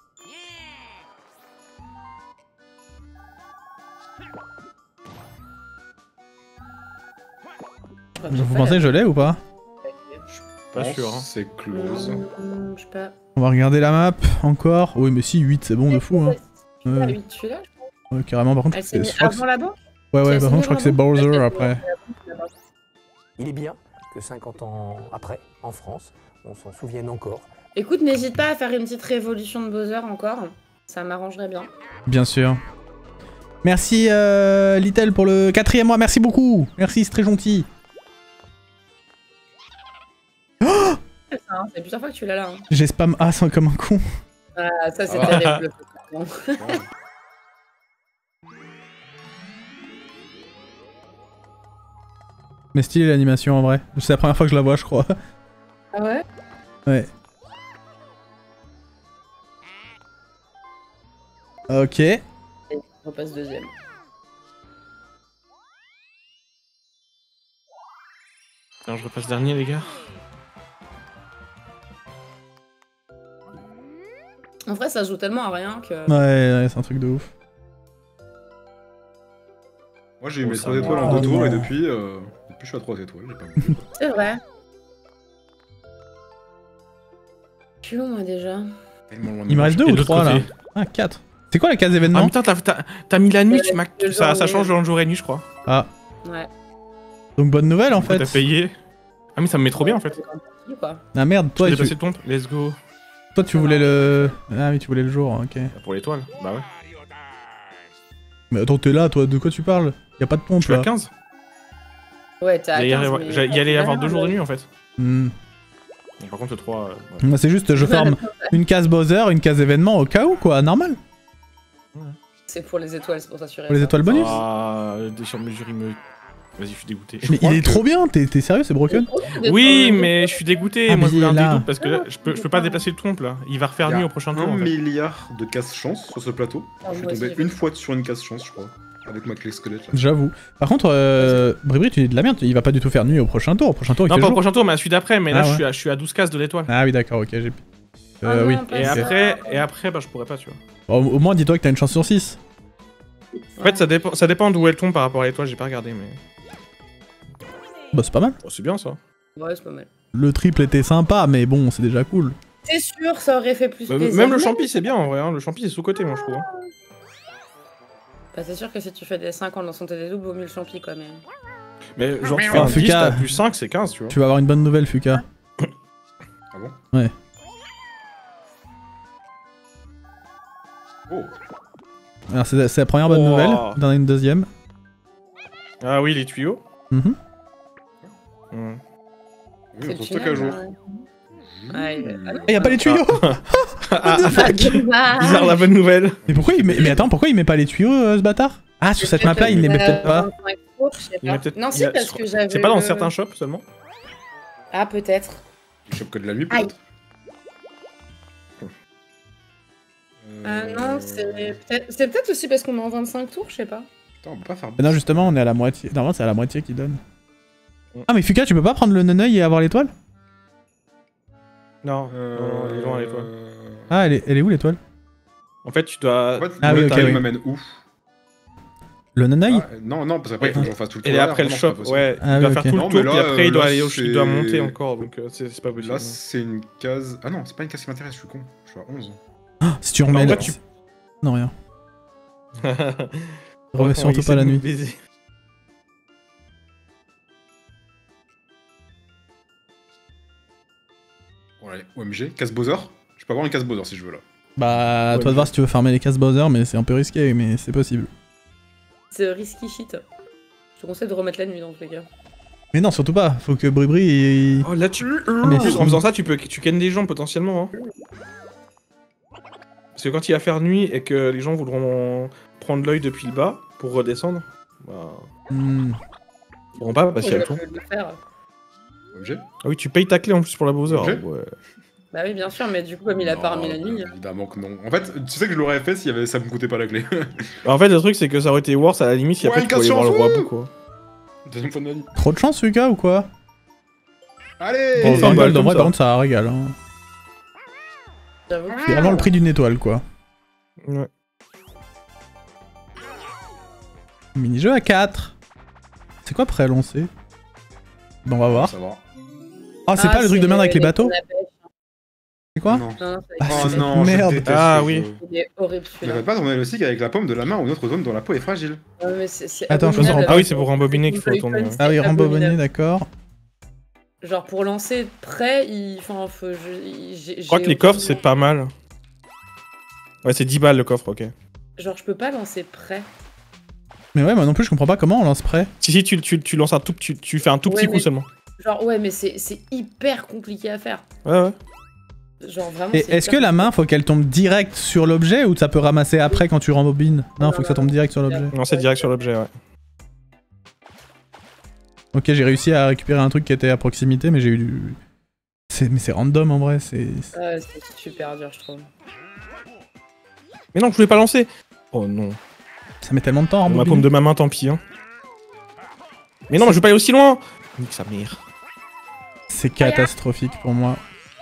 Vous pensez que je l'ai ou pas? Pas sûr, hein. C'est close. Hum, Je sais pas. On va regarder la map encore. Oui, mais si, huit, c'est bon de fou. Hein. Ah Ouais. oui, tu l'as, je crois. Ouais, carrément, par contre, Elle s'est je mise crois que avant la banque. Ouais, ouais, Elle par s'est contre, je crois que c'est mise avant la Bowser banque. après. Il est bien que cinquante ans après, en France, on s'en souvienne encore. Écoute, n'hésite pas à faire une petite révolution de Bowser encore. Ça m'arrangerait bien. Bien sûr. Merci euh, Little pour le quatrième mois, merci beaucoup. Merci, c'est très gentil. C'est ça, hein, c'est plusieurs fois que tu l'as là. Hein. J'ai spam A sans comme un con. Ah, ça c'est Ah. terrible. Mais stylé l'animation en vrai. C'est la première fois que je la vois, je crois. Ah ouais? Ouais. Ok. Et on repasse deuxième. Alors, je repasse dernier, les gars. En vrai, ça joue tellement à rien que. Ouais, ouais c'est un truc de ouf. Moi j'ai eu Oh, mes ça trois va. étoiles en Oh, deux tours non. et depuis, euh, depuis je suis à trois étoiles, j'ai pas bougé. C'est vrai. Je suis où moi déjà? Tellement loin de Il me moi. reste deux Et ou de l'autre trois là? côté. Ah, quatre. C'est quoi la case Ah événement? putain, t'as- t'as t'as mis la nuit, Ouais, Mac. le Ça, ça jour, change oui. en jour et nuit, je crois. Ah, Ouais. donc bonne nouvelle en Du coup, fait. T'as payé. Ah, mais ça me met trop bien en fait. Quoi. Ah merde, toi, J'ai tu... passé le pompe, let's go. toi tu voulais le... Ah oui, tu voulais le jour, ok. Pour l'étoile, bah ouais. Mais attends, t'es là, toi, de quoi tu parles? Y'a pas de pompe Je suis à là. quinze. Ouais, t'as. Il y allait y aller y avoir deux jours de nuit en fait. Hmm. Bon, par contre, le trois. euh, ouais. Moi, c'est juste, je forme une case Bowser, une case événement au cas où, quoi, normal. C'est pour les étoiles, c'est pour s'assurer. Pour les étoiles bonus. Ah, des sur-mesure, il me. Vas-y, je suis dégoûté. Mais il crois est que- trop bien, t'es t'es sérieux, c'est broken? Oui, mais je suis dégoûté. Ah, Moi, je mais voulais un il est là. dédoute parce que là, je peux, je peux pas déplacer le trompe là. Il va refaire Il y a nuit au prochain tour. un En fait. milliard de casse chance sur ce plateau. Ah, Je suis moi aussi, tombé j'ai une fait. fois sur une casse chance, je crois. Avec ma clé squelette là. J'avoue. Par contre, euh, Bribri, tu dis de la merde, il va pas du tout faire nuit au prochain tour. Au prochain tour, il Non, fait pas au jour. prochain tour, mais à celui d'après. Mais Ah, là, je, ouais. suis à, je suis à douze cases de l'étoile. Ah oui, d'accord, ok, j'ai... Ah Euh, non, oui. pas Et ça. après, et après, bah, je pourrais pas, tu vois. Au, au moins, dis-toi que t'as une chance sur six. En fait, ça dépend, ça dépend d'où elle tombe par rapport à l'étoile. J'ai pas regardé, mais Bah, c'est pas mal. oh, c'est bien ça. Ouais, c'est pas mal. Le triple était sympa, mais bon, c'est déjà cool. C'est sûr, ça aurait fait plus Bah, plaisir. même le mais- champi, c'est bien en vrai. Hein. Le champi, c'est sous-côté, moi, je trouve. hein. Bah, c'est sûr que si tu fais des cinquante dans son T D double, vaut mieux le champi quoi, mais. Mais genre, tu fais Ah, un dix, Fuka. t'as plus cinq, c'est quinze, tu vois. Tu vas avoir une bonne nouvelle, Fuka. Ah bon? Ouais. Oh. Alors, c'est c'est la première bonne Oh. nouvelle. T'en as une deuxième. Ah oui, les tuyaux. Mhm. Hmm. Oui, C'est on le se stock à jour. tunnel, ouais. Ouais, ah non. Eh, y a pas les tuyaux. Ah, Ah, dommage. bizarre la bonne nouvelle. Mais pourquoi il met... Mais attends, pourquoi il met pas les tuyaux, euh, ce bâtard? Ah, sur cette map-là, il les met peut-être pas. vingt-cinq tours, je sais Il met pas. peut-être- Non, il si, a- parce que j'avais. C'est pas dans le- certains shops seulement. Ah, peut-être. Je chope que de la nuit, Aïe. peut-être. Ah Euh, non, c'est peut-être c'est peut-être aussi parce qu'on est en vingt-cinq tours, je sais pas. Putain, on peut pas faire. Mais non, justement, on est à la moitié. Normalement, c'est à la moitié qu'il donne. Ah, mais Fuka, tu peux pas prendre le neneuil et avoir l'étoile? Non, Euh... non, non, elle est loin, l'étoile. Ah, elle est, elle est où l'étoile? En fait, tu dois. En fait, Ah le oui, ok, tarif oui. m'amène où? Le neneuil? Ah, Non, non, parce qu'après, il faut que j'en fasse tout le tour. Et là, après le vraiment, c'est pas shop, possible. ouais, Ah il doit oui, faire ok. tout Non, le tour, mais puis là, après il doit là, aller au il doit c'est- monter encore, donc euh, c'est c'est pas possible. Là, c'est une case. Ah non, c'est pas une case qui m'intéresse, je suis con. Je suis à onze. Si tu Non, remets. en le- fait, tu- Non, rien. non. Remets surtout pas la nuit. Bon, allez, O M G, casse Bowser. Je peux avoir une casse Bowser si je veux là. Bah, à Ouais, toi de mais- voir si tu veux farmer les cases Bowser, mais c'est un peu risqué, mais c'est possible. C'est risky shit. Je te conseille de remettre la nuit dans tous les cas. Mais non, surtout pas. Faut que Bribri. il- Oh là, tu. mais En plus, si. en faisant ça, tu peux tu kennes des gens potentiellement. Hein. Parce que quand il va faire nuit et que les gens voudront prendre l'œil depuis le bas pour redescendre, bah. Hmm. Ils pourront pas parce qu'il y a le Je tour. vais le faire. O M G. Ah oui, tu payes ta clé en plus pour la Bowser. Ok. Ah ouais. Bah oui, bien sûr, mais du coup, comme il a pas remis la nuit. Non, Évidemment que non. En fait, tu sais que je l'aurais fait si y avait... ça me coûtait pas la clé. En fait, le truc, c'est que ça aurait été worse à la limite si Ouais, après une tu pouvais casse aller voir le sur roi fou. Bou, quoi. Deuxième fois de ma vie. Trop de chance, Fuka, ou quoi? Allez Bon, cent vingt balles gold, en comme vrai, ça. par contre, ça régale. Hein. J'avoue que C'est vraiment le prix d'une étoile, quoi. Ouais. Mini-jeu à quatre. C'est quoi pré-lancé? Bon, on va voir. Ça va. Ah, c'est pas le truc de merde avec les bateaux? la pêche. C'est quoi? Non. Non, non, c'est Ah, Oh c'est non, je merde. déteste Ah ce oui. jeu. il est horrible Ne celui-là. faites pas tourner le stick avec la paume de la main ou une autre zone dont la peau est fragile. Ouais, mais c'est- c'est Attends, je abominable. me Ah oui, c'est pour rembobiner qu'il faut Joy-Con, tourner, ouais. c'est Ah oui, rembobiner, abominable. d'accord. Genre pour lancer prêt, il. Enfin, faut. Je, j'ai- Je crois que les coffres, c'est pas mal. Ouais, c'est dix balles le coffre, ok. Genre, je peux pas lancer prêt. Mais ouais, moi non plus, je comprends pas comment on lance prêt. Si, si, tu, tu, tu lances un tout petit. Tu fais un tout Ouais, petit coup mais- seulement. Genre, ouais, mais c'est c'est hyper compliqué à faire. Ouais, ouais. Genre, vraiment. Et c'est est-ce hyper que la main, faut qu'elle tombe direct sur l'objet ou ça peut ramasser après quand tu rembobines? Non, faut que ça tombe direct sur l'objet. Non, c'est direct sur l'objet, ouais. Ok, j'ai réussi à récupérer un truc qui était à proximité, mais j'ai eu du... C'est- Mais c'est random en vrai, c'est... Ouais, c'est super dur, je trouve. Mais non, je voulais pas lancer. Oh non. Ça met tellement de temps à Ma paume rembobiner. de ma main, tant pis. Hein. Mais non, mais je veux pas aller aussi loin. Nique sa mère. C'est catastrophique pour moi.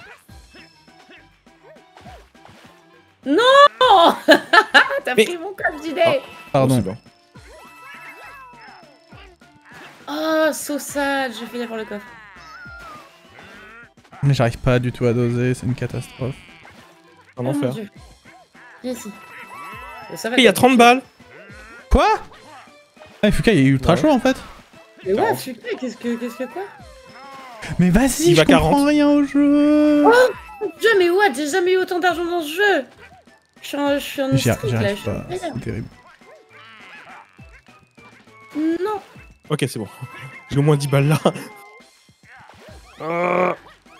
Non. T'as Mais- pris mon code d'idée. Pardon. Oh, c'est bon. Oh, so sad. J'ai fini pour le coffre. Mais j'arrive pas du tout à doser, c'est une catastrophe. Un Oh mon enfer. dieu. Viens ici. Oh, ça va, Et il y a t'as- trente balles. Quoi? Ah, Fuka, il est ultra Ouais. chaud en fait. Mais ouais, Fuka, qu'est-ce que. Qu'est-ce que quoi? Mais vas-y, Il je va comprends quarante. rien au jeu. Dieu, mais what? J'ai jamais eu autant d'argent dans ce jeu. Je suis en, je suis en J'y streak, j'y là. arrive Je suis en pas, c'est terrible. Non. Ok, c'est bon. J'ai au moins dix balles là. Ah.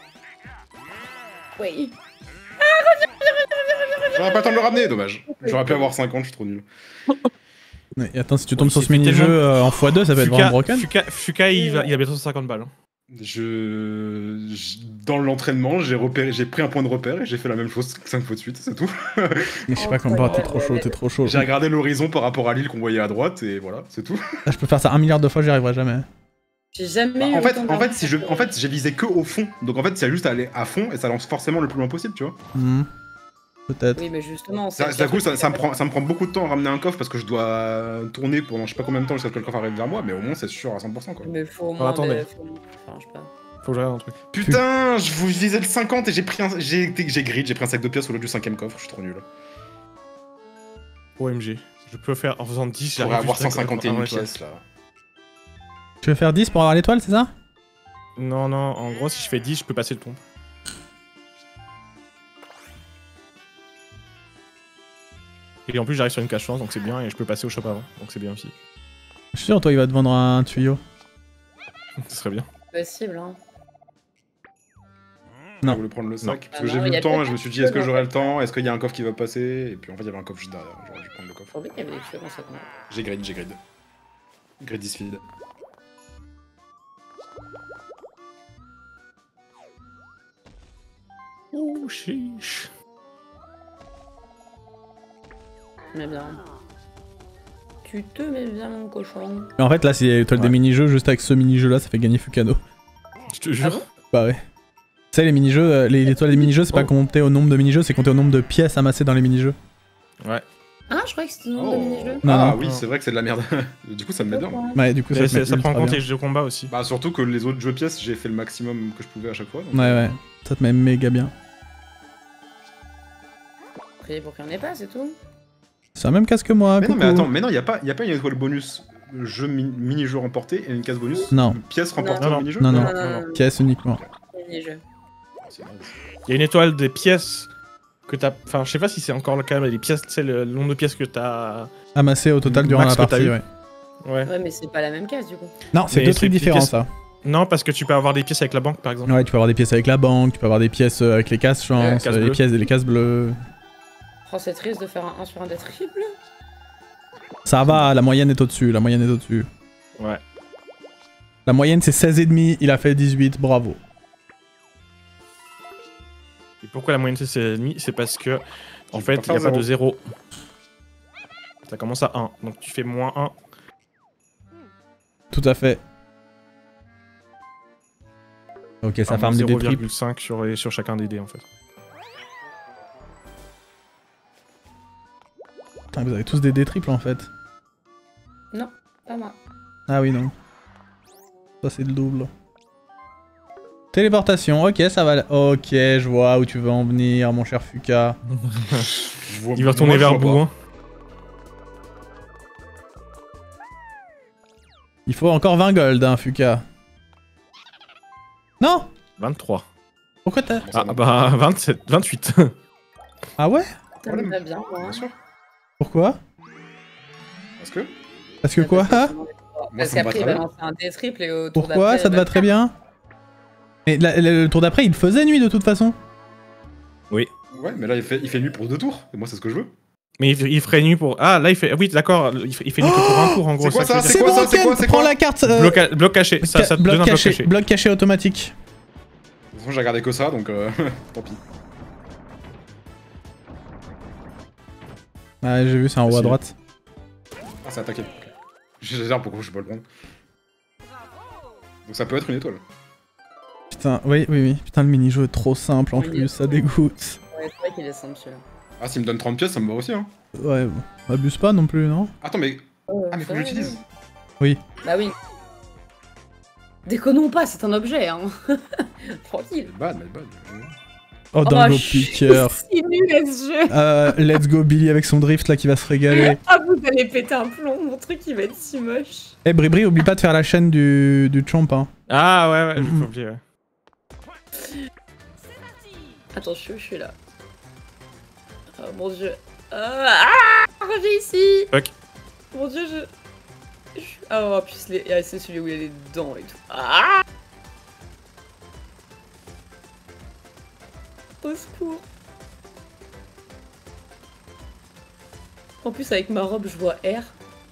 Oui. J'aurais pas le temps de le ramener, dommage. J'aurais pu avoir cinquante, je suis trop nul. Mais attends, si tu tombes Oui, sur ce c'est mini-jeu tellement- euh, en fois deux, ça va être Fuka, vraiment broken. Fuka, Fuka, il, va, il a bientôt cent cinquante balles. hein. Je... je- Dans l'entraînement, j'ai repéré... j'ai pris un point de repère et j'ai fait la même chose cinq fois de suite, c'est tout. Mais je sais pas comment, t'es trop chaud, t'es trop chaud. J'ai regardé l'horizon par rapport à l'île qu'on voyait à droite et voilà, c'est tout. Là, je peux faire ça un milliard de fois, j'y arriverai jamais. J'ai jamais Bah, eu en fait, autant en fait, d'argent. si je... en fait, j'ai visé que au fond. Donc en fait, c'est juste à aller à fond et ça lance forcément le plus loin possible, tu vois. Hmm. Peut-être. Oui, mais justement. Ça, c'est- ça, coup, ça, ça me prend, ça me prend beaucoup de temps à ramener un coffre parce que je dois tourner pendant je sais pas combien de temps jusqu'à ce que le coffre arrive vers moi, mais au moins c'est sûr à cent pour cent quoi. Mais faut au Ah, moins. attendez. des- faut- Enfin, je sais pas. Faut que je regarde un truc. Putain, je vous visais le cinquante et j'ai pris un. J'ai j'ai grid, j'ai pris un sac de pièces au lieu du cinquième coffre, je suis trop nul. O M G. Je peux faire en faisant dix, J'aurais j'arrive avoir juste à- cent cinquante et une ah ouais, pièces là. Tu veux faire dix pour avoir l'étoile, c'est ça? Non, non, en gros, si je fais dix, je peux passer le pont. Et en plus, j'arrive sur une cache chance, donc c'est bien, et je peux passer au shop avant, donc c'est bien aussi. Je suis sûr, toi, il va te vendre un tuyau. Ce serait bien. Possible, hein. Non. Je voulais prendre le sac. Parce que Ah j'ai non, vu y a le temps pas et je me suis dit, est-ce que j'aurai le temps? Est-ce qu'il y a un coffre qui va passer? Et puis en fait, il y avait un coffre juste derrière. J'aurais dû prendre le coffre. Faut bien qu'il y avait des cheveux dans cette map. J'ai grid, j'ai grid. Grid is feed. Oh, chiche. Mais bien. Tu te mets bien, mon cochon. Mais en fait, là, c'est l'étoile Ouais. des mini-jeux. Juste avec ce mini-jeu là, ça fait gagner Fukano. Je te jure. Ah bon Bah ouais. Tu sais, les mini-jeux, euh, les l'étoile des mini-jeux, c'est pas Oh. compté au nombre de mini-jeux, c'est compté au nombre de pièces amassées dans les mini-jeux. Ouais. Ah, je croyais que c'était le nom de mini-jeu. Non, ah non. oui, c'est vrai que c'est de la merde. Du coup, ça me met bien. Ouais, du coup, ça, Ça, se met ça prend en ultra compte bien. les jeux de combat aussi. Bah surtout que les autres jeux pièces, j'ai fait le maximum que je pouvais à chaque fois. donc, Ouais, euh, ouais. Ça te met méga bien. Priez pour qu'il n'y en ait pas, c'est tout. C'est un même casque que moi, Mais non, coucou. mais attends, mais non, y a pas, y a pas une étoile bonus jeu mi- mini-jeu remporté et une case bonus Non. pièce remportée Non, au non. mini-jeu Non, non. Non, non, non. Pièces uniquement. Mini-jeu. C'est naze. Il y a une étoile des pièces que t'as. Enfin, je sais pas si c'est encore le cas, mais les pièces, tu sais, le nombre de pièces que t'as. Amassé au total durant Max la que t'as partie, eu. ouais. Ouais. Ouais, mais c'est pas la même case du coup. Non, c'est Mais deux c'est trucs des différents, pièces- ça. Non, parce que tu peux avoir des pièces avec la banque, par exemple. Ouais, tu peux avoir des pièces avec la banque, tu peux avoir des pièces euh, avec les cases chance, Ouais, cases euh, les bleues. pièces les cases bleues. Oh, c'est triste de faire un un sur un des triples. Ça va, la moyenne est au-dessus, la moyenne est au-dessus. Ouais. La moyenne c'est seize virgule cinq, il a fait dix-huit, bravo. Et pourquoi la moyenne c'est seize virgule cinq? C'est parce que, en Tu fait, peux il n'y a faire pas de zéro. Ça commence à un, donc tu fais moins un. Tout à fait. Ok, ça Enfin, farme des zéro triples. virgule cinq sur, les- sur chacun des dés, en fait. Putain, vous avez tous des dés triples en fait. Non, pas moi. Ah oui, non. Ça c'est le double. Téléportation, ok, ça va. Ok, je vois où tu veux en venir, mon cher Fuka. Je vois- Il va retourner moi, je vers vois bout, pas. hein. Il faut encore vingt gold, hein, Fuka. Non! vingt-trois. Pourquoi t'as. Bon, ça Ah va. bah vingt-sept, vingt-huit. Ah ouais? Ça Problème. me va bien, moi. Bien sûr. Pourquoi? Parce que. Parce que quoi? Parce que- Moi, Parce ça me va qu'après, il très va bien. lancer un dé triple et au tour Pourquoi? d'après, Ça te va bah, très bien? Mais la- la- le tour d'après, il faisait nuit de toute façon. Ouais, mais là, il fait, il fait nuit pour deux tours. Et moi, c'est ce que je veux. Mais il, il ferait nuit pour. Ah, là, il fait. Oui, d'accord, il fait, il fait nuit que pour un tour, en gros. C'est quoi que je veux ça dire. C'est quoi ça, c'est Ken, quoi, c'est prends quoi la carte. euh, Bloc, à- bloc caché. Ça, ca- ça te bloc donne un bloc caché, caché. bloc caché automatique. De toute façon, j'ai regardé que ça, donc euh, tant pis. Ouais, j'ai vu, c'est en haut à Facile. droite. Ah, c'est attaqué. Ok. J'ai dire pourquoi je peux pas le prendre. Donc ça peut être une étoile. Putain, oui, oui, oui. Putain, le mini-jeu est trop simple en Oui, plus, ça dégoûte. Ouais, c'est vrai qu'il est simple celui-là. Ah, s'il me donne trente pièces, ça me va aussi, hein. Ouais, bon, abuse pas non plus, non? Attends, mais. Oh, Ah, mais faut que c'est je vrai, l'utilise. Oui. Bah oui. Déconnons pas, c'est un objet, hein. Tranquille. My bad, my bad. Oh, dans Oh, le je suis piqueur. si nul à ce jeu. Euh, let's go Billy avec son drift là qui va se régaler. Ah, vous allez péter un plomb, mon truc il va être si moche. Eh Bribri, oublie pas de faire la chaîne du, du chomp hein. Ah, ouais, ouais, j'ai Mhm. pas oublié, ouais. Attention, je suis là. Oh mon dieu. Euh, ah, reviens ici. Ok. Mon dieu, je. je- Ah, oh, puis c'est les- ah, c'est celui où il y a les dents et tout. Ah. Au secours. En plus, avec ma robe, je vois R.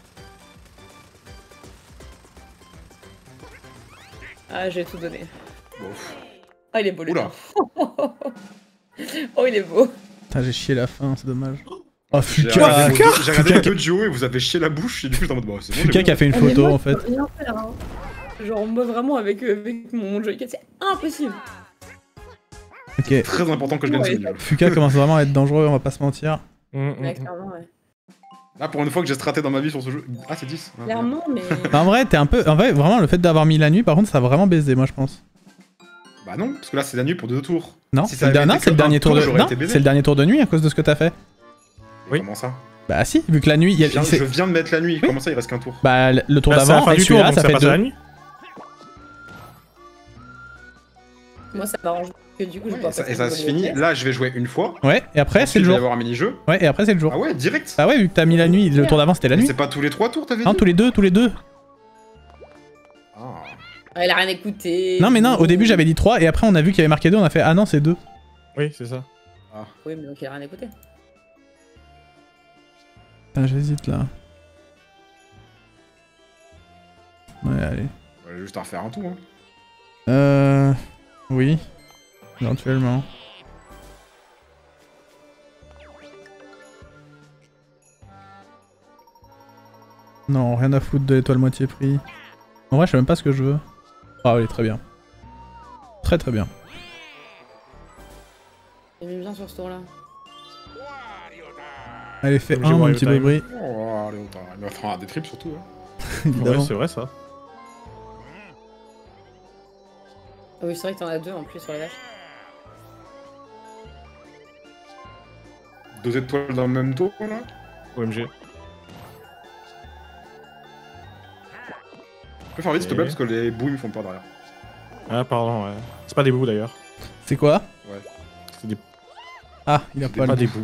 Ah, j'ai tout donné. Bon. Ah, il est beau le Oula. temps. Oh, il est beau. Putain j'ai chié la fin, c'est dommage. Oh J'ai Fuka regardé, vos deux- j'ai regardé Fuka, les deux duos et vous avez chié la bouche et du coup j'étais en mode bah c'est bon. j'ai Fuka vu. qui a fait une Ah, mais photo moi, en je fait. peux rien faire, hein. Genre, moi vraiment, avec, euh, avec mon joycon, c'est impossible. Ok. Très important que je gagne ce Ouais. niveau. Fuka commence vraiment à être dangereux, on va pas se mentir. Mm, mm, Ouais, mm. clairement, ouais. Là pour une fois que j'ai straté dans ma vie sur ce jeu. Ah c'est dix. Ah, Clairement, mais. En vrai, t'es un peu. En vrai, vraiment, le fait d'avoir mis la nuit, par contre, ça a vraiment baisé, moi je pense. Bah non, parce que là c'est la nuit pour deux tours. Non, Si c'est ça le, avait non, été c'est le que un dernier tour de. j'aurais Non, été baisé. c'est le dernier tour de nuit à cause de ce que t'as fait. Mais Oui. Comment ça Bah si, vu que la nuit, il y je a. viens, c'est- je viens de mettre la nuit. Comment ça il reste qu'un tour? Bah le tour Bah, c'est la d'avant fin et du tour, celui-là, donc ça fait passe à la deux. nuit. Moi, ça m'arrange que du coup, je Ouais, peux et ça, pas et ça se finit. Là je vais jouer une fois. Ouais, et après c'est Ensuite, le il va y jour. avoir un mini-jeu. Ouais, et après c'est le jour. Ah ouais, direct. Bah ouais, vu que t'as mis la nuit, le tour d'avant c'était la Mais nuit. c'est pas tous les trois tours t'avais Non, dit? tous les deux, tous les deux. Ah. Elle a rien écouté. Non, mais non, au début j'avais dit trois et après on a vu qu'il y avait marqué deux, on a fait ah non, c'est deux. Oui, c'est ça. Ah. Oui, mais donc il a rien écouté. Ah, j'hésite là. Ouais, allez. On va juste en refaire un tour. Hein. Euh. Oui. Éventuellement. Non, rien à foutre de l'étoile moitié prix. En vrai, je sais même pas ce que je veux. Ah oui, très bien. Très très bien. J'ai mis bien sur ce tour-là. Allez, fais Comme un, j'ai mon Wario petit Time. bébé. Oh, allez, autant. Il va faire des trips surtout. Hein. Évidemment. Ouais, c'est vrai ça. Ah oui, c'est vrai que t'en as deux en plus sur la vache. Deux étoiles dans le même tour là. O M G. Tu peux faire vite s'il te plaît Et- parce que les bouts ils me font peur derrière. Ah, pardon, ouais. C'est pas des bouts d'ailleurs. C'est quoi? Ouais. C'est des... Ah, il a C'est pas pas le des bouts.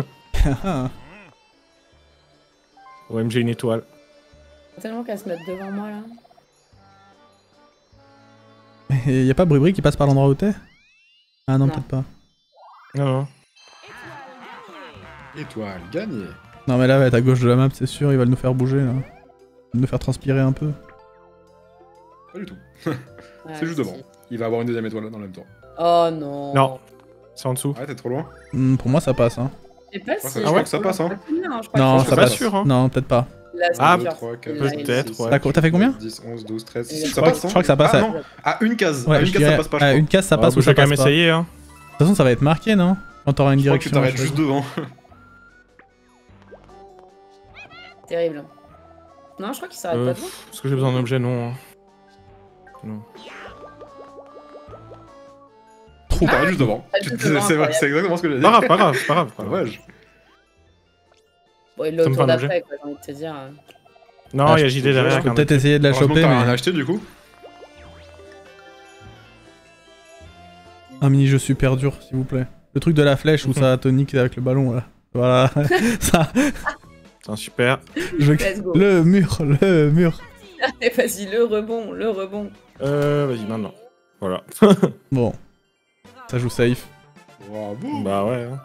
O M G, une étoile. Tellement qu'à se mettre devant moi là. Et y a pas Bribri qui passe par l'endroit où t'es? Ah non, Non. peut-être pas. Non, non. Étoile, gagné. Non mais là, va être à gauche de la map, c'est sûr, il va nous faire bouger là. Il va nous faire transpirer un peu. Pas du tout. Ouais, C'est juste si. devant. Il va avoir une deuxième étoile là dans le même tour. Oh non. Non. C'est en dessous. Ouais, t'es trop loin. Hmm, pour moi, ça passe. Hein. Je sais pas crois si. que- je crois que ça passe, hein. Non, que ça ça passe. passe. sûr, hein. Non, peut-être pas. Là, c'est Ah, dur. trois, quatre, Là, il- peut-être, ouais. T'as co- t'as fait combien? dix, onze, douze, treize. Je Si, ça crois passe. que- je crois que ça passe Ah à- non, à une case. Ouais, à une je case dirais, ça passe pas, je à crois. une case, ça Ah, passe faut ou ça quand même passe pas. De essayer, hein. toute façon, ça va être marqué, non? Quand t'auras une Je crois que tu direction. t'arrêtes juste devant. Terrible. Non, je crois qu'il s'arrête Euh, pas devant. Est-ce que j'ai besoin d'un objet? Non. Non. Tu t'arrêtes juste devant. Ah, Tu- juste C'est devant, c'est vrai, incroyable. c'est exactement ce que j'ai dit. Pas grave, pas grave, pas grave. Ah ouais, je- Bon, il l'a Ça me au fait tour un objet. d'après, quoi, j'ai envie de te dire. euh. Non, Ah, il y a je- J D derrière. Je avec peux un peut-être autre essayer de la Heureusement choper, que t'as rien mais... acheté du coup. Un mini-jeu super dur, s'il vous plaît. Le truc de la flèche où ça tonique avec le ballon, là. Voilà. Ça... C'est un super. Je... Let's go. Le mur, le mur. Allez, vas-y, le rebond, le rebond. Euh, vas-y, maintenant. Voilà. Bon. Ça joue safe. Bravo. Bah ouais. hein.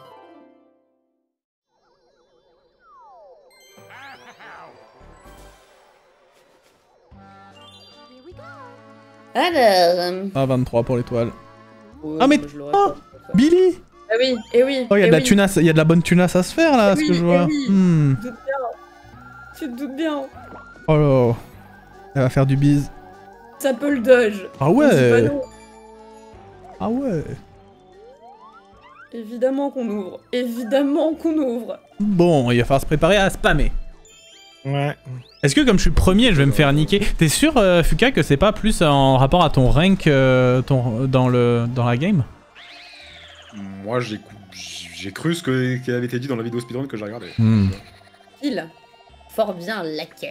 Alors, euh, Ah, vingt-trois pour l'étoile. Ouais, Ah, mais- moi, je l'aurais oh pas, quoi. Billy! Ah oui, et oui. Oh, il y a eh de la oui. tunasse, il y a de la bonne tunasse à se faire là, Eh ce oui, que je eh vois. oui. Hmm. Tu te doutes bien. Tu te doutes bien. Oh là. Elle va faire du bise. Ça peut le dodge. Ah On dit pas ouais. non. Ah ouais. Évidemment qu'on ouvre. Évidemment qu'on ouvre. Bon, il va falloir se préparer à spammer. Ouais. Est-ce que comme je suis premier, je vais me faire niquer? T'es sûr, euh, Fuka, que c'est pas plus en rapport à ton rank euh, ton, dans, le, dans la game? Moi j'ai cou- j'ai cru ce que- qui avait été dit dans la vidéo speedrun que j'ai regardé. Hmm. Il. fort bien laquais.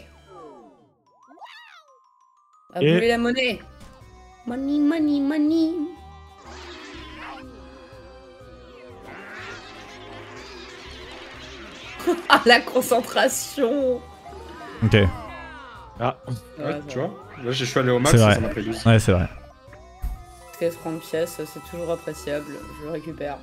À Et- bouler la monnaie. Money, money, money. Ah, la concentration. Ok. Ah. Ouais, Ouais, tu vois. Là je suis allé au max, C'est ça vrai. m'a pris douze. Ouais, c'est vrai. treize francs de pièce, c'est toujours appréciable. Je le récupère.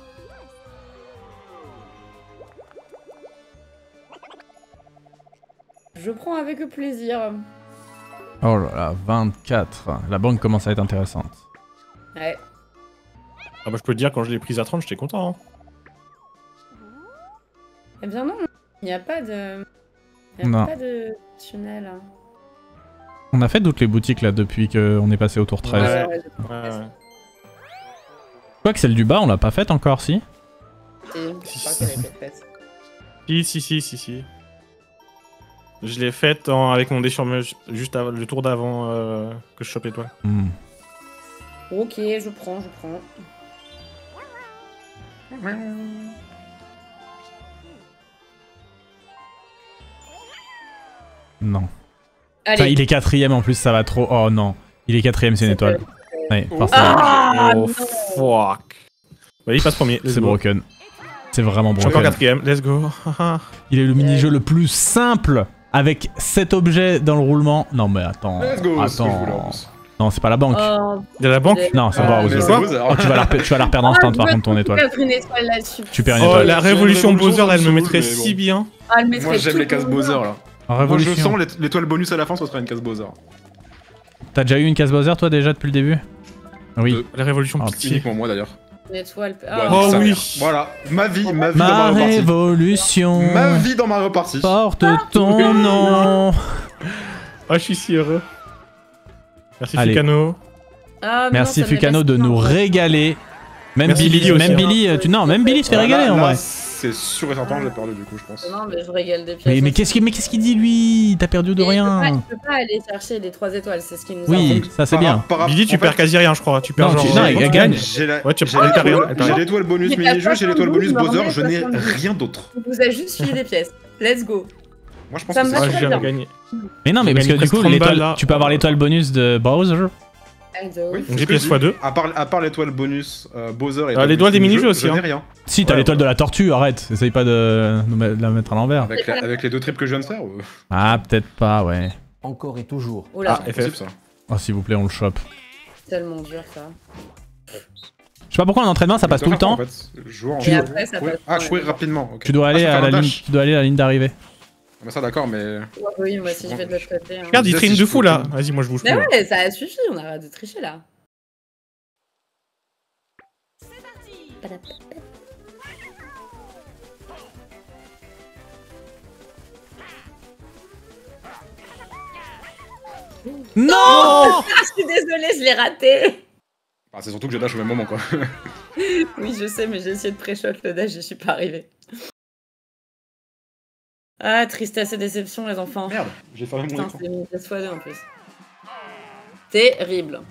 Je prends avec plaisir. Oh là là, vingt-quatre. La banque commence à être intéressante. Ouais. Ah bah je peux te dire, quand je l'ai prise à trente, j'étais content. Hein. Eh bien non, il n'y a pas de... Il n'y a Non. pas de tunnel. hein. On a fait toutes les boutiques là depuis qu'on est passé au tour treize. Ouais. Ouais, Ouais, ouais. Quoi que celle du bas, on l'a pas faite encore, si? je crois qu'elle a été faite. Si, si, si, si, si. Je l'ai faite en- avec mon dé sur me- juste avant, le tour d'avant euh, que je chope l'étoile. Hmm. Ok, je prends, je prends. Non. Allez. Enfin, il est quatrième en plus, ça va trop. Oh non. Il est quatrième, c'est une Ça étoile. peut- Ouais, Oh. forcément. Ah, oh non. fuck. Bah il passe premier. let's C'est go. broken. C'est vraiment Je suis encore broken. quatrième, let's go. Il est le mini-jeu le plus simple avec cet objet dans le roulement. Non mais attends. Let's go, c'est ce que je voulais, en Attends. plus. Non, c'est pas la banque. Oh, De la banque? Non, c'est Ah, pas mais Bowser. c'est Bowser. Oh, tu, vas la repé- tu vas la reperdre en stand par contre ton étoile. Perdre une étoile là-dessus. Tu perds une Oh, étoile. la C'est une révolution révolution, Bowser, là, elle me ça me mettrait saoule, mais si bon. bien. Ah, elle mettrait Moi j'aime tout les cases le Bowser monde. là. Moi je Révolution. sens l'ét- l'étoile bonus à la fin, ça serait une case Bowser. T'as déjà eu une case Bowser toi déjà depuis le début? Oui. Deux. La révolution Ah, pitié. Uniquement moi d'ailleurs. Une étoile. Ouais, Ah, Oh ça, oui. merde. Voilà, ma vie, ma vie dans Ma Mario Party. révolution Ma vie dans Mario Party. porte ton nom. Ah, je suis si heureux. Merci Allez. Fukano. Ah, mais Merci non, ça me Fukano laisse de pas, nous en fait. régaler. Même Merci Billy, Billy aussi, même hein. Billy, euh, tu... non, même Billy se fait Voilà, régaler en là, vrai. c'est sûr et certain, j'ai perdu du coup, je pense. Non, mais je régale des pièces. Mais, mais aussi. qu'est-ce qu'il mais qu'est-ce qu'il dit lui? T'as perdu de Mais il peut pas- rien. Il peut pas aller chercher les trois étoiles, c'est ce qui nous Oui, a ça c'est Par- bien. par- Billy, tu en perds fait, quasi rien, je crois. Tu perds Non, genre. tu- non, euh, il tu gagne. gagnes. J'ai la- Ouais, tu j'ai perds l'étoile- rien, elle perd j'ai rien. l'étoile bonus Il est à mini-jeu, j'ai l'étoile bonus soixante-douze, Bowser, je n'ai soixante-douze. rien d'autre. Il vous a juste filé des pièces. Let's go. Moi je pense Ça que me c'est va Ouais, très j'ai bien. gagné. Mais non, mais J'ai parce que gagné du coup, presque trente l'étoile- balles, là. tu peux avoir l'étoile bonus de Bowser. Ah, de ouf. Oui, Donc c'est j'ai ce que P S je fois dis. deux. À part, à part l'étoile bonus euh, Bowser et Ah, l'étoile les doigts bonus des mini-jeux aussi, je n'ai hein. rien. Si, t'as Ouais, l'étoile ouais. de la tortue, arrête. Essaye pas de nous mettre- de la mettre à l'envers. Avec, la- avec les deux trips que je viens de faire ou... Ah, peut-être pas, ouais. Encore et toujours. Oh là, Ah, C'est F possible F. ça. Oh, s'il vous plaît, on le chope. tellement dur ça. Je sais pas pourquoi en entraînement ça passe tout le temps. En fait, jouer en Et après, ça courir- passe Ah, pas, courir ouais. rapidement. ok. Tu dois Ah, aller je peux à faire la un ligne, dash. tu dois aller à la ligne d'arrivée. Ah, mais ça d'accord, mais. Ouais, oui, moi aussi je vais de l'autre côté. hein. Regarde, il Disais, trine si de je fou peux- là. Vas-y, moi je bouge Mais plus. ouais, ça a suffi, on arrête de tricher là. Non. Ah, je suis désolée, je l'ai raté. Ah, c'est surtout que je dash au même moment quoi. Oui, je sais, mais j'ai essayé de pré-shot le dash, je suis pas arrivée. Ah, tristesse et déception, les enfants. Merde, j'ai fermé mon Putain, écran. c'est une pièce fois deux en plus. Terrible.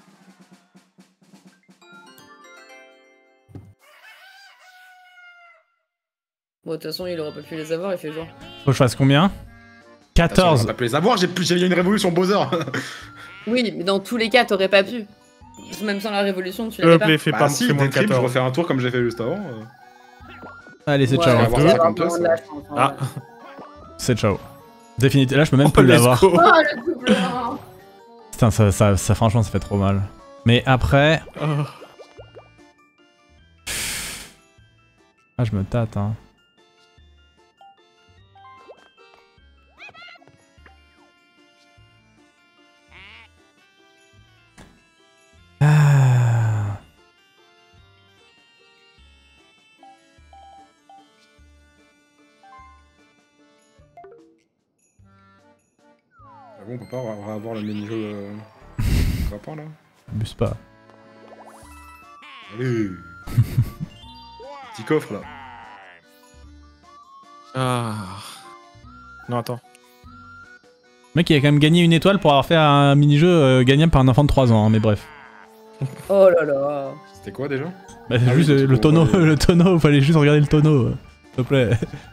Bon, de toute façon, il aurait pas pu les avoir, il fait genre. Faut que je fasse combien? quatorze. On va pas les avoir, j'ai plus- j'ai eu une révolution Bowser. Oui, mais dans tous les cas, t'aurais pas pu. Même sans la révolution, tu S'il l'avais te pas. plaît, fais Bah pas si, fais moins des de trips, je quatorze. refais un tour comme j'ai fait juste avant. euh. Allez, c'est Ouais, ciao. on va voir c'est ça vraiment comme ça, de la chance, en Ah. vrai. C'est ciao. Définitivement. Là, je peux même Oh, plus let's l'avoir. go. Oh, le double un. Putain, ça, ça, ça, franchement, ça fait trop mal. Mais après. Oh. Ah, je me tâte, hein. Ah. Ah bon, on peut pas avoir, avoir le mini-jeu euh... grappin là. Abuse pas. Allez. Petit coffre là. Ah. Non, attends. Le mec, il a quand même gagné une étoile pour avoir fait un mini-jeu euh, gagnable par un enfant de trois ans, hein, mais bref. Oh là là. C'était quoi déjà? Bah, c'est Ah juste oui, euh, c'est le pour tonneau, regarder. le tonneau, fallait juste regarder le tonneau, euh, s'il te plaît.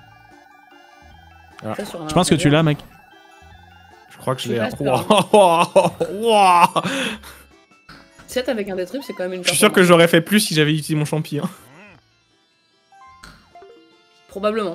Ça, sur un Je pense que tu l'as, mec. Je crois que je Je l'ai. suis pas sûre. Waouh. Waouh. sept avec un détrip, c'est quand même une Je suis sûr que j'aurais fait plus si j'avais utilisé mon champi. Hein. Probablement.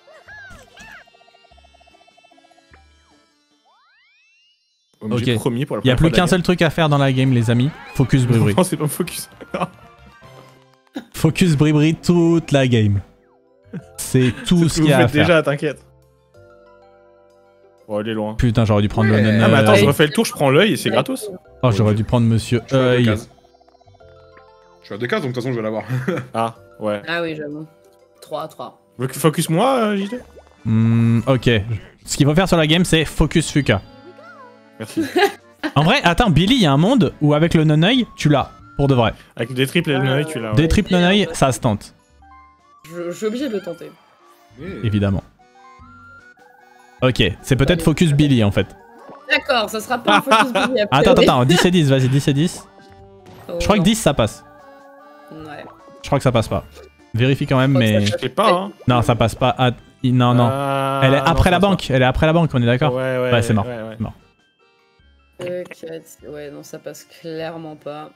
Oh, j'ai Ok. Premier pour la Il y a première plus fois de qu'un la seul truc à faire dans la game, les amis. Focus game. Bribri. Non, c'est pas focus. Focus Bribri toute la game. C'est tout ce Vous qu'il y a à faites faire. déjà, t'inquiète. Oh, il est loin. Putain, j'aurais dû prendre Ouais. le Ah, mais attends, je Ouais. refais le tour, je prends l'œil et c'est gratos. Oh, j'aurais dû prendre Monsieur Je suis à deux Œil. cases. Je suis à deux cases donc de toute façon je vais l'avoir. Ah, ouais. Ah oui, j'avoue. trois, trois. Veux que focus moi, euh, J T? Hmm, ok. Ce qu'il faut faire sur la game, c'est Focus Fuka. Merci. En vrai, attends, Billy, il y a un monde où avec le non-œil, tu l'as. Pour de vrai. Avec des triples et le œil, tu l'as. Des Ouais. triples non-œil, ça se tente. Je, je suis obligé de le tenter. Mais- Évidemment. Ok, c'est peut-être Focus Billy en fait. D'accord, ça sera pas un focus Billy, a Attends, priori. attends, attends, dix et dix, vas-y, dix et dix. Oh, Je crois que non. dix ça passe. Ouais. Je crois que ça passe pas. Vérifie quand même, Je crois que mais. ça Je sais pas, hein. Non, ça passe pas. à- Non, non. Ah, Elle est non, après ça la passe banque, elle est après la banque, on est pas. d'accord? Ouais, ouais. Ouais, c'est mort. ouais, ouais. Mort. Ok, ouais, non, ça passe clairement pas.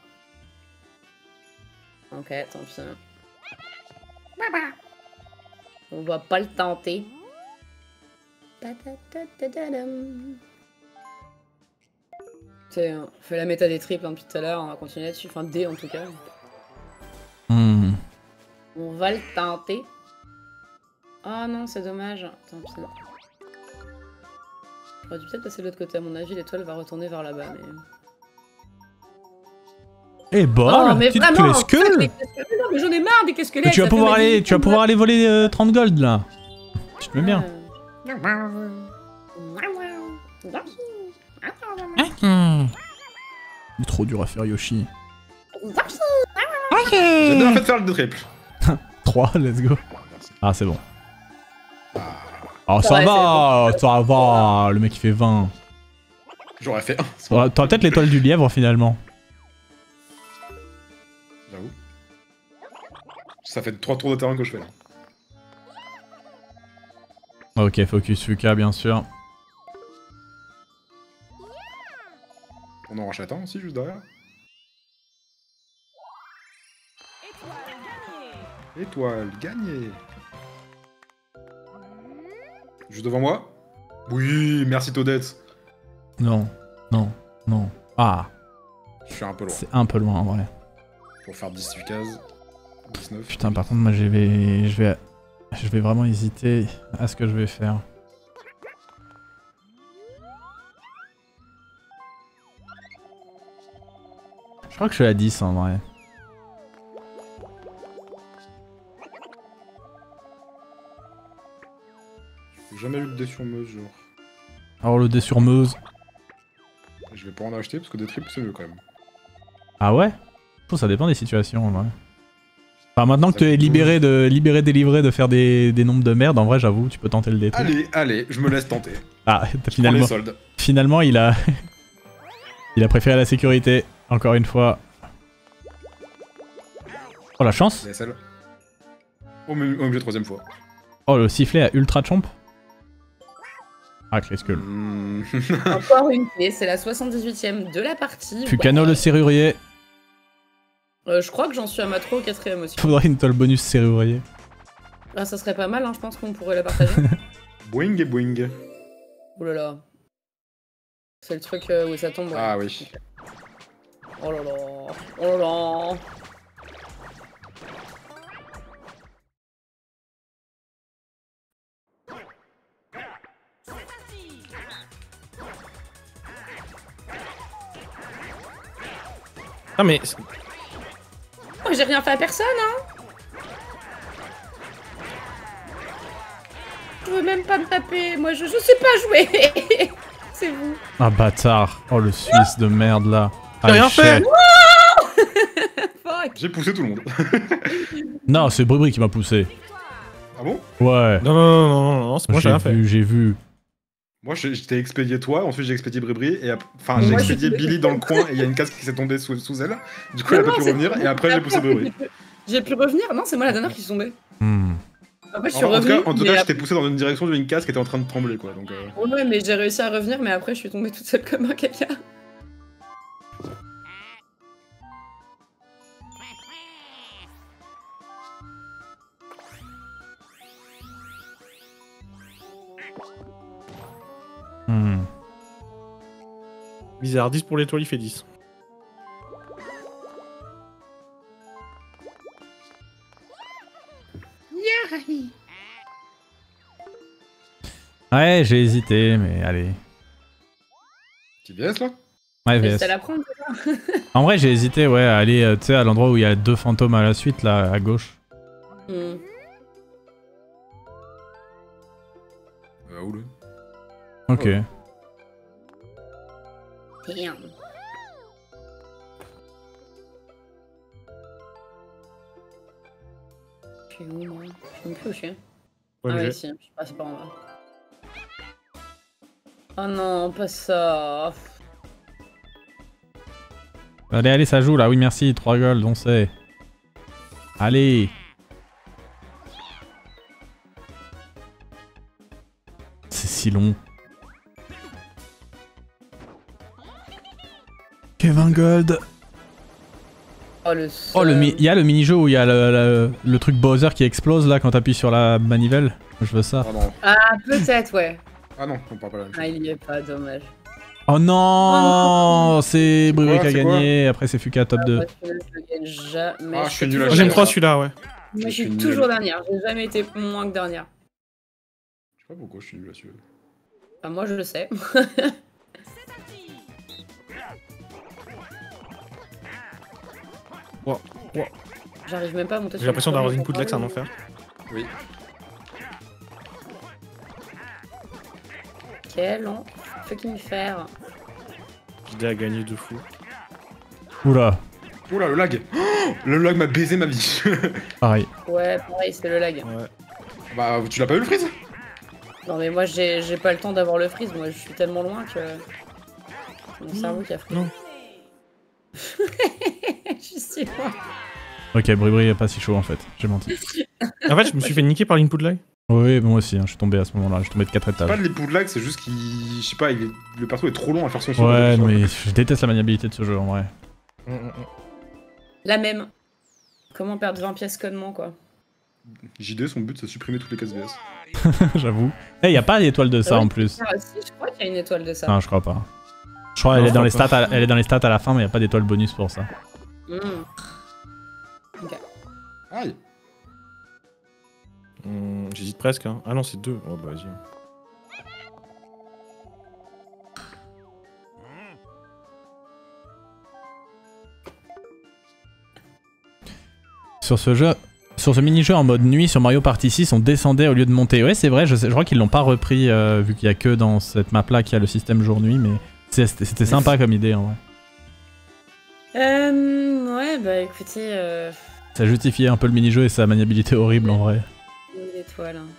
Ok, tant pis. On va pas le tenter. C'est, on fait la méta des triples hein, depuis tout à l'heure, on va continuer là-dessus, enfin D en tout cas. Hmm. On va le tenter. Ah non, c'est dommage. Tant pis. J'aurais dû peut-être passer de l'autre côté, à mon avis, l'étoile va retourner vers là-bas. Mais... Eh bah, oh, mais petite vraiment, clé-squeule. mais non, mais j'en ai marre des casquelettes. Tu vas pouvoir aller, tu vas pouvoir aller voler euh, trente gold là. Tu te mets bien. Il est trop dur à faire Yoshi. J'ai bien fait de faire le triple. trois, let's go. Ah, c'est bon. Ah, ça, Ça va, va, ça va. Le mec il fait vingt. J'aurais fait un. T'auras t'auras peut-être l'étoile du lièvre finalement. J'avoue. Ça fait trois tours de terrain que je fais là. Ok, focus Fuka bien sûr. On en rachète un aussi juste derrière. Étoile gagnée. Juste devant moi. Oui, merci Toadette. Non, non, non. Ah, Je suis un peu loin. c'est un peu loin en vrai. Pour faire dix-huit cases. dix-neuf. Putain, par contre, moi je vais, je vais, je vais vraiment hésiter à ce que je vais faire. Je crois que je suis à dix en vrai. J'ai jamais eu le dé sur Meuse, genre. Alors le dé sur Meuse. Je vais pas en acheter parce que des triples c'est mieux quand même. Ah ouais? Je trouve que ça dépend des situations en vrai. Enfin, maintenant que Ça tu es coûte libéré, de, libéré, délivré de faire des, des nombres de merde, en vrai, j'avoue, tu peux tenter le détruire. Allez, allez, je me laisse tenter. Ah, Prends finalement, les soldes. finalement, il a, il a préféré la sécurité. Encore une fois. Oh la chance! D S L. Au milieu, au milieu, troisième fois. Oh le sifflet à ultra chomp. Ah, Clé-Skull. Mmh. Encore une clé, c'est la soixante-dix-huitième de la partie. Fucano Ouais. le serrurier. Euh, je crois que j'en suis à ma trois ou quatrième aussi. Faudrait une toile bonus serrurier. Ah, ça serait pas mal, hein, je pense qu'on pourrait la partager. Boing et boing. Oh là là. C'est le truc euh, où ça tombe. Ouais. Ah oui. Oh là là. Oh là là. Ah mais... Oh, j'ai rien fait à personne, hein. Je veux même pas me taper. Moi, je, je sais pas jouer. C'est vous. Ah bâtard. Oh le Suisse de merde là. J'ai rien fait. Fuck. J'ai poussé tout le monde. Non, c'est Bribri qui m'a poussé. Ah bon? Ouais. Non, non, non, non, non, c'est moi j'ai J'ai rien fait. vu, j'ai vu. Moi j'ai- j'étais expédié toi, ensuite j'ai expédié Bribri, et ap- enfin Mais j'ai moi, expédié j'ai- Billy dans le coin et il y a une casque qui s'est tombée sous, sous elle. Du coup elle a Non, pas pu c'est- revenir et après j'ai poussé Bribri. J'ai pu revenir. Non, c'est moi la dernière qui suis tombée. Hmm. Après, je En, suis en tout revenue. cas, en tout mais cas je après- t'ai poussé dans une direction d'une casque qui était en train de trembler quoi. Donc, euh... Ouais, mais j'ai réussi à revenir, mais après, je suis tombée toute seule comme un caca. Hmm. Bizarre, dix pour l'étoile, il fait dix. Ouais, j'ai hésité, mais allez. Petit V S là? Ouais, Mais V S. c'est à la prendre, déjà. En vrai, j'ai hésité, ouais, à aller, euh, tu sais, à l'endroit où il y a deux fantômes à la suite, là, à gauche. Hmm. Euh, où le? Ok. Oh. Damn. Je suis où, moi? Je sais même plus où je suis. Ouais, Ah mais ouais, j'ai- si, je suis passé par en bas. Oh non, pas ça. Allez, allez, ça joue là, oui, merci, trois gold, on sait. Allez. C'est si long. Kevin Gold. Oh le Oh, le seum. mi- il y a le mini-jeu où il y a le, le- le truc Bowser qui explose là quand t'appuies sur la manivelle. Je veux ça. Oh non. Ah, peut-être, ouais. Ah non, on parle pas la même chose. Ah, il y est pas, dommage. Oh non, c'est Bruri quoi, qui a c'est quoi gagné, après c'est Fuka top deux. Moi, je gagne jamais. Ah, je suis nul à toujours J'aime chier. trop dernière. celui-là, ouais. Moi, je Je suis suis toujours nul. dernière. J'ai jamais été moins que dernière. Je sais pas pourquoi je suis nul là-dessus. Enfin, moi, je le sais. Wow, wow. J'arrive même pas à monter sur J'ai l'impression le d'avoir premier une bootleg, c'est un comparé. enfer. Oui. Quel en fucking faire. J'ai à gagner de fou. Oula, Oula, le lag. Oh, le lag m'a baisé ma vie. pareil. Ouais, pareil, c'est le lag. Ouais. Bah, tu l'as pas eu le freeze? Non, mais moi, j'ai j'ai pas le temps d'avoir le freeze. Moi, je suis tellement loin que. Mon cerveau qui a freeze. Non. Je suis si loin. Ok, Bribri est pas si chaud en fait, j'ai menti. En fait, je me suis fait niquer par l'input lag. Oui, moi aussi, hein, je suis tombé à ce moment-là, je suis tombé de quatre C'est pas étages. de l'époux de lag, c'est juste qu'il. Je sais pas, il est... le perso est trop long à faire son saut. Ouais, non, mais je déteste la maniabilité de ce jeu en vrai. La même. Comment perdre vingt pièces connement, quoi. J D, son but c'est de supprimer toutes les cases V S. J'avoue. Eh, y a pas d'étoile de ça Ah oui, en plus. Ah, si, je crois qu'il y a une étoile de ça. Non, je crois pas. Je crois Non, qu'elle est, je dans crois les pas. stats à- elle est dans les stats à la fin, mais y a pas d'étoile bonus pour ça. Hmm. Ok. Aïe. Hum, J'hésite presque. Hein. Ah non, c'est deux. Oh bah vas-y. Sur ce jeu, sur ce mini-jeu en mode nuit sur Mario Party six, on descendait au lieu de monter. Ouais, c'est vrai, je, sais- je crois qu'ils l'ont pas repris euh, vu qu'il y a que dans cette map-là qu'il y a le système jour-nuit, mais c'est- c'était c'était sympa comme idée en vrai. Euh, ouais, bah écoutez, euh, Ça justifiait un peu le mini-jeu et sa maniabilité horrible en vrai. une étoile. hein.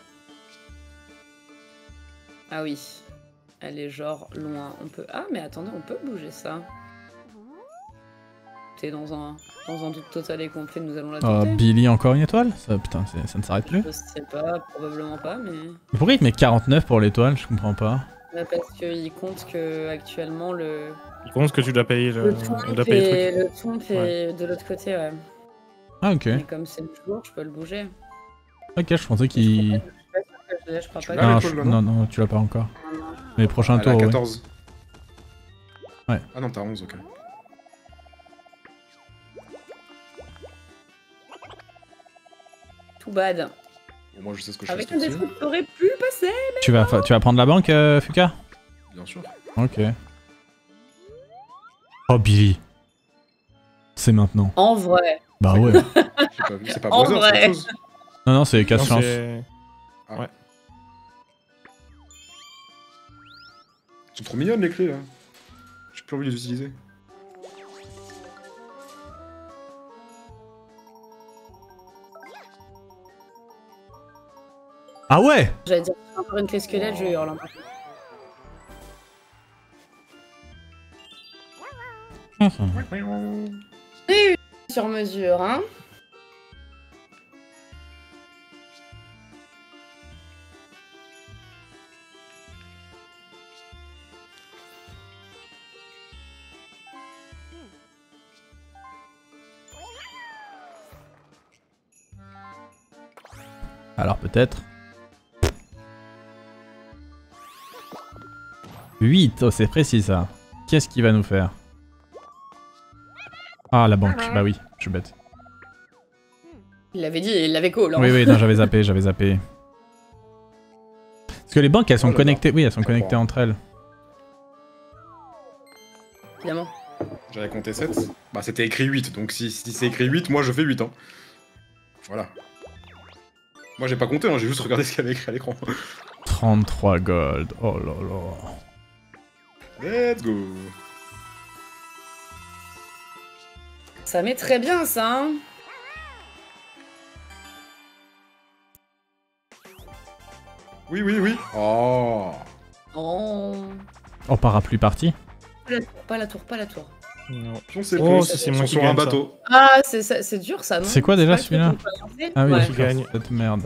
Ah oui, elle est genre loin. On peut. Ah, mais attendez, on peut bouger ça. T'es dans un dans un doute total et complet. Nous allons la Oh, tenter. Billy, encore une étoile ça, Putain, c'est- ça ne s'arrête plus. Je sais pas, probablement pas, mais Mais pourquoi il te met quarante-neuf pour l'étoile? Je comprends pas. Ouais, parce qu'il compte que actuellement le Il compte que tu dois payer le, le tu tombe dois payer le est, truc. le tombe est de l'autre côté. Ouais. Ah, ok. Et comme c'est le jour, je peux le bouger. Ok, je pensais qu'il. Je suis pas sûre que je l'ai, je crois Tu pas. l'as, que- Non, l'étoile, je- là, non, non non, tu l'as pas encore. Non, non. Mais prochain Elle a tour, ouais. quatorze. Ouais. Ah non, t'as onze, ok. Too bad. Bon, moi je sais ce que je Avec fais. un ce des coup-ci. trucs, t'aurais pu passer. Tu vas, fa- tu vas prendre la banque, euh, Fuka? Bien sûr. Ok. Oh, Billy. C'est maintenant. En vrai. Bah ouais. J'ai pas vu, c'est pas En Brother, c'est vrai. autre chose. Non, non, c'est Non, casse-chance. c'est- Elles sont trop mignonnes les clés là. J'ai plus envie de les utiliser. Ah ouais! J'allais dire encore une clé squelette, je vais hurler un peu. Sur mesure, hein. Alors peut-être. huit, oh c'est précis ça. Qu'est-ce qu'il va nous faire? Ah la banque, bah oui, je suis bête. Il l'avait dit et il l'avait call. Hein. Oui oui, non j'avais zappé, j'avais zappé. Parce que les banques elles sont Oh là là. connectées, oui elles sont Je connectées comprends. entre elles. Évidemment. J'avais compté sept. Bah c'était écrit huit, donc si, si c'est écrit huit, moi je fais huit. Hein. Voilà. Moi j'ai pas compté, hein, j'ai juste regardé ce qu'il y avait écrit à l'écran. trente-trois gold, oh là là. Let's go. Ça met très bien ça. Hein. Oui, oui, oui. Oh. Oh. Oh parapluie parti. Pas la tour, pas la tour, pas la tour. Non. Pion, c'est Oh, plus. si c'est Ils moi sont qui sur gagne, un ça. bateau. Ah, c'est ça- c'est dur ça, non C'est quoi déjà pas que celui-là? tu peux lancer Ah oui, Ouais. Qui gagne. cette merde.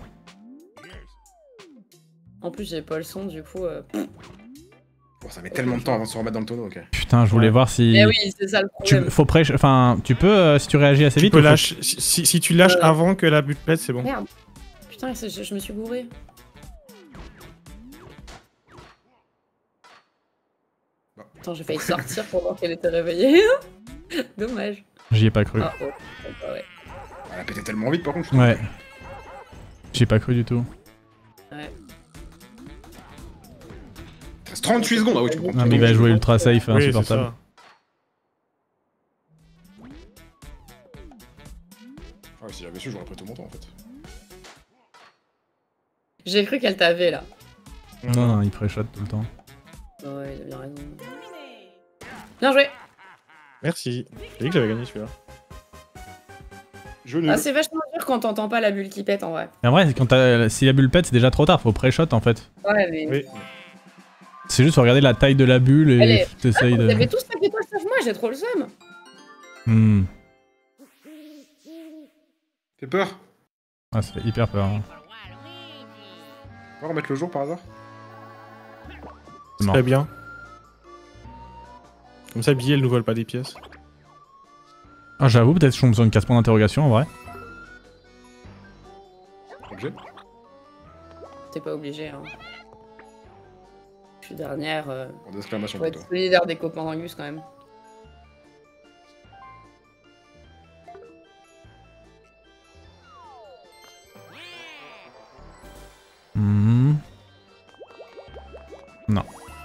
En plus, j'ai pas le son, du coup. euh, pff. Bon, ça met tellement de temps avant de se remettre dans le tonneau, ok. Putain, je voulais Ouais. voir si... Eh oui, c'est ça le Tu, problème. faut prêcher, enfin, tu peux, euh, si tu réagis assez Tu vite, peux ou faut- lâcher, si, si- si tu lâches Euh. avant que la butte pète, c'est bon. Merde. Putain, c'est- je, je me suis gouré. Attends, j'ai failli sortir pour voir qu'elle était réveillée. Dommage. J'y ai pas cru. Ah, oh, bah ouais. Elle a pété tellement vite par contre. Je Ouais. J'y ai pas cru du tout. Ouais. Il reste trente-huit secondes. Ah oui, tu prends. Non, mais il va jouer ultra safe, Oui, c'est insupportable. ça. Ah ouais, si j'avais su, j'aurais pris tout mon temps en fait. J'ai cru qu'elle t'avait là. Non, non, il pré-shot tout le temps. Ouais, il a bien raison. Bien joué. Merci. J'ai dit que j'avais gagné celui-là. Je nul. Ah, c'est vachement dur quand t'entends pas la bulle qui pète en vrai. Et en vrai, quand t'as- si la bulle pète, c'est déjà trop tard, faut pré-shot en fait. Ouais, mais. Oui. C'est juste faut regarder la taille de la bulle et Allez. t'essayes Vous de... avez tous cinq étoiles sauf moi, j'ai trop le seum. Hmm. Fais peur. Ah, ça fait hyper peur. Hein. On va remettre le jour par hasard. C'est mort. Très bien. Comme ça, Billy, elle nous vole pas des pièces. Ah, j'avoue, peut-être que je tombe sur une casse point d'interrogation en vrai. Objet. T'es pas obligé, hein. Je suis dernière. Euh... En d'exclamation Faut être plutôt. solidaire des copains d'Angus quand même. Hmm. Non.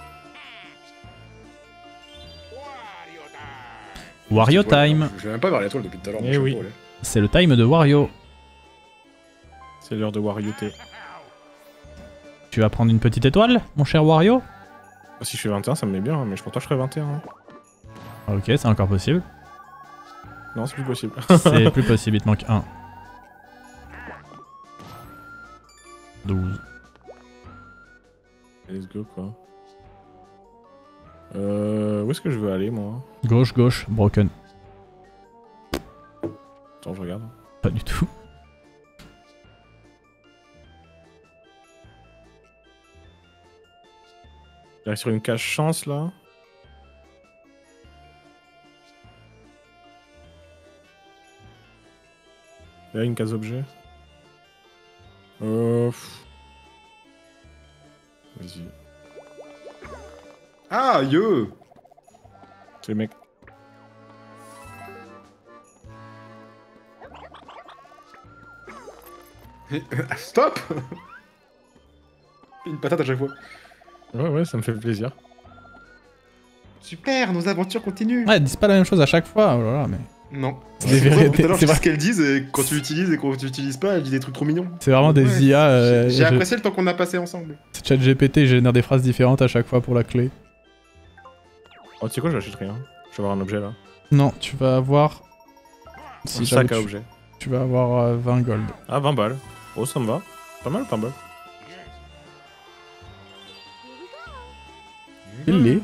Wario time. Je vais même pas vers l'étoile depuis tout à l'heure. Eh mon chapeau, oui. allez. C'est le time de Wario. C'est l'heure de Wario T. Tu vas prendre une petite étoile, mon cher Wario? Si je fais vingt et un, ça me met bien, hein, mais je pense pas que je ferai vingt et un. hein. Ok, c'est encore possible. Non, c'est plus possible. C'est plus possible, il te manque un. douze. Let's go, quoi. Euh, où est-ce que je veux aller, moi? Gauche, gauche, broken. Attends, je regarde. Pas du tout. J'arrive sur une cage chance, là. Là, une case objet. Euh... pff. Vas-y. Ah, yo. C'est le mec. Stop. Une patate à chaque fois. Ouais, ouais, ça me fait plaisir. Super, nos aventures continuent. Ouais, dis pas la même chose à chaque fois, oh là là, mais... Non. C'est des pour ça, vérités, Tout à l'heure, c'est je dis vrai. ce qu'elles disent et quand tu l'utilises et quand tu l'utilises pas, elle dit des trucs trop mignons. C'est vraiment des Ouais. I A... euh, J'ai- J'ai je- apprécié le temps qu'on a passé ensemble. ChatGPT génère des phrases différentes à chaque fois pour la clé. Oh, tu sais quoi, je l'achète rien. Je vais avoir un objet, là. Non, tu vas avoir... Un Si sac j'avoue, à tu- objet. Tu vas avoir euh, vingt gold. Ah, vingt balles. Oh, ça me va. Pas mal, vingt balles. Il l'est.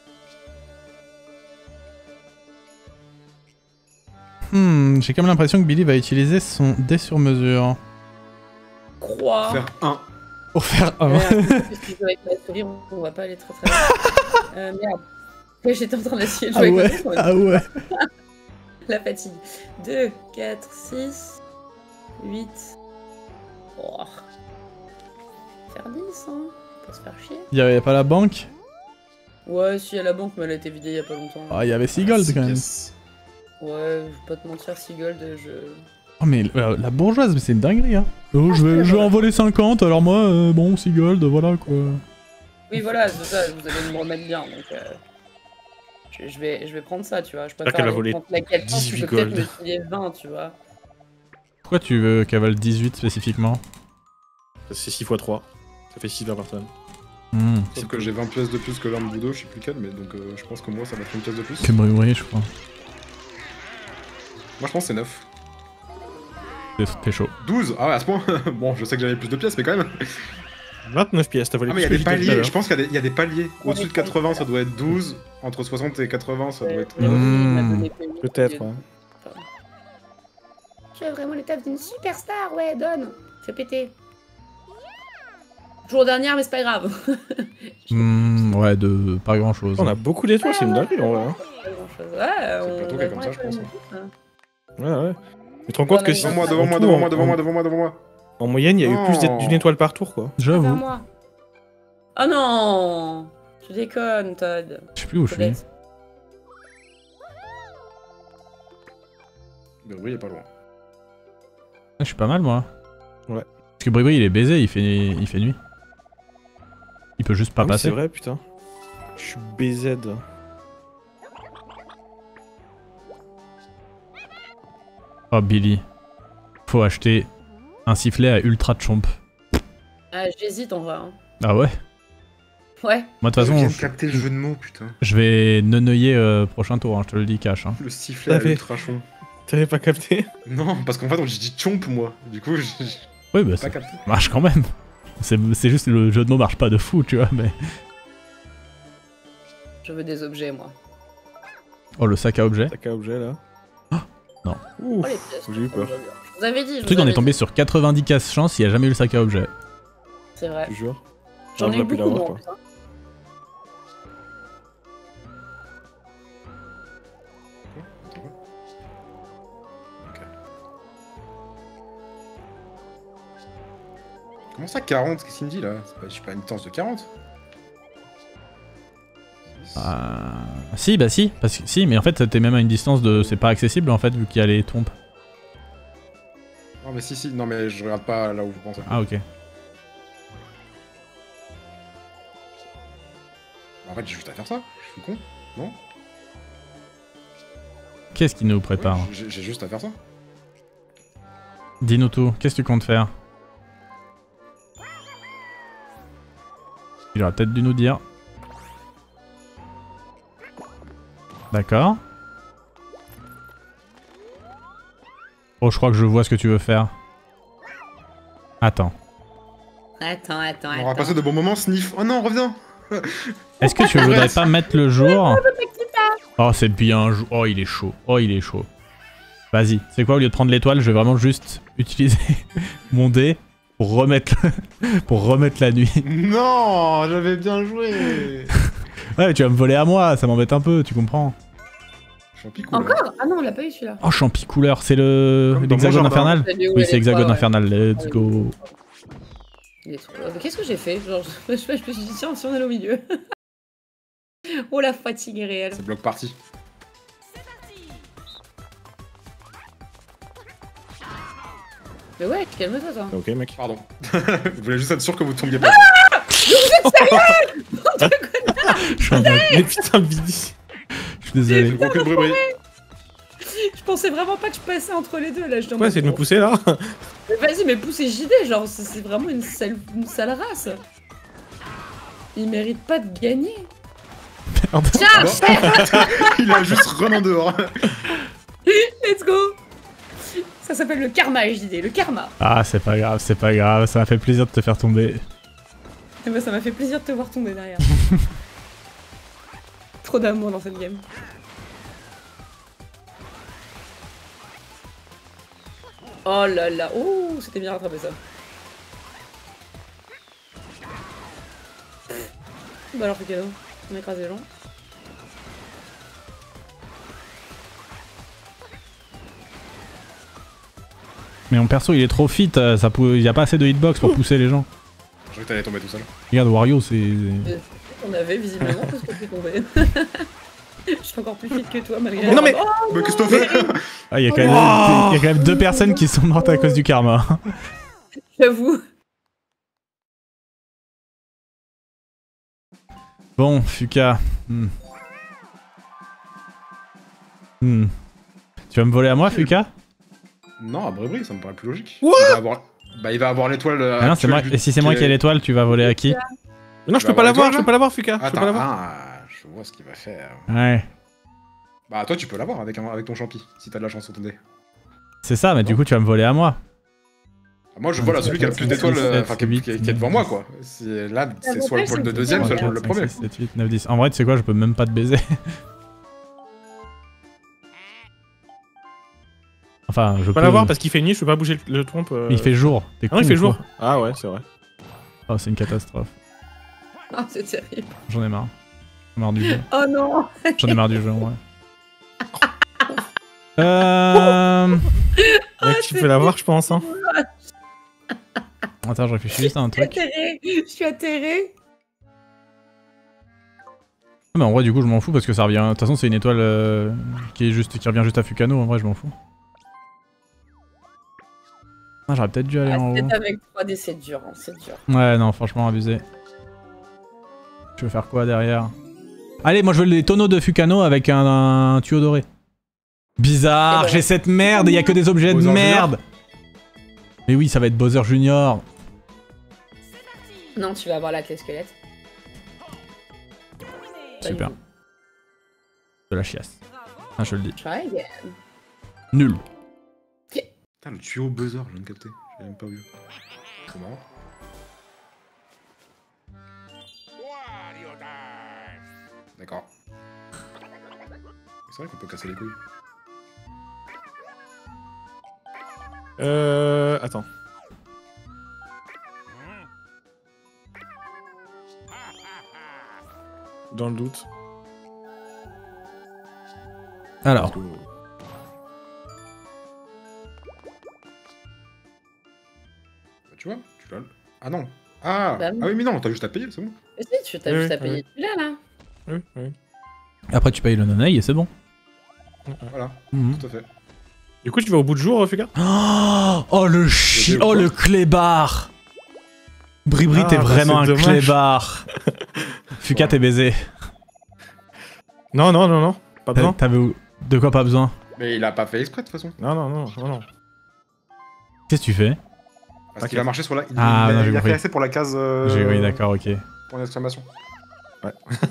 Hmm, j'ai quand même l'impression que Billy va utiliser son dé sur mesure. Croix. Faire un. Pour faire un. Merde, parce que avec la souris, on, on va pas aller très très loin. euh, merde. Ouais, j'étais en train d'essayer de Ah jouer ouais, avec la ah ouais. La fatigue. deux, quatre, six, huit. Oh. Faire dix, hein. Pas se faire chier. Il y avait pas la banque? Ouais, si, à la banque, mais elle a été vidée il y a pas longtemps. Ah, il y avait six gold Six quand même. pièces. Ouais, je vais pas te mentir, six gold, je... Oh mais euh, la bourgeoise, mais c'est une dinguerie hein. Oh, je vais, je vais en voler cinquante, alors moi, euh, bon, six gold, voilà quoi. Oui, voilà, c'est ça, vous allez me remettre bien, donc... Euh... Je, je vais, je vais prendre ça, tu vois. Je qu'elle a préfère volé prendre la quelqu'un qui dix-huit peut peut-être gold. me filer vingt, tu vois. Pourquoi tu veux qu'elle vole dix-huit spécifiquement? C'est six fois trois. Ça fait six par personne. Hmm. Sauf que j'ai vingt pièces de plus que l'arme Budo, je sais plus lequel, mais donc euh, je pense que moi ça va être une pièce de plus. Que bruit, je crois. Moi je pense que c'est neuf. T'es- T'es chaud. douze. Ah ouais, à ce point. Bon, je sais que j'avais plus de pièces, mais quand même. vingt-neuf pièces, t'as volé Ah mais il y a plus des que je disais tout à paliers, l'heure. je pense qu'il y, a des- il y a des paliers. Au-dessus de quatre-vingts ça doit être douze, entre soixante et quatre-vingts ça doit être... Mais aussi, il m'a Mmh. donné que huit, Peut-être, et- ouais. Tu as vraiment le taf d'une superstar, ouais, donne. Fais péter. Jour dernière, mais c'est pas grave. Hmm, ouais, de pas grand chose. On a beaucoup d'étoiles, c'est une dinguerie en vrai. hein. Pas grand-chose. Ouais, on plateau qui est comme ça, je pense. hein. Ouais, ouais. Tu te rends compte On que a si. Devant moi, en devant moi, en devant tout, moi, en- devant moi, devant moi, devant moi. En moyenne, il y a eu plus d'é- Oh. d'une étoile par tour, quoi. J'avoue. moi. Oh non. Tu déconnes, Todd. Je sais plus où je suis. Ouais, Peut-être. Mais oui, il est pas loin. je suis pas mal moi. Ouais. Parce que Bribri il est baisé, il fait, il fait nuit. Il peut juste pas Ah oui, passer. c'est vrai, putain. Je suis B Z. Oh Billy. Faut acheter un sifflet à ultra chomp. Ah, j'hésite en vrai. Hein. Ah ouais? Ouais. Moi de toute Je façon, viens de je, capter le jeu de mots, putain. je vais neuneuiller euh, prochain tour, hein, je te le dis cash. Hein. Le sifflet à T'avais- ultrachon. T'avais pas capté? Non, parce qu'en fait, j'ai dit chomp, moi. Du coup, j'ai j'ai Oui bah pas ça capté. marche quand même. C'est c'est juste le jeu de mots marche pas de fou, tu vois, mais... Je veux des objets, moi. Oh le sac à objet. Sac à objet là. Non. Ouh. Oh, les pièces. J'ai eu peur. Je vous avais dit. je Le vous truc on avais est tombé dit. sur quatre-vingt-dix cases chance, il y a jamais eu le sac à objet. C'est vrai. Je te jure. J'en ai eu J'aurais pu beaucoup l'avoir, moins. quoi. hein. Comment ça, quarante? Qu'est-ce qu'il me dit là? C'est pas- Je suis pas à une distance de quarante. Euh... Si bah si, parce que si, mais en fait t'es même à une distance de... C'est pas accessible en fait vu qu'il y a les trompes. Non, mais si, si, non, mais je regarde pas là où vous pensez. Ah ok. En fait, j'ai juste à faire ça. Je suis con. Non? Qu'est-ce qu'il nous prépare? Ouais, j'ai j'ai juste à faire ça. Dis-nous tout, qu'est-ce que tu comptes faire? Il aurait peut-être dû nous dire. D'accord. Oh, je crois que je vois ce que tu veux faire. Attends. Attends, attends, On va attends. passer de bons moments, Sniff. Oh non, reviens. Est-ce que tu voudrais pas mettre le jour? Oh, c'est bien. jou- Oh, il est chaud. Oh, il est chaud. Vas-y. C'est quoi, au lieu de prendre l'étoile, je vais vraiment juste utiliser mon dé pour remettre, le- pour remettre la nuit. Non, j'avais bien joué. Ouais, mais tu vas me voler à moi, ça m'embête un peu, tu comprends? Champi couleur. Encore? Ah non, on l'a pas eu celui-là. Oh, champi couleur, c'est le Comme dans l'hexagone mon jardin. infernal? Salut, Oui, ouais, c'est hexagone ouais. infernal, let's go. Il est trop- euh, mais Qu'est-ce que j'ai fait? Genre, je, je- je me suis dit, tiens, si on est au milieu. Oh, la fatigue est réelle. C'est bloc party. Mais ouais, calme-toi, toi. Ok, mec. Pardon. Je voulais juste être sûr que vous tombiez pas. Je suis en mode- Mais putain, Billy. je suis désolé. Gros que le bruit. Je pensais vraiment pas que je passais entre les deux là. Je Pourquoi essayer de me pousser là? Mais vas-y, mais poussez J D, genre, c'est c'est vraiment une sale, une sale race. Il mérite pas de gagner. Merde. Tiens, Il a juste run en dehors. let's go. Ça s'appelle le karma, J D, le karma. Ah, c'est pas grave, c'est pas grave, ça m'a fait plaisir de te faire tomber. Et bah, ça m'a fait plaisir de te voir tomber derrière. Trop d'amour dans cette game. Oh là là, oh, c'était bien rattrapé ça. Bah alors, cadeau, on écrase les gens. Mais mon perso il est trop fit, euh, ça pou... il y a pas assez de hitbox pour pousser les gens. Je croyais que t'allais tomber tout seul. Regarde Wario, c'est... On avait visiblement tout ce que tu tombé. Je suis encore plus fit que toi malgré. Non, mais- Oh, Mais qu'est-ce que t'en fais? Ah, il y, a quand même... Oh il y a quand même deux personnes qui sont mortes à cause du karma. j'avoue. Bon, Fuka. Hmm. Hmm. Tu vas me voler à moi, Fuka? Non, à Brébry, ça me paraît plus logique. What? Il va avoir... Bah, il va avoir l'étoile. euh, Ah non, c'est actuelle moi. du- Et si c'est moi qui ai est- l'étoile, tu vas voler à qui? Mais non, je Tu vas peux pas avoir l'avoir, l'étoile, je là peux pas l'avoir, Fuka. Je peux Attends, pas l'avoir. ah, je vois ce qu'il va faire. Ouais. Bah, toi, tu peux l'avoir avec, un... avec ton champi, si t'as de la chance sur ton dé. C'est ça, mais du coup, tu vas me voler à moi. Moi, je vole à celui qui a le plus d'étoiles, euh, enfin, qui, est- huit, qui est qui est devant moi, quoi. C'est- Là, c'est soit le L'avantage, vol de c'est que deuxième, c'est soit bien, le vol de premier. six, sept, huit, neuf, dix. En vrai, tu sais quoi, je peux même pas te baiser. Enfin, je Je peux. peux pas l'avoir parce qu'il fait nuit, je peux pas bouger le, le trompe. euh. Il fait jour. T'es Ah non, il con fait ou jour. quoi? Ah ouais, c'est vrai. Oh, c'est une catastrophe. Ah, c'est terrible. J'en ai marre. J'en ai marre du jeu. Oh non. J'en ai marre du jeu, en vrai. Euh... Mec, tu peux l'avoir, je pense. Hein. Attends, je réfléchis juste à un Je suis truc. atterré. Je suis atterré. Ah, mais en vrai, du coup, je m'en fous parce que ça revient. De toute façon, c'est une étoile euh, qui, est juste... qui revient juste à Fukano. En vrai, je m'en fous. Ah, j'aurais peut-être dû aller Ah, en haut. peut-être avec trois D, c'est dur, hein, c'est dur. Ouais, non, franchement, abusé. Je veux faire quoi derrière? Allez, moi je veux les tonneaux de Fukano avec un, un tuyau doré. Bizarre, Eh ben, j'ai cette merde et y a que des objets Bowser de merde. Junior. Mais oui, ça va être Bowser Junior. Non, tu vas avoir la clé squelette. Super. De la chiasse. Ah, je le dis. Try again. Nul. Putain, le tuyau buzzer, je viens de capter. J'avais même pas vu. C'est marrant. D'accord. C'est vrai qu'on peut casser les couilles. Euh... Attends. Dans le doute. Alors. Bah, tu vois, tu l'as. Ah non. Ah, Bah oui. ah oui, mais non, t'as juste à payer, c'est bon. Mais si, tu t'as Oui, juste à oui, payer celui-là, là. Oui, oui. Après, tu payes le non-ail et c'est bon. Voilà, Mhm. tout à fait. Du coup, tu vas au bout du jour, Fuka? Oh, oh le chi... Le Oh quoi le clébard. Bribri, Ah, t'es bah, vraiment un c'est dommage. clébard. Fuka, t'es baisé. Non, non, non, non. Pas besoin. T'avais de quoi pas besoin? Mais il a pas fait exprès de toute façon. Non, non, non, non, non. Qu'est-ce que tu fais? Parce qu'il a marché sur la. Il, Ah, il a, non, j'ai il a compris. fait assez pour la case. Euh... J'ai oui, d'accord, ok. Pour une exclamation. Ouais.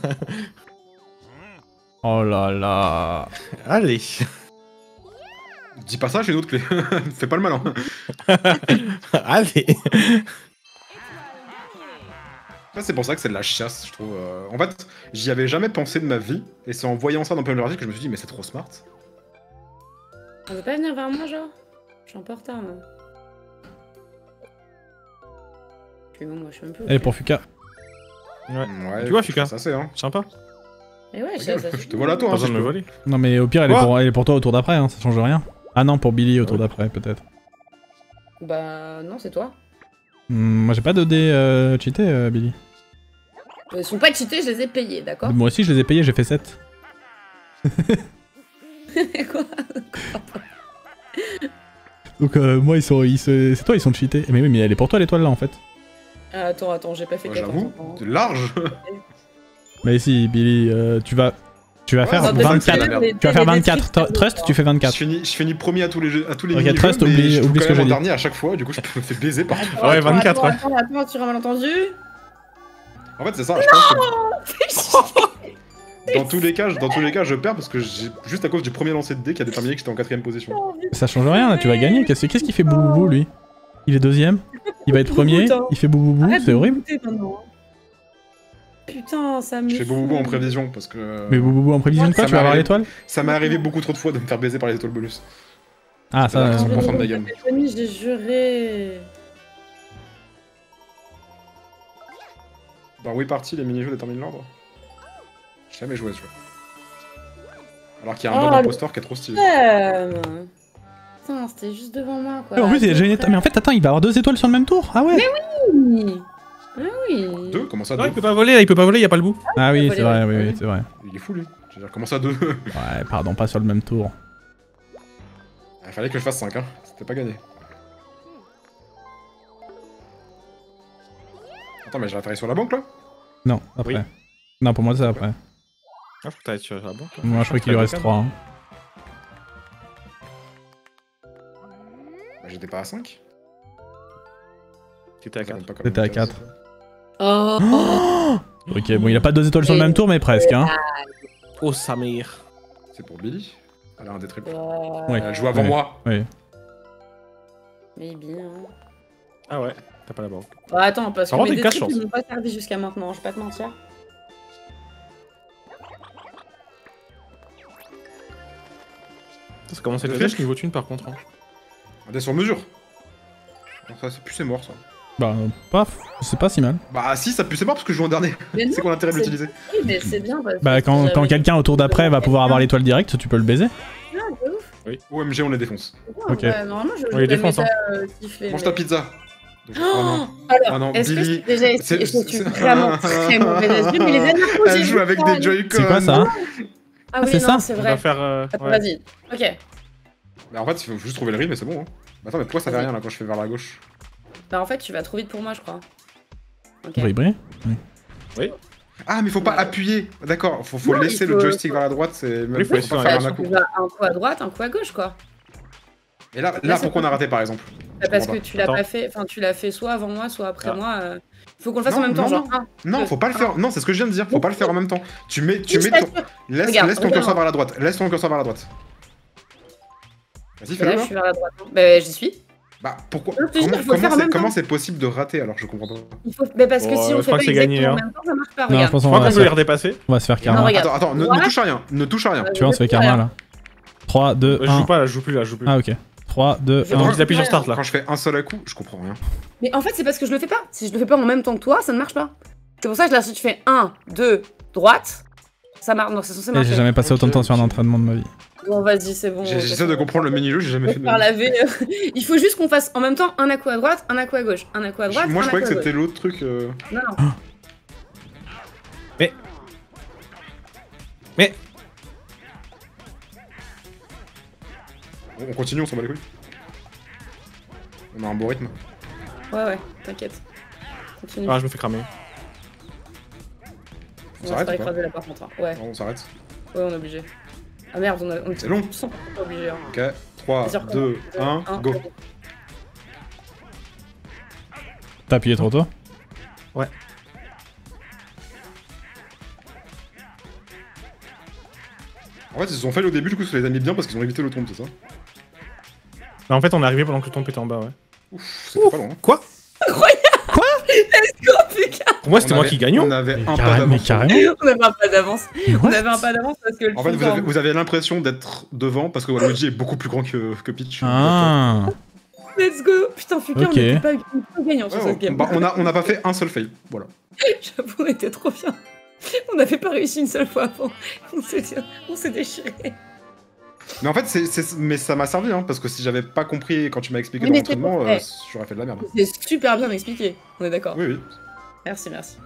Oh là là. Allez. Dis pas ça chez d'autres clés. Fais pas le malin. Allez. Ça, c'est pour ça que c'est de la chiasse, je trouve. Euh, En fait, j'y avais jamais pensé de ma vie. Et c'est en voyant ça dans Pummel Versus que je me suis dit, mais c'est trop smart. On veut pas venir vers moi, genre? Je suis un peu en retard, moi. Puis bon, moi, je suis un peu. Allez, pour Fuka. Ouais. Ouais, Tu vois, Fuka. Ça, c'est, hein. Sympa. Mais ouais, ça, ça Je te vois là, toi. Pas Hein, besoin si de je me peux. voler. Non, mais au pire, elle est, Quoi pour, elle est pour toi au tour d'après, hein, ça change rien. Ah non, pour Billy au tour Ouais. d'après, peut-être. Bah, non, c'est toi. Hmm, moi, j'ai pas de dés euh, cheatés, euh, Billy. Ils sont pas cheatés, je les ai payés, d'accord? Moi aussi, je les ai payés, j'ai fait sept. Quoi? Donc, euh, moi, ils sont. Ils se... C'est toi, ils sont cheatés. Mais oui, mais elle est pour toi, l'étoile là, en fait. Ah, attends, attends, j'ai pas fait Ouais, quatorze J'avoue, ans. c'est large. Mais si, Billy, euh, tu vas. Tu vas Ouais, faire non, mais vingt-quatre. c'est la merde. Tu vas faire vingt-quatre. Tr- Trust, tu fais Je vingt-quatre. finis, je finis premier à tous les jeux, à tous les Ok, mini-jeux, Trust, mais oublie- je trouve oublie ce quand que même j'ai en dit. dernier à chaque fois, du coup je me fais baiser partout. Attends, Ouais, attends, vingt-quatre, attends, ouais. attends, attends, tu as mal entendu? En fait c'est ça, je pense que dans tous les cas, je- dans tous les cas je perds parce que j'ai juste à cause du premier lancer de dés qui a déterminé que j'étais en quatrième position. Ça change rien, là, tu vas gagner. Qu'est-ce qu'est-ce qu'il fait bouboubou, lui? Il est deuxième. Il va être premier. Il fait bouboubou, Arrête c'est de horrible. goûter maintenant. Putain, ça me. Je fais fout. boubou en prévision parce que Mais bouboubou en prévision de quoi? Ça Tu vas avoir m'arrive. l'étoile? ça m'est arrivé beaucoup trop de fois de me faire baiser par les étoiles bonus. Ah, ça. C'est-à-dire euh, qu'ils sont de ma gamme. Tony, j'ai juré. Dans Wii Party, les mini-jeux déterminent l'ordre. J'ai jamais joué à ce jeu. Alors qu'il y a un Oh, mode le- imposteur qui est trop stylé. Euh... Putain, c'était juste devant moi, quoi. En plus, il y a déjà une étoile. Mais en fait, attends, il va avoir deux étoiles sur le même tour? Ah ouais? Oui. Ah oui. Deux Comment ça Non, deux il peut pas voler, là, il peut pas voler, y a pas le bout. Ah oui, faut c'est les- vrai, oui, ouais. oui, c'est vrai. Il est fou lui. Je veux dire, comment ça deux Ouais, pardon, pas sur le même tour. Il fallait que je fasse cinq, hein. C'était pas gagné. Attends, mais j'ai atterri sur la banque là? Non, après. Oui. Non, pour moi, c'est après. Ah, je crois que t'as sur la banque. là. Moi, je crois qu'il lui reste trois. hein. Bah, j'étais pas à cinq. T'étais à quatre. T'étais à quatre. Oh. Ok, bon, il a pas deux étoiles sur le même tour, mais presque, hein. Oh, Samir. C'est pour Billy. Elle a un des triples. Ouais. Elle joue avant Ouais. moi. Oui. Mais bien. Ah ouais, t'as pas la banque. Bah, attends, parce Par que contre, mes il deux cache triples, chance. ils m'ont pas servi jusqu'à maintenant, je vais pas te mentir. Ça commence à être Le le fait- niveau thune par contre. hein. On est sur mesure. Alors, ça, c'est plus c'est mort ça. Bah, paf, c'est pas si mal. Bah si, ça pue c'est mort parce que je joue en dernier. Mais C'est non, quoi l'intérêt de c'est- l'utiliser? Oui, mais c'est bien parce Bah, que quand, si quand j'avais- quelqu'un au tour d'après va pouvoir avoir l'étoile directe, tu peux le baiser. Ah, de ouf. O M G, on les défonce. Ouais, Ok. ouais, normalement, je Ouais, jouerais il défonce, méta, euh, siffler, Mange mais- ta pizza. Donc, oh non. Alors, Oh non, est-ce que Billy, j'ai déjà essayé et je c'est- suis c'est- vraiment très mauvaise à ce jeu, mais les dernières fois, Elle j'ai joue vu avec ça. des Joy-Con. C'est quoi ça? Ah oui, c'est non, ça c'est On vrai. va faire. euh, Attends, ouais. vas-y. Ok. Bah, en fait, il faut juste trouver le rythme et c'est bon. Hein. Attends, mais pourquoi ça fait Vas-y. rien là quand je fais vers la gauche? Bah en fait, tu vas trop vite pour moi, je crois. Ok. Bri bri. Ah, mais faut pas Ouais. appuyer. D'accord, faut, faut Non, laisser il le faut- joystick vers la droite. C'est Oui, faut faut essayer pas de faire Bah, un tu coup. vas un coup à droite, un coup à gauche, quoi. Et là, Là, là c'est pourquoi on pas- a raté par exemple? Bah, parce que comprends tu l'as Attends. pas fait, enfin tu l'as fait soit avant moi, soit après Ah. moi. euh, Faut qu'on le fasse Non, en même temps, non, genre. non. un, Non, deux, faut pas le un. faire. Non, c'est ce que je viens de dire. Faut pas le faire en même temps. Tu mets, tu Oui, mets je ton. t'assure. Laisse, Regarde, laisse ton regarde. curseur vers la droite. Laisse ton curseur vers la droite. Vas-y, Et fais-le là, là. je suis vers la droite. Bah, j'y suis. Bah pourquoi? Je te dis, Comment il faut le faire comment en c'est même comment temps. c'est possible de rater alors? Je comprends pas. Il faut... bah, parce que Bon, si euh, on je fait crois pas que c'est gagné, exactement en hein. même temps, ça marche pas. Non, je Regarde. pense Je qu'on crois va qu'on se peut les faire, redépasser. on va se faire Non, karma. regarde. Attends, attends, ne, ne Voilà. touche à rien. Ne touche à rien. Euh, Tu vois, on se fait karma là. trois, deux, Je joue un. pas là, je joue plus là, je joue plus. Ah, ok. trois, deux, Je Donc un. vois. ils appuient sur start là. Quand je fais un seul à coup, je comprends rien. Mais en fait, c'est parce que je le fais pas. Si je le fais pas en même temps que toi, ça ne marche pas. C'est pour ça que là, si tu fais un, deux, droite, ça marche. Non, c'est censé Eh, marcher. J'ai jamais passé autant de temps sur un entraînement de ma vie. Bon, vas-y, c'est bon. J'ai- J'essaie de comprendre le mini-jeu, j'ai jamais Je fait vais de faire laver. Il faut juste qu'on fasse en même temps un à coup à droite, un à coup à gauche, un à coup à droite. Moi un je à croyais que coup à c'était l'autre truc. euh, gauche. Non, non. Mais. On on continue, on s'en bat les couilles. On a un beau rythme. Ouais, ouais, t'inquiète. Continue. Ah, je me fais cramer. on va se s'arrête faire ou pas écraser là par contre. hein. Ouais, Non, on s'arrête. ouais, on est obligé. Ah merde, on, a, on C'est long. cent pour cent pas obligé. Hein. Ok, trois, Vas-y, recommence. deux, un, Un, go. T'as appuyé trop tôt? En fait, ils se sont fait au début, du coup, ça les a mis bien parce qu'ils ont évité le trompe, c'est ça? Bah, en fait, on est arrivé pendant que le tombe était en bas, ouais. Ouf, c'était pas long. Hein. Quoi Let's go, putain. Pour moi, c'était On moi avait- qui gagnons. On avait Mais un carré- pas mais d'avance. carrément. On avait un pas d'avance. Mais On what avait un pas d'avance parce que le En fait, truc vous avez, en- vous avez l'impression d'être devant parce que Waluigi est beaucoup plus grand que, que Peach. Ah. Let's go. Putain, Fuka, Ok. on était pas, pas gagnant sur Ouais, cette on, game. bah, on a on n'a pas fait un seul fail, voilà. J'avoue, on était trop bien. On n'avait pas réussi une seule fois avant. On s'est on s'est déchiré. Mais en fait, c'est, c'est- mais ça m'a servi, hein, parce que si j'avais pas compris quand tu m'as expliqué Oui, dans mais c'est l'entraînement, pour- euh, eh. j'aurais fait de la merde. C'est super bien expliqué. On est d'accord. Oui, oui. Merci, merci.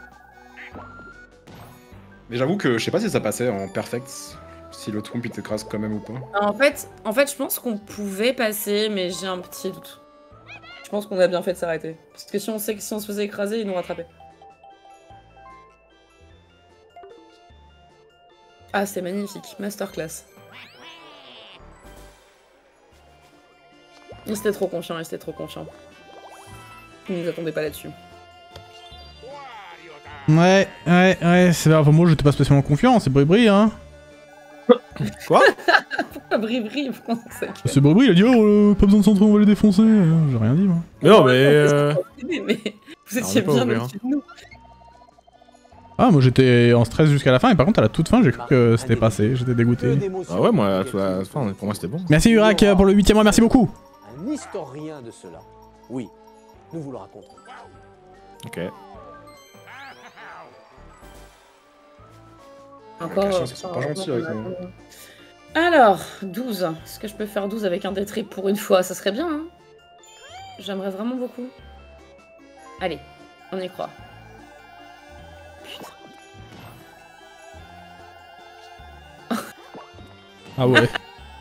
Mais j'avoue que je sais pas si ça passait en perfect, si le trompe il t'écrase quand même ou pas. En fait, en fait, je pense qu'on pouvait passer, mais j'ai un petit doute. Je pense qu'on a bien fait de s'arrêter. Parce que si on sait que si on se faisait écraser, ils nous rattrapaient. Ah, c'est magnifique. Masterclass. Il était trop confiant, il était trop confiant. Il nous attendait pas là-dessus. Ouais, ouais, ouais, c'est vrai. Enfin, moi, j'étais pas spécialement confiant, c'est Bri-Bri, hein. Quoi Pourquoi Bri-Bri prend ça que- C'est Bri-Bri, il a dit, oh, euh, pas besoin de centrer, on va les défoncer. Euh, J'ai rien dit, moi. Mais non, mais. euh, Mais vous on étiez est pas bien ouvert, au-dessus de nous. Ah, moi, j'étais en stress jusqu'à la fin, et par contre, à la toute fin, j'ai cru que c'était passé. J'étais dégoûté. Ah ouais, moi, à la fin, pour moi, c'était bon. Merci, Urak, pour le huitième mois, merci beaucoup. Un historien de cela. Oui, nous vous le racontons. Ok. Encore. Les chiens, ils sont pas gentils avec nous. Alors, douze. Est-ce que je peux faire douze avec un détrip pour une fois? Ça serait bien, hein. J'aimerais vraiment beaucoup. Allez, on y croit. Putain. Ah ouais.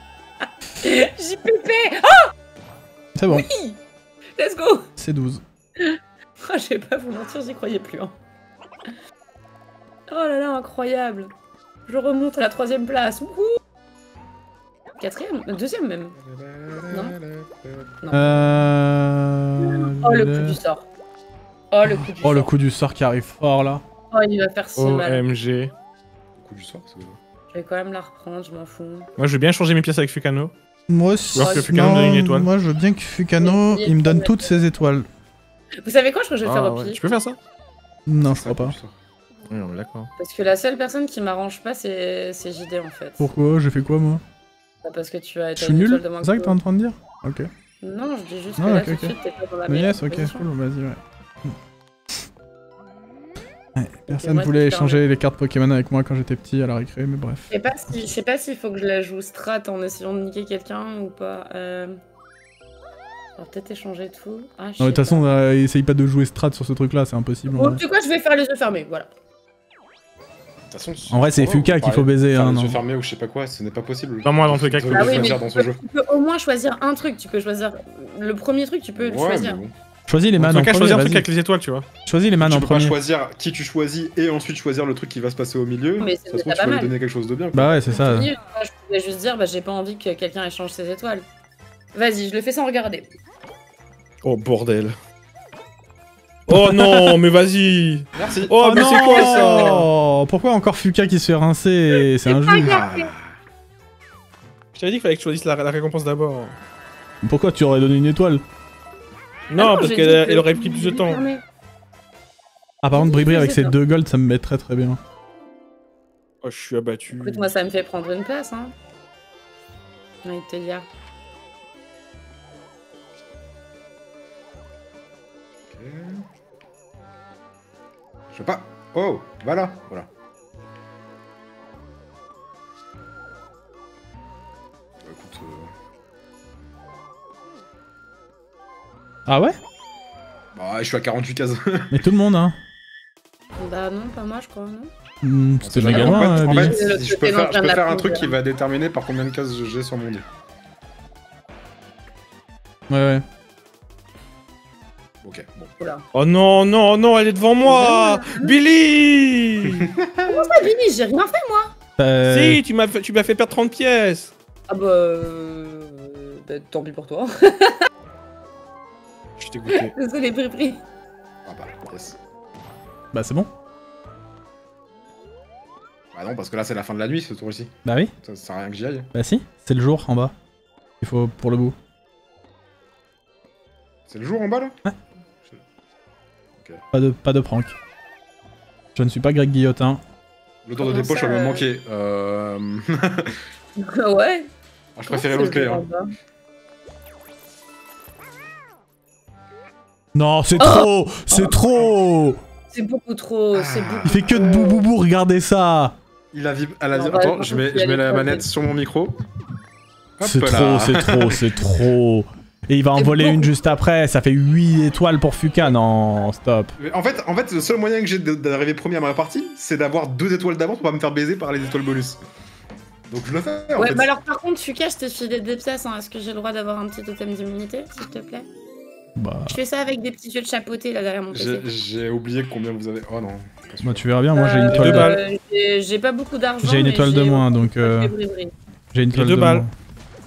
J P P. C'est bon, Oui. Let's go. c'est douze. Oh, je vais pas vous mentir, j'y croyais plus. Hein. Oh là là, incroyable. Je remonte à la troisième place. Wouhou. Quatrième, euh, deuxième même. Non. Euh... Oh le coup du sort. Oh le coup du Oh, sort. le coup du sort qui arrive fort, là. Oh, il va faire si mal. O M G. Coup du soir, c'est Je vais quand même la reprendre, je m'en fous. Moi, je veux bien changer mes pièces avec Fukano. Moi aussi. Alors que Fukano me donne une étoile. Moi, je veux bien que Fukano, Oui, il me donne oui. toutes ses étoiles. Vous savez quoi, je crois que je vais le Ah, faire au ouais. pif. Tu peux faire ça Non, je crois pas. Oui, on est d'accord. Parce que la seule personne qui m'arrange pas, c'est c'est J D en fait. Pourquoi? J'ai fait quoi, moi? Bah, parce que tu as Je t'as suis une nul? étoile de moins C'est ça que que t'es en train de dire? Ok. Non, je dis juste Ah, que là, ok, tout de ok. suite, t'es pas dans la Mais meilleure yes, ok, position. cool, vas-y, ouais. Ouais, personne moi, voulait c'est échanger les cartes Pokémon avec moi quand j'étais petit à la récré, mais bref. Je sais pas si, je sais pas s'il faut que je la joue strat en essayant de niquer quelqu'un ou pas. Euh... On va peut-être échanger tout. Ah, je Non, mais de sais toute façon, pas. euh, essaye pas de jouer strat sur ce truc-là, c'est impossible. en Bon, vrai. tu sais quoi, je vais faire les yeux fermés, voilà. De toute façon, En vrai, c'est vous Fuka qu'il parlez faut baiser, de faire hein, les non. yeux fermés ou je sais pas quoi, ce n'est pas possible. Pas moi, dans tous les cas, Je que peux Ah oui, mais choisir tu dans ce peux, jeu. tu peux au moins choisir un truc. Tu peux choisir le premier truc, tu peux le Ouais, choisir. mais bon. Choisis les En man tout en cas, premier, choisir un truc vas-y. avec les étoiles, tu vois. Choisis les man Tu en peux pas premier. choisir qui tu choisis et ensuite choisir le truc qui va se passer au milieu. Mais De c'est toute façon, déjà tu pas peux lui mal. donner quelque chose de bien. quoi. Bah ouais, c'est ça. Moi, je pouvais juste dire, bah, j'ai pas envie que quelqu'un échange ses étoiles. Vas-y, je le fais sans regarder. Oh bordel. Oh non, mais vas-y. Merci. Oh, mais c'est quoi ça? Oh, pourquoi encore Fuka qui se fait rincer? C'est injuste. Ah. Je t'avais dit qu'il fallait que je choisisse la, la récompense d'abord. Pourquoi tu aurais donné une étoile? Non, Ah parce j'ai qu'elle dit que elle aurait je pris plus de voulais temps. fermer. Ah, par contre, Bribri avec C'est ses bien. deux golds, ça me met très très bien. Oh, je suis abattu. Écoute, moi, ça me fait prendre une place, hein. J'ai envie de te dire. Ok. Je sais pas. Oh, voilà, voilà. Bah, écoute, euh, Ah ouais? bah, je suis à quarante-huit cases. Mais tout le monde, hein. Bah non, pas moi, je crois, non. Hmm, C'était En fait, méga loin, en euh, fait, Billy. Billy. si je peux Le faire, je peux côté faire un non, truc je qui va déterminer par combien de cases j'ai sur mon dé. Ouais, ouais. Ok, bon. Oula. Oh non, non, non, elle est devant moi. Billy. Comment ça, Billy? J'ai rien fait, moi. Euh, Si, tu m'as fait, tu m'as fait perdre trente pièces. Ah bah... Euh... bah, tant pis pour toi. Je t'ai goûté. Désolé, Bribri. Ah bah, yes. Bah c'est bon. Bah non, parce que là c'est la fin de la nuit ce tour-ci. Bah oui. Ça, ça sert à rien que j'y aille. Bah si. C'est le jour en bas. Il faut pour le bout. C'est le jour en bas là? Ouais. Pas de, pas de prank. Je ne suis pas Greg Guillotin. Le tour de Comment dépôt, ça, je vais me euh manquer. Euh... Ouais. ah, je préférais l'autre clé. Hein. Non, c'est Oh trop. C'est trop. C'est beaucoup trop, c'est beaucoup Il fait que de trop. bouboubou, regardez ça. Il a vib... Elle a Non, dit... bah, Attends, je je pense mets, qu'il y je a mets les la trois manette têtes. sur mon micro. Hop C'est là. trop, c'est trop, c'est trop. Et il va en C'est voler une beaucoup. juste après, ça fait huit étoiles pour Fuka, non, stop. Mais En fait, en fait, le seul moyen que j'ai de- d'arriver premier à ma partie, c'est d'avoir deux étoiles d'avance pour pas me faire baiser par les étoiles bonus. Donc je le fais en Ouais, fait. bah alors par contre, Fuka, je t'ai filé des pièces, hein. Est-ce que j'ai le droit d'avoir un petit totem d'immunité, s'il te plaît? Bah, Je fais ça avec des petits yeux de chapeauté là derrière mon P C. J'ai j'ai oublié combien vous avez. Oh non. pas sûr. bah tu verras bien, moi j'ai une Euh, étoile deux de... balles. j'ai- J'ai pas beaucoup d'argent. J'ai une mais étoile de j'ai- moins, donc euh, j'ai bri-bri. j'ai une étoile deux de balles. moins.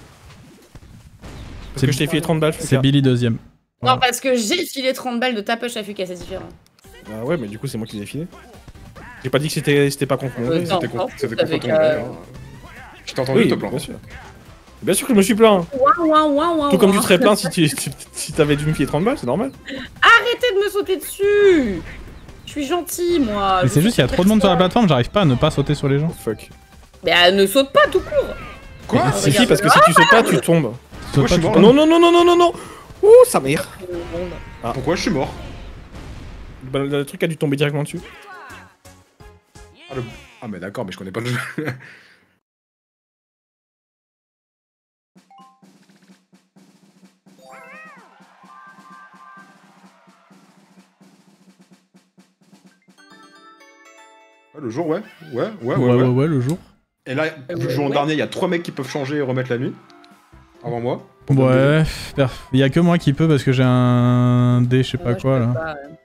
Parce que je t'ai filé trente balles. C'est Fuka. Billy deuxième. Non, parce que j'ai filé trente balles de ta poche à Fuka, c'est différent. Bah ouais, mais du coup, c'est moi qui les ai filés. J'ai pas dit que c'était c'était pas contre mon Euh, gré. non. C'était con- c'était Avec, contre ton euh, gré, hein. Je t'ai entendu Oui, te plaindre. bien sûr. Bien sûr que je me suis plaint. Ouah, ouah, ouah, ouah, Tout comme tu ouah. serais plaint si tu si, si t'avais dû me filer trente balles, c'est normal. Arrêtez de me sauter dessus. Je suis gentil, moi. Mais Je c'est juste qu'il y a suis trop de monde sur la personne. plateforme, j'arrive pas à ne pas sauter sur les gens. Fuck. Mais euh, ne saute pas tout court. Quoi Ah, Si, si, regarde. parce que si tu sautes pas, tu tombes. Saute je pas, suis tu mort, tombes. Non, non, non, non, non, non, non. Ouh, sa mère. Pourquoi je suis mort? Bah, le truc a dû tomber directement dessus. Ah, le- ah, mais d'accord, mais je connais pas le jeu. Ouais, le jour, ouais. Ouais, ouais, ouais. Ouais, ouais, ouais. ouais, le jour. Et là, vu que je joue en Ouais. dernier, il y a trois mecs qui peuvent changer et remettre la nuit. Avant moi. Ouais, perf. Il y a que moi qui peux parce que j'ai un dé, je sais pas Moi, je quoi peux là. pas, euh.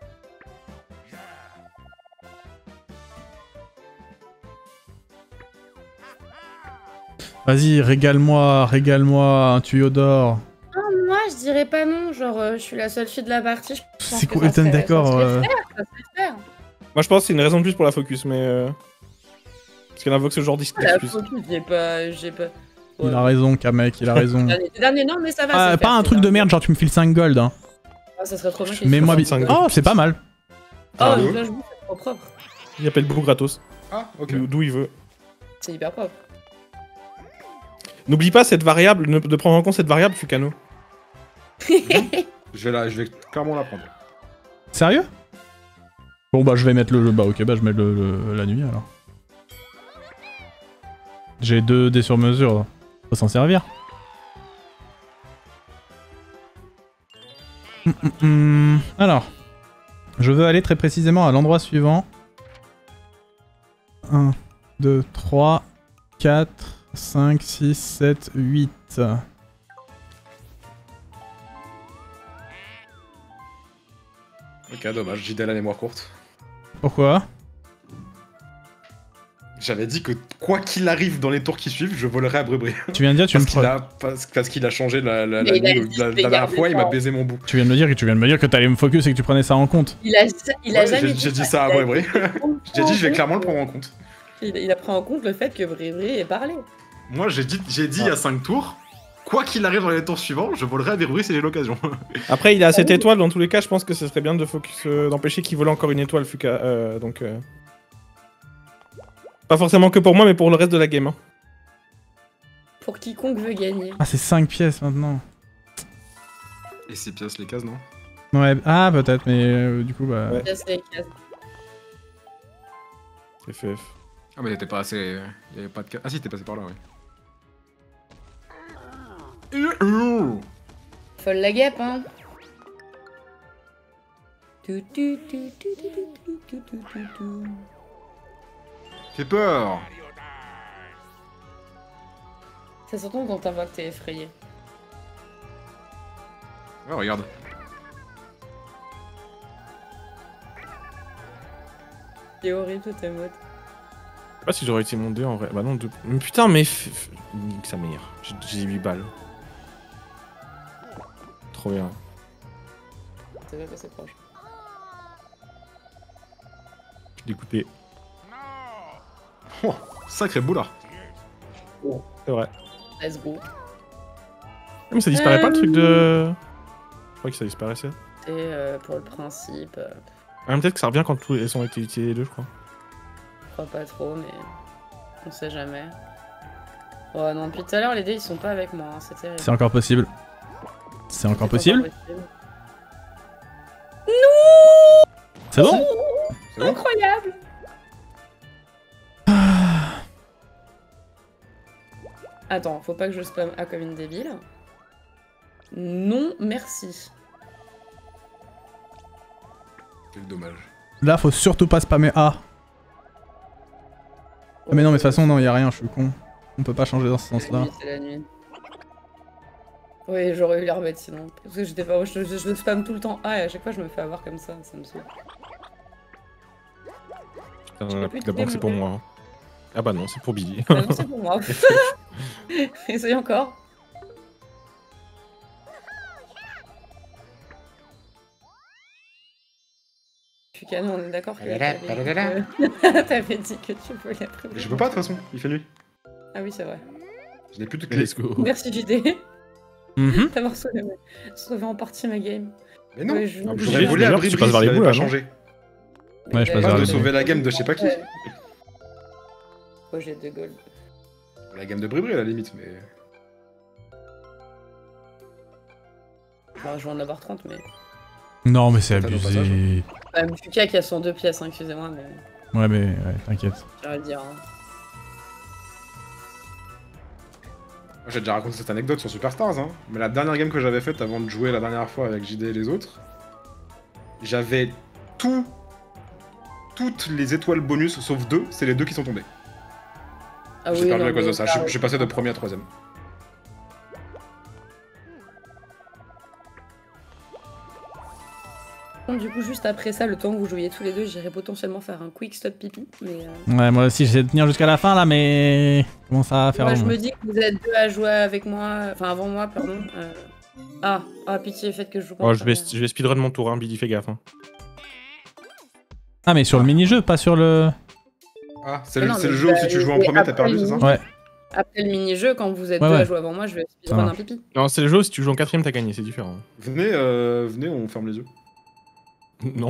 Vas-y, régale-moi, régale-moi, un tuyau d'or. Non, moi, je dirais pas non. Genre, euh, je suis la seule fille de la partie. je pense C'est que quoi, ça putain, serait- d'accord. ça serait euh, faire, ça serait faire. Moi, je pense que c'est une raison de plus pour la focus, mais. Euh... Parce qu'il invoque ce genre Ah, la d'excuse. focus, j'ai pas. J'ai pas. Il a raison, Kamek, il a raison. Dernier, dernier, non, mais ça va. Ah, ça pas fait un truc de faire. merde, genre tu me files cinq gold. Hein. Ah, ça serait trop bien. qu'il Mais moi, fasse bi- ça. oh, c'est pas mal. Oh, Ah, une ouais. plage bleue, c'est trop propre. Il appelle beaucoup gratos. Ah, ok. D'où d'où il veut. C'est hyper propre. N'oublie pas cette variable, ne- de prendre en compte cette variable, Fukano. Je vais, la, je vais clairement la prendre. Sérieux? Bon bah je vais mettre le... Bah ok, bah je mets le, le- la nuit alors. J'ai deux dés sur mesure, faut s'en servir. Hum, hum, hum. Alors, je veux aller très précisément à l'endroit suivant. un, deux, trois, quatre, cinq, six, sept, huit. Ok, dommage, J D a la mémoire courte. Pourquoi? J'avais dit que quoi qu'il arrive dans les tours qui suivent, je volerai à Brébri. Tu viens de dire, tu parce me qu'il a, parce, parce qu'il a changé la, la, la, Mais il a nuit, dit la, de la dernière garder fois, il m'a ça. baisé mon bout. Tu viens de me dire que tu viens de me dire que t'allais me focus et que tu prenais ça en compte. Il a, il a Ouais, jamais j'ai- dit j'ai dit ça à Il a- Brébri. J'ai dit, je vais clairement le prendre en compte. Il, il a pris en compte le fait que Brébri ait parlé. Moi, j'ai dit, j'ai dit il y a cinq tours, quoi qu'il arrive dans les tours suivants, je volerai à Brébri si j'ai l'occasion. Après, il a cette étoile, dans tous les cas, je pense que ce serait bien de focus, euh, d'empêcher qu'il vole encore une étoile, Fuka. Euh, donc. Euh... Pas forcément que pour moi, mais pour le reste de la game. Hein. Pour quiconque veut gagner. Ah, c'est cinq pièces maintenant. Et six pièces les cases, non? Ouais, ah, peut-être, mais euh, du coup, bah. Ouais. Ça, c'est les cases. F F. Ah, mais t'étais pas assez. Il y avait pas de cas. Ah, si, t'es passé par là, ouais. Folle la guêpe, hein. Tu, tu, tu, tu, tu, tu, tu, tu, tu, tu. Fais peur! Ça s'entend dans ta voix que t'es effrayé. Ouais, regarde. C'est horrible, tout est mode. Je sais pas si j'aurais été mon dé en vrai. Bah non, deux. Mais putain, mais. f- f- Nique sa mère. J'ai- J'ai huit balles. Trop bien. C'est pas passé proche. Je l'ai coupé. Oh, sacré boulard. C'est vrai. Let's go. Mais ça disparaît pas le truc de. Je crois que ça disparaissait. C'est euh, pour le principe. Euh, Ah, peut-être que ça revient quand tous les sont été utilisés les deux, je crois. je crois pas trop, mais on sait jamais. Oh non, depuis tout à l'heure, les dés ils sont pas avec moi, hein, c'est terrible. C'est encore possible. C'est encore C'est possible. possible. C'est bon? C'est bon? Incroyable! Attends, faut pas que je spam A comme une débile. Non, merci. Quel dommage. Là, faut surtout pas spammer A. Ah, mais non, mais de toute façon, non, y a rien, je suis con. On peut pas changer dans ce sens-là. Oui, c'est la nuit. Oui, j'aurais eu l'air bête sinon. Parce que j'étais pas. Je, je, je spam tout le temps A et à chaque fois je me fais avoir comme ça, ça me saoule. Putain, la, plus la de banque c'est pour dé, moi. Hein. Ah bah non, c'est pour Billy. Ah non, c'est pour moi. Essaye encore. Fukan, on est d'accord que t'avais dit que... t'avais dit que tu voulais après. Je peux pas de toute façon, il fait nuit. Ah oui, c'est vrai. Je n'ai plus de clés. Let's go. Merci J D Mhm. d'avoir sauvé, ma- sauvé en partie ma game. Mais non, Ouais, je- Ah, j'aurais J D, volé à d'ailleurs, Bribri tu passes vers s'il les avait bouts, pas là, non changé. Ouais, je passe Pas vers de les sauver la game de je sais pas qui. Ouais. Oh, j'ai deux gold. La game de Bribri à la limite, mais. Bah, je vais en avoir trente, mais. Non, mais c'est T'as ton abusé. Bah, Fuka qui a cent deux pièces, hein, excusez-moi, mais. Ouais, mais ouais, t'inquiète. J'aurais le dire. Hein. Moi, j'ai déjà raconté cette anecdote sur Superstars, hein. Mais la dernière game que j'avais faite avant de jouer la dernière fois avec J D et les autres, j'avais tout. Toutes les étoiles bonus sauf deux, c'est les deux qui sont tombées. Ah J'ai oui, perdu non, à cause mais de ça. Je, ça, je suis passé de premier à troisième. Du coup, juste après ça, le temps que vous jouiez tous les deux, j'irais potentiellement faire un quick stop pipi. Mais euh, Ouais, moi aussi, j'essaie de tenir jusqu'à la fin là, mais. Comment ça va faire moi, je long, me dis que vous êtes deux à jouer avec moi, enfin avant moi, pardon. Euh... Ah, ah, pitié, faites que je joue pas. Oh, en je vais, première. je vais speedrun mon tour, hein, Billy, fais gaffe. Hein. Ah, mais sur le mini-jeu, pas sur le. Ah, c'est Ah le, non, c'est mais le jeu où bah, si tu joues en c'est premier, t'as après perdu, le c'est ça? mini- Ouais. Après le mini-jeu, quand vous êtes Ouais, deux ouais. à jouer avant moi, je vais speedrun marche. un pipi. Non, c'est le jeu, si tu joues en quatrième, t'as gagné, c'est différent. Venez, euh, venez, on ferme les yeux. Non.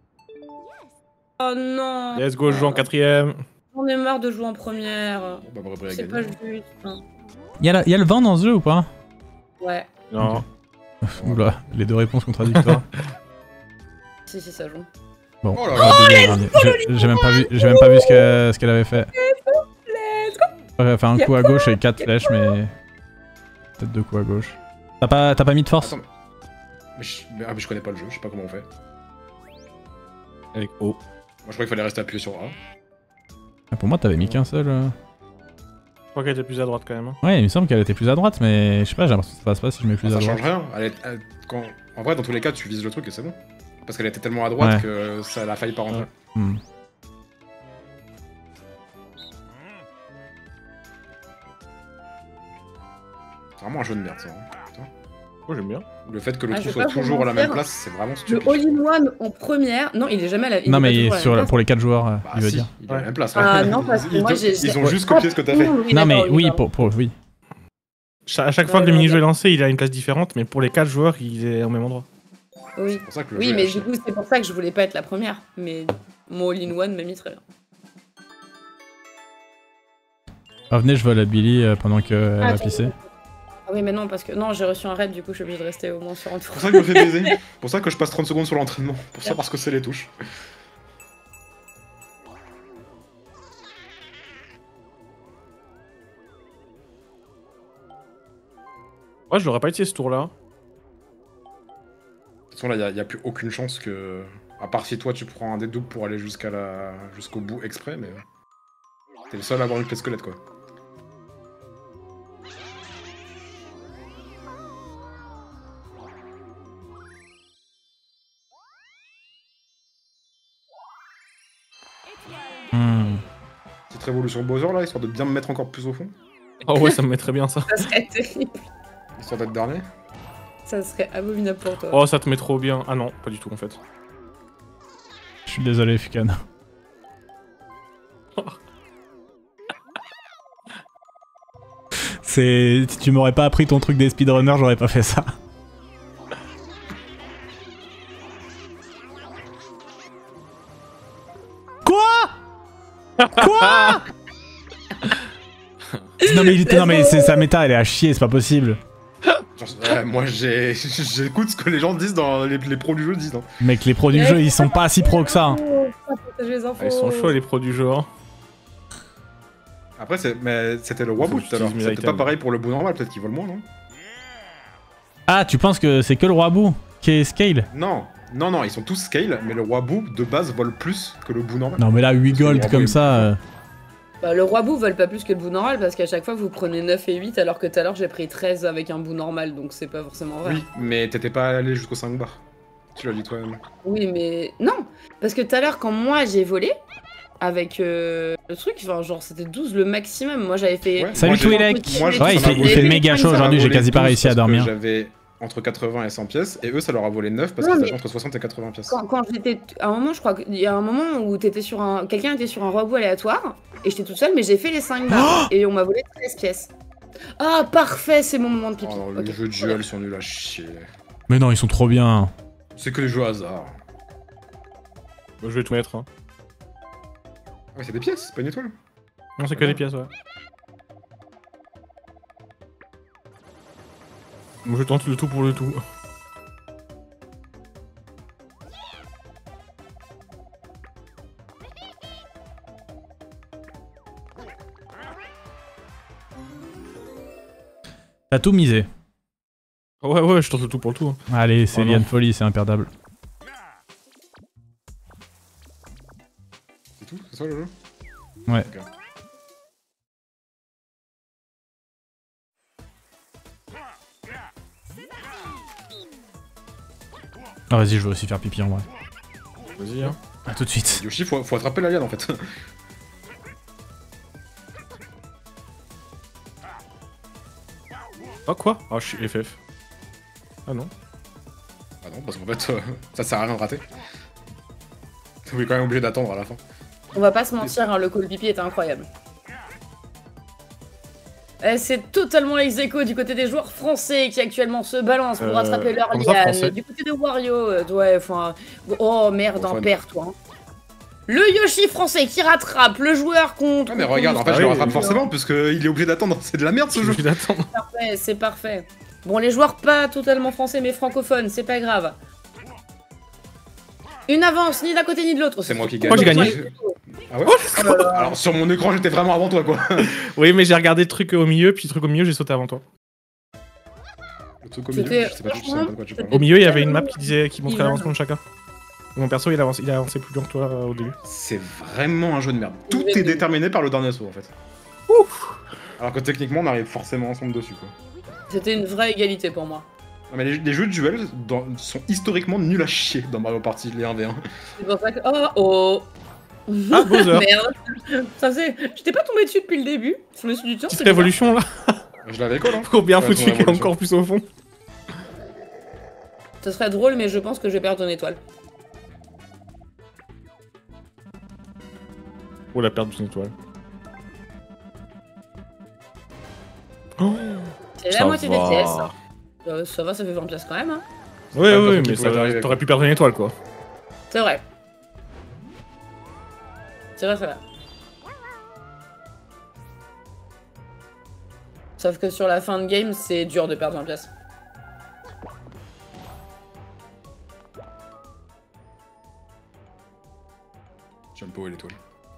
Oh non, Let's go, je joue en quatrième. j'en ai marre de jouer en première. Bon, bah, Bribri a C'est pas gagné. juste. hein. Y'a la... y a le vent dans ce jeu ou pas? Ouais, Non. Oula, les deux réponses contradictoires. si, si, ça joue. Bon. Oh là Ah, là. désolé, Vernier. J'ai j'ai même pas vu, j'ai même pas vu ce qu'elle ce qu'elle avait fait. Elle avait fait un coup à gauche et quatre flèches, mais. Peut-être deux coups à gauche. T'as pas, t'as pas mis de force? Attends, Mais je... Mais, ah, mais je connais pas le jeu, je sais pas comment on fait. Avec O. Moi je crois qu'il fallait rester appuyé sur A. Ah, pour moi, t'avais mis qu'un seul. euh. Je crois qu'elle était plus à droite quand même. Hein. Ouais, il me semble qu'elle était plus à droite, mais je sais pas, j'ai l'impression que ça passe pas si je mets plus Ah, à ça droite. change rien. Elle est... elle- Quand... En vrai, dans tous les cas, tu vises le truc et c'est bon. Parce qu'elle était tellement à droite Ouais. que ça l'a failli pas rentrer. Ouais. Hmm. C'est vraiment un jeu de merde ça. hein. Putain. Moi j'aime bien. Le fait que le Ah, trou je vais soit pas vous toujours à la même mentir. place, c'est vraiment Le stupide. all-in-one en première. Non, il est jamais à la. il Non, est pas mais toujours à la sur, même la- place. pour les quatre joueurs, euh, Bah il veut si, dire. il est à la Ouais. même place. Ah ouais. non, parce que Ils, moi te- j'ai. ils ont juste copié ce que t'as fait. Oui, Non, mais d'accord, oui, pardon. pour, pour, oui. Cha- À chaque fois Ouais, que le ouais, mini-jeu est ouais. lancé, il a une place différente, mais pour les quatre joueurs, il est au même endroit. Oui, C'est pour ça que le oui jeu est mais à chier. du coup, c'est pour ça que je voulais pas être la première. Mais mon all-in-one m'a mis très bien. Ah, venez, je vole à Billy euh, pendant qu'elle Ah, va attends. pisser. Ah oui, mais non, parce que non, j'ai reçu un raid, du coup, je suis obligée de rester au moins sur un tour. C'est pour ça que je me fais baiser. C'est pour ça que je passe trente secondes sur l'entraînement. Pour ça, parce que c'est les touches. Ouais, je l'aurais pas essayé ce tour-là. De toute façon, là, il n'y a, plus aucune chance que. À part si toi, tu prends un des doubles pour aller jusqu'à la... jusqu'au bout exprès, mais. T'es le seul à avoir eu que les squelettes, quoi. Hmm. Petite révolution Bowser, là, histoire de bien me mettre encore plus au fond. Oh ouais, ça me mettrait bien ça. Ça serait terrible. Histoire d'être dernier. Ça serait abominable pour toi. Oh, ça te met trop bien. Ah non, pas du tout en fait. Je suis désolé, Fukan. C'est... Si tu m'aurais pas appris ton truc des speedrunners, j'aurais pas fait ça. Quoi Quoi Non mais, il était... non, mais c'est sa méta, elle est à chier, c'est pas possible. Genre, ouais, moi, j'ai... j'écoute ce que les gens disent dans les, les pros du jeu disent. Hein. Mec, les pros du jeu, ils sont pas si pros que ça. hein. Les infos. Ah, ils sont chauds les pros du jeu. Hein. Après, c'est... mais c'était le Wabu tout à l'heure. J'utilise mes C'est peut-être pas items. pareil pour le bout normal, peut-être qu'il vole moins, non? Ah, tu penses que c'est que le roi Bou qui est scale? Non, non, non, ils sont tous scale, mais le Wabu de base vole plus que le bout normal. Non mais là, huit Parce que le gold roi comme Bou est ça... euh, Bah, le roi bout vole pas plus que le bout normal parce qu'à chaque fois vous prenez neuf et huit alors que tout à l'heure j'ai pris treize avec un bout normal donc c'est pas forcément vrai. Oui, mais t'étais pas allé jusqu'au cinq bar. Tu l'as dit toi-même. Oui, mais non, parce que tout à l'heure quand moi j'ai volé avec euh, le truc, enfin genre c'était douze le maximum. Moi j'avais fait. Ouais, Salut moi, j'ai- Twilek. moi, je- Ouais, il ça fait, m'a il fait volé- méga chaud ça m'a aujourd'hui, j'ai volé quasi pas douze réussi à parce que dormir. J'avais entre quatre-vingts et cent pièces, et eux ça leur a volé neuf parce Non, qu'ils mais- avaient entre soixante et quatre-vingts pièces. Quand, quand j'étais à un moment, je crois qu'il y a un moment où t'étais sur un, quelqu'un était sur un roi bout aléatoire et j'étais toute seule, mais j'ai fait les cinq barres et on m'a volé treize pièces. Ah parfait, c'est mon moment de pipi. Oh, non, Ok. les jeux de duel sont nuls à chier. Mais non, ils sont trop bien. C'est que des jeux hasard. Moi, je vais tout mettre. Hein. Ouais, c'est des pièces, c'est pas une étoile. Non, c'est que des pièces, ouais. Moi, je tente le tout pour le tout. T'as tout misé. Ouais, ouais, je tente le tout pour le tout. hein. Allez, c'est Oh Liane non. Folie, c'est imperdable. C'est tout? C'est ça le jeu? Ouais. Ok. Ah, vas-y, je veux aussi faire pipi en vrai. Vas-y, hein. A tout de suite. Yoshi, faut, faut attraper la liane en fait. Ah, quoi? Ah, je suis F F. Ah non. Ah non, parce qu'en fait, euh, ça sert à rien de rater. On est quand même obligé d'attendre à la fin. On va pas se mentir, hein, le call pipi est incroyable. Eh, c'est totalement ex aequo du côté des joueurs français qui actuellement se balancent pour Euh, rattraper leur comment ça, liane. français Du côté de Wario, euh, ouais, enfin. Oh merde, Enfin, un père, toi. hein. Le Yoshi français qui rattrape le joueur contre. Ah mais regarde, en fait, Ah je le oui, rattrape oui. forcément, puisqu'il est obligé d'attendre. C'est de la merde ce Je jeu. vais d'attendre. Parfait, c'est parfait. Bon, les joueurs pas totalement français mais francophones, c'est pas grave. Une avance, ni d'un côté ni de l'autre. C'est moi qui gagne. Moi, j'ai gagné. Ah ouais? Alors sur mon écran, j'étais vraiment avant toi quoi. Oui, mais j'ai regardé le truc au milieu, puis le truc au milieu, j'ai sauté avant toi. Le truc au milieu, C'était- je sais pas, je sais pas de quoi tu parles. Au milieu, il y avait une map qui disait, qui montrait Il va. l'avancement de chacun. Mon perso, il a avancé, il a avancé plus loin que toi euh, au début. C'est vraiment un jeu de merde. Tout Il est est- déterminé par le dernier saut en fait. Alors que techniquement, on arrive forcément ensemble dessus quoi. C'était une vraie égalité pour moi. Non, mais les, les jeux de duel dans- sont historiquement nuls à chier dans Mario Party, les un v un. C'est pour ça que. Oh oh Ah, Bowser. Merde. Ça c'est. J'étais pas tombé dessus depuis le début. Je me suis dit tiens. Petite c'est bizarre. révolution là. Je l'avais quoi là Trop bien Ouais, foutu son qui est révolution. encore plus au fond. Ce serait drôle, mais je pense que je vais perdre une étoile. Oh la perte d'une étoile. Oh, C'est la ça moitié des va. pièces. Euh, ça va, ça fait vingt pièces quand même. Hein. Ouais, Pas ouais, le mais truc qui pourrait ça- arriver, t'aurais quoi. pu perdre une étoile quoi. C'est vrai. C'est vrai, c'est vrai. Sauf que sur la fin de game, c'est dur de perdre vingt pièces. J'aime pas où est l'étoile.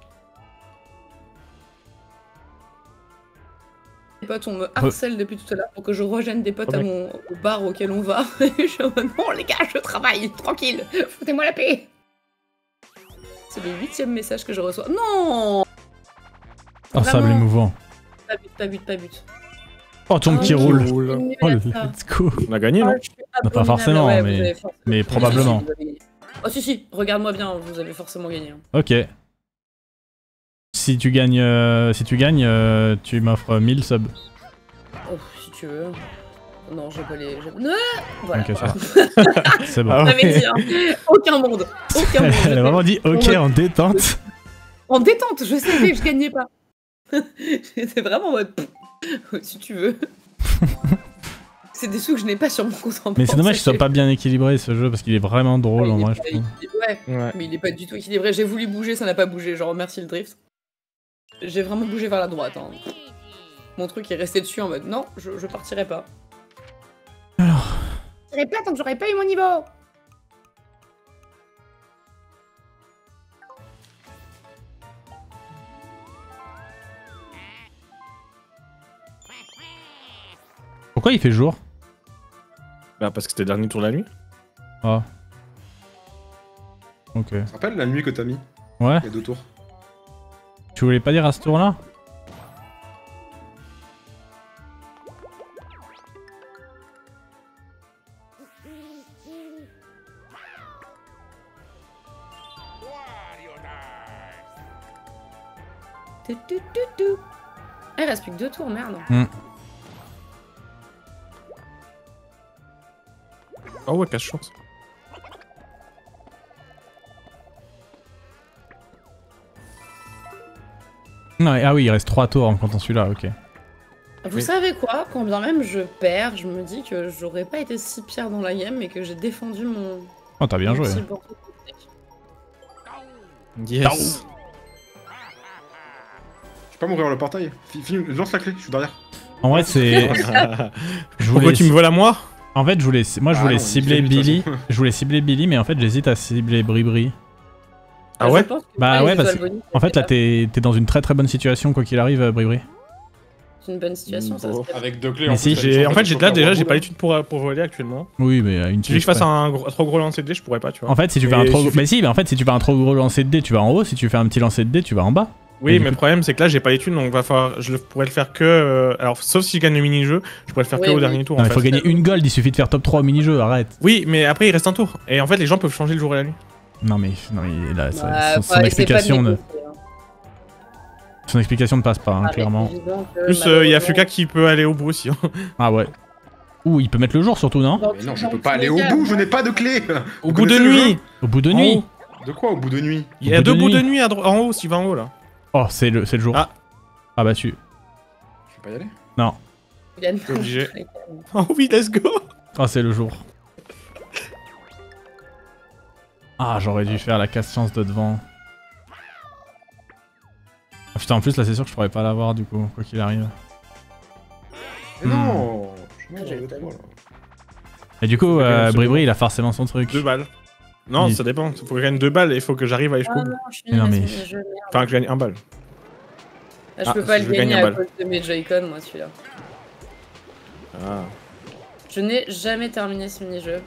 Les potes, on me harcèle depuis tout à l'heure pour que je rejoigne des potes à Ok. mon au bar auquel on va. Je suis en mode, non les gars, je travaille, tranquille, foutez-moi la paix. C'est le huitième message que je reçois. Non. Oh, sable Vraiment. émouvant. Pas but, pas but, pas but. Oh, tombe Ah, qui ok. roule. C'est nul Oh, à ça. let's go. On a gagné Ah, non je suis Non, pas abominable. forcément, Ouais, vous mais- avez forcément- mais Si, si, si, probablement. vous avez gagné. Oh si si, regarde-moi bien, vous avez forcément gagné. hein. Ok. Si tu gagnes, euh, si tu gagnes, euh, tu m'offres mille subs. Oh, si tu veux. Non, j'ai pas les. j'ai- Non voilà. Ok, ça voilà. va. C'est bon. Ah On ouais. avait dit, hein. Aucun monde. Aucun monde. Elle a vraiment dit ok en détente. En détente, je savais que je gagnais pas. J'étais vraiment en mode. pff, Si tu veux. C'est des sous que je n'ai pas sur mon compte en banque. Mais c'est dommage qu'il soit sachez. pas bien équilibré ce jeu parce qu'il est vraiment drôle Ouais, en il est vrai, pas je trouve. équilibré. Ouais, Ouais. mais il est pas du tout équilibré. J'ai voulu bouger, ça n'a pas bougé. Je remercie le drift. J'ai vraiment bougé vers la droite. Hein. Mon truc est resté dessus en mode non, je, je partirai pas. Je serais pas tant que j'aurais pas eu mon niveau. Pourquoi il fait jour? Bah parce que c'était le dernier tour de la nuit. Ah. Ok. Tu te rappelles la nuit que t'as mis Ouais. Il y a deux tours. Tu voulais pas dire à ce tour là? Tu, tu, tu, tu. Ah, il reste plus que deux tours, merde. Oh ouais, cache chance. Non, et- ah oui, il reste trois tours en comptant celui-là, ok. Vous Oui. savez quoi? Quand bien même je perds, je me dis que j'aurais pas été si pire dans la game et que j'ai défendu mon. Oh, t'as bien mon joué. petit bandeau technique. Yes. Je peux pas m'ouvrir le portail. Fi- fi- Lance la clé, je suis derrière. En vrai, c'est. Je Pourquoi voulais... tu me voles à moi? En fait, je voulais, moi, je Ah voulais non, il cibler fait vite, de toute Billy. façon. Je voulais cibler Billy, mais en fait, j'hésite à cibler Bribri. Ah Je ouais? pense que Bah les ouais, parce étoiles bonus, En fait, là, c'est t'es t'es dans une très très bonne situation, quoi qu'il arrive, Bribri. C'est une bonne situation, ça. Bon. serait- Avec deux clés Mais en si, plus, J'ai- t'as En des fait, chances j'ai de là choper un déjà, gros j'ai bout, pas là. l'étude pour, pour voler actuellement. Oui, mais à une Si je touche fasse près. un gros- trop gros lancer de dés, je pourrais pas, tu vois. En fait, si tu fais un Et trop. suffit- Mais si, mais en fait, si tu fais un trop gros lancer de dés, tu vas en haut. Si tu fais un petit lancer de dés, tu vas en bas. Oui, Et du mais coup- le problème, c'est que là, j'ai pas l'étude, donc va falloir, je le- pourrais le faire que. euh, Alors, sauf si je gagne le mini-jeu, je pourrais le faire Oui, que au oui. dernier tour. Non, en il faut fait. gagner une gold, il suffit de faire top trois au mini-jeu, arrête. Oui, mais après, il reste un tour. Et en fait, les gens peuvent changer le jour et la nuit. Non, mais, non, mais là, ça- Bah, son, son ouais, c'est pas explication de ne, négocier, hein. son explication ne passe pas, hein, Ah, mais clairement. c'est évident que, Plus, euh, il y a malheureusement, Fuka qui peut aller au bout aussi. hein. Ah ouais. Ouh, il peut mettre le jour surtout, non? dans Mais non, tous- je peux dans pas tous aller les au cas, bout, je n'ai pas de clé. Au Vous bout de connaissez le nuit jeu Au bout de En nuit. De quoi au bout de nuit? Il y a Au bout deux de bouts de nuit. nuit à dro- en haut, si va en haut là. Oh, c'est le, c'est le jour. Ah. Ah bah tu. Je peux pas y aller? Non. Yann, T'es obligé. Oh oui, let's go. Oh, c'est le jour. Ah, j'aurais dû faire la casse-chance de devant. Ah putain, en plus là c'est sûr que je pourrais pas l'avoir du coup, quoi qu'il arrive. Mais Hmm. non! Je suis mort J'ai dans le pas trois, vu. là. Et du coup, Faut gagner euh, absolument. Bribri il a forcément son truc. Deux balles. Non, Il- ça dépend. Faut que je gagne deux balles et il faut que j'arrive à aller jusqu'au Ah bout. non, je suis Non, nulle à mais- ce jeu, merde. Enfin, que je gagne un balle. Ah, je Ah, peux pas si le je gagne gagner un à bal. cause de mes Joy-Con, moi, celui-là. Ah. Je Je n'ai jamais terminé ce mini-jeu.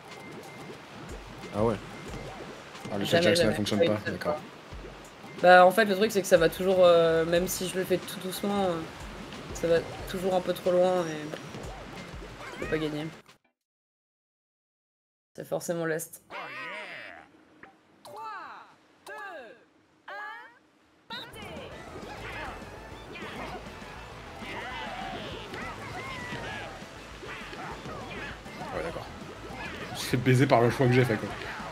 Ah ouais. Ah, le Jamais, Jackson jamais. ne fonctionne Oui, pas, c'est d'accord. Bah en fait le truc c'est que ça va toujours, euh, même si je le fais tout doucement, euh, ça va toujours un peu trop loin et je peux pas gagner. C'est forcément l'Est. Ouais, d'accord. Je suis fait baiser par le choix que j'ai fait, quoi.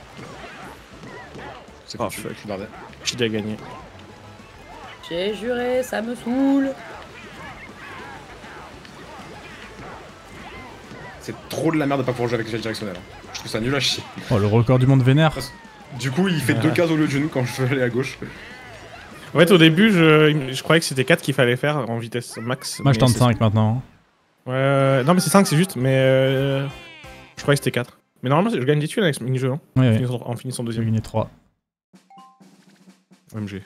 C'est Oh, pas fuck. je suis bardé. J'ai déjà gagné. J'ai juré, ça me saoule. C'est trop de la merde de pas pouvoir jouer avec l'échelle directionnelle. hein. Je trouve ça nul à chier. Oh, le record du monde vénère. Du coup, il fait Ouais. deux cases au lieu d'une quand je veux aller à gauche. En fait, au début, je, je croyais que c'était quatre qu'il fallait faire en vitesse max. Moi, je mais tente c'est- cinq maintenant. Ouais, euh, non, mais c'est cinq, c'est juste, mais euh, je croyais que c'était quatre. Mais normalement, je gagne des thunes avec ce mini-jeu, hein, Oui, en, oui. finissant, en finissant J'ai deuxième. gagné trois. O M G.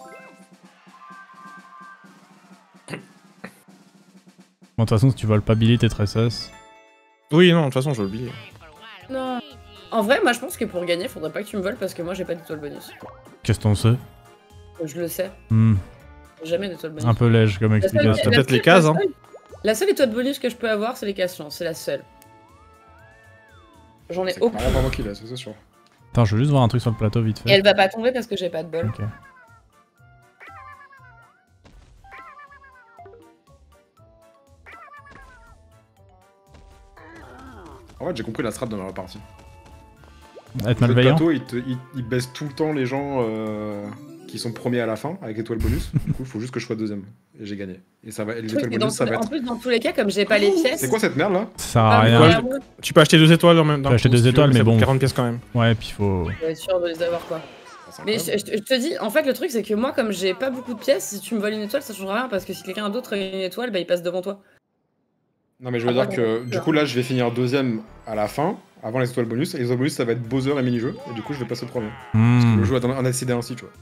Bon, de toute façon, si tu voles pas Billy, t'es très sus. Oui, non, de toute façon, je l'oublie. Non. En vrai, moi je pense que pour gagner, faudrait pas que tu me voles parce que moi j'ai pas d'étoile bonus. Qu'est-ce qu'on sait? Je le sais, Hmm, j'ai jamais d'étoile bonus. Un peu léger comme La seule- explication. T'as la peut-être seule- les cases, la hein. seule- La seule étoile bonus que je peux avoir, c'est les cases chance, c'est la seule. J'en ai C'est aucune. clairement pas moi qui l'ai, ça, c'est sûr. Attends, je veux juste voir un truc sur le plateau vite Et fait. elle va pas tomber parce que j'ai pas de bol. Ok. En fait, j'ai compris la strat dans la partie. Être Le jeu de malveillant. plateau, il, te- il- il baisse tout le temps les gens euh, qui sont premiers à la fin avec l'étoile bonus. Du coup, il faut juste que je sois deuxième. Et j'ai gagné. Et ça va, et Le truc, l'étoile c'est dans bonus, ça tous- va En être. plus, dans tous les cas, comme j'ai pas les pièces. C'est quoi cette merde là Ça sert à pas rien. Ouais, vraiment, Tu peux acheter deux étoiles en même temps. Tu peux acheter si deux tu étoiles, veux, mais ça coûte bon. quarante pièces quand même. Ouais, puis faut. je vais être sûr de les avoir quoi. Ah, c'est Mais je, incroyable. je- je te dis, en fait, le truc, c'est que moi, comme j'ai pas beaucoup de pièces, si tu me voles une étoile, ça changera rien parce que si quelqu'un d'autre a une étoile, bah il passe devant toi. Non, mais je veux Ah, dire ouais, que du coup, là, je vais finir deuxième à la fin, avant les étoiles bonus. Et les étoiles bonus, ça va être Bowser et mini-jeu. Et du coup, je vais passer premier. Parce que Hmm. le jeu a décidé ainsi, tu vois.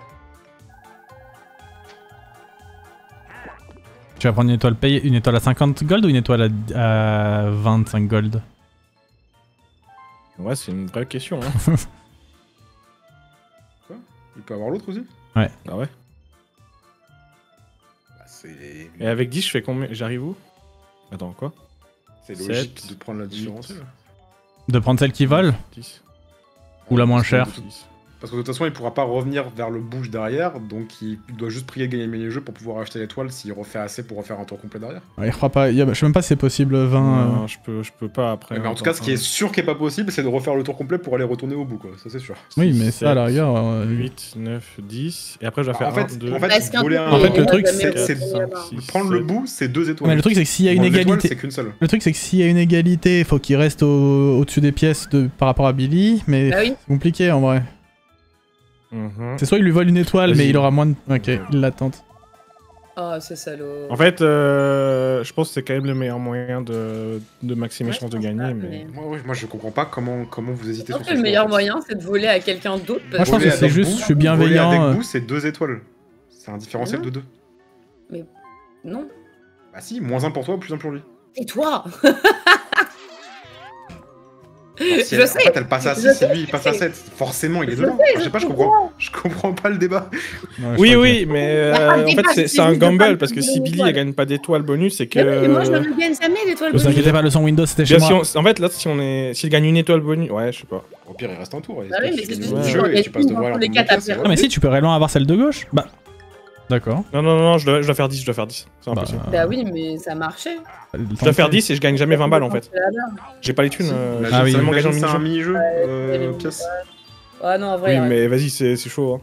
Tu vas prendre une étoile payée, une étoile à cinquante gold ou une étoile à, à vingt-cinq gold? Ouais, c'est une vraie question. Hein. Il peut avoir l'autre aussi Ah ouais. Bah, c'est. Et avec dix, je fais combien? J'arrive où? Attends, quoi? C'est logique sept, de prendre la différence. huit. De prendre celle qui vole? dix. Ou la moins Parce que chère. de toute- Parce que de toute façon, il pourra pas revenir vers le bouge derrière, donc il doit juste prier de gagner le mini-jeu pour pouvoir acheter l'étoile s'il refait assez pour refaire un tour complet derrière. Ouais, il fera pas. il y a- Je sais même pas si c'est possible vingt. Non, euh. je peux, je peux pas après. mais en tout cas, ce qui est sûr qui est pas possible, c'est de refaire le tour complet pour aller retourner au bout, quoi. Ça, c'est sûr. Oui, mais ça, à la rigueur. euh, huit, neuf, dix. Et après, je dois faire en fait, un, deux, en fait, Parce qu'un voler truc, un- En fait, le on truc, va c'est- jamais c'est- retourner là-bas. six, prendre le sept. bout, c'est deux étoiles. Mais le truc, c'est que s'il y a une Prendre l'étoile, égalité. c'est qu'une seule. Le truc, c'est que s'il y a une égalité, faut qu'il reste au- au-dessus des pièces de... par rapport à Billy, mais Bah oui. c'est compliqué en vrai. Mhm. C'est soit il lui vole une étoile, Vas-y. mais il aura moins de. Ok, il l'attente. Oh, c'est salaud. En fait, euh, je pense que c'est quand même le meilleur moyen de, de maximiser Ouais, les chances de je pense gagner. pas, mais... mais- Moi, ouais, moi, je comprends pas comment, comment vous hésitez Je sur pense ce que le choix, meilleur en fait. moyen, c'est de voler à quelqu'un d'autre. Moi, je Parce pense Voler que c'est avec juste, bout, je suis Voler bienveillant. avec euh. bout, c'est deux étoiles. C'est un différentiel Non. de deux. Non. Bah si, moins un pour toi, plus un pour lui. Et toi Alors, si Je elle, sais. En fait, elle passe à Je six sais, et lui, il je passe à sais. sept. Forcément, il est Je dedans. sais, Enfin, je je sais pas, je comprends. comprends. Je comprends pas le débat. Ouais, je Oui, crois oui, mais Bah, euh, un en fait, débat, c'est c'est c'est un juste de gamble pas parce que me si donner Billy l'étoile. elle gagne pas d'étoile bonus, c'est que. Mais oui, mais moi, je ne gagne jamais l'étoile Vous bonus. inquiétez pas, le son Windows c'était chez Bien, moi. si on- En fait, là, si on est, s'il gagne une étoile bonus, ouais, je sais pas. Au pire, il reste un tour. Et Bah oui, mais tu c'est gagnes juste le que jeu tu et tu passes gagnes devant dans la tous les première cas, t'as pièce, et perdu. Ah, mais voilà. si, tu peux réellement avoir celle de gauche. Bah. D'accord. Non, non, non, non, je dois, je dois faire dix, je dois faire dix. C'est Bah, impossible. Bah oui, mais ça marchait. Je dois faire dix et je gagne jamais vingt balles en fait. J'ai pas les thunes. euh, Imagine- Ah oui. seulement gagné en imagine, c'est un mini-jeu. mini-jeu, il y euh, avait une pièce. Ah non, en vrai. Oui, ouais. mais vas-y, c'est c'est chaud. Hein.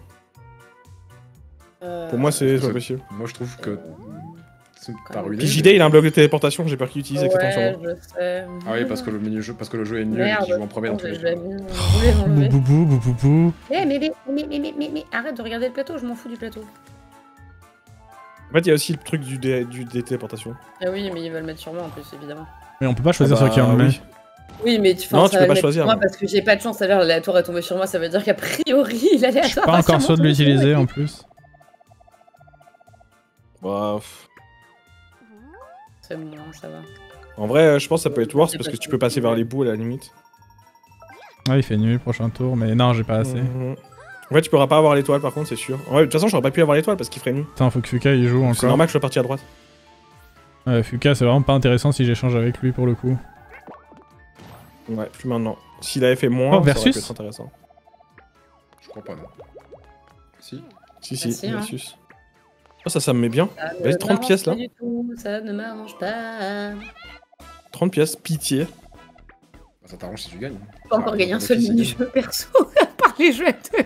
Euh, Pour moi, c'est c'est- pas possible. Moi, je trouve que c'est pas ruiné. Puis J D, il a un bloc de téléportation, j'ai peur qu'il utilise avec sa sur Ouais, moi. je sais. Ah oui, parce que le mini-jeu, parce que le jeu est nul et Merde, qu'il joue en premier dans tous j'ai les cas. jamais voulu l'enlever. Bou bou bou bou bou. Eh, mais, mais, mais, mais, mais, mais, mais, arrête de regarder le plateau, je m'en fous du plateau. En fait, il y a aussi le truc du dé, du des téléportations. Ah oui, mais ils veulent le mettre sur moi en plus, évidemment. Mais on peut pas choisir Ah sur bah, qui on le met. oui. Oui, mais tu, Non, ça tu va peux le pas mettre choisir, sur moi non. parce que j'ai pas de chance. Ça veut dire l'aléatoire est tombé sur moi, ça veut dire qu'a priori l'aléatoire. Je suis pas encore sûr de l'utiliser en plus. Bah, pff. C'est bon, ça va. En vrai, je pense que ça peut être worse parce que tu peux passer vers les bouts à la limite. Ah, il fait nul, prochain tour, mais non, j'ai pas assez. Mmh. En fait, tu pourras pas avoir l'étoile par contre, c'est sûr. Ouais, de toute façon, j'aurais pas pu avoir l'étoile parce qu'il ferait nul. Putain, faut que Fuka il joue encore. C'est normal que je sois parti à droite. Ouais, Fuka, c'est vraiment pas intéressant si j'échange avec lui pour le coup. Ouais, plus maintenant. S'il avait fait moins, Oh, versus ça aurait pu être intéressant. Je crois pas, non. Si. Si, si, Ah, si, hein. versus. Oh, ça, ça me met bien. Ça ne Vas-y, trente m'arrange pièces là. pas du tout, ça ne m'arrange pas. trente pièces, pitié. Bah, ça t'arrange si tu gagnes. J'ai pas encore gagné un seul mini-jeu perso à part les jeux à deux.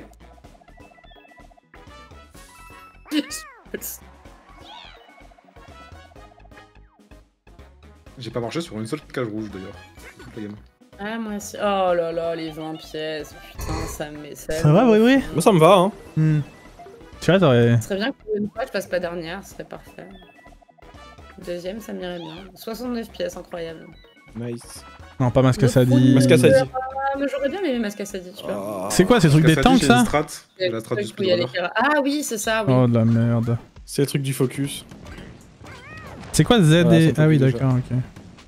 J'ai pas marché sur une seule cage rouge d'ailleurs. Toute la game. Ah, moi aussi. Oh là là, les vingt pièces. Putain, ça me met ça. Ça va, oui, oui. Moi, ça me va, hein. Hmm. Tu vois, t'aurais. Ce serait bien que pour une fois je passe pas dernière, ce serait parfait. Deuxième, ça m'irait bien. soixante-neuf pièces, incroyable. Nice. Non, pas Mascassadi. Mascassadi. Ah, mais j'aurais bien aimé Mascassadi, tu vois. C'est quoi ces trucs des tanks ça? C'est la strat du Où il y a les speedrunner. carats. Ah oui, c'est ça, oui. Oh de la merde. C'est le truc du focus. C'est quoi Z Voilà, et. ça Ah oui, t'occupe d'accord, ok.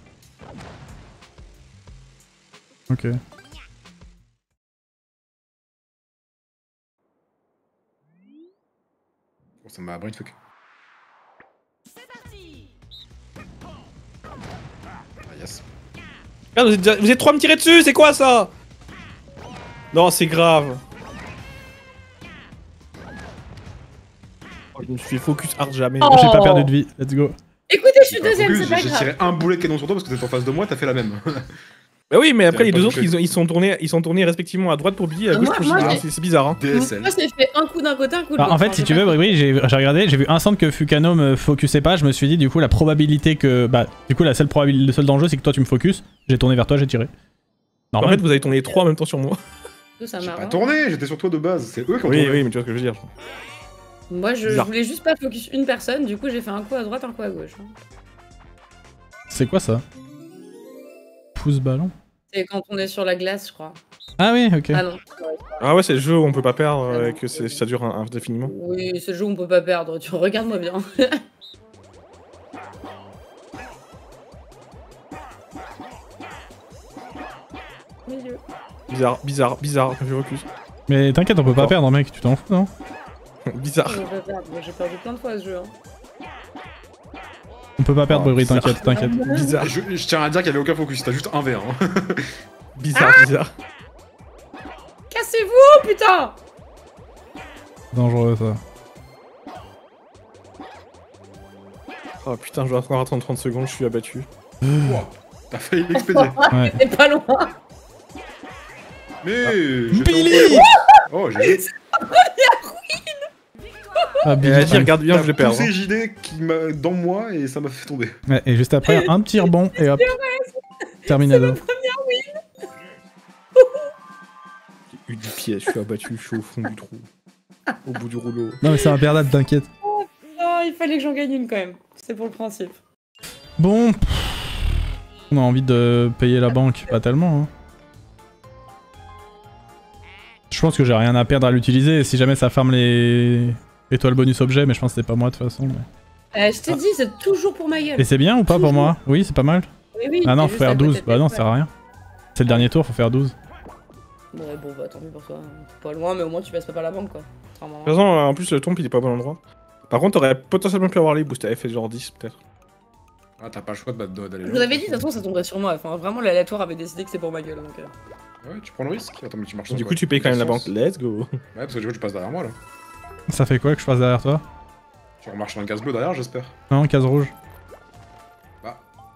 Ok. Bon, ça m'a brainfuck. Ah yes. Merde, vous êtes, déjà- vous êtes trois à me tirer dessus, c'est quoi ça? Non, c'est grave. Oh, je me suis fait focus hard jamais. Oh. J'ai pas perdu de vie, let's go. Écoutez, je suis J'ai pas deuxième, focus, c'est pas J'ai j'ai grave. tiré un boulet de canon sur toi parce que t'es en face de moi, t'as fait la même. Bah oui, mais après J'avais les pas deux autres, touché. ils, ont- ils sont tournés, ils sont tournés respectivement à droite pour Billy et à Ah, gauche moi- pour moi, Gilles. j'ai- C'est c'est bizarre, hein. D S L. Moi, j'ai fait un coup d'un côté, un coup de Bah, l'autre. en fait, Enfin, si j'ai tu pas veux, fait- Bribri, j'ai j'ai regardé, j'ai vu instant que Fukano me focusait pas, je me suis dit, du coup, la probabilité que. Bah, du coup, la seule probabilité, le seul danger, c'est que toi tu me focuses. J'ai tourné vers toi, j'ai tiré. En Normal. fait, vous avez tourné trois en même temps sur moi. Tout ça J'ai pas m'arrange. tourné, j'étais sur toi de base. C'est eux qui ont Oui, tourné. oui, mais tu vois ce que je veux dire. Moi, je, je Bizarre. voulais juste pas focus une personne, du coup, j'ai fait un coup à droite, un coup à gauche. C'est quoi ça? Pouce ballon? C'est quand on est sur la glace, je crois. Ah oui, ok. Ah non. Ah ouais, c'est le jeu où on peut pas perdre euh, et que c'est- ça dure un- indéfiniment. Oui, ce jeu, on peut pas perdre. Tu regarde-moi bien. Milieu. Bizarre, bizarre, bizarre, je recuse. Mais t'inquiète, on peut pas D'accord. perdre, mec, tu t'en fous, non? Bizarre. On peut pas perdre. Moi, j'ai perdu plein de fois ce jeu. Hein. On peut pas perdre, Oh, Bribri, bizarre. t'inquiète, t'inquiète. Bizarre, Je, je tiens à dire qu'il y avait aucun focus, t'as juste un v un. hein. bizarre, bizarre. Cassez-vous, putain! Dangereux ça. Oh putain, je dois encore attendre trente secondes, je suis abattu. T'as failli l'expédier. Ouais. C'est pas loin. Mais. j'étais Billy! en- Oh, j'ai. Ah, Et Billy, vas-y, regarde bien, T'as je vais perdre. poussé J D qui m'a dans moi et ça m'a fait tomber. Ouais, et juste après, un petit rebond et hop. Terminado. J'ai eu dix pièces, je suis abattu, je suis au fond du trou. Au bout du rouleau. Non, mais c'est imperdable, t'inquiète. Non, il fallait que j'en gagne une quand même. C'est pour le principe. Bon. pff, On a envie de payer la banque, pas tellement. Hein. Je pense que j'ai rien à perdre à l'utiliser. Si jamais ça farme les étoiles bonus objets, mais je pense que c'est pas moi de toute façon. mais- Euh, je t'ai dit, c'est toujours pour ma gueule. Et c'est bien ou pas pour moi? Oui, c'est pas mal. Oui, oui, Ah non, t'es faut juste à faire côté douze. de Bah non, l'étoile. ça sert à rien. C'est le dernier tour, faut faire douze. Ouais, bon, bah tant pis pour toi. T'es pas loin, mais au moins tu passes pas par la banque quoi. Contrairement à De toute façon, en plus, le tombe il est pas au bon endroit. Par contre, t'aurais potentiellement pu avoir les boosts, t'avais fait genre dix peut-être. Ah, t'as pas le choix de battre d'aller Je vous avais dit, de toute façon, ça tomberait sur moi. Enfin, vraiment, l'aléatoire avait décidé que c'est pour ma gueule. Donc, euh... Ouais, tu prends le risque. Attends, mais tu marches Du sur coup, quoi tu payes quand même la banque. Sens. Ouais, Let's go. parce que du coup, tu passes derrière moi là. Ça fait quoi que je passe derrière toi? Tu remarches dans le gaz bleu derrière, j'espère. Non, case rouge. Bah.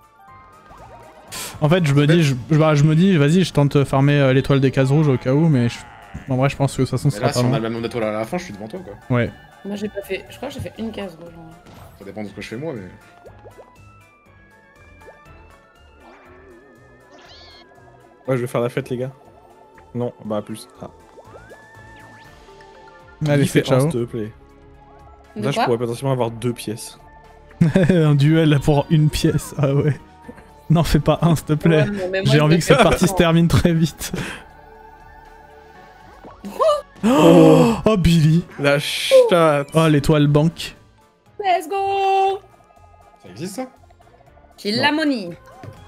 En fait, je me dis, je, je- bah, je me dis, vas-y, je tente de farmer euh, l'étoile des cases rouges au cas où, mais je- en vrai, je pense que de toute façon, ce Mais sera là, pas si on a loin. le même nombre d'étoiles à la fin, je suis devant toi quoi. Ouais. Moi, j'ai pas fait. Je crois que j'ai fait une case rouge. hein. Ça dépend de ce que je fais moi, mais. Ouais, je vais faire la fête, les gars. Non, bah plus. Ah. Allez, Il fait c'est un, ciao. s'il te plaît. De Là, je quoi pourrais potentiellement avoir deux pièces. Un duel pour une pièce, ah ouais. Non, fais pas un, s'il te plaît. Ouais, mais moi, J'ai je envie vais que cette faire partie se un. termine très vite. Oh, oh Billy. La chatte. Oh l'étoile banque. Let's go! Ça existe ça? J'ai la money.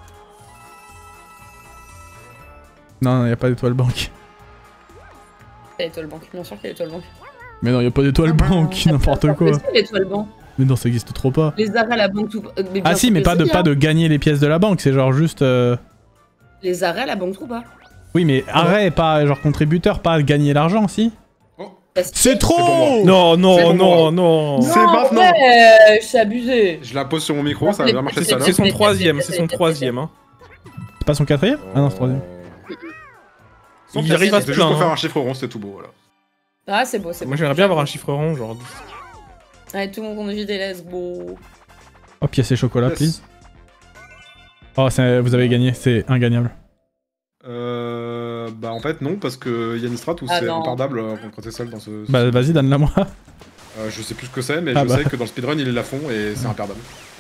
Non, non, y a pas d'étoile banque. Il y a l'étoile banque, bien sûr qu'il y a l'étoile banque. Mais non, y a pas d'étoile banque, n'importe quoi. C'est l'étoile banque. Mais non, ça existe trop pas. Les arrêts à la banque tout. euh, mais bien Ah sûr si, mais que pas de, si, pas hein. de gagner les pièces de la banque, c'est genre juste... euh, Les arrêts à la banque tout pas. Oui, mais arrêt, pas genre contributeur, pas gagner l'argent, si. Parce que- C'est trop. C'est pour moi. Non, C'est non, pour non, moi. non. C'est Non, maintenant. ouais, je suis abusé. Je la pose sur mon micro, ça va bien marcher tout à C'est l'heure. c'est son troisième, c'est son troisième. Hein. C'est pas son quatrième? Ah non, c'est troisième. Son Il classique, arrive à se c'était juste pour plaindre, faire hein. un chiffre rond, c'était tout beau, voilà. Ah, c'est beau, c'est beau. Moi j'aimerais bien avoir un chiffre rond, genre. Allez, tout le monde conduit des let's go. Oh, pièce et chocolat, Yes. please. Oh, c'est- vous avez gagné, c'est ingagnable. Euh... Bah en fait non, parce que Yann Strat ou Ah, c'est non. imperdable euh, quand t'es seul dans ce... Bah vas-y, donne-la moi. Euh, je sais plus ce que c'est, mais Ah je bah. sais que dans le speedrun il est la fond et c'est imperdable.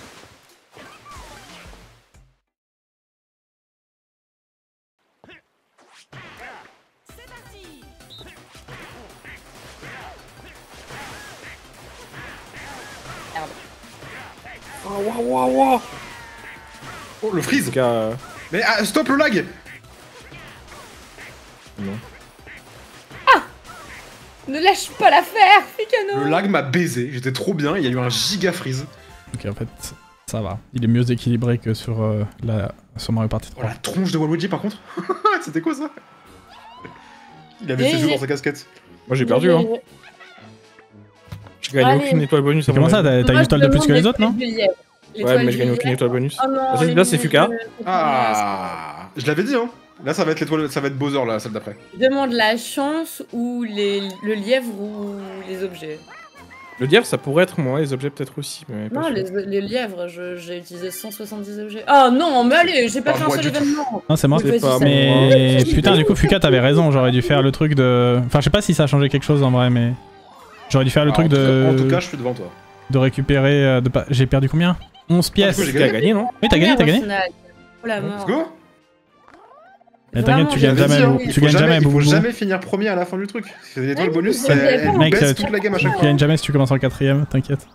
Merde. Oh, waouh, waouh, waouh. Oh le freeze. En tout cas, euh, Mais ah, stop le lag. Ne lâche pas l'affaire, Ficano. Le lag m'a baisé, j'étais trop bien, il y a eu un giga freeze. Ok, en fait, ça va. Il est mieux équilibré que sur, euh, la... sur Mario Party Oh trois. la tronche de Waluigi par contre. C'était quoi ça? Il avait Et ses yeux j'ai- dans sa casquette. moi j'ai perdu, hein. J'ai gagné Allez. aucune étoile bonus. à Comment mon ça, avis. t'as t'as une étoile de plus que les autres, non? Ouais, mais j'ai gagné aucune étoile bonus. Oh non, Ah, ça, les là, c'est mini- Fuka. Ah, je l'avais dit hein. Là ça va être l'étoile, ça va être Bowser là, celle d'après. Demande la chance ou les... le lièvre ou les objets. Le diable, ça pourrait être moi, les objets peut-être aussi, mais pas Non, sûr. les, les lièvres, je- j'ai utilisé cent soixante-dix objets. Oh non, mais allez, j'ai pas Pas fait un moi seul du tout. événement. Non, c'est moi. Mais vas-y, pas ça- Mais putain, du coup, Fuka, t'avais raison. J'aurais dû faire le truc de. Enfin, je sais pas si ça a changé quelque chose en vrai, mais. J'aurais dû faire le Ah, truc en tout de. cas- En tout cas, je suis devant toi. De récupérer. euh, De pas... J'ai perdu combien? onze pièces. Ah, du coup, Tu as gagné, non? Oui, t'as gagné, t'as Merde, au gagné. final. Oh la mort. Let's go. Mais t'inquiète, tu Vraiment, gagnes j'ai- jamais, hein, tu il faut gagnes jamais, il faut Boubou. jamais finir premier à la fin du truc. C'est des étoiles Ouais, bonus, mais ça j'avais pas elle Mec, baisse ça- toute la game à chaque Tu fois. gagnes jamais si tu commences en quatrième, t'inquiète.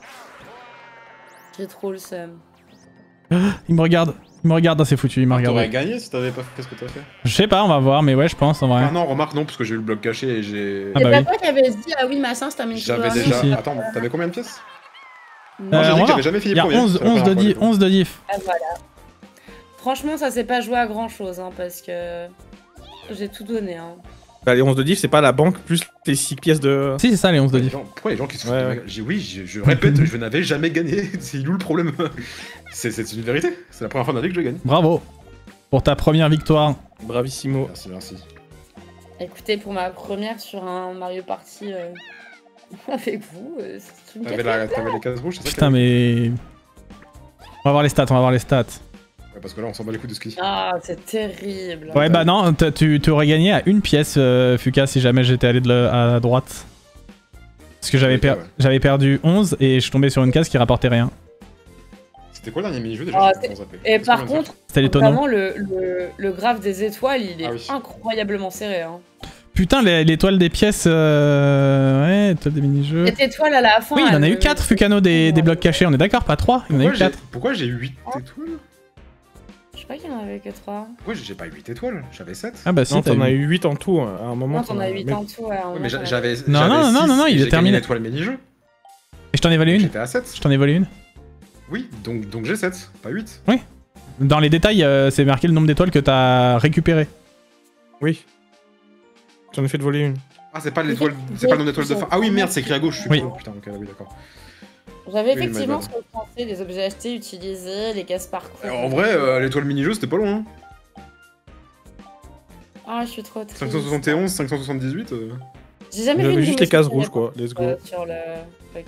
J'ai trop le seum. Il me regarde, il me regarde, ah, c'est foutu, il m'a T'aurais regardé. gagné si t'avais pas fait ce que t'as fait. Je sais pas, on va voir, mais ouais, je pense en vrai. Ah non, remarque non, parce que j'ai eu le bloc caché et j'ai. Ah C'est bah pas oui. toi qui avais dit, ah oui, Massin, c'est terminé. J'avais tout déjà. Si, si. Attends, t'avais combien de pièces? Non, Moi, j'ai Euh, dit on que va j'avais jamais Il fini y a premier. onze, c'est la onze de première fois, diff, du coup. onze de diff. Ah voilà. Franchement, ça s'est pas joué à grand chose, hein, parce que j'ai tout donné. Hein. Bah, les onze de diff, c'est pas la banque plus les six pièces de. Si, c'est ça, les onze de Pourquoi les diff. gens- Pourquoi les gens qui se foutent Ouais, de ma ouais. gueule J'ai oui, je, je répète, je n'avais jamais gagné. C'est où le problème? C'est c'est une vérité. C'est la première fois de ma vie que je gagne. Bravo pour ta première victoire. Bravissimo. Merci, merci. Écoutez, pour ma première sur un Mario Party euh, avec vous, euh, c'est une T'avais quatrième. la- t'avais les cases rouges, c'est ça? Putain, mais. On va voir les stats, on va voir les stats. Ouais, parce que là, on s'en bat les coups de ski. Ah, c'est terrible. Ouais, bah non, t'as- tu tu aurais gagné à une pièce, euh, Fuka, si jamais j'étais allé de la- à droite. Parce que j'avais Ok, per- ouais. j'avais perdu onze et je suis tombé sur une case qui rapportait rien. C'était quoi le dernier mini-jeu déjà? Ah, Je sais pas comment ça s'appelait. Et C'est par combien de contre, C'était les tonneaux. vraiment, le, le, le graphe des étoiles, il est Ah oui. incroyablement serré. Hein. Putain, les- l'étoile des pièces. Euh... Ouais, étoile des mini-jeux. Cette étoile à la fin. Oui, il en a elle- eu quatre, Fukano, des, des blocs cachés, on est d'accord? Pas trois, il en a Pourquoi eu j'ai- quatre. Pourquoi j'ai huit étoiles? Je crois qu'il y en avait que trois. Pourquoi j'ai pas huit étoiles? J'avais sept. Ah bah si, Non, t'as t'en as eu. eu huit en tout hein, à un moment. Non, t'en as huit mais- en tout. Ouais, à un Ouais, moment, mais t'en j'a- as- j'avais. Non, j'avais non, non, six non, non, et il est j'ai gagné terminé. l'étoile mini-jeu. Et je t'en ai volé une? J'étais à sept. Je t'en ai volé une? Oui, donc, donc j'ai sept, pas huit. Dans les détails, euh, c'est marqué le nombre d'étoiles que t'as récupéré. Oui. J'en ai fait de voler une. Ah, c'est pas l'étoile, c'est pas le nom d'étoile de fin. Ah oui, merde, c'est écrit à gauche, je suis Oui. con. Putain, ok, oui, d'accord. J'avais Oui, effectivement my ce bad. que je pensais, les objets achetés, utilisés, les cases parcours. En vrai, euh, l'étoile mini-jeu, c'était pas loin. Hein. Ah, je suis trop triste. cinq cent soixante et onze, cinq cent soixante-dix-huit. euh. J'ai jamais vu J'avais une juste les promotion cases sur rouges, les- quoi. Let's go. euh, sur le truc.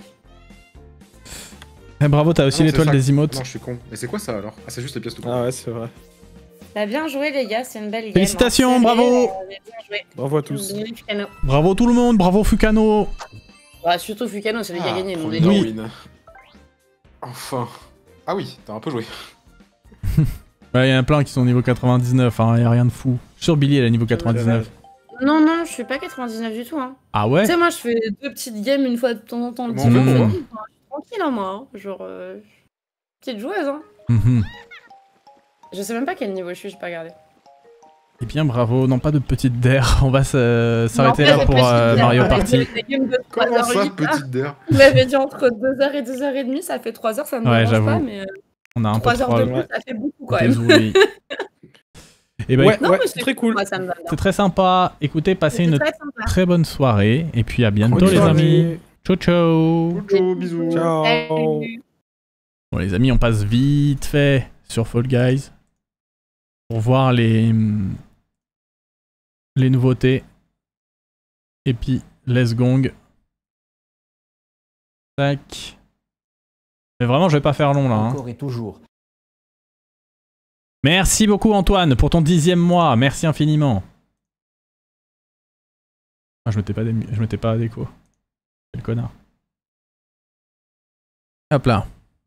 Eh, bravo, t'as aussi Ah non, l'étoile c'est ça. des emotes. Non, je suis con. Mais c'est quoi ça alors? Ah, c'est juste les pièces tout court. Ah ouais, c'est vrai. Bah, bien joué, les gars, c'est une belle game. Félicitations, hein. bravo. Serré, euh, mais bien joué. Bravo à tous. Bien joué, Fukano. Bravo tout le monde, bravo Fukano. Bah, surtout Fukano, c'est lui qui a gagné. mon premier délire. Oui. win. Enfin. Ah oui, t'as un peu joué. Ouais, y en a plein qui sont niveau quatre-vingt-dix-neuf, hein, y a rien de fou. Je suis sûr Billy elle est niveau quatre-vingt-dix-neuf. Non, non, je suis pas quatre-vingt-dix-neuf du tout. Hein. Ah ouais? Tu sais, moi, je fais deux petites games une fois de temps en temps. Le Bon, petit bah, jeu, bon. je suis tranquille, hein, moi. Hein. Genre, euh, petite joueuse, hein. Mhm. Je sais même pas quel niveau je suis, j'ai pas regardé. Eh bien bravo, non pas de petite der, on va s'arrêter là pour euh, Mario Party. Comment ça, petite der? Vous m'avez dit entre deux heures et deux heures trente, ça fait trois heures, ça ne me Ouais, dérange pas, j'avoue. mais euh, On a un peu trois heures trop... de plus, ça fait beaucoup quand même. Désolé. Et bah, Ouais, écoute, ouais, mais c'est très cool. Moi, ça me va bien. c'est très sympa. Écoutez, passez C'était une très sympa. très bonne soirée. Et puis à bientôt Bonne les soirée. amis. Ciao ciao. Ciao, bisous. Ciao. Salut. Bon les amis, on passe vite fait sur Fall Guys. Pour voir les... les nouveautés. Et puis, let's gong. Tac. Mais vraiment, je vais pas faire long là. Hein. Encore et toujours. Merci beaucoup Antoine pour ton dixième mois. Merci infiniment. Ah, je mettais pas, des... je mettais pas à déco. Quel connard. Hop là.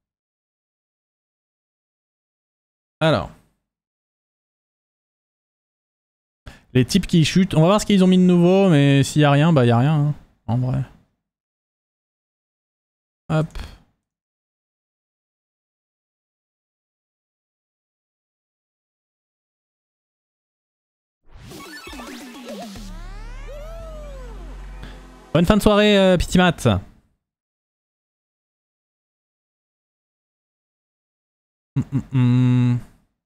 Alors. Les types qui chutent. On va voir ce qu'ils ont mis de nouveau, mais s'il y a rien, bah il y a rien. Hein, en vrai. Hop. Bonne fin de soirée, euh, Petit Mat. Mm -mm -mm.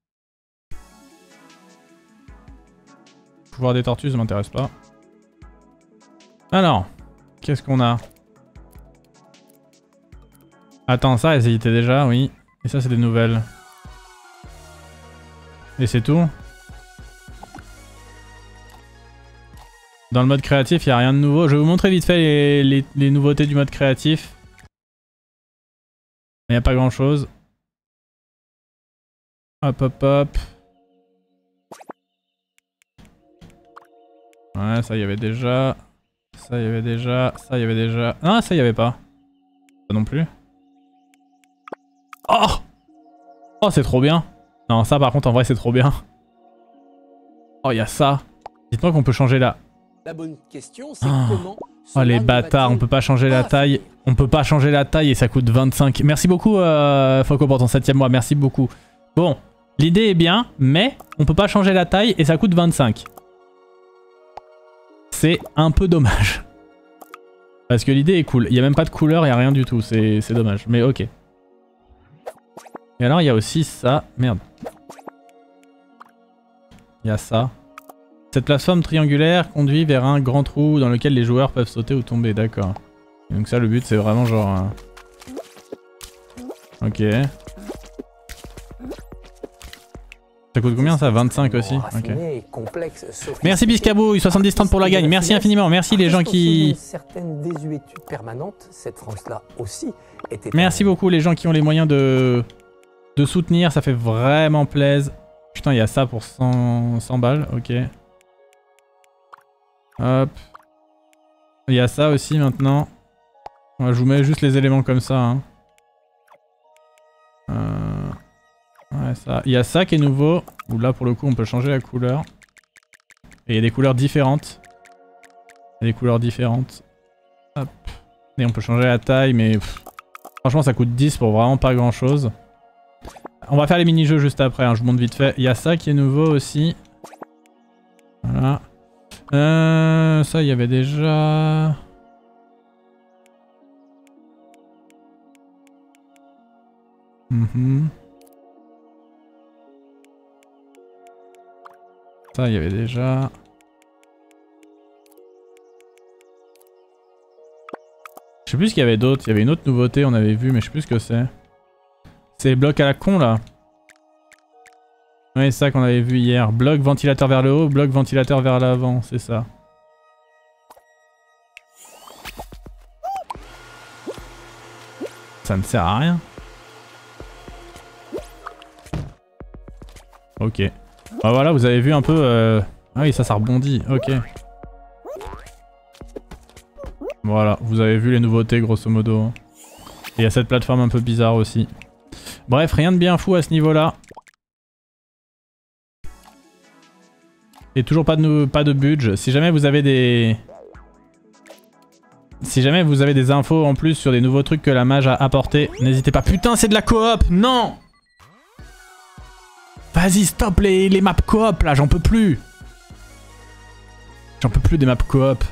Pouvoir des tortues, ça m'intéresse pas. Alors, qu'est-ce qu'on a? Attends, ça, elles étaient déjà, oui. Et ça, c'est des nouvelles. Et c'est tout? Dans le mode créatif, il n'y a rien de nouveau. Je vais vous montrer vite fait les, les, les nouveautés du mode créatif. Mais il n'y a pas grand chose. Hop hop hop. Ouais, ça il y avait déjà. Ça il y avait déjà. Ça il y avait déjà. Non, ça il y avait pas. Ça non plus. Oh! Oh, c'est trop bien. Non, ça par contre, en vrai, c'est trop bien. Oh, il y a ça. Dites-moi qu'on peut changer la... La bonne question, c'est Oh. comment... Oh les bâtards, on peut pas changer la taille. On peut pas changer la taille et ça coûte vingt-cinq. Merci beaucoup euh, Foco pour ton septième mois, merci beaucoup. Bon, l'idée est bien, mais on peut pas changer la taille et ça coûte vingt-cinq. C'est un peu dommage. Parce que l'idée est cool. Il y a même pas de couleur, il y a rien du tout, c'est dommage. Mais ok. Et alors il y a aussi ça. Merde. Il y a ça. Cette plateforme triangulaire conduit vers un grand trou dans lequel les joueurs peuvent sauter ou tomber, d'accord. Donc ça, le but, c'est vraiment genre... Euh... Ok. Ça coûte combien ça? vingt-cinq aussi. Ok. Merci Biscabouille, soixante-dix trente pour la gagne. Merci infiniment, merci les gens qui... Certaines désuétudes permanentes, cette France-là aussi était... Merci beaucoup les gens qui ont les moyens de... de soutenir, ça fait vraiment plaisir. Putain, il y a ça pour cent, cent balles, ok. Hop. Il y a ça aussi maintenant. Ouais, je vous mets juste les éléments comme ça. Hein. Euh... Ouais, ça. Il y a ça qui est nouveau. Où là pour le coup on peut changer la couleur. Et il y a des couleurs différentes. Il y a des couleurs différentes. Hop. Et on peut changer la taille mais... Pff, franchement ça coûte dix pour vraiment pas grand chose. On va faire les mini-jeux juste après, hein, je vous montre vite fait. Il y a ça qui est nouveau aussi. Voilà. Euh, ça, il y avait déjà... Mmh. Ça, il y avait déjà... Je sais plus ce qu'il y avait d'autre. Il y avait une autre nouveauté, on avait vu, mais je sais plus ce que c'est. C'est les blocs à la con là. Ouais, c'est ça qu'on avait vu hier. Bloc ventilateur vers le haut, bloc ventilateur vers l'avant, c'est ça. Ça ne sert à rien. Ok. Bah voilà, vous avez vu un peu... Euh... Ah oui, ça, ça rebondit. Ok. Voilà, vous avez vu les nouveautés grosso modo. Et il y a cette plateforme un peu bizarre aussi. Bref, rien de bien fou à ce niveau-là. Et toujours pas de, pas de budget. Si jamais vous avez des... Si jamais vous avez des infos en plus sur des nouveaux trucs que la mage a apporté, n'hésitez pas. Putain, c'est de la coop. Non. Vas-y, stop les, les maps coop là, j'en peux plus. J'en peux plus des maps coop.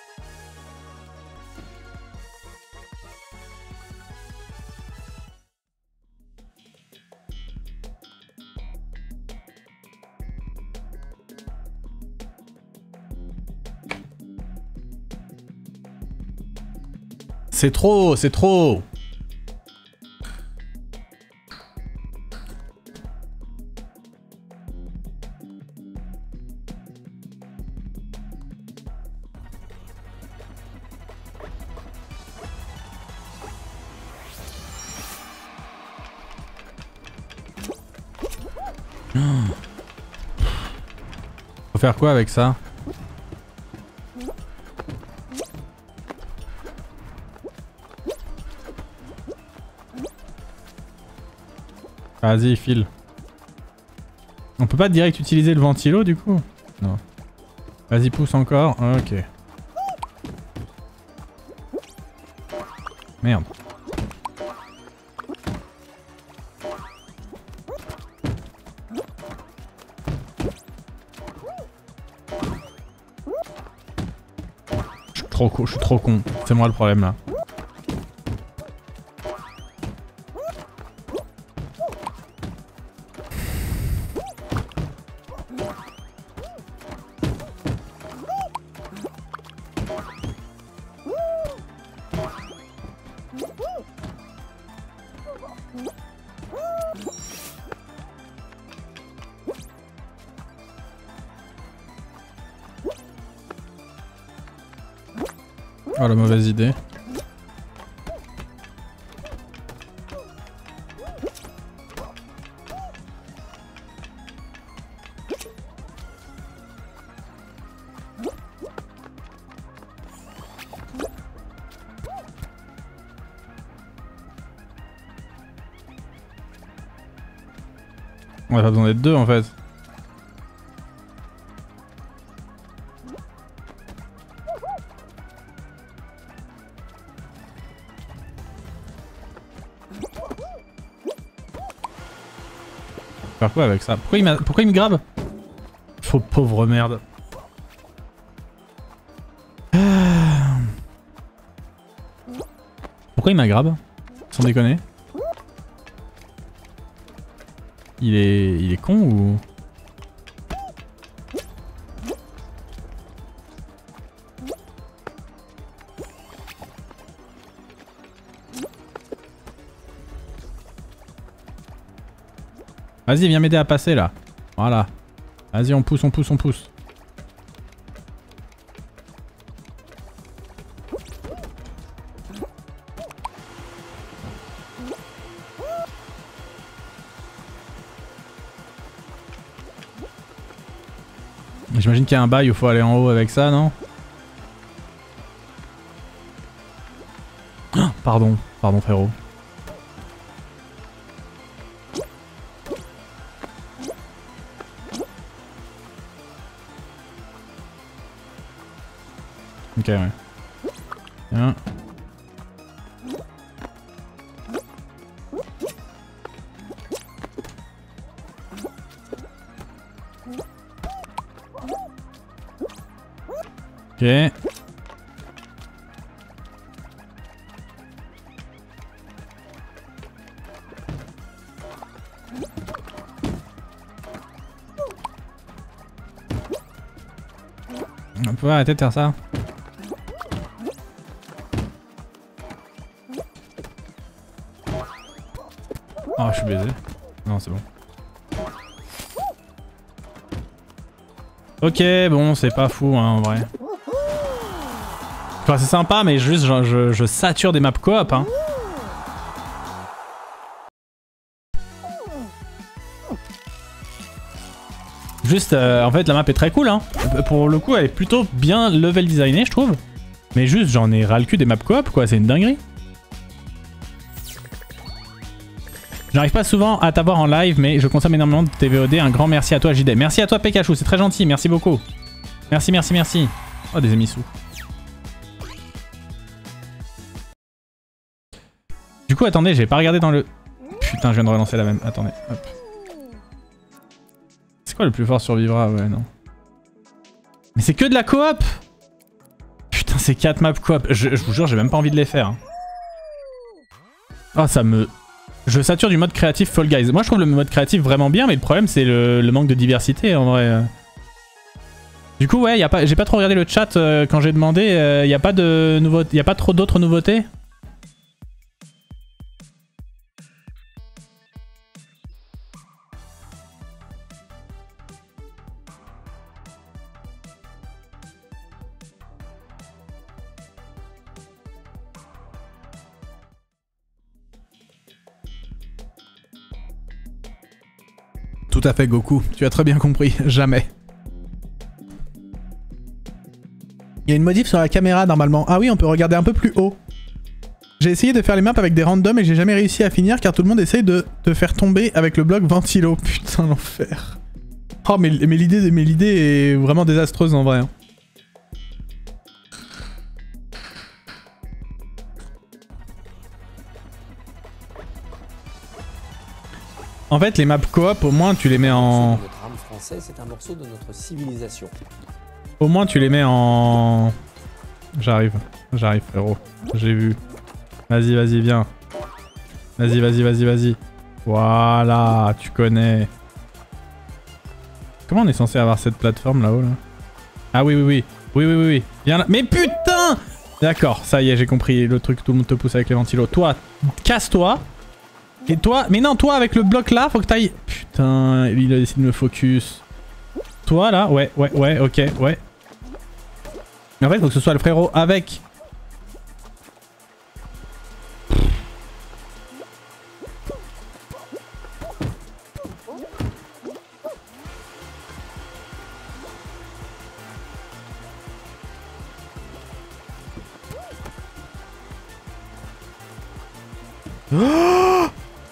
C'est trop, c'est trop. Faut faire quoi avec ça? Vas-y, file. On peut pas direct utiliser le ventilo du coup? Non. Vas-y, pousse encore. Ok. Merde. Je suis trop con, je suis trop con. C'est moi le problème là. Oh la mauvaise idée. On a pas besoin d'être deux en fait. Faire quoi avec ça? Pourquoi il, m'a... Pourquoi il me grabe? Faux pauvre merde. Pourquoi il m'aggrabe? Sans déconner. Il est... Il est con ou... Vas-y, viens m'aider à passer là. Voilà. Vas-y, on pousse, on pousse, on pousse. J'imagine qu'il y a un bail où il faut aller en haut avec ça, non? Oh, pardon, pardon frérot. Ok, ouais. Bien. Ok. On peut arrêter de faire ça. Oh, je suis baisé. Non, c'est bon. Ok, bon, c'est pas fou, hein, en vrai. Enfin, c'est sympa, mais juste, je, je, je sature des maps coop, hein. Juste, euh, en fait, la map est très cool, hein. Pour le coup, elle est plutôt bien level designée, je trouve. Mais juste, j'en ai ras le cul des maps coop, quoi. C'est une dinguerie. J'arrive pas souvent à t'avoir en live, mais je consomme énormément de tes V O D. Un grand merci à toi, J D. Merci à toi, Pikachu, c'est très gentil. Merci beaucoup. Merci, merci, merci. Oh, des émissous. Du coup, attendez, j'ai pas regardé dans le... Putain, je viens de relancer la même. Attendez, hop. C'est quoi le plus fort survivra? Ouais, non. Mais c'est que de la coop. Putain, c'est quatre maps coop. Je, je vous jure, j'ai même pas envie de les faire. Oh, ça me... Je sature du mode créatif Fall Guys. Moi, je trouve le mode créatif vraiment bien, mais le problème, c'est le, le manque de diversité, en vrai. Du coup, ouais, y a pas, j'ai pas trop regardé le chat euh, quand j'ai demandé. Il euh, y a pas de nouveau, y a pas trop d'autres nouveautés. Tout à fait, Goku. Tu as très bien compris. Jamais. Il y a une modif sur la caméra normalement. Ah oui, on peut regarder un peu plus haut. J'ai essayé de faire les maps avec des randoms et j'ai jamais réussi à finir car tout le monde essaye de te faire tomber avec le bloc ventilo. Putain, l'enfer. Oh, mais, mais l'idée mais l'idée est vraiment désastreuse en vrai. Hein. En fait, les maps coop, au moins tu les mets en... Notre âme française, c'est un morceau de notre civilisation. Au moins tu les mets en... J'arrive, j'arrive frérot, j'ai vu. Vas-y, vas-y, viens. Vas-y, vas-y, vas-y, vas-y. Voilà, tu connais. Comment on est censé avoir cette plateforme là-haut là? Ah oui, oui, oui. Oui, oui, oui, oui. Viens là. Mais putain! D'accord, ça y est, j'ai compris le truc, tout le monde te pousse avec les ventilos. Toi, casse-toi. Et toi, mais non, toi avec le bloc là, faut que t'ailles... Putain, il a décidé de me focus. Toi là, ouais, ouais, ouais, ok, ouais. Mais en fait, il faut que ce soit le frérot avec. Oh!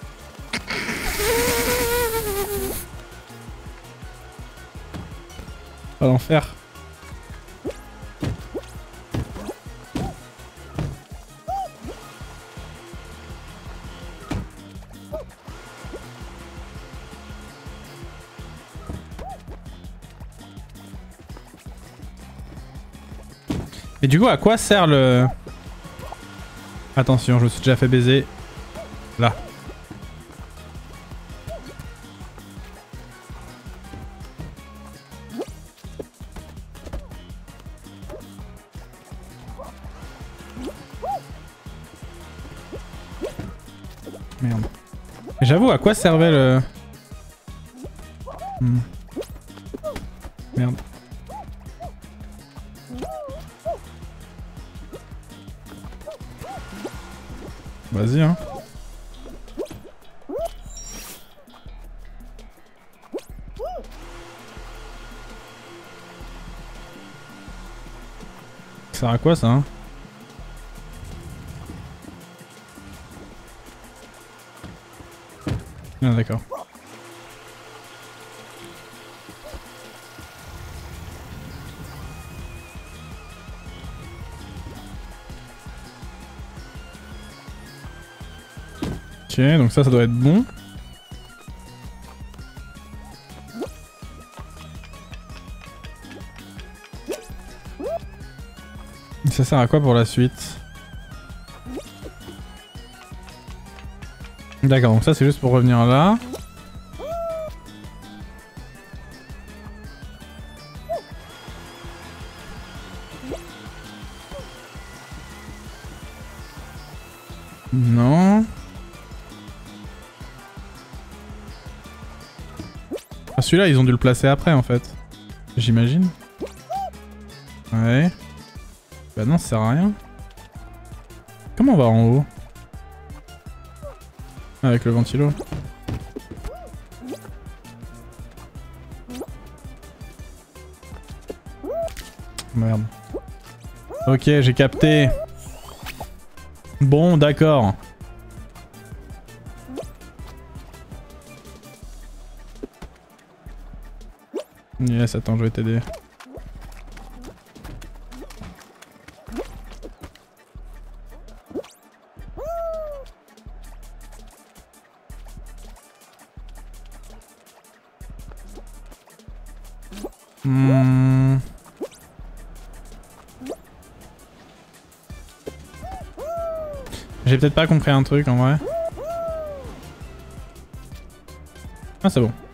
Oh l'enfer. Et du coup, à quoi sert le... Attention, je me suis déjà fait baiser. Là. Merde. Mais j'avoue, à quoi servait le... Hmm. Merde. Vas-y, hein. Ça sert à quoi ça, hein? Ah d'accord. Ok, donc ça, ça doit être bon. Et ça sert à quoi pour la suite? D'accord, donc ça c'est juste pour revenir là. Non. Ah, celui-là, ils ont dû le placer après en fait. J'imagine. Ouais. Bah non, ça sert à rien. Comment on va en haut? Avec le ventilo. Merde. Ok, j'ai capté. Bon, d'accord. Yes, attends, je vais t'aider. Hmm. J'ai peut-être pas compris un truc en vrai. Ah c'est bon.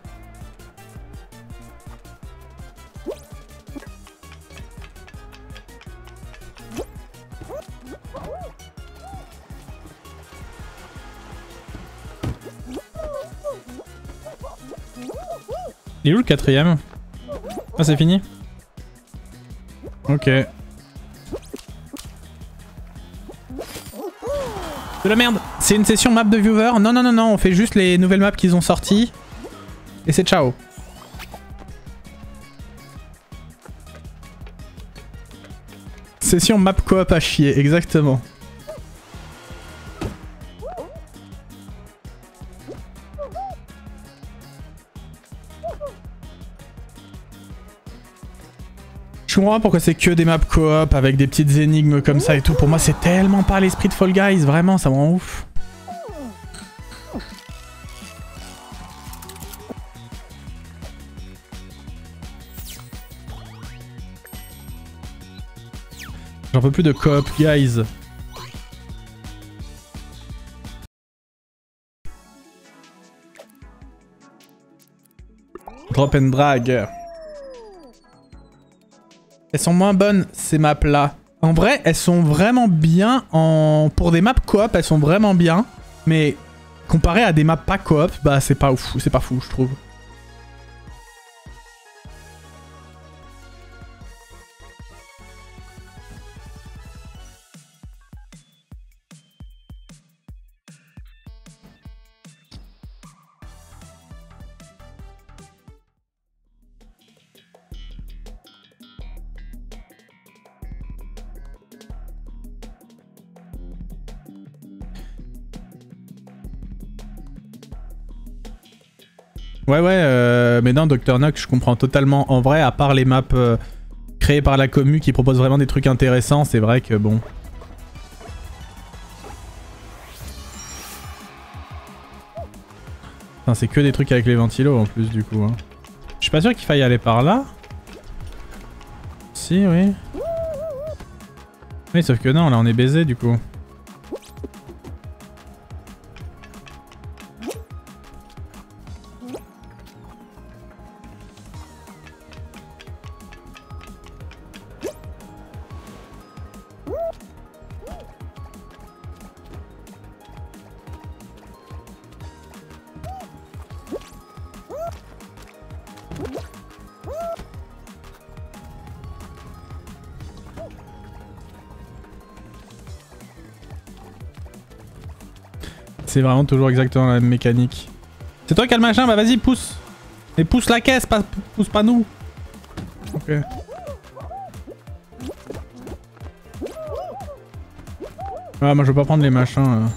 Il est où le quatrième? Ah c'est fini? Ok. De la merde. C'est une session map de viewer. Non, non, non, non. On fait juste les nouvelles maps qu'ils ont sorties. Et c'est ciao. Session map coop à chier. Exactement. Je comprends pas pourquoi c'est que des maps coop avec des petites énigmes comme ça et tout. Pour moi, c'est tellement pas l'esprit de Fall Guys. Vraiment, ça me rend ouf. J'en peux plus de coop, guys. Drop and drag. Elles sont moins bonnes ces maps là. En vrai, elles sont vraiment bien en... Pour des maps coop, elles sont vraiment bien. Mais comparé à des maps pas coop, bah c'est pas ouf, c'est pas fou je trouve. Ouais ouais, euh, mais non, Docteur Nock, je comprends totalement. En vrai, à part les maps euh, créées par la commu qui proposent vraiment des trucs intéressants, c'est vrai que bon... Enfin, c'est que des trucs avec les ventilos en plus du coup. Hein. Je suis pas sûr qu'il faille aller par là. Si, oui. Oui, sauf que non, là on est baisé du coup. C'est vraiment toujours exactement la même mécanique. C'est toi qui as le machin, bah vas-y pousse. Mais pousse la caisse, pas, pousse pas nous. Ok. Ah moi je veux pas prendre les machins. Euh.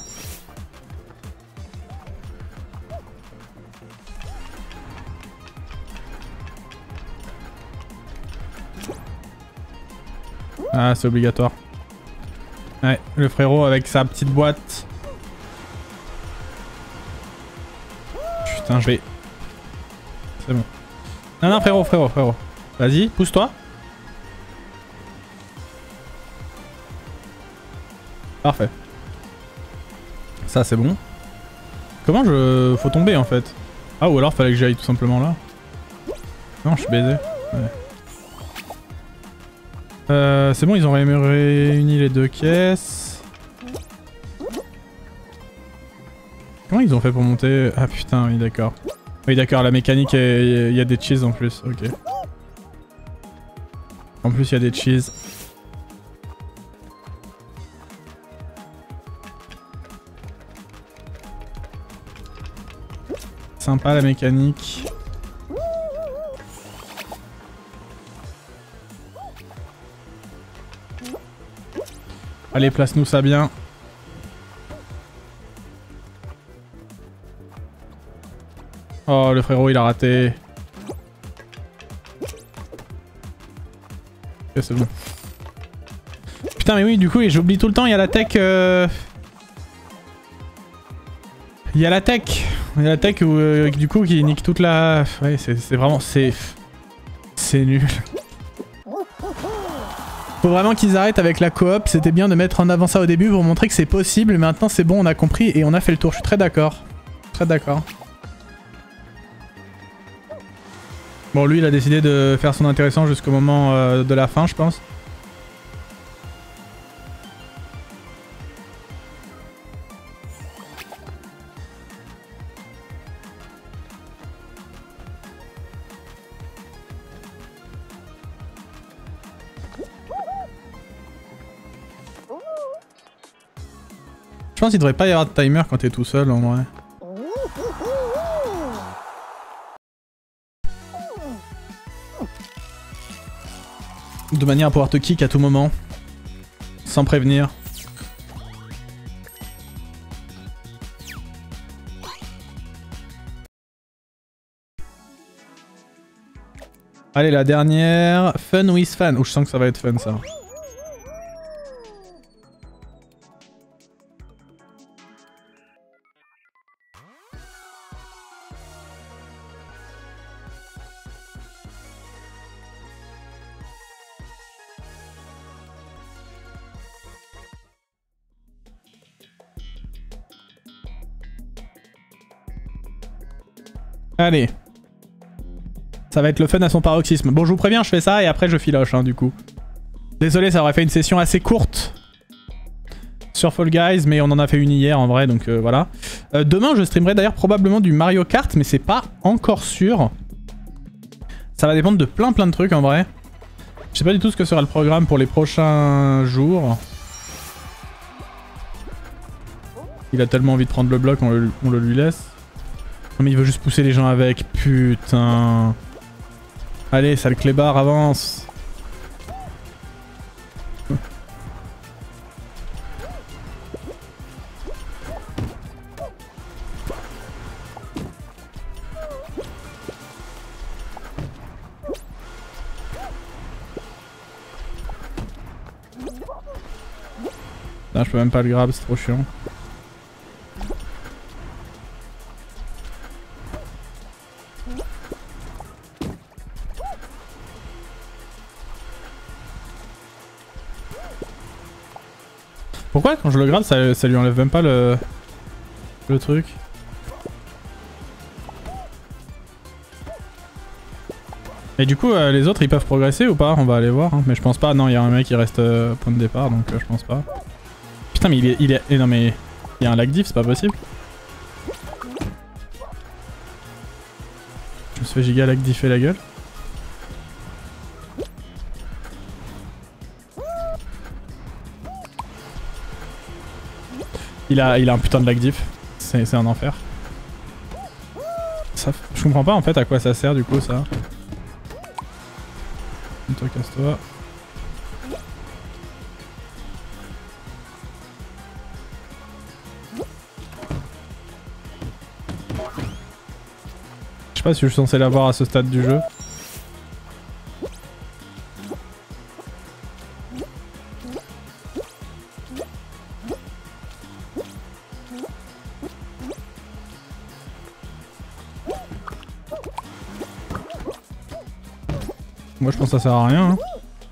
Ah c'est obligatoire. Ouais, le frérot avec sa petite boîte. Putain, je vais... C'est bon. Non, non, frérot, frérot, frérot. Vas-y, pousse-toi. Parfait. Ça, c'est bon. Comment je... Faut tomber, en fait. Ah, ou alors fallait que j'aille tout simplement là. Non, je suis baisé. Ouais. Euh, c'est bon, ils ont réuni les deux caisses. Comment ils ont fait pour monter? Ah putain, oui d'accord. Oui d'accord, la mécanique, il y a des cheese en plus, ok. En plus il y a des cheese. Sympa la mécanique. Allez, place-nous ça bien. Oh, le frérot, il a raté. Ok, c'est bon. Putain, mais oui, du coup, j'oublie tout le temps, il y a la tech... Euh... Il y a la tech. Il y a la tech où, euh, du coup, qui nique toute la... Ouais, c'est vraiment... C'est... C'est nul. Faut Faut vraiment qu'ils arrêtent avec la coop. C'était bien de mettre en avant ça au début pour montrer que c'est possible. Mais maintenant c'est bon, on a compris et on a fait le tour. Je suis très d'accord. Très d'accord. Bon, lui il a décidé de faire son intéressant jusqu'au moment euh, de la fin, je pense. Je pense qu'il devrait pas y avoir de timer quand t'es tout seul en vrai. De manière à pouvoir te kick à tout moment. Sans prévenir. Allez, la dernière. Fun with fan. Oh, je sens que ça va être fun ça. Allez. Ça va être le fun à son paroxysme. Bon, je vous préviens, je fais ça et après je filoche, hein, du coup. Désolé, ça aurait fait une session assez courte sur Fall Guys, mais on en a fait une hier en vrai, donc euh, voilà. Euh, demain, je streamerai d'ailleurs probablement du Mario Kart, mais c'est pas encore sûr. Ça va dépendre de plein plein de trucs en vrai. Je sais pas du tout ce que sera le programme pour les prochains jours. Il a tellement envie de prendre le bloc, on le, on le lui laisse. Non mais il veut juste pousser les gens avec, putain. Allez, sale clébard, avance. Là, je peux même pas le grab, c'est trop chiant. Pourquoi quand je le grade ça, ça lui enlève même pas le, le truc? Et du coup euh, les autres ils peuvent progresser ou pas? On va aller voir, hein. Mais je pense pas, non il y a un mec qui reste euh, point de départ donc euh, je pense pas. Putain mais il est... Il est... Eh, non mais... Il y a un lag diff, c'est pas possible. Je me suis fait giga lag differ la gueule. Il a, il a un putain de lag diff, c'est un enfer. Ça, je comprends pas en fait à quoi ça sert du coup ça. Toi casse-toi. Je sais pas si je suis censé l'avoir à ce stade du jeu. Moi je pense que ça sert à rien. Hein.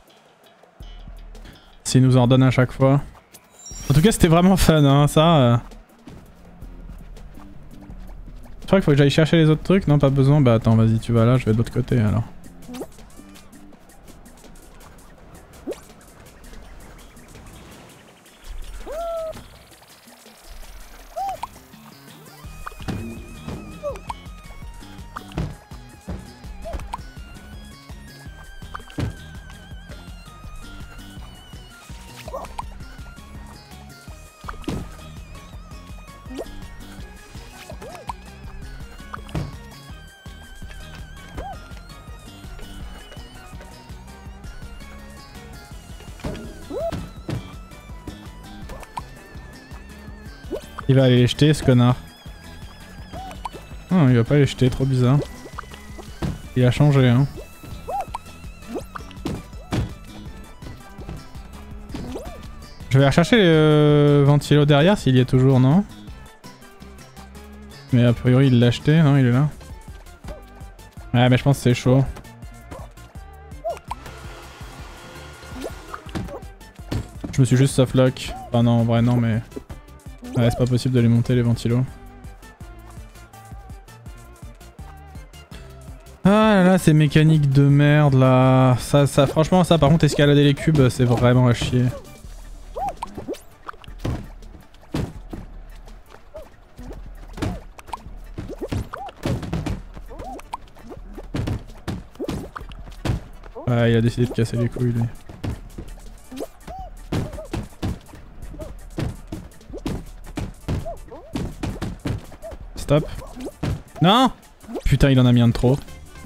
S'il nous en donne à chaque fois. En tout cas c'était vraiment fun hein, ça. Euh... Je crois qu'il faut que j'aille chercher les autres trucs. Non pas besoin. Bah attends vas-y tu vas là, je vais de l'autre côté alors. Il va aller les jeter ce connard. Non, il va pas les jeter, trop bizarre. Il a changé hein. Je vais rechercher le ventilo derrière s'il y est toujours, non? Mais a priori il l'a acheté, non il est là. Ouais mais je pense que c'est chaud. Je me suis juste softlock. Enfin non, en vrai non, mais... Ouais, c'est pas possible de les monter les ventilos. Ah là là, ces mécaniques de merde là. Ça, ça, franchement, ça par contre, escalader les cubes, c'est vraiment à chier. Ouais, il a décidé de casser les couilles lui. Stop. Non! Putain, il en a mis un de trop.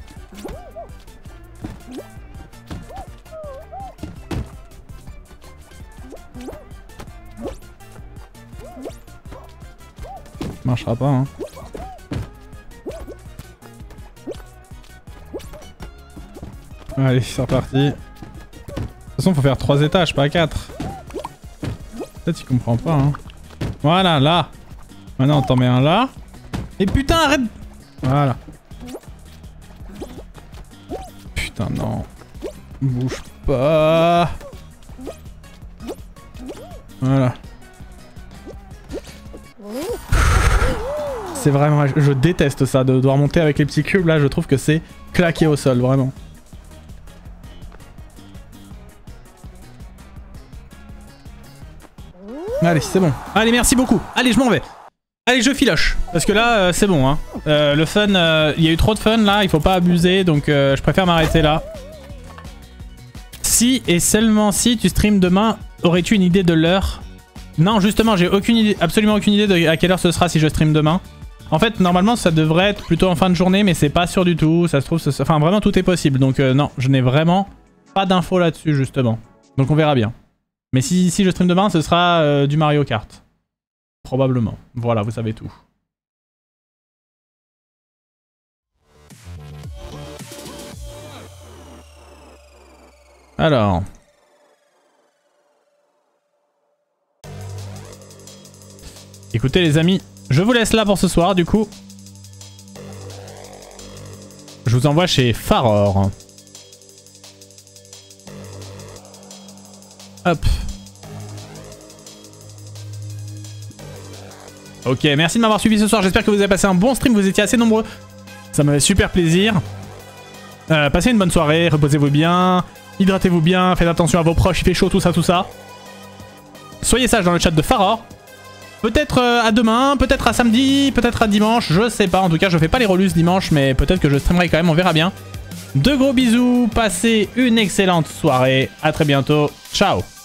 Marchera pas, hein. Allez, c'est reparti. De toute façon, faut faire trois étages, pas quatre. Peut-être il comprend pas, hein. Voilà, là. Maintenant, t'en mets un là. Et putain, arrête. Voilà. Putain, non. Bouge pas. Voilà. C'est vraiment... Je déteste ça, de devoir monter avec les petits cubes, là, je trouve que c'est claqué au sol, vraiment. Allez, c'est bon. Allez, merci beaucoup. Allez, je m'en vais. Allez, je filoche. Parce que là, euh, c'est bon, hein. Euh, le fun, il euh, y a eu trop de fun, là, il faut pas abuser, donc euh, je préfère m'arrêter là. Si, et seulement si, tu streams demain, aurais-tu une idée de l'heure? Non, justement, j'ai aucune idée, absolument aucune idée de à quelle heure ce sera si je stream demain. En fait, normalement, ça devrait être plutôt en fin de journée, mais c'est pas sûr du tout. Ça se trouve, ça... enfin, vraiment, tout est possible. Donc, euh, non, je n'ai vraiment pas d'infos là-dessus, justement. Donc, on verra bien. Mais si, si je stream demain, ce sera euh, du Mario Kart. Probablement. Voilà, vous savez tout. Alors... Écoutez les amis, je vous laisse là pour ce soir du coup. Je vous envoie chez Faror. Hop. Ok, merci de m'avoir suivi ce soir. J'espère que vous avez passé un bon stream. Vous étiez assez nombreux. Ça me fait super plaisir. Euh, passez une bonne soirée. Reposez-vous bien. Hydratez-vous bien. Faites attention à vos proches. Il fait chaud, tout ça, tout ça. Soyez sages dans le chat de Faror. Peut-être euh, à demain, peut-être à samedi, peut-être à dimanche. Je sais pas. En tout cas, je fais pas les relus dimanche. Mais peut-être que je streamerai quand même. On verra bien. De gros bisous. Passez une excellente soirée. À très bientôt. Ciao.